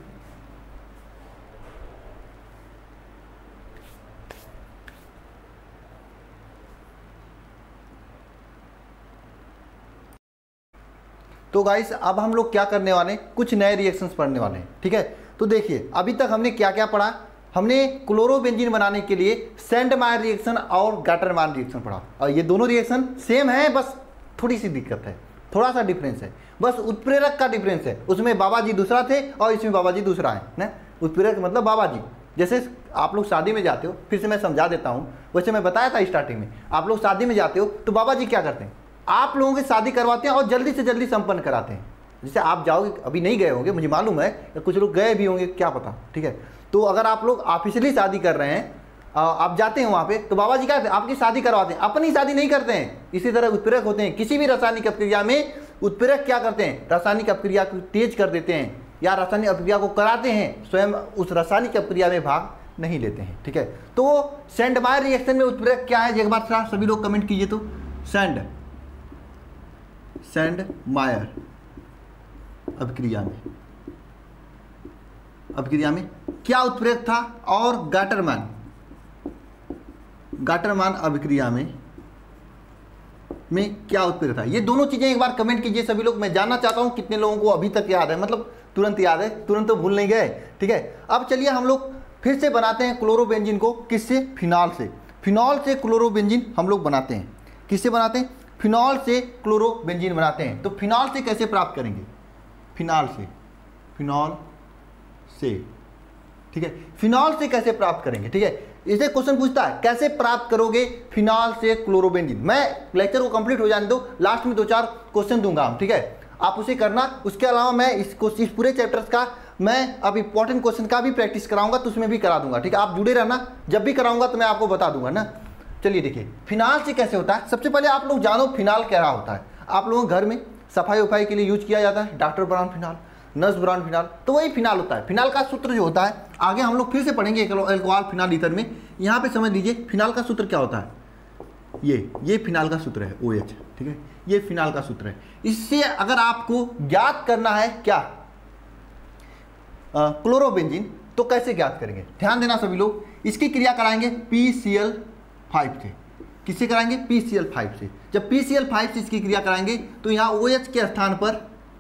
Speaker 1: तो गाइस अब हम लोग क्या करने वाले हैं, कुछ नए रिएक्शंस पढ़ने वाले हैं, ठीक है। तो देखिए अभी तक हमने क्या क्या पढ़ा। हमने क्लोरोबेंजीन बनाने के लिए सेंट मायर रिएक्शन और गाटर मान रिएक्शन पढ़ा, और ये दोनों रिएक्शन सेम है, बस थोड़ी सी दिक्कत है, थोड़ा सा डिफरेंस है, बस उत्प्रेरक का डिफरेंस है। उसमें बाबा जी दूसरा थे और इसमें बाबा जी दूसरा है ना। उत्प्रेरक मतलब बाबा जी, जैसे आप लोग शादी में जाते हो, फिर से मैं समझा देता हूँ, वैसे मैं बताया था स्टार्टिंग में, आप लोग शादी में जाते हो तो बाबा जी क्या करते हैं, आप लोगों की शादी करवाते हैं और जल्दी से जल्दी संपन्न कराते हैं। जैसे आप जाओगे, अभी नहीं गए होंगे मुझे मालूम है, या कुछ लोग गए भी होंगे, क्या पता, ठीक है। तो अगर आप लोग ऑफिशियली शादी कर रहे हैं, आप जाते हैं वहाँ पे, तो बाबा जी क्या करते हैं, आपकी शादी करवाते हैं, अपनी शादी नहीं करते हैं। इसी तरह उत्प्रेरक होते हैं, किसी भी रासायनिक अपक्रिया में उत्प्रेरक क्या करते हैं, रासायनिक अपक्रिया को तेज कर देते हैं या रासायनिक अपक्रिया को कराते हैं, स्वयं उस रासायनिक अपक्रिया में भाग नहीं लेते हैं, ठीक है। तो सेंट मायर रिएक्शन में उत्प्रेरक क्या है, एक बार सभी लोग कमेंट कीजिए। तो सेंट मायर अभिक्रिया में क्या उत्प्रेरक था, और गाटरमान अभिक्रिया में क्या उत्प्रेरक था, ये दोनों चीजें एक बार कमेंट कीजिए सभी लोग। मैं जानना चाहता हूं कितने लोगों को अभी तक याद है, मतलब तुरंत याद है, तुरंत तो भूल नहीं गए, ठीक है। अब चलिए हम लोग फिर से बनाते हैं क्लोरोबेंजीन को, किससे, फिनॉल से। फिनॉल से क्लोरोबेंजीन हम लोग बनाते हैं, किससे बनाते हैं, फिनॉल से क्लोरोबेंजीन बनाते हैं। तो फिनॉल से कैसे प्राप्त करेंगे, फिनॉल से, ठीक है, फिनॉल से कैसे प्राप्त करेंगे, ठीक है। इसे क्वेश्चन पूछता है कैसे प्राप्त करोगे फिनॉल से क्लोरोबेंजीन। मैं लेक्चर को कंप्लीट हो जाने दो, लास्ट में 2-4 क्वेश्चन दूंगा हम, ठीक है, आप उसे करना। उसके अलावा मैं इस पूरे चैप्टर्स का मैं अब इंपॉर्टेंट क्वेश्चन का भी प्रैक्टिस कराऊंगा, तो उसमें भी करा दूंगा, ठीक है। आप जुड़े रहना, जब भी कराऊंगा तो मैं आपको बता दूंगा ना। चलिए देखिए फिनॉल से कैसे होता है। सबसे पहले आप लोग जानो फिनॉल क्या होता है। आप लोगों के घर में सफाई वफाई के लिए यूज किया जाता है doctor brown phenol, nurse brown phenol, तो वही फिनॉल होता है। फिनॉल का सूत्र जो होता है आगे हम लोग फिर से पढ़ेंगे अल्कोहल फिनॉल ईथर में। यहाँ पे समझ लीजिए फिनॉल का सूत्र क्या होता है, ये फिनॉल का सूत्र है OH, ठीक है, ये फिनॉल का सूत्र है। इससे अगर आपको ज्ञात करना है क्या, क्लोरोबेंजीन, तो कैसे ज्ञात करेंगे, ध्यान देना सभी लोग। इसकी क्रिया कराएंगे PCl5 से। किससे कराएंगे, PCl5 से। जब PCl5 से इसकी क्रिया कराएंगे तो यहाँ OH के स्थान पर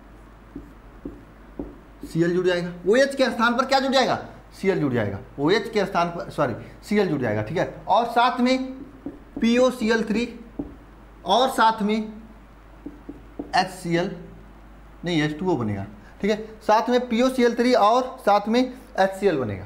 Speaker 1: Cl जुड़ जाएगा, OH के स्थान पर क्या जुड़ जाएगा, Cl जुड़ जाएगा, OH के स्थान पर Cl जुड़ जाएगा, ठीक है। और साथ में POCl3 और साथ में HCl नहीं H2O बनेगा, ठीक है, साथ में POCl3 और साथ में HCl बनेगा,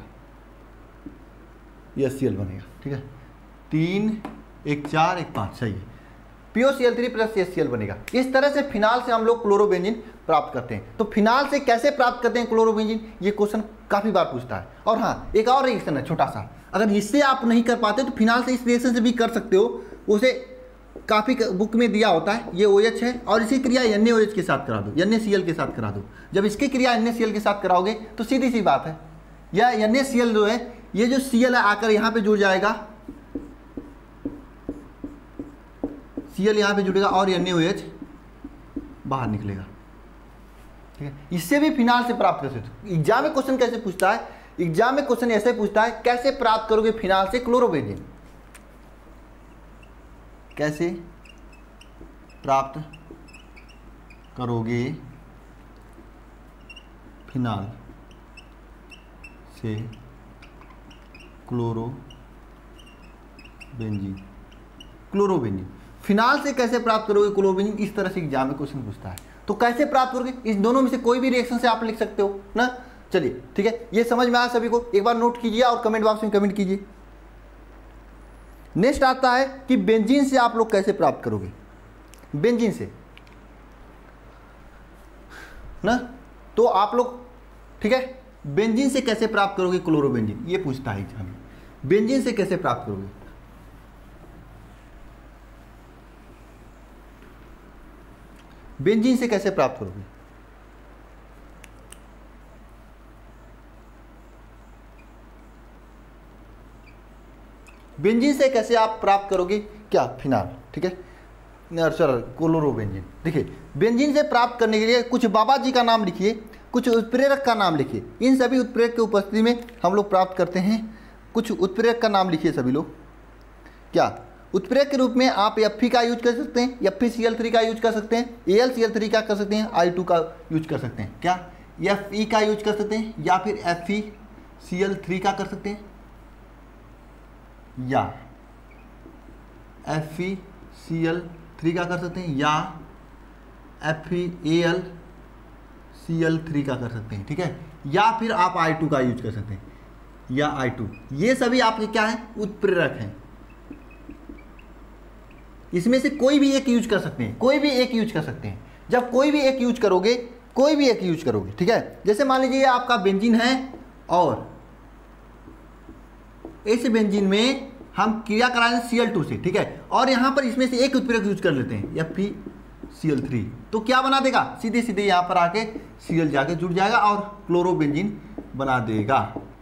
Speaker 1: ये HCl बनेगा, ठीक है। 3 1 4 1 5 सही है, POCl3 प्लस HCl बनेगा। इस तरह से फिनॉल से हम लोग क्लोरोबेंजीन प्राप्त करते हैं। तो फिनॉल से कैसे प्राप्त करते हैं क्लोरोबेंजीन, ये क्वेश्चन काफी बार पूछता है। और हाँ एक और रिएक्शन है छोटा सा, अगर इससे आप नहीं कर पाते तो फिनॉल से इस रिएक्शन से भी कर सकते हो, उसे काफी बुक में दिया होता है। ये OH है और इसकी क्रिया NaOH के साथ करा दो, NaCl के साथ करा दो। जब इसकी क्रिया NaCl के साथ कराओगे तो सीधी सी बात है, यह NaCl जो है, ये जो Cl है आकर यहाँ पे जुड़ जाएगा, Cl यहाँ पे जुड़ेगा और NaOH बाहर निकलेगा, ठीक है। इससे भी फिनॉल से प्राप्त कर सकते हो। एग्जाम में क्वेश्चन कैसे पूछता है, एग्जाम में क्वेश्चन ऐसे पूछता है कैसे प्राप्त करोगे फिनॉल से क्लोरोबेंजीन, कैसे प्राप्त करोगे फिनॉल से क्लोरोबेंजीन। क्लोरोबेंजीन। फिनाल से कैसे प्राप्त करोगे क्लोरोबेंजीन, इस तरह से एग्जाम में क्वेश्चन पूछता है। तो कैसे प्राप्त करोगे, इस दोनों में से कोई भी रिएक्शन से आप लिख सकते हो ना। चलिए ठीक है, ये समझ में आया सभी को, एक बार नोट कीजिए और कमेंट बॉक्स में कमेंट कीजिए। नेक्स्ट आता है कि बेंजीन से आप लोग कैसे प्राप्त करोगे, बेंजीन से ना। तो आप लोग ठीक है, बेंजीन से कैसे प्राप्त करोगे क्लोरोबेंजीन, ये पूछता है हमें, बेंजीन से कैसे प्राप्त करोगे। बेंजीन से कैसे प्राप्त करोगे, बेंजीन से कैसे आप प्राप्त करोगे क्या, फिनाल, ठीक है, चलो क्लोरोबेंजीन। देखिए बेंजीन से प्राप्त करने के लिए कुछ बाबा जी का नाम लिखिए, कुछ उत्प्रेरक का नाम लिखिए। इन सभी उत्प्रेरक की उपस्थिति में हम लोग प्राप्त करते हैं। कुछ उत्प्रेरक का नाम लिखिए सभी लोग। क्या उत्प्रेरक के रूप में आप Fe का यूज कर सकते हैं, FeCl3 का यूज कर सकते हैं, AlCl3 का कर सकते हैं, I2 का यूज कर सकते हैं। क्या Fe का यूज कर सकते हैं, या फिर FeCl3 का कर सकते हैं, या FeCl3 का कर सकते हैं, या FeAlCl3 का कर सकते हैं। ठीक है, या फिर आप I2 का यूज कर सकते हैं, या I2। ये सभी आपके क्या हैं, उत्प्रेरक हैं। इसमें से कोई भी एक यूज कर सकते हैं, कोई भी एक यूज कर सकते हैं। जब कोई भी एक यूज करोगे, कोई भी एक यूज करोगे, ठीक है। जैसे मान लीजिए आपका बेंजीन है और इस बेंजीन में हम क्रिया कराएंगे Cl2 से, ठीक है, और यहां पर इसमें से एक उत्प्रेरक यूज कर लेते हैं FeCl3, तो क्या बना देगा, सीधे सीधे यहां पर आके Cl जाके जुड़ जाएगा और क्लोरोबेंजीन बना देगा,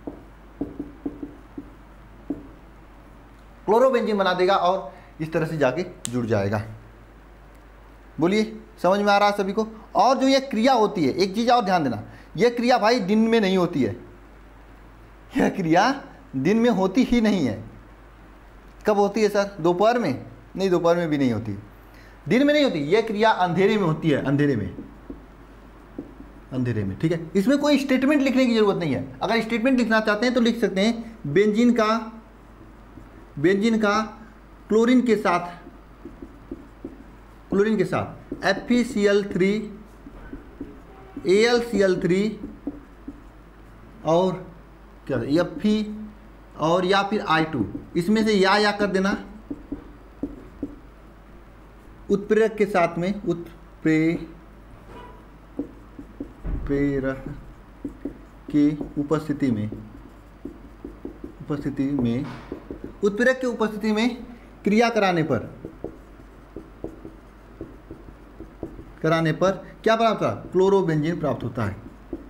Speaker 1: क्लोरोबेंजीन बना देगा और इस तरह से जाके जुड़ जाएगा। बोलिए समझ में आ रहा है सभी को। और जो ये क्रिया होती है, एक चीज़ और ध्यान देना, यह क्रिया भाई दिन में नहीं होती है, यह क्रिया दिन में होती ही नहीं है। कब होती है सर, दोपहर में? नहीं, दोपहर में भी नहीं होती, दिन में नहीं होती। यह क्रिया अंधेरे में होती है, अंधेरे में, अंधेरे में, ठीक है। इसमें कोई स्टेटमेंट लिखने की जरूरत नहीं है। अगर स्टेटमेंट लिखना चाहते हैं तो लिख सकते हैं बेंजीन का क्लोरीन के साथ FeCl3 AlCl3 और क्या Fe और या फिर I2, इसमें से या कर देना, उत्प्रेरक के साथ में, उत्प्रेरक की उपस्थिति में, उत्प्रेरक की उपस्थिति में क्रिया कराने पर क्या प्राप्त होता है, क्लोरोबेंजीन प्राप्त होता है।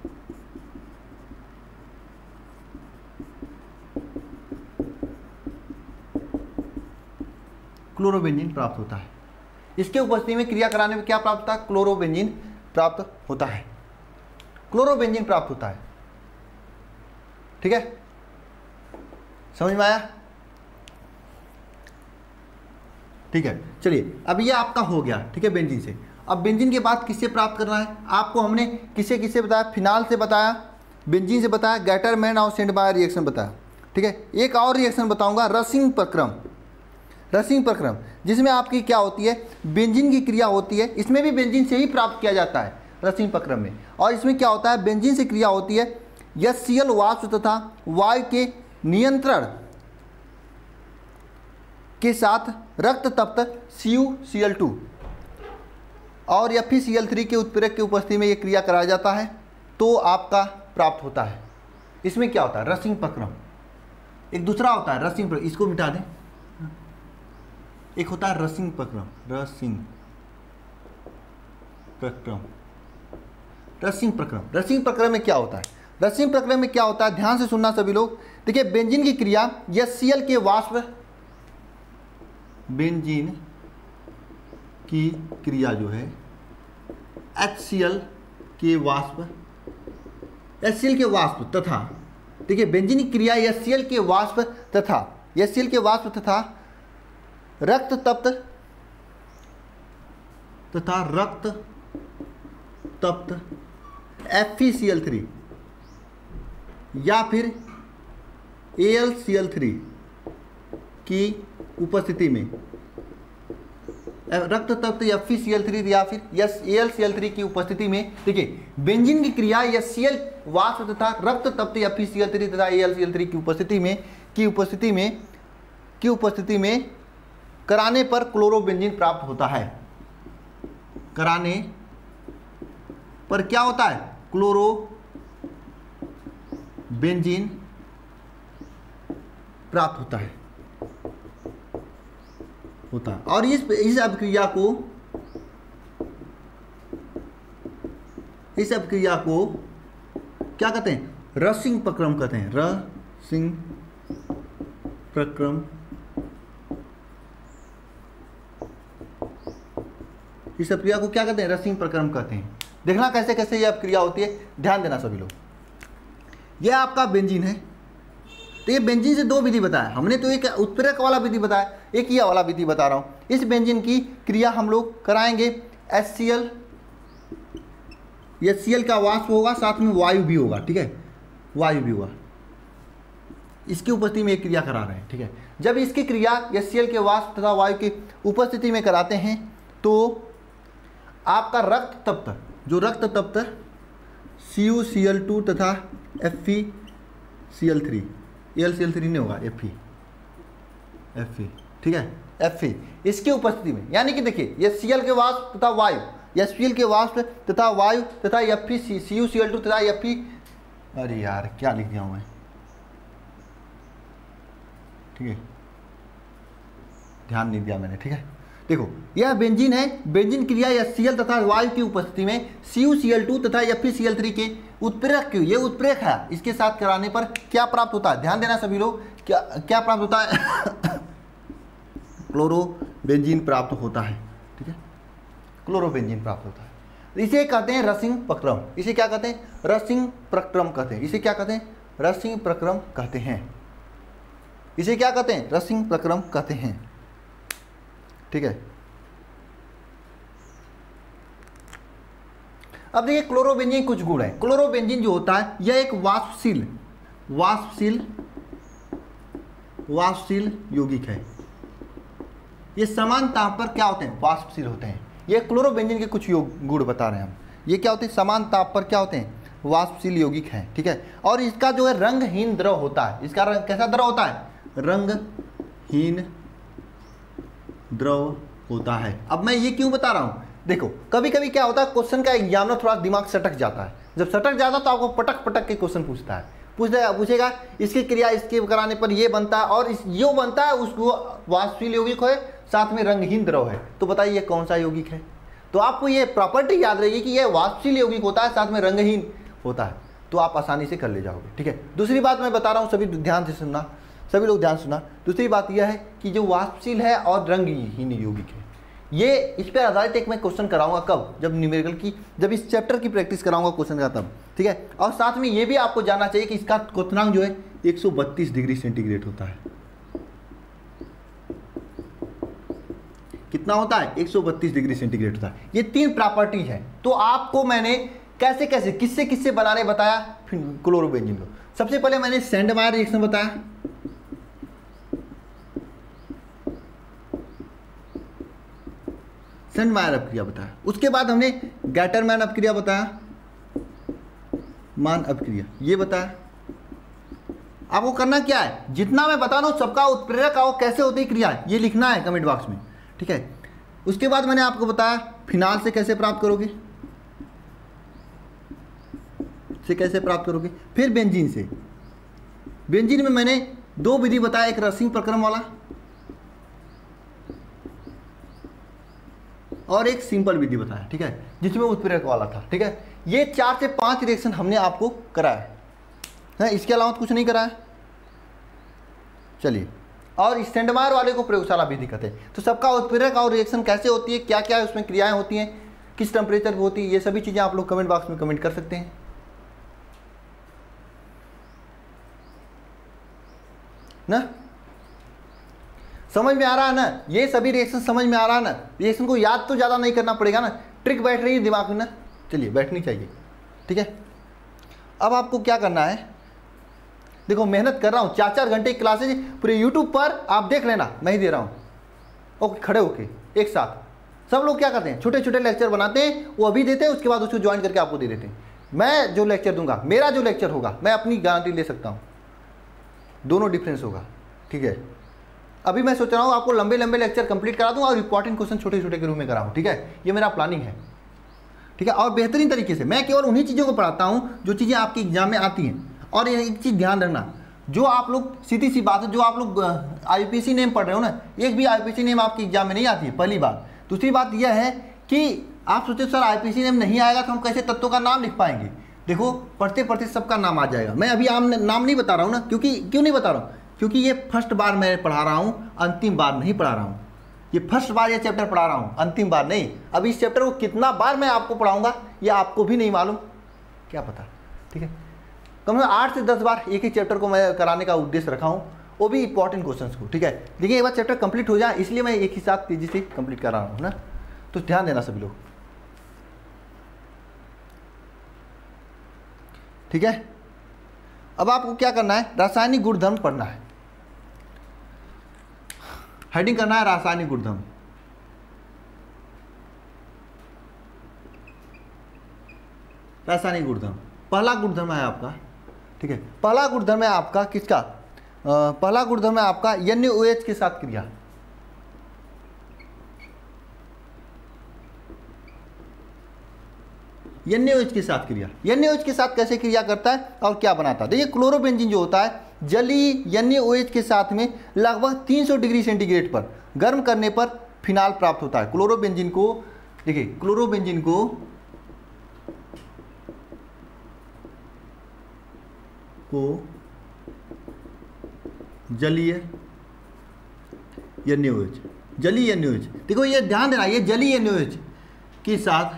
Speaker 1: क्लोरोबेंजीन प्राप्त होता है। इसके उपस्थिति में क्रिया कराने में क्या प्राप्त होता है, क्लोरोबेंजीन प्राप्त होता है, क्लोरोबेंजीन प्राप्त होता है। ठीक है, समझ में आया? ठीक है, चलिए अब ये आपका हो गया, ठीक है, बेंजीन से। अब बेंजीन के बाद किससे प्राप्त करना है, आपको हमने किससे बताया, फिनाल से बताया, बेंजीन से बताया, गैटरमैन और सेंडमायर रिएक्शन बताया। ठीक है, एक और रिएक्शन बताऊंगा, रसिंग प्रक्रम, जिसमें आपकी क्या होती है, बेंजीन की क्रिया होती है। इसमें भी बेंजीन से ही प्राप्त किया जाता है, रसिंग प्रक्रम में। और इसमें क्या होता है, बेंजीन से क्रिया होती है HCl वाष्प तथा वायु के नियंत्रण के साथ रक्त तप्त CuCl2 और FeCl3 के उत्प्रेरक की उपस्थिति में यह क्रिया कराया जाता है, तो आपका प्राप्त होता है। इसमें क्या होता है, रसिंग प्रक्रम। एक दूसरा होता है रसिंग प्रक्रम, इसको मिटा दें। एक होता है रसिंग प्रक्रम, रसिंग प्रक्रम में क्या होता है, रसिंग प्रक्रम में क्या होता है, ध्यान से सुनना सभी लोग। देखिए बेंजीन की क्रिया HCl के वाष्प, बेंजीन की क्रिया जो है HCl के वाष्प तथा, देखिए बेंजीन की क्रिया HCl के वाष्प तथा रक्त तप्त FeCl3 या फिर AlCl3 की उपस्थिति में रक्त तत्व FeCl3 या फिर AlCl3 की उपस्थिति में, देखिए बेंजीन की क्रिया HCl वाष्प तथा रक्त तत्व FeCl3 तथा AlCl3 की उपस्थिति में कराने पर क्लोरोबेंजीन प्राप्त होता है। कराने पर क्या होता है? क्लोरोबेंजीन प्राप्त होता है। और इस अभिक्रिया को क्या कहते हैं? रसिंग प्रक्रम कहते हैं। रसिंग प्रक्रम। इस अभिक्रिया को क्या कहते हैं? रसिंग प्रक्रम कहते हैं। देखना कैसे कैसे यह अभिक्रिया होती है, ध्यान देना सभी लोग। यह आपका बेंजीन है, तो ये बेंजीन से दो विधि बताया हमने, तो एक उत्प्रेरक वाला विधि बताया, एक ये वाला विधि बता रहा हूँ। इस बेंजीन की क्रिया हम लोग कराएंगे HCl का वाष्प होगा, साथ में वायु भी होगा, ठीक है, वायु भी होगा। इसकी उपस्थिति में एक क्रिया करा रहे हैं, ठीक है। जब इसकी क्रिया HCl के वाष्प तथा वायु की उपस्थिति में कराते हैं तो आपका रक्त तत्व, जो रक्त तत्व CuCl2 तथा FeCl3, AlCl3 नहीं होगा, Fe, ठीक है, Fe, इसकी उपस्थिति में, यानी कि देखिए HCl के वाष्प तथा वायु, HCl के वाष्प तथा वायु तथा CuCl2 तथा Fe, अरे यार क्या लिख दिया हूँ मैं, ठीक है, ध्यान नहीं दिया मैंने, ठीक है। देखो यह बेंजीन है, बेंजीन क्रिया HCl तथा वायु की उपस्थिति में CuCl2 तथा FeCl3 के उत्प्रेरक, ये उत्प्रेरक है, इसके साथ कराने पर क्या प्राप्त होता है? ध्यान देना सभी लोग, क्या प्राप्त होता है? क्लोरोबेंजीन प्राप्त होता है, ठीक है, क्लोरोबेंजीन प्राप्त होता है। इसे कहते हैं रसिंग प्रक्रम। इसे क्या कहते हैं? रसिंग प्रक्रम कहते हैं। इसे क्या कहते हैं? रसिंग प्रक्रम कहते हैं। इसे क्या कहते हैं? रसिंग प्रक्रम कहते हैं, ठीक है। अब देखिए क्लोरोबेंजीन कुछ गुण है। क्लोरोबेंजीन जो होता है यह एक वाष्पशील यौगिक है। ये समान ताप पर क्या होते हैं? वाष्पशील होते हैं। ये क्लोरोबेंजीन के कुछ गुण बता रहे हैं हम। ये क्या होते हैं? समान ताप पर क्या होते हैं? वाष्पशील यौगिक है, ठीक है। और इसका जो है रंगहीन द्रव होता है। इसका रंग कैसा द्रव होता है? रंगहीन द्रव होता है। अब मैं ये क्यों बता रहा हूं? देखो कभी कभी क्या होता है, क्वेश्चन का एग्जामिनर थोड़ा दिमाग सटक जाता है। जब सटक जाता है तो आपको पटक पटक के क्वेश्चन पूछता है, पूछेगा इसकी क्रिया इसके कराने पर ये बनता है, और इस जो बनता है उसको वाष्पशील यौगिक है, साथ में रंगहीन द्रव है। तो बताइए कौन सा यौगिक है? तो आपको ये प्रॉपर्टी याद रहेगी कि यह वाष्पशील यौगिक होता है, साथ में रंगहीन होता है, तो आप आसानी से कर ले जाओगे, ठीक है। दूसरी बात मैं बता रहा हूँ, सभी ध्यान से सुनना, सभी लोग ध्यान सुनना। दूसरी बात यह है कि जो वाष्पशील है और रंगहीन यौगिक है, ये इस पर आधारित एक मैं क्वेश्चन कराऊंगा। कब? जब न्यूमेरिकल की, जब इस चैप्टर की प्रैक्टिस कराऊंगा क्वेश्चन का, तब, ठीक है। और साथ में ये भी आपको जानना चाहिए कि इसका क्वथनांक जो है 132 डिग्री सेंटीग्रेड होता है। कितना होता है? 132 डिग्री सेंटीग्रेड होता है। ये तीन प्रॉपर्टी है। तो आपको मैंने कैसे कैसे किससे किससे बनाने बताया क्लोरोबेंजीन को। सबसे पहले मैंने सैंडमायर रिएक्शन बताया, सैंडमायर अपक्रिया बताया। उसके बाद हमने गैटरमैन अपक्रिया बताया, मान अपक्रिया ये बताया। आपको करना क्या है? जितना मैं बता रहा हूं सबका उत्प्रेरक और कैसे होती है क्रिया, ये लिखना है कमेंट बॉक्स में, ठीक है। उसके बाद मैंने आपको बताया फिनाल से कैसे प्राप्त करोगे, फिर बेंजीन से। बेंजीन में मैंने दो विधि बताया, एक रसिंग प्रक्रम वाला और एक सिंपल विधि बताया, ठीक है, जिसमें उत्प्रेरक वाला था, ठीक है। ये 4 से 5 रिएक्शन हमने आपको कराया है, इसके अलावा कुछ नहीं कराया। चलिए, और सैंडमायर वाले को प्रयोगशाला विधि कहते हैं। तो सबका उत्प्रेरक और रिएक्शन कैसे होती है, क्या क्या उसमें क्रियाएं होती हैं, किस टेम्परेचर पर होती है, ये सभी चीज़ें आप लोग कमेंट बॉक्स में कमेंट कर सकते हैं ना। समझ में आ रहा है ना? ये सभी रिएक्शन समझ में आ रहा है ना? रिएक्शन को याद तो ज़्यादा नहीं करना पड़ेगा ना, ट्रिक बैठ रही है दिमाग में ना। चलिए, बैठनी चाहिए, ठीक है। अब आपको क्या करना है, देखो मेहनत कर रहा हूँ, 4-4 घंटे की क्लासेज पूरे यूट्यूब पर आप देख लेना, मैं ही दे रहा हूँ। ओके, खड़े होके एक साथ सब लोग क्या करते हैं, छोटे छोटे लेक्चर बनाते हैं, वो अभी देते हैं, उसके बाद उसको ज्वाइन करके आपको दे देते हैं। मैं जो लेक्चर दूंगा, मेरा जो लेक्चर होगा, मैं अपनी गारंटी ले सकता हूँ, दोनों डिफरेंस होगा। ठीक है, अभी मैं सोच रहा हूँ आपको लंबे लंबे लेक्चर कंप्लीट करा दूँ और इंपॉर्टेंट क्वेश्चन छोटे छोटे के रूप में कराऊँ। ठीक है, ये मेरा प्लानिंग है। ठीक है, और बेहतरीन तरीके से मैं केवल उन्हीं चीज़ों को पढ़ाता हूँ जो चीज़ें आपके एग्जाम में आती हैं। और एक चीज़ ध्यान रखना, जो आप लोग, सीधी सी बात है, जो आप लोग IPC नेम पढ़ रहे हो ना, एक भी IPC नेम आपके एग्जाम में नहीं आती है, पहली बात। दूसरी बात यह है कि आप सोचे सर IPC नेम नहीं आएगा तो हम कैसे तत्वों का नाम लिख पाएंगे। देखो, पढ़ते पढ़ते सबका नाम आ जाएगा। मैं अभी नाम नहीं बता रहा हूँ ना, क्यों नहीं बता रहा हूँ, क्योंकि ये फर्स्ट बार मैं पढ़ा रहा हूँ, अंतिम बार नहीं पढ़ा रहा हूँ। ये फर्स्ट बार ये चैप्टर पढ़ा रहा हूँ, अंतिम बार नहीं। अब इस चैप्टर को कितना बार मैं आपको पढ़ाऊंगा ये आपको भी नहीं मालूम, क्या पता। ठीक है, कम से कम 8 से 10 बार एक ही चैप्टर को मैं कराने का उद्देश्य रखा हूँ, वो भी इंपॉर्टेंट क्वेश्चंस को। ठीक है, लेकिन एक बार चैप्टर कंप्लीट हो जाए, इसलिए मैं एक ही साथ तेजी से कंप्लीट कर रहा हूँ ना, तो ध्यान देना सभी लोग। ठीक है, अब आपको क्या करना है, रासायनिक गुणधर्म पढ़ना है। हेडिंग करना है रासायनिक गुणधर्म। रासायनिक गुणधर्म, पहला गुणधर्म है आपका। ठीक है, पहला गुणधर्म है आपका किसका, पहला गुणधर्म है आपका NaOH के साथ क्रिया। NaOH के साथ क्रिया, NaOH के साथ कैसे क्रिया करता है और क्या बनाता है। देखिए, क्लोरोबेंजीन जो होता है, जलीय NaOH के साथ में लगभग 300 डिग्री सेंटीग्रेड पर गर्म करने पर फिनाल प्राप्त होता है। क्लोरोबेंजीन को, देखिए, क्लोरोबेंजीन को जलीय NaOH, जलीय NaOH, देखो ये ध्यान देना, ये जलीय NaOH के साथ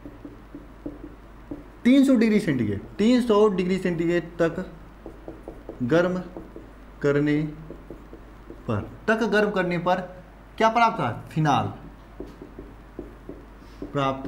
Speaker 1: 300 डिग्री सेंटीग्रेड, 300 डिग्री सेंटीग्रेड तक गर्म करने पर क्या प्राप्त है, फिनाल प्राप्त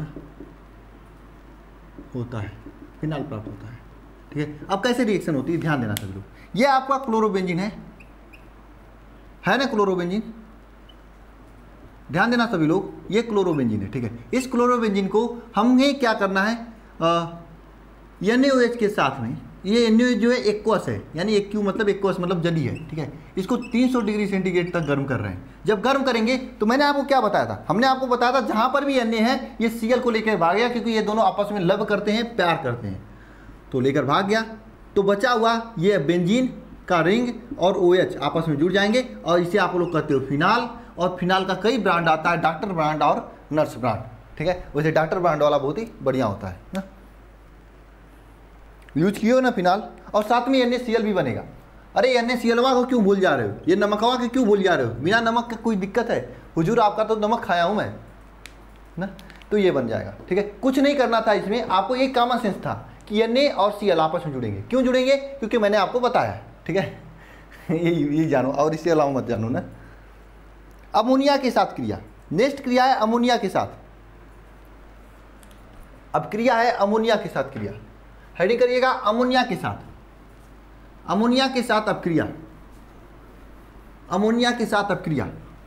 Speaker 1: होता है, फिनाल प्राप्त होता है। ठीक है, अब कैसे रिएक्शन होती है ध्यान देना सभी लोग। ये आपका क्लोरोबेंजीन है ना, क्लोरोबेंजीन, ध्यान देना सभी लोग, ये क्लोरोबेंजीन है। ठीक है, इस क्लोरोबेंजीन को हमें क्या करना है, NaOH के साथ में, ये NaOH जो है एक्वस है, यानी एक्यू मतलब एक्वस मतलब जली है। ठीक है, इसको 300 डिग्री सेंटीग्रेड तक गर्म कर रहे हैं। जब गर्म करेंगे तो मैंने आपको क्या बताया था, हमने आपको बताया था जहां पर भी Na है ये Cl को लेकर भाग गया, क्योंकि ये दोनों आपस में लव करते हैं, प्यार करते हैं, तो लेकर भाग गया। तो बचा हुआ ये बेंजीन का रिंग और OH आपस में जुड़ जाएंगे और इसे आप लोग कहते हो फिनाल। और फिनाल का कई ब्रांड आता है, डॉक्टर ब्रांड और नर्स ब्रांड। ठीक है, वैसे डॉक्टर ब्रांड वाला बहुत ही बढ़िया होता है ना, यूज किए हो ना फिनाल। और साथ में NaCl भी बनेगा। अरे NaClवा को क्यों भूल जा रहे हो, ये नमकवा के क्यों भूल जा रहे हो, बिना नमक का कोई दिक्कत है, हुजूर आपका तो नमक खाया हूँ मैं ना, तो ये बन जाएगा। ठीक है, कुछ नहीं करना था इसमें, आपको एक कॉमन सेंस था कि Na और Cl आपस में जुड़ेंगे। क्यों जुड़ेंगे, क्योंकि मैंने आपको बताया। ठीक है, ये जानो और इससे अलावा मत जानो ना। अमोनिया के साथ क्रिया, नेक्स्ट क्रिया है अमोनिया के साथ। अब क्रिया है अमोनिया के साथ क्रिया, हेडिंग करिएगा अमोनिया के साथ, अमोनिया के साथ अपक्रिया, अमोनिया के साथ अपक्रिया,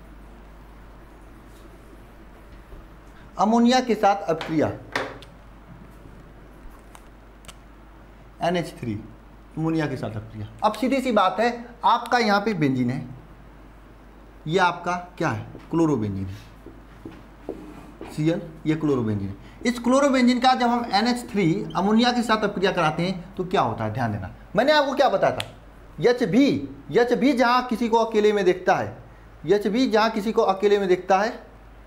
Speaker 1: अमोनिया के साथ अपक्रिया, NH3 अमोनिया के साथ अपक्रिया। अब सीधी सी बात है, आपका यहाँ पे बेंजीन है, ये आपका क्या है, क्लोरोबेंजीन है, Cl ये क्लोरोबेंजीन है। इस क्लोरोबेंजीन का जब हम NH3 अमोनिया के साथ अपक्रिया कराते हैं तो क्या होता है, ध्यान देना। मैंने आपको क्या बताया था, H भी जहाँ किसी को अकेले में देखता है, H भी जहाँ किसी को अकेले में देखता है,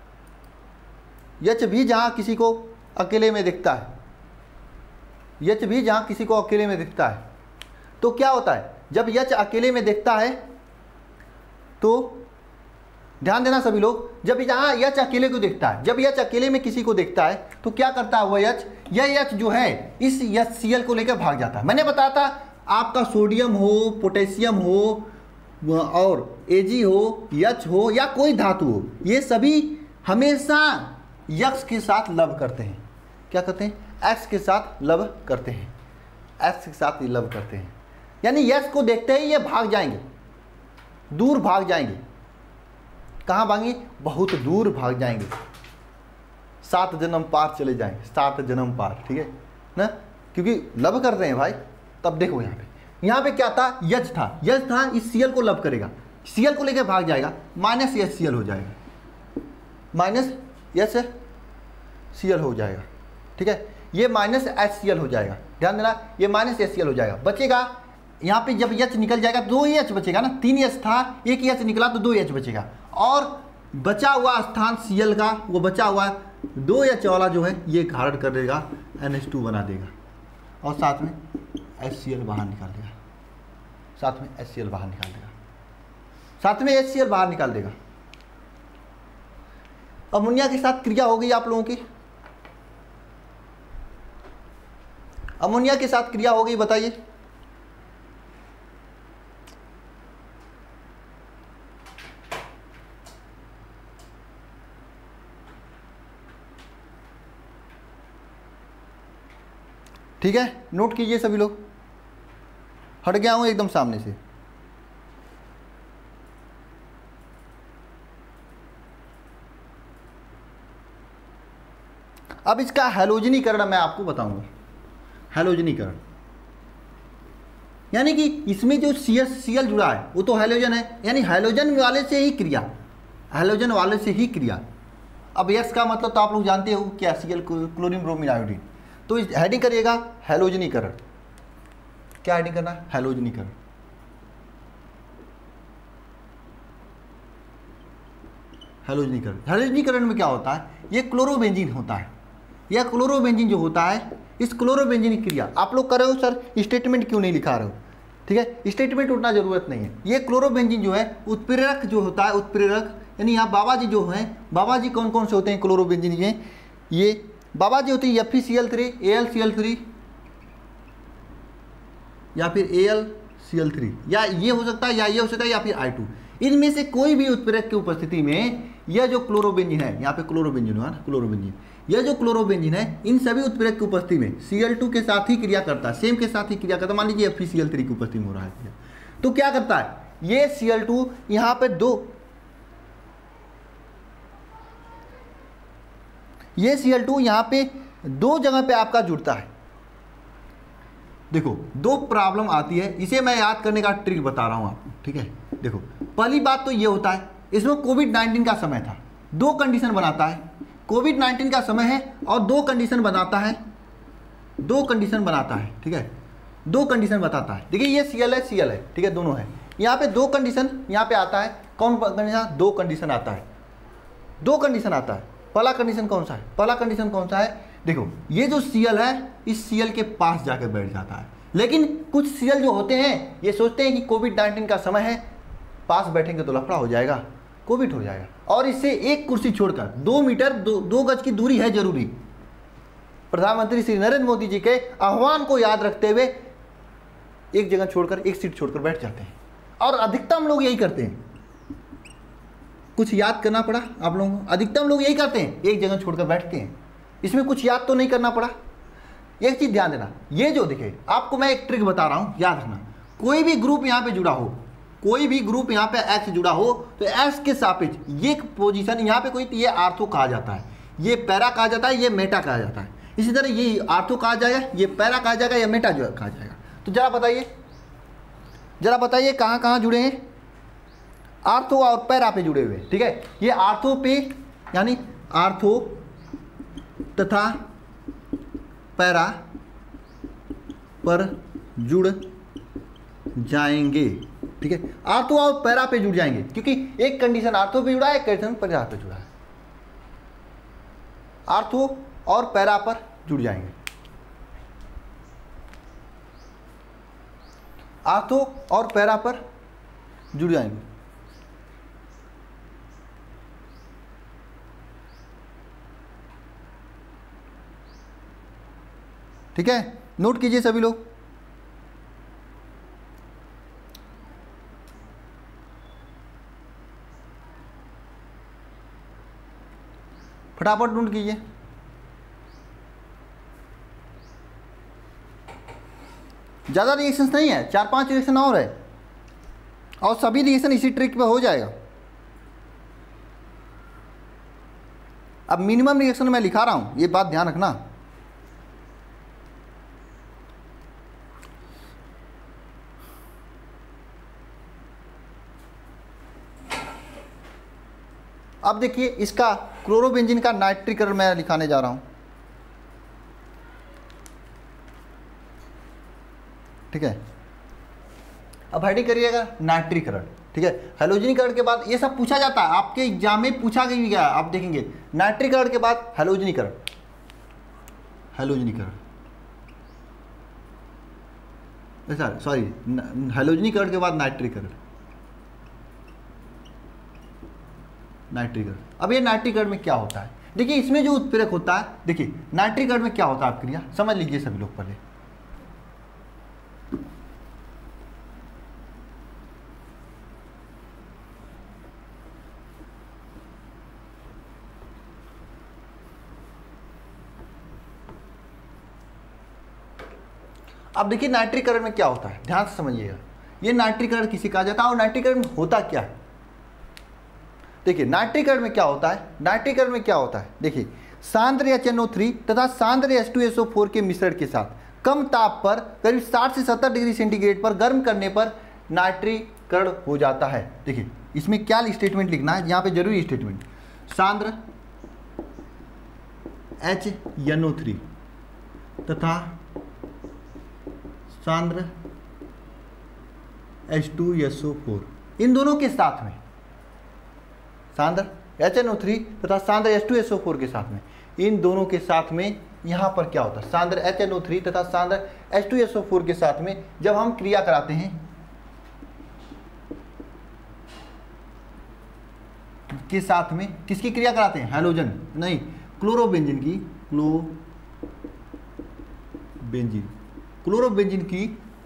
Speaker 1: H भी जहाँ किसी को अकेले में दिखता है, H भी जहाँ किसी को अकेले में दिखता है, तो क्या होता है, जब H अकेले में दिखता है तो ध्यान देना सभी लोग, जब यहाँ H अकेले को देखता है, जब H अकेले में किसी को देखता है तो क्या करता है वह H, यह H जो है इस HCl को लेकर भाग जाता है। मैंने बताया था आपका सोडियम हो, पोटेशियम हो और Ag हो, H हो या कोई धातु हो, ये सभी हमेशा X के साथ लव करते हैं। क्या करते हैं, X के साथ लव करते हैं, X के साथ लव करते हैं, यानी X को देखते ही ये भाग जाएंगे, दूर भाग जाएंगे। कहाँ भागेंगे, बहुत दूर भाग जाएंगे। 7 जन्म पार चले जाएंगे, 7 जन्म पार, ठीक है ना, क्योंकि लव कर रहे हैं भाई। तब देखो यहाँ पे क्या था, यच था, यच था, इस सीएल को लव करेगा, सीएल को लेकर भाग जाएगा, माइनस एच सीएल हो जाएगा, माइनस एच सीएल हो जाएगा, ठीक है, ये माइनस एच सीएल हो जाएगा, ध्यान देना, ये माइनस एच सीएल हो जाएगा। बचेगा यहाँ पे जब एच निकल जाएगा 2 एच बचेगा ना, 3 एच था, 1 एच निकला तो 2 एच बचेगा, और बचा हुआ स्थान सीएल का, वो बचा हुआ 2 एच वाला जो है ये धारण कर देगा, NH2 बना देगा, और साथ में HCl बाहर निकाल देगा, साथ में HCl बाहर निकाल देगा, साथ में HCl बाहर निकाल देगा। अमोनिया के साथ क्रिया हो गई आप लोगों की, अमोनिया के साथ क्रिया हो गई, बताइए। ठीक है, नोट कीजिए सभी लोग, हट गया हूं एकदम सामने से। अब इसका हैलोजनीकरण मैं आपको बताऊंगा, हैलोजनीकरण यानी कि इसमें जो सीएल जुड़ा है वो तो हैलोजन है, यानी हैलोजन वाले से ही क्रिया, हैलोजन वाले से ही क्रिया। अब यस का मतलब तो आप लोग जानते हो क्या, सीएल क्लोरीन ब्रोमीन आयोडीन, तो हेडिंग करिएगा हैलोजनीकरण। क्या हेडिंग करना है, हैलोजनीकरण। हैलोजनीकरण, हैलोजनीकरण में क्या होता है, ये क्लोरोबेंजीन होता है, यह क्लोरोबेंजीन जो होता है, इस क्लोरोबेंजीन की क्रिया आप लोग कर रहे हो सर, स्टेटमेंट क्यों नहीं लिखा रहे हो, ठीक है, स्टेटमेंट उतना जरूरत नहीं है। ये क्लोरोबेंजीन जो है उत्प्रेरक जो होता है, उत्प्रेरक यानी यहाँ बाबा जी जो हैं, बाबा जी कौन कौन से होते हैं क्लोरोबेंजीन में, ये बाबा जी होते हैं FeCl3, AlCl3 या फिर AlCl3, या ये हो सकता है, या ये हो सकता है, या फिर I2। इनमें से कोई भी उत्प्रेरक की उपस्थिति में यह जो क्लोरोबेंजीन है, यहाँ पे क्लोरोबेंजीन हुआ ना, क्लोरोबेंजीन, यह जो क्लोरोबेंजीन है इन सभी उत्प्रेरक की उपस्थिति में Cl2 के साथ ही क्रिया करता है, सेम के साथ ही क्रिया करता है। मान लीजिए FeCl3 की उपस्थिति में हो रहा है, तो क्या करता है, ये Cl2 यहाँ पे ये Cl2 यहाँ पे 2 जगह पे आपका जुड़ता है। देखो 2 प्रॉब्लम आती है, इसे मैं याद करने का ट्रिक बता रहा हूँ आपको, ठीक है। देखो पहली बात तो ये होता है, इसमें कोविड-19 का समय था, 2 कंडीशन बनाता है, कोविड-19 का समय है और 2 कंडीशन बनाता है, 2 कंडीशन बनाता है, ठीक है, 2 कंडीशन बताता है। देखिए ये Cl है, ठीक है, दोनों है, यहाँ पे 2 कंडीशन यहाँ पे आता है, कौन कंडीशन, 2 कंडीशन आता है, 2 कंडीशन आता है। पहला कंडीशन कौन सा है, पहला कंडीशन कौन सा है, देखो ये जो Cl है इस Cl के पास जाकर बैठ जाता है, लेकिन कुछ Cl जो होते हैं ये सोचते हैं कि कोविड-19 का समय है, पास बैठेंगे तो लफड़ा हो जाएगा, कोविड हो जाएगा, और इससे एक कुर्सी छोड़कर 2 मीटर 2 गज की दूरी है जरूरी। प्रधानमंत्री श्री नरेंद्र मोदी जी के आह्वान को याद रखते हुए एक जगह छोड़कर, एक सीट छोड़कर बैठ जाते हैं, और अधिकतम लोग यही करते हैं। कुछ याद करना पड़ा आप लोगों को, अधिकतम लोग यही करते हैं, एक जगह छोड़कर बैठते हैं, इसमें कुछ याद तो नहीं करना पड़ा। एक चीज ध्यान देना, ये जो देखिए आपको मैं एक ट्रिक बता रहा हूं, याद रखना, कोई भी ग्रुप यहाँ पे जुड़ा हो, कोई भी ग्रुप यहाँ पे X जुड़ा हो, तो X के सापेक्ष ये पोजीशन यहाँ पे कोई, ये आर्थो कहा जाता है, ये पैरा कहा जाता है, ये मेटा कहा जाता है। इसी तरह ये आर्थो कहा जाएगा, ये पैरा कहा जाएगा, या मेटा जो कहा जाएगा। तो जरा बताइए कहाँ कहाँ जुड़े हैं, आर्थो और पैरा पे जुड़े हुए, ठीक है। ये आर्थो पे यानी आर्थो तथा पैरा पर जुड़ जाएंगे, ठीक है, आर्थो और पैरा पे जुड़ जाएंगे, क्योंकि एक कंडीशन आर्थो पे जुड़ा है, एक कंडीशन पैरा पे जुड़ा है, आर्थो और पैरा पर जुड़ जाएंगे, आर्थो और पैरा पर जुड़ जाएंगे। ठीक है, नोट कीजिए सभी लोग। फटाफट नोट कीजिए। ज़्यादा रिएक्शंस नहीं है, 4-5 रिएक्शन और है, और सभी रिएक्शन इसी ट्रिक पे हो जाएगा। अब मिनिमम रिएक्शन मैं लिखा रहा हूँ, ये बात ध्यान रखना। अब देखिए इसका क्लोरोबेंजीन का नाइट्रिकरण मैं लिखाने जा रहा हूँ, ठीक है। अब हेडिंग करिएगा नाइट्रिकरण, ठीक है। हैलोजनीकरण के बाद ये सब पूछा जाता है, आपके एग्जाम में पूछा गया, आप देखेंगे नाइट्रिकरण के बाद हैलोजनीकरण, हैलोजनीकरण सॉरी हैलोजनीकरण के बाद नाइट्रिकरण, नाइट्रिकरण। अब ये नाइट्रिकरण में क्या होता है, देखिए इसमें जो उत्प्रेरक होता है, देखिए नाइट्रिकरण में क्या होता है, आप क्रिया समझ लीजिए सभी लोग पहले। अब देखिए नाइट्रिकरण में क्या होता है, ध्यान से समझिएगा। ये नाइट्रिकरण किसे कहा जाता है और नाइट्रिकरण में होता क्या है। देखिए नाइट्रिकरण में क्या होता है, नाइट्रिकरण में क्या होता है, देखिए सांद्र HNO3 तथा सांद्र H2SO4 के मिश्रण के साथ कम ताप पर करीब 60 से 70 डिग्री सेंटीग्रेड पर गर्म करने पर नाइट्रिकरण हो जाता है। देखिए इसमें क्या स्टेटमेंट लिखना है, यहाँ पे जरूरी स्टेटमेंट, सांद्र HNO3 तथा सांद्र H2SO4 इन दोनों के साथ में, सांद्र HNO3 तथा सांद्र H2SO4 के साथ में, इन दोनों के साथ में यहाँ पर क्या होता है, सांद्र HNO3 तथा सांद्र H2SO4 के साथ में जब हम क्रिया कराते हैं, के साथ में किसकी क्रिया कराते हैं, हैलोजन नहीं क्लोरोबेंजीन की, क्लोरोबेंजीन की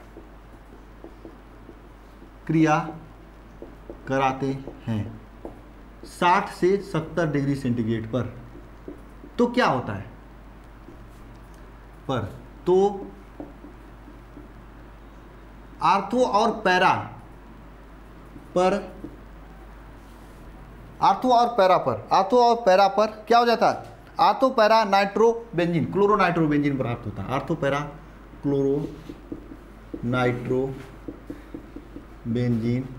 Speaker 1: क्रिया कराते हैं 60 से 70 डिग्री सेंटीग्रेड पर, तो क्या होता है, तो आर्थो और पैरा पर, आर्थो और पैरा पर क्या हो जाता है, ortho para nitrobenzene, chloro nitrobenzene प्राप्त होता है, आर्थो पैरा क्लोरो नाइट्रोबेंजीन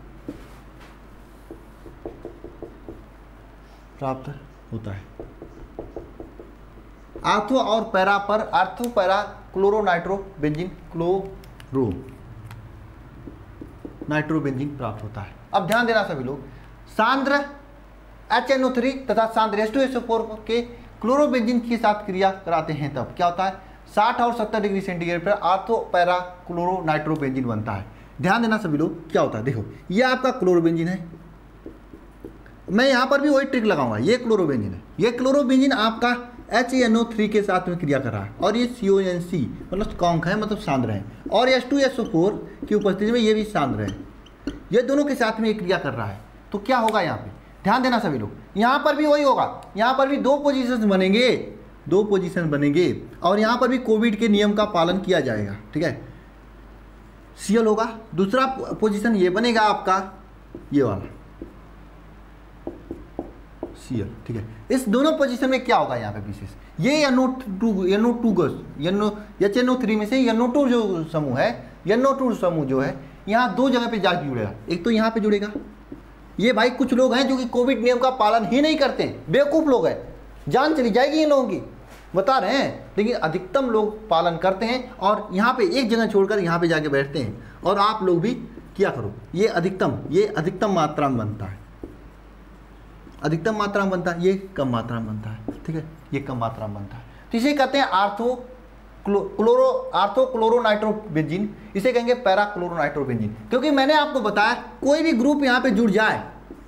Speaker 1: प्राप्त होता है। आर्थो और पैरा पर, ortho para chloro nitrobenzene, chloro nitrobenzene प्राप्त होता है। अब ध्यान देना सभी लोग, सांद्र HNO3 तथा सांद्र H2SO4 के क्लोरोबेंजीन के साथ क्रिया कराते हैं तब क्या होता है, 60 और 70 डिग्री सेंटीग्रेड पर आर्थो पैरा क्लोरो नाइट्रोबेंजीन बनता है। ध्यान देना सभी लोग, क्या होता है, देखो ये आपका क्लोरोबेंजीन है, मैं यहाँ पर भी वही ट्रिक लगाऊंगा, ये क्लोरोबेंजीन है, ये क्लोरोबेंजीन आपका HNO3 के साथ में क्रिया कर रहा है और ये CONC मतलब कॉन्क है, मतलब सांद्र है, और H2SO4 की उपस्थिति में ये भी सांद्र है, ये दोनों के साथ में ये क्रिया कर रहा है। तो क्या होगा यहाँ पे, ध्यान देना सभी लोग, यहाँ पर भी वही होगा, यहाँ पर भी दो पोजीशन बनेंगे और यहाँ पर भी कोविड के नियम का पालन किया जाएगा, ठीक है। Cl होगा, दूसरा पोजीशन ये बनेगा आपका, ये वाला Cl, ठीक है। इस दोनों पोजीशन में क्या होगा यहाँ पे विशेष, ये HNO3 में से NO2 जो समूह है, NO2 समूह जो है यहाँ दो जगह पे जाके जुड़ेगा, एक तो यहाँ पे जुड़ेगा, ये भाई कुछ लोग हैं जो कि कोविड नियम का पालन ही नहीं करते हैं, बेवकूफ़ लोग हैं, जान चली जाएगी इन लोगों की, बता रहे हैं, लेकिन अधिकतम लोग पालन करते हैं और यहाँ पे एक जगह छोड़कर यहाँ पे जाके बैठते हैं, और आप लोग भी क्या करो, ये अधिकतम मात्रा में बनता है, अधिकतम मात्रा में बनता है, ये कम मात्रा में बनता है, ठीक है, ये कम मात्रा में बनता है। तो इसे कहते हैं आर्थो क्लोरो नाइट्रोबेंजीन, इसे कहेंगे पैरा क्लोरो नाइट्रोबेंजीन, क्योंकि मैंने आपको बताया कोई भी ग्रुप यहाँ पे जुड़ जाए,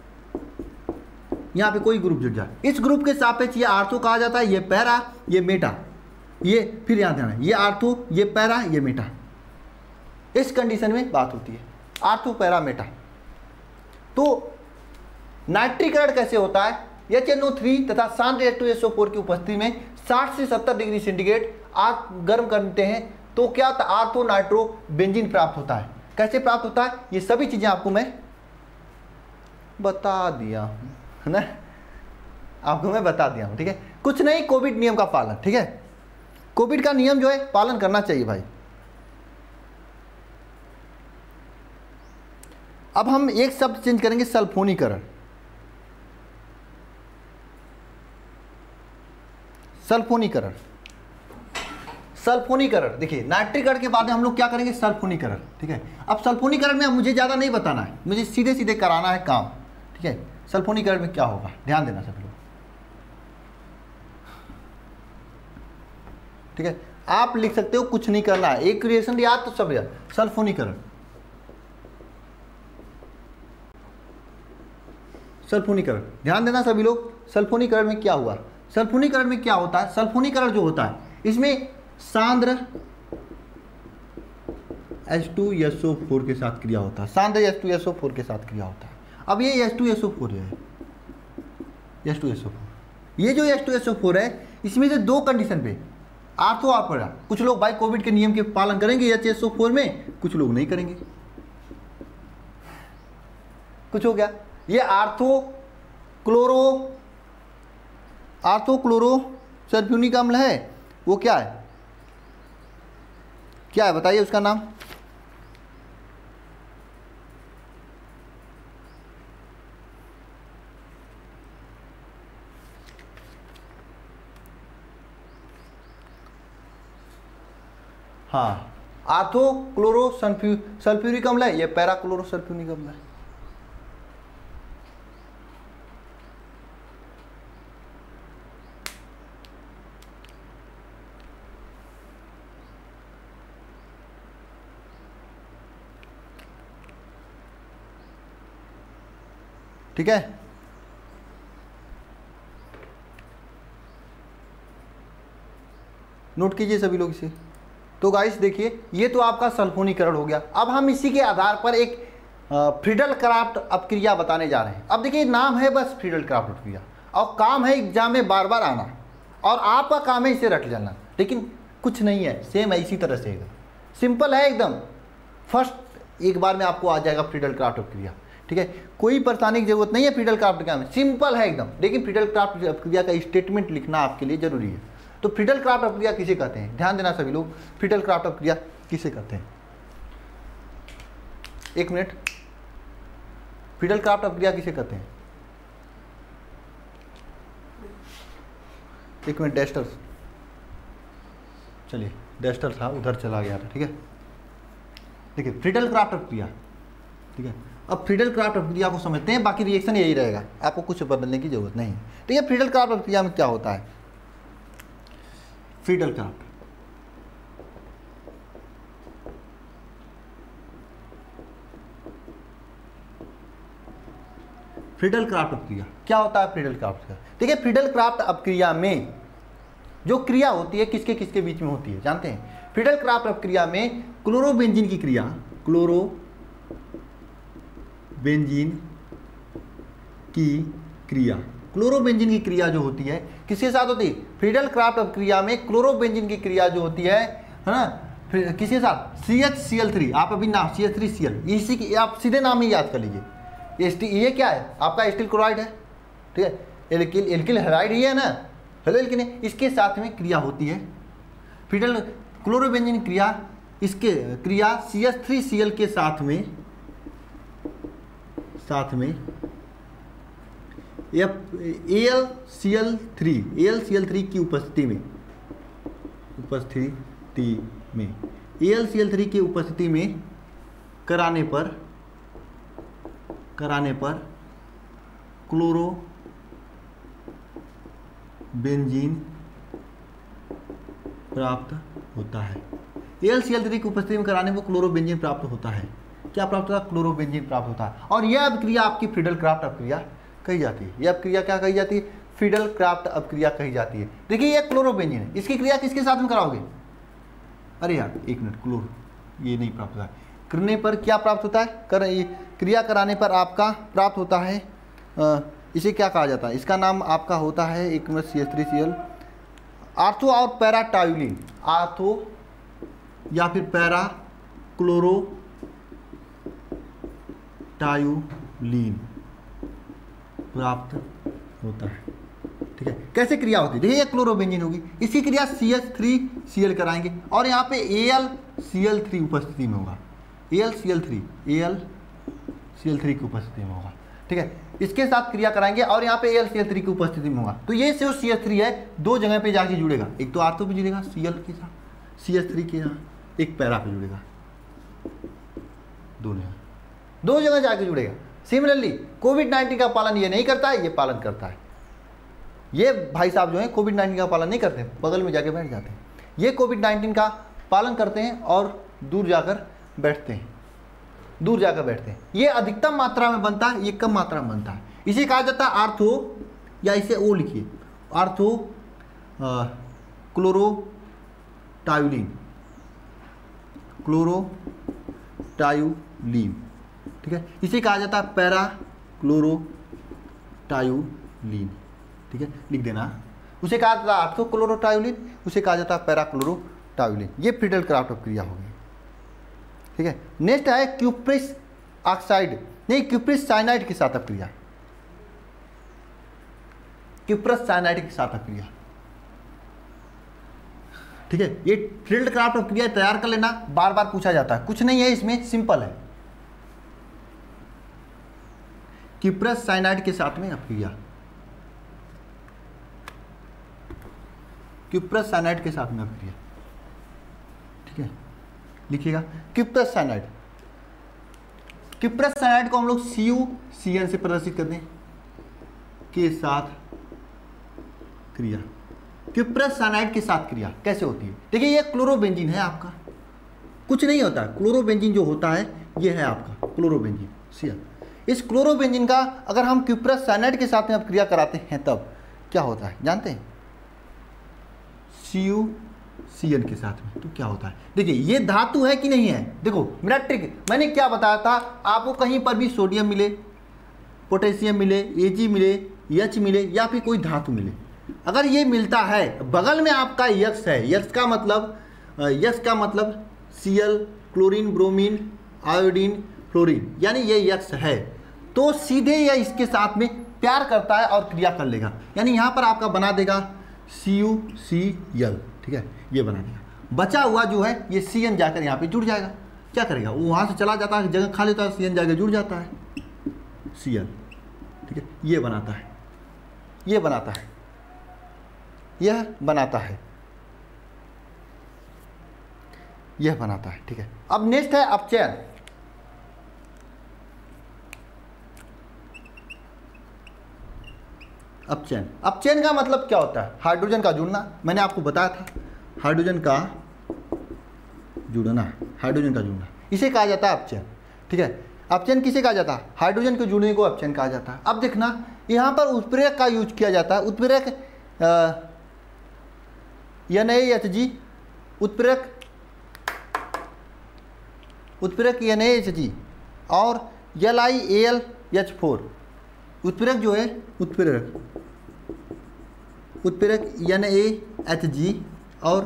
Speaker 1: यहाँ पे कोई ग्रुप जुड़ जाए, इस ग्रुप के सापेक्ष ये आर्थो कहा जाता है, ये पैरा, ये मेटा, ये फिर यहाँ ध्यान है, ये आर्थो, ये पैरा, ये मेटा, इस कंडीशन में बात होती है आर्थो पैरा मेटा। तो नाइट्रिकरण कैसे होता है, HNO3 तथा सांद्र H2SO4 की उपस्थिति में 60 से 70 डिग्री सेंटीग्रेड आग गर्म करते हैं तो क्या होता है, आर्थो नाइट्रोबेंजीन प्राप्त होता है। कैसे प्राप्त होता है, ये सभी चीजें आपको मैं बता दिया हूं, है ना। आपको मैं बता दिया हूँ, ठीक है। कुछ नहीं, कोविड नियम का पालन, ठीक है। कोविड का नियम जो है पालन करना चाहिए भाई। अब हम एक शब्द चेंज करेंगे, सल्फोनीकरण। सल्फोनीकरण, सल्फोनीकरण देखिए, नाइट्रिकरण के बाद में हम लोग क्या करेंगे, सल्फोनीकरण, ठीक है। अब सल्फोनीकरण में मुझे ज़्यादा नहीं बताना है, मुझे सीधे सीधे कराना है काम, ठीक है। सल्फोनीकरण में क्या होगा, ध्यान देना सब लोग, ठीक है। आप लिख सकते हो, कुछ नहीं करना है, एक रिएक्शन याद तो सब याद। सल्फोनीकरण, सल्फोनीकरण ध्यान देना सभी लोग। सल्फोनीकरण में क्या हुआ, सल्फोनीकरण में क्या होता है, सल्फोनीकरण जो होता है इसमें सांद्र H2SO4 के साथ क्रिया होता है, सांद्र H2SO4 के साथ क्रिया होता है। अब ये H2SO4 है, H2SO4, ये जो H2SO4 है इसमें से दो कंडीशन पे आर्थो और पैरा, कुछ लोग भाई कोविड के नियम के पालन करेंगे HSO4 में, कुछ लोग नहीं करेंगे। कुछ हो गया, ये आर्थो क्लोरो सल्फ्यूनिक अम्ल है, वो क्या है, क्या है बताइए उसका नाम। हाँ, आर्थो क्लोरो सल्फ्यूरिक अम्ल है, ये पैरा क्लोरो सल्फ्यूनिक अम्ल है। ठीक है, नोट कीजिए सभी लोग इसे। तो गाइस देखिए, ये तो आपका सल्फोनीकरण हो गया। अब हम इसी के आधार पर एक फ्रीडल क्राफ्ट अपक्रिया बताने जा रहे हैं। अब देखिए, नाम है बस फ्रीडल क्राफ्ट अपक्रिया, और काम है एग्जाम में बार बार आना, और आपका काम है इसे रट लेना, लेकिन कुछ नहीं है, सेम है इसी तरह से एकदम सिंपल है एकदम। फर्स्ट एक बार में आपको आ जाएगा फ्रीडल क्राफ्ट अपक्रिया, ठीक है। कोई परेशानी की जरूरत नहीं है, फ्रीडल क्राफ्ट का सिंपल है एकदम, लेकिन फ्रीडल क्राफ्ट अपक्रिया का स्टेटमेंट लिखना आपके लिए जरूरी है। तो फ्रीडल क्राफ्ट अपक्रिया किसे कहते हैं, ध्यान देना सभी लोग, फ्रीडल क्राफ्ट अपक्रिया किसे कहते हैं। एक मिनट, फ्रीडल क्राफ्ट अपक्रिया किसे कहते हैं, एक मिनट, डेस्टर, चलिए डेस्टर था उधर चला गया था, ठीक है। देखिए फ्रीडल क्राफ्ट अपक्रिया, ठीक है। अब फ्रीडल क्राफ्ट अपक्रिया को समझते हैं, बाकी रिएक्शन यही रहेगा, आपको कुछ बदलने की जरूरत नहीं। तो ये फ्रीडल क्राफ्ट अपक्रिया में क्या होता है, फ्रीडल क्राफ्ट, फ्रीडल क्राफ्ट अपक्रिया क्या होता है, फ्रीडल क्राफ्ट का देखिए, फ्रीडल क्राफ्ट अपक्रिया में जो क्रिया होती है किसके किसके बीच में होती है जानते हैं। फ्रीडल क्राफ्ट अपक्रिया में क्लोरोबेंजीन की क्रिया, क्लोरोबेंजीन की क्रिया जो होती है किसके साथ होती है, फ्रीडल क्राफ्ट अपक्रिया में क्लोरोबेंजीन की क्रिया जो होती है ना, फिर किसके साथ, CHCl3, आप अभी नाम CH3Cl, इसी की आप सीधे नाम ही याद कर लीजिए। ये क्या है, आपका एस्टिल क्लोराइड है, ठीक है, एल्किल हैलाइड ही है ना, हेलो एल्किन है, इसके साथ में क्रिया होती है फ्रीडल क्लोरोबेंजीन क्रिया, इसके क्रिया CH3Cl के साथ में AlCl3 की उपस्थिति में कराने पर क्लोरोबेंजीन प्राप्त होता है। AlCl3 की उपस्थिति में कराने पर क्लोरोबेंजीन प्राप्त होता है। क्या प्राप्त होता है, क्लोरोबेंजीन प्राप्त होता है। और यह अपक्रिया आपकी फ्रीडल क्राफ्ट अपक्रिया कही जाती है। यह अपक्रिया क्या कही जाती है, फ्रीडल क्राफ्ट अपक्रिया कही जाती है। देखिए यह क्लोरोबेंजीन है, इसकी क्रिया किसके साथ में कराओगे, अरे यार एक मिनट, ये नहीं प्राप्त होता है, करने पर क्या प्राप्त होता है, क्रिया कराने पर आपका प्राप्त होता है, इसे क्या कहा जाता है, इसका नाम आपका होता है एक मिनट, CH3Cl, आर्थो और पैरा टायुलिन, आर्थो या फिर पैरा क्लोरो टायुलिन प्राप्त होता है। ठीक है। कैसे क्रिया होती है, देखिए ये क्लोरोबेंजीन होगी, इसकी क्रिया CH3Cl कराएंगे और यहाँ पे AlCl3 उपस्थिति में होगा, AlCl3 की उपस्थिति में होगा, ठीक है। इसके साथ क्रिया कराएंगे और यहाँ पे AlCl3 की उपस्थिति में होगा। तो ये जो CH3 है दो जगह पे जाके जुड़ेगा, एक तो आर्थो पे जुड़ेगा Cl के साथ, CH3 के यहाँ, एक पैरा पे जुड़ेगा, दो जगह जाके जुड़ेगा। सिमिलरली कोविड-19 का पालन ये नहीं करता है, ये पालन करता है। ये भाई साहब जो हैं कोविड-19 का पालन नहीं करते, बगल में जाके बैठ जाते हैं। ये कोविड-19 का पालन करते हैं और दूर जाकर बैठते हैं, ये अधिकतम मात्रा में बनता है, ये कम मात्रा में बनता है। इसे कहा जाता है आर्थो, या इसे ओ लिखिए, आर्थो क्लोरोटायुलीन, ठीक है। इसे कहा जाता है पैरा क्लोरोटायुलीन, ठीक है, लिख देना। उसे कहा जाता है आर्थो क्लोरोटायुलीन, उसे कहा जाता है पैरा क्लोरोटायुलीन। ये फ्रीडल-क्राफ्ट क्रिया हो गई, ठीक है। नेक्स्ट है क्यूप्रिस ऑक्साइड, नहीं क्यूप्रिस साइनाइड के साथ अपक्रिया, क्यूप्रस साइनाइड के साथ अपक्रिया, ठीक है। ये फ्रीडल-क्राफ्ट अपक्रिया तैयार कर लेना, बार बार पूछा जाता है, कुछ नहीं है इसमें, सिंपल है। क्यूप्रस साइनाइड के साथ में अपक्रिया, क्यूप्रस साइनाइड के साथ में अपक्रिया, ठीक है, लिखिएगा क्यूप्रस साइनाइड। क्यूप्रस साइनाइड को हम लोग CuCN से प्रदर्शित करते हैं, के साथ क्रिया, क्यूप्रस साइनाइड के साथ क्रिया कैसे होती है। देखिए ये क्लोरोबेंजीन है आपका, कुछ नहीं होता है, क्लोरोबेंजीन जो होता है ये है आपका क्लोरोबेंजीन Cl। इस क्लोरोबेंजीन का अगर हम क्यूप्रस साइनाइड के साथ में अपक्रिया कराते हैं तब क्या होता है जानते हैं, CuCN के साथ में, तो क्या होता है। देखिए ये धातु है कि नहीं है, देखो मेरा ट्रिक, मैंने क्या बताया था आपको, कहीं पर भी सोडियम मिले, पोटेशियम मिले, Ag मिले, H मिले या फिर कोई धातु मिले, अगर ये मिलता है, बगल में आपका यक्स है, यक्स का मतलब Cl, chlorine, bromine, iodine, fluorine, यानी ये यक्स है, तो सीधे यह इसके साथ में प्यार करता है और क्रिया कर लेगा, यानी यहाँ पर आपका बना देगा CuCl, ठीक है, ये बना देगा। बचा हुआ जो है ये Cn जाकर यहाँ पे जुड़ जाएगा, क्या करेगा, वो वहाँ से चला जाता है, जगह खा लेता है, Cn जाकर जुड़ जाता है, Cl, ठीक है, ये बनाता है, यह बनाता है, ठीक है। अब नेक्स्ट है अपचयन। अपचयन का मतलब क्या होता है, हाइड्रोजन का जुड़ना, मैंने आपको बताया था, हाइड्रोजन का जुड़ना, इसे कहा जाता है अपचयन, ठीक है। अपचयन किसे कहा जाता है, हाइड्रोजन के जुड़ने को अपचयन कहा जाता है। अब देखना यहाँ पर उत्प्रेरक का यूज किया जाता है, उत्प्रेरक NaHG, उत्प्रेरक NaHG और LiAlH4, उत्प्रेरक जो है उत्प्रेरक NaHG और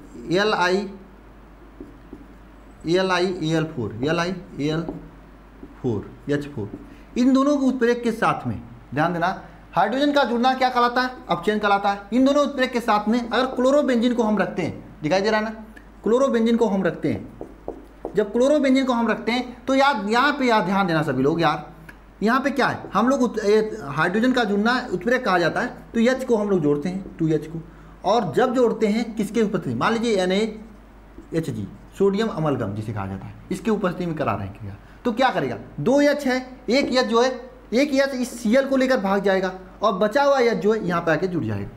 Speaker 1: LiAl4, इन दोनों को उत्प्रेरक के साथ में, ध्यान देना, हाइड्रोजन का जुड़ना क्या कहलाता है, अपचयन कहलाता है। इन दोनों उत्प्रेरक के साथ में अगर क्लोरोबेंजीन को हम रखते हैं, दिखाई दे रहा है ना, क्लोरोबेंजीन को हम रखते हैं, जब क्लोरोबेंजीन को हम रखते हैं तो यहाँ पे ध्यान देना सभी लोग, यहाँ पे क्या है, हम लोग हाइड्रोजन का जुड़ना उत्प्रेरक कहा जाता है, तो H को हम लोग जोड़ते हैं, 2H को, और जब जोड़ते हैं किसके उपस्थिति, मान लीजिए NaHG, सोडियम अमलगम जिसे कहा जाता है, इसके उपस्थिति में करा रहे हैं क्रिया, तो क्या करेगा, 2H है, एक H जो है, एक H इस Cl को लेकर भाग जाएगा और बचा हुआ H जो है यहाँ पे आके जुड़ जाएगा,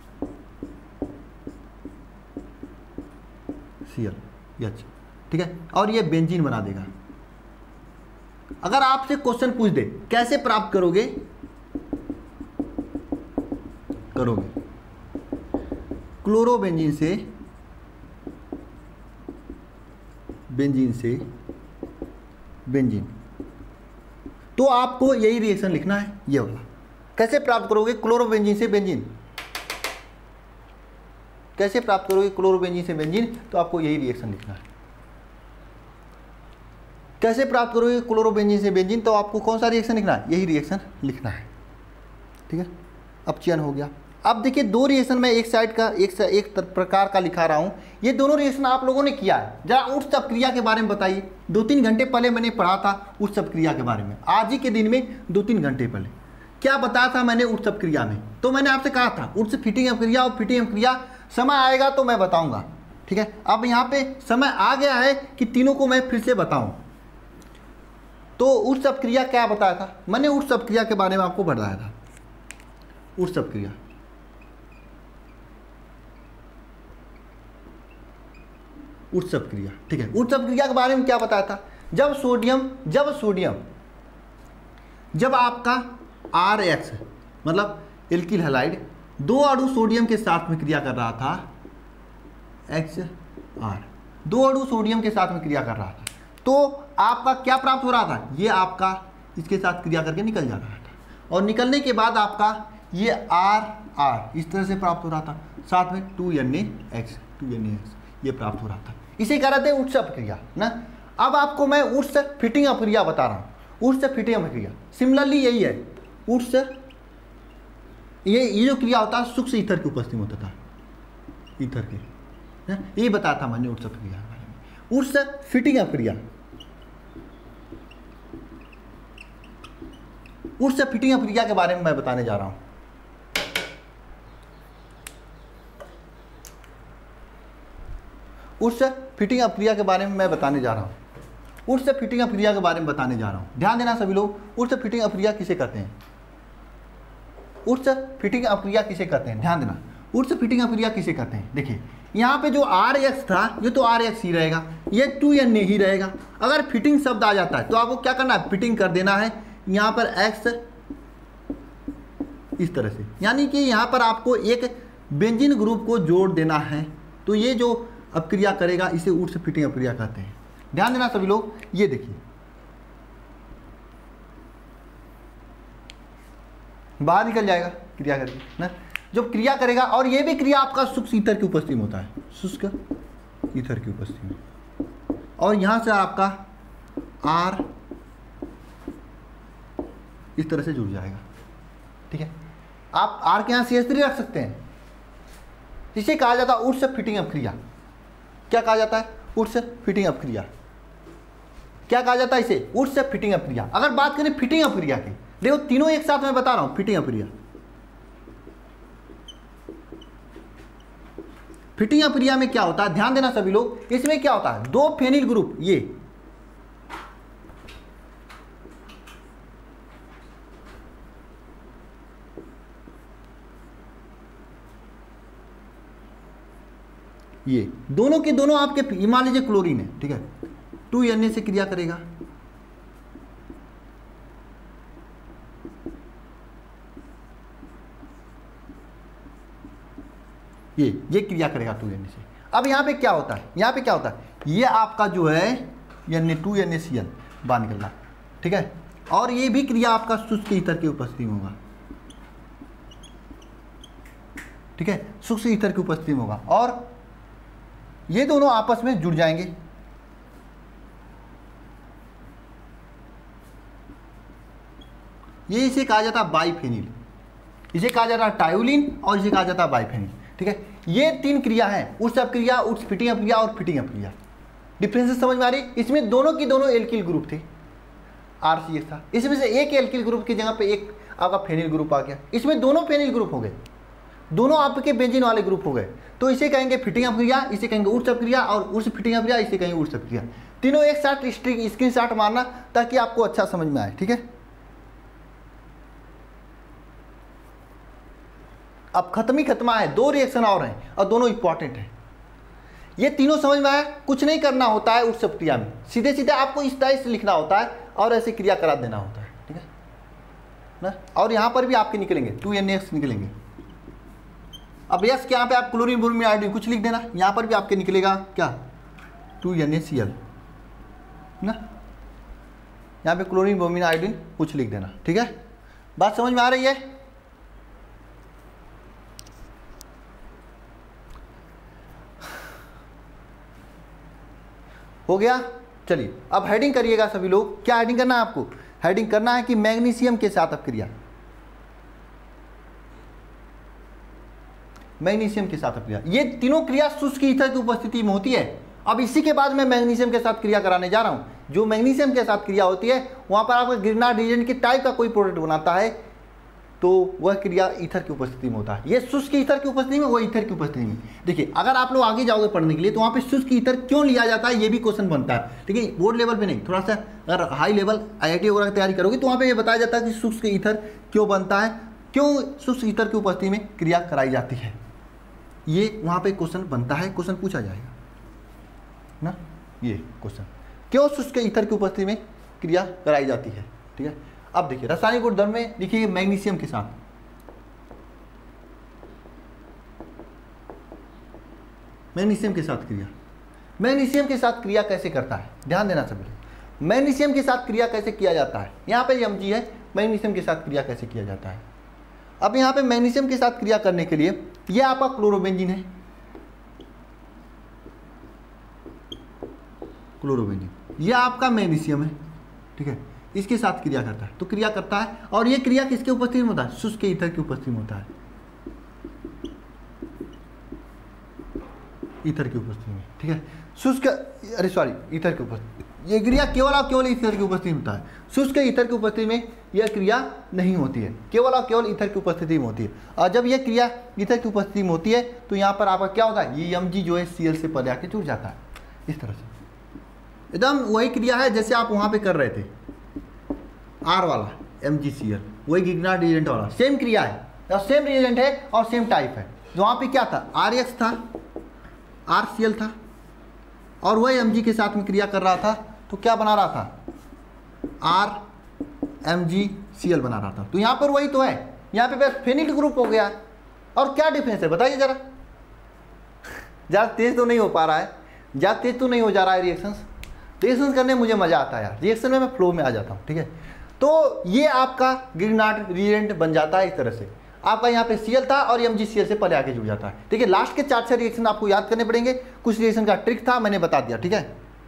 Speaker 1: Cl, H, ठीक है, और ये बेंजीन बना देगा। अगर आपसे क्वेश्चन पूछ दे कैसे प्राप्त करोगे, क्लोरोबेंजीन से बेंजीन, तो आपको यही रिएक्शन लिखना है, ये वाला। कैसे प्राप्त करोगे क्लोरोबेंजीन से बेंजीन, तो आपको यही रिएक्शन लिखना है। कैसे प्राप्त करोगे क्लोरोबेंजीन से बेंजीन, तो आपको कौन सा रिएक्शन लिखना है, यही रिएक्शन लिखना है, ठीक है। अपचयन हो गया। अब देखिए दो रिएक्शन में एक साइड का एक प्रकार का लिखा रहा हूँ, ये दोनों रिएक्शन आप लोगों ने किया है। जरा उत्सव क्रिया के बारे में बताइए। 2-3 घंटे पहले मैंने पढ़ा था उत्सव क्रिया के बारे में, आज ही के दिन में 2-3 घंटे पहले क्या बताया था मैंने उत्सव क्रिया में। तो मैंने आपसे कहा था उत्स फिटिंग क्रिया और फिटिंग क्रिया समय आएगा तो मैं बताऊँगा, ठीक है। अब यहाँ पे समय आ गया है कि तीनों को मैं फिर से बताऊँ। तो उत्सव क्रिया क्या बताया था मैंने, उत्सव क्रिया के बारे में आपको बताया था। उत्सव क्रिया उत्सव क्रिया, ठीक है। उत्सव क्रिया के बारे में क्या बताया था, जब सोडियम जब आपका RH मतलब एल्किल हैलाइड 2 अणु सोडियम के साथ में क्रिया कर रहा था, XR 2 अणु सोडियम के साथ में क्रिया कर रहा था, तो आपका क्या प्राप्त हो रहा था, ये आपका इसके साथ क्रिया करके निकल जा रहा था और निकलने के बाद आपका ये RR इस तरह से प्राप्त हो रहा था, साथ में 2NaX ये प्राप्त हो रहा था। इसे कह रहे थे उत्सव क्रिया ना। अब आपको मैं उत्सव फिटिंग क्रिया बता रहा हूँ। उत्सव फिटिंग क्रिया सिमिलरली यही है। उत्सव ये जो क्रिया होता है सूक्ष्म ईथर की उपस्थिति में होता था, ईथर के, यही बताया था मैंने उत्सव क्रिया के बारे में। उत्सव फिटिंग क्रिया, उत्सव फिटिंग क्रिया के बारे में मैं बताने जा रहा हूँ। उत्सव फिटिंग क्रिया के बारे में मैं बताने जा रहा हूँ। उत्सव फिटिंग क्रिया के बारे में बताने जा रहा हूँ। ध्यान देना सभी लोग। उत्सव फिटिंग क्रिया किसे कहते हैं, उत्सव फिटिंग क्रिया किसे कहते हैं, ध्यान देना। उत्सव फिटिंग क्रिया किसे कहते हैं, देखिए यहाँ पे जो RH था ये तो RH ही रहेगा, ये 2Na ही रहेगा। अगर फिटिंग शब्द आ जाता है तो आपको क्या करना है, फिटिंग कर देना है यहाँ पर X इस तरह से, यानी कि यहाँ पर आपको एक बेंजीन ग्रुप को जोड़ देना है। तो ये जो अपक्रिया करेगा इसे उत्सव फिटिंग अपक्रिया कहते हैं। ध्यान देना सभी लोग। ये देखिए बाहर निकल जाएगा क्रिया करके ना, जब क्रिया करेगा, और ये भी क्रिया आपका शुष्क ईथर की उपस्थिति में होता है, शुष्क ईथर की उपस्थिति में। और यहाँ से आपका R इस तरह से जुड़ जाएगा, ठीक है। आप R के यहाँ CH3 रख सकते हैं। इसे कहा जाता है उत्सव फिटिंग अपक्रिया। क्या कहा जाता है, उत्सव फिटिंग अपक्रिया। क्या कहा जाता है इसे, उत्सव फिटिंग अपक्रिया। अगर बात करें फिटिंग अपक्रिया की, देखो तीनों एक साथ मैं बता रहा हूं। फिटिंग अपक्रिया, फिटिंग अपक्रिया में क्या होता है, ध्यान देना सभी लोग। इसमें क्या होता है, 2 फेनिल ग्रुप, ये दोनों के दोनों आपके मान लीजिए क्लोरीन है, ठीक है, 2Na से क्रिया करेगा, ये क्रिया करेगा 2Na से। अब यहाँ पे क्या होता है, यहाँ पे क्या होता है, ये आपका जो है Na2NaCl बाहर निकल रहा है, ठीक है। और ये भी क्रिया आपका शुष्क ईथर की उपस्थिति में होगा, ठीक है, शुष्क ईथर की उपस्थिति में होगा। और ये दोनों आपस में जुड़ जाएंगे, ये इसे कहा जाता है बाइफेनिल, इसे कहा जाता है टायोलिन और इसे कहा जाता है बाइफेनिल, ठीक है। ये 3 क्रिया हैं, उत्सव क्रिया, उत्स फिटिंग अपक्रिया और फिटिंग अपक्रिया। डिफरेंसेस समझ में आ रही। इसमें दोनों की दोनों एल्किल ग्रुप थे, RCH था, इसमें से एक एल्किल ग्रुप की जगह पे एक आपका फेनिल ग्रुप आ गया। इसमें दोनों फेनिल ग्रुप हो गए, दोनों आपके बेंजीन वाले ग्रुप हो गए। तो इसे कहेंगे फिटिंग अपक्रिया, इसे कहेंगे उत्सव क्रिया, और उत्स फिटिंग अपक्रिया इसे कहेंगे उत्सव क्रिया। तीनों एक साथ स्क्रीनशॉट मारना ताकि आपको अच्छा समझ में आए, ठीक है। अब खत्मा है, 2 रिएक्शन और हैं और दोनों इंपॉर्टेंट हैं। ये तीनों समझ में आया। कुछ नहीं करना होता है उत्सव क्रिया में, सीधे सीधे आपको इस तरह से लिखना होता है और ऐसे क्रिया करा देना होता है, ठीक है ना। और यहाँ पर भी आपके निकलेंगे 2NaX निकलेंगे। अब यस के यहाँ पे आप क्लोरीन ब्रोमीन आयोडीन कुछ लिख देना, यहाँ पर भी आपके निकलेगा क्या, 2NaCl ना, यहाँ पे क्लोरीन ब्रोमीन आयोडीन कुछ लिख देना, ठीक है। बात समझ में आ रही है। हो गया। चलिए अब हेडिंग करिएगा सभी लोग। क्या हेडिंग करना है आपको, हेडिंग करना है कि मैग्नीशियम के साथ अपक्रिया, मैग्नीशियम के साथ क्रिया। ये तीनों क्रिया शुष्क ईथर की उपस्थिति में होती है। अब इसी के बाद मैं मैग्नीशियम के साथ क्रिया कराने जा रहा हूं। जो मैग्नीशियम के साथ क्रिया होती है वहां पर आपका ग्रिग्नार्ड रिएजेंट के टाइप का कोई प्रोडक्ट बनाता है, तो वह क्रिया ईथर की उपस्थिति में होता है। ये शुष्क ईथर की उपस्थिति में, वह ईथर की उपस्थिति में। देखिए अगर आप लोग आगे जाओगे पढ़ने के लिए तो वहाँ पे शुष्क ईथर क्यों लिया जाता है ये भी क्वेश्चन बनता है। ठीक है, बोर्ड लेवल पे नहीं, थोड़ा सा अगर हाई लेवल IIT वगैरह की तैयारी करोगे तो वहाँ पे ये बताया जाता है कि शुष्क ईथर क्यों बनता है, क्यों शुष्क ईथर की उपस्थिति में क्रिया कराई जाती है। ये वहाँ पे क्वेश्चन बनता है, क्वेश्चन पूछा जाएगा ना, ये क्वेश्चन क्यों शुष्क ईथर की उपस्थिति में क्रिया कराई जाती है। ठीक है, अब देखिए रासायनिक गुणधर्म में लिखिए मैग्नीशियम के साथ, मैग्नीशियम के साथ क्रिया। मैग्नीशियम के साथ क्रिया कैसे करता है, ध्यान देना सभी लोग। मैग्नीशियम के साथ क्रिया कैसे किया जाता है, यहाँ पे Mg है, मैग्नीशियम के साथ क्रिया कैसे किया जाता है। अब यहाँ पे मैग्नीशियम के साथ क्रिया करने के लिए ये आपका क्लोरोबेंजीन है, क्लोरोबेंजीन, ये आपका मैग्नीशियम है। ठीक है, इसके साथ क्रिया करता है, तो क्रिया करता है, और ये क्रिया किसके उपस्थिति में होता है, शुष्क ईथर की उपस्थिति में होता है, ईथर की उपस्थिति में। ठीक है, शुष्क ईथर की उपस्थिति, ये क्रिया केवल और केवल ईथर की उपस्थिति में होता है। शुष्क ईथर की उपस्थिति में यह क्रिया नहीं होती है, केवल और केवल ईथर की उपस्थिति में होती है। और जब यह क्रिया ईथर की उपस्थिति में होती है तो यहाँ पर आपका क्या होता है, ये Mg जो है Cl से पहले आके जुड़ जाता है, इस तरह से। एकदम वही क्रिया है जैसे आप वहाँ पे कर रहे थे, R वाला MgCl, वही ग्रिग्नार्ड रिएजेंट वाला, सेम क्रिया है और सेम रिएजेंट है और सेम टाइप है। जो वहाँ पे क्या था, RX था, RCl था, और वही Mg के साथ में क्रिया कर रहा था, तो क्या बना रहा था, RMgCl बना रहा था। तो यहाँ पर वही तो है, यहाँ पे बस फेनिल ग्रुप हो गया। और क्या डिफरेंस है बताइए जरा, ज़्यादा तेज तो नहीं हो पा रहा है, ज़्यादा तेज तो नहीं हो जा रहा है रिएक्शंस करने में मुझे मज़ा आता है यार, रिएक्शन में मैं फ्लो में आ जाता हूँ। ठीक है, तो ये आपका ग्रिग्नार्ड रिएजेंट बन जाता है इस तरह से। आपका यहाँ पे Cl था और MgCl से पहले आके जुड़ जाता है। ठीक है, लास्ट के 4-6 रिएक्शन आपको याद करने पड़ेंगे, कुछ रिएक्शन का ट्रिक था मैंने बता दिया। ठीक है,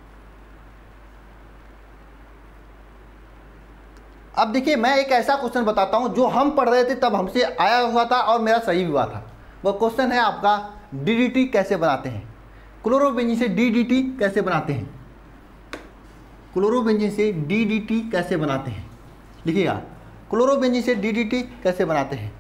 Speaker 1: अब देखिए मैं एक ऐसा क्वेश्चन बताता हूँ जो हम पढ़ रहे थे तब हमसे आया हुआ था और मेरा सही भी हुआ था। वह क्वेश्चन है आपका DDT कैसे बनाते हैं, क्लोरोबेंजीन से DDT कैसे बनाते हैं, क्लोरोबेंजीन से DDT कैसे बनाते हैं। लिखिएगा, क्लोरोबेंजीन से DDT कैसे बनाते हैं,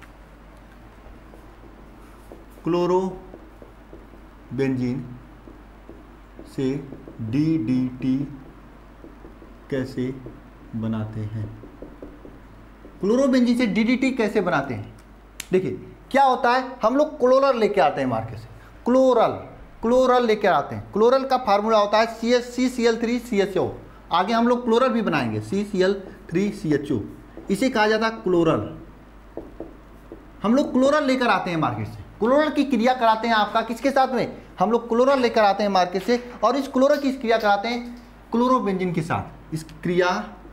Speaker 1: क्लोरोबेंजीन से DDT कैसे बनाते हैं, क्लोरोबेंजीन से DDT कैसे बनाते हैं। देखिए क्या होता है, हम लोग क्लोरल लेके आते हैं मार्केट से, क्लोरल लेके आते हैं। क्लोरल का फार्मूला होता है CCl3CHO, आगे हम लोग क्लोरल भी बनाएंगे, CCl3CHO, इसे कहा जाता है क्लोरल। हम लोग क्लोरल लेकर आते हैं मार्केट से, क्लोरल की क्रिया कराते हैं आपका किसके साथ में, हम लोग क्लोरल लेकर आते हैं मार्केट से, और इस क्लोरल की क्रिया कराते हैं क्लोरोबेंजीन के साथ। इस क्रिया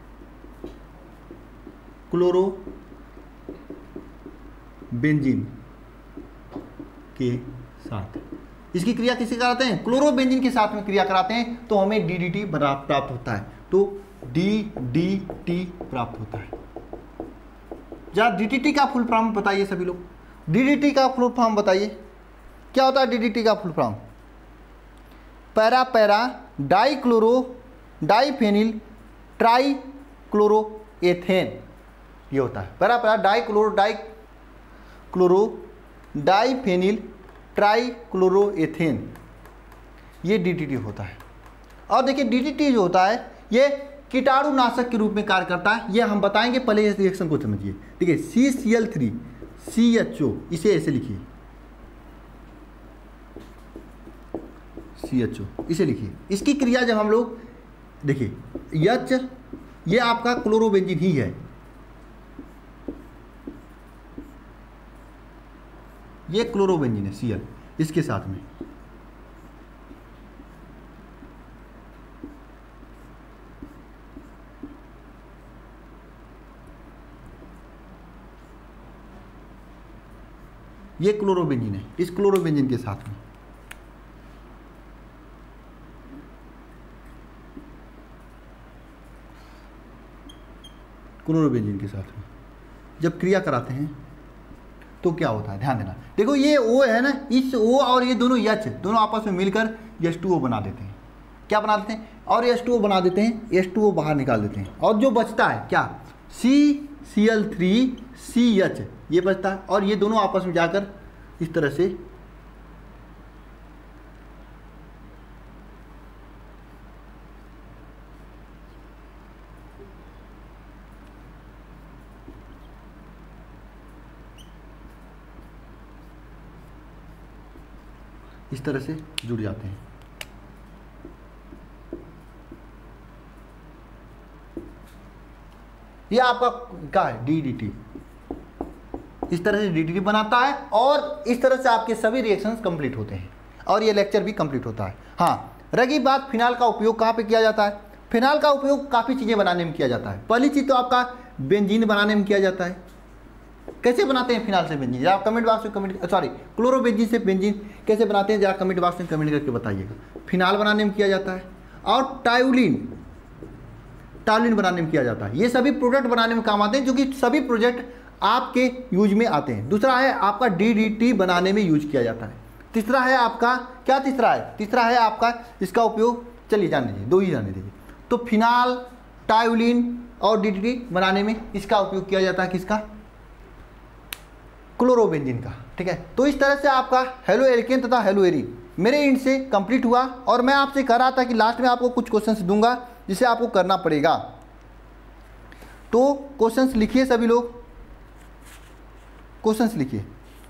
Speaker 1: क्लोरोबेंजीन के साथ, इसकी क्रिया किससे कराते हैं, क्लोरोबेंजीन के साथ में क्रिया कराते हैं, तो हमें DDT प्राप्त होता है। तो DDT प्राप्त होता है। जरा DDT का फुल फॉर्म बताइए सभी लोग, DDT का फुल फॉर्म बताइए, क्या होता है DDT का full form, para dichloro diphenyl trichloroethane, ये होता है पैरा डाइक्लोरो डाइफेनिल ट्राइक्लोरोएथेन, ये DDT होता है। और देखिए DDT जो होता है ये कीटाणुनाशक के रूप में कार्य करता है, ये हम बताएंगे, पहले इस रिएक्शन को समझिए। ठीक है, CCl3CHO, इसे ऐसे लिखिए, CHO इसे लिखिए। इसकी क्रिया जब हम लोग देखिए, H ये आपका क्लोरोबेंजीन ही है, ये क्लोरोबेंजीन है Cl, इसके साथ में ये क्लोरोबेंजीन है, इस क्लोरोबेंजीन के साथ में क्लोरोबेंजीन के साथ में जब क्रिया कराते हैं तो क्या होता है, ध्यान देना। देखो ये O है ना, इस O और ये दोनों H दोनों आपस में मिलकर H2O बना देते हैं। क्या बना देते हैं, और H2O बना देते हैं, H2O बाहर निकाल देते हैं, और जो बचता है क्या, CCl3CH ये बचता है, और ये दोनों आपस में जाकर इस तरह से जुड़ जाते हैं। ये आपका क्या है, DDT। इस तरह से DDT बनाता है, और इस तरह से आपके सभी रिएक्शंस कंप्लीट होते हैं, और ये लेक्चर भी कंप्लीट होता है। हाँ, रही बात फिनाल का उपयोग कहाँ पे किया जाता है। फिनाल का उपयोग काफ़ी चीज़ें बनाने में किया जाता है। पहली चीज़ तो आपका बेंजीन बनाने में किया जाता है। कैसे बनाते हैं फिनाल से बेंजीन, जरा कमेंट बॉक्स में कमेंट, सॉरी क्लोरोबेंजीन से बेंजीन कैसे बनाते हैं, जरा कमेंट बॉक्स में कमेंट करके बताइएगा। फिनाल बनाने में किया जाता है, और टायोलिन बनाने में किया जाता है। ये सभी प्रोडक्ट बनाने में काम आते हैं, जो कि सभी प्रोजेक्ट आपके यूज में आते हैं। दूसरा है आपका DDT बनाने में यूज किया जाता है। तीसरा है आपका क्या, तीसरा है आपका इसका उपयोग, चलिए जान लीजिए, दो ही जाने दीजिए। तो फिनाल, टायोलिन और DDT बनाने में इसका उपयोग किया जाता है, किसका, क्लोरोबेंजीन का। ठीक है, तो इस तरह से आपका हेलो एल्केन तथा हेलो एरीन मेरे एंड से कंप्लीट हुआ, और मैं आपसे कह रहा था कि लास्ट में आपको कुछ क्वेश्चंस दूंगा जिसे आपको करना पड़ेगा। तो क्वेश्चंस लिखिए सभी लोग, क्वेश्चंस लिखिए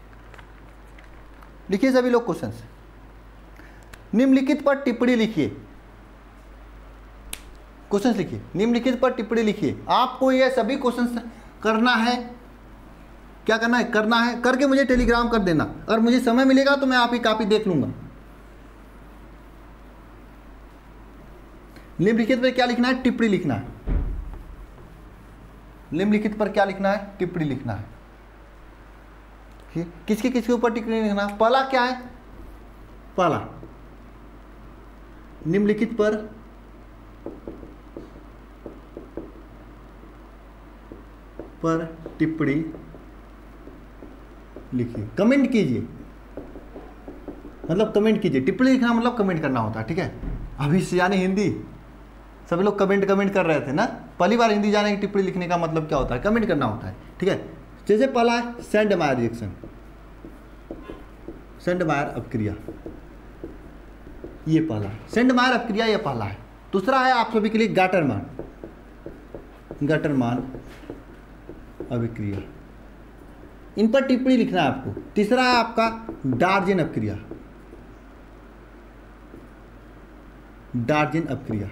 Speaker 1: सभी लोग क्वेश्चंस। निम्नलिखित पर टिप्पणी लिखिए, क्वेश्चंस लिखिए, निम्नलिखित पर टिप्पणी लिखिए। आपको ये सभी क्वेश्चंस करना है। क्या करना है, करके मुझे टेलीग्राम कर देना। अगर मुझे समय मिलेगा तो मैं आपकी कॉपी देख लूंगा। निम्नलिखित पर क्या लिखना है, टिप्पणी लिखना है। निम्नलिखित पर क्या लिखना है, टिप्पणी लिखना है। किसके ऊपर टिप्पणी लिखना है। पहला क्या है, पहला निम्नलिखित पर टिप्पणी लिखिए, कमेंट कीजिए, मतलब कमेंट कीजिए। टिप्पणी लिखना मतलब कमेंट करना होता है। ठीक है, अभी से जाने हिंदी सभी लोग कमेंट कर रहे थे ना, पहली बार हिंदी जाने की टिप्पणी लिखने का मतलब क्या होता है, कमेंट करना होता है। ठीक है, जैसे पहला है सेंड मायर रिएक्शन, सेंड मायर अपक्रिया, ये पहला सेंड मायर अपक्रिया, ये पहला है। दूसरा है आप सभी के लिए गटरमान अभिक्रिया, इन पर टिप्पणी लिखना है आपको। तीसरा है आपका डार्जेन अपक्रिया, डार्जेन अपक्रिया।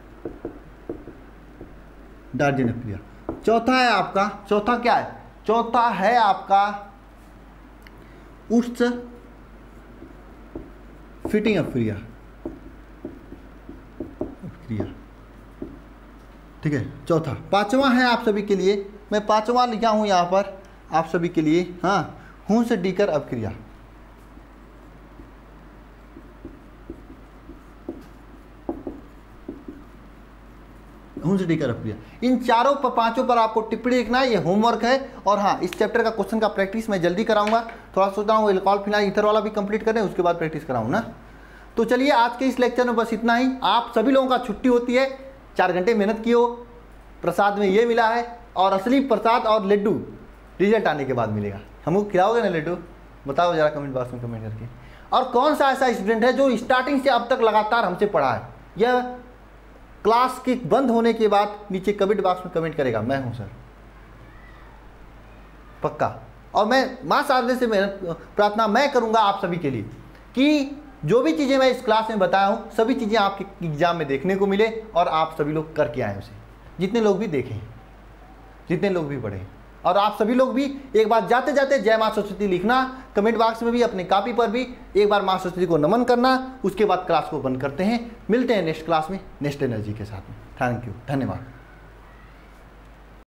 Speaker 1: चौथा है आपका, चौथा क्या है, चौथा है आपका उष्ण फिटिंग अपक्रिया। ठीक है, चौथा। पांचवा है आप सभी के लिए, मैं पांचवा लिखा हूं यहां पर आप सभी के लिए, हाँ, हुंस डीकर अपक्रिया। इन चारों पर, पांचों पर आपको टिप्पणी लिखना है, ये होमवर्क है। और हाँ, इस चैप्टर का क्वेश्चन का प्रैक्टिस मैं जल्दी कराऊंगा, थोड़ा सोच रहा हूँ एल्कोहल फिनाइल ईथर वाला भी कंप्लीट करें, उसके बाद प्रैक्टिस कराऊँ ना। तो चलिए आज के इस लेक्चर में बस इतना ही। आप सभी लोगों का छुट्टी होती है, 4 घंटे मेहनत की हो, प्रसाद में ये मिला है, और असली प्रसाद और लड्डू रिजल्ट आने के बाद मिलेगा। हमको खिलाओगे ना लड्डू, बताओ जरा कमेंट बॉक्स में कमेंट करके। और कौन सा ऐसा स्टूडेंट है जो स्टार्टिंग से अब तक लगातार हमसे पढ़ा है, यह क्लास के बंद होने के बाद नीचे कमेंट बॉक्स में कमेंट करेगा, मैं हूं सर, पक्का। और मैं मां शारदे से प्रार्थना मैं करूंगा आप सभी के लिए कि जो भी चीज़ें मैं इस क्लास में बताया हूं, सभी चीज़ें आपके एग्जाम में देखने को मिले, और आप सभी लोग करके आए उसे, जितने लोग भी देखें, जितने लोग भी पढ़ें। और आप सभी लोग भी एक बार जाते जाते जय मां सरस्वती लिखना, कमेंट बॉक्स में भी, अपने कॉपी पर भी एक बार मां सरस्वती को नमन करना। उसके बाद क्लास को बंद करते हैं, मिलते हैं नेक्स्ट क्लास में नेक्स्ट एनर्जी के साथ में। थैंक यू, धन्यवाद।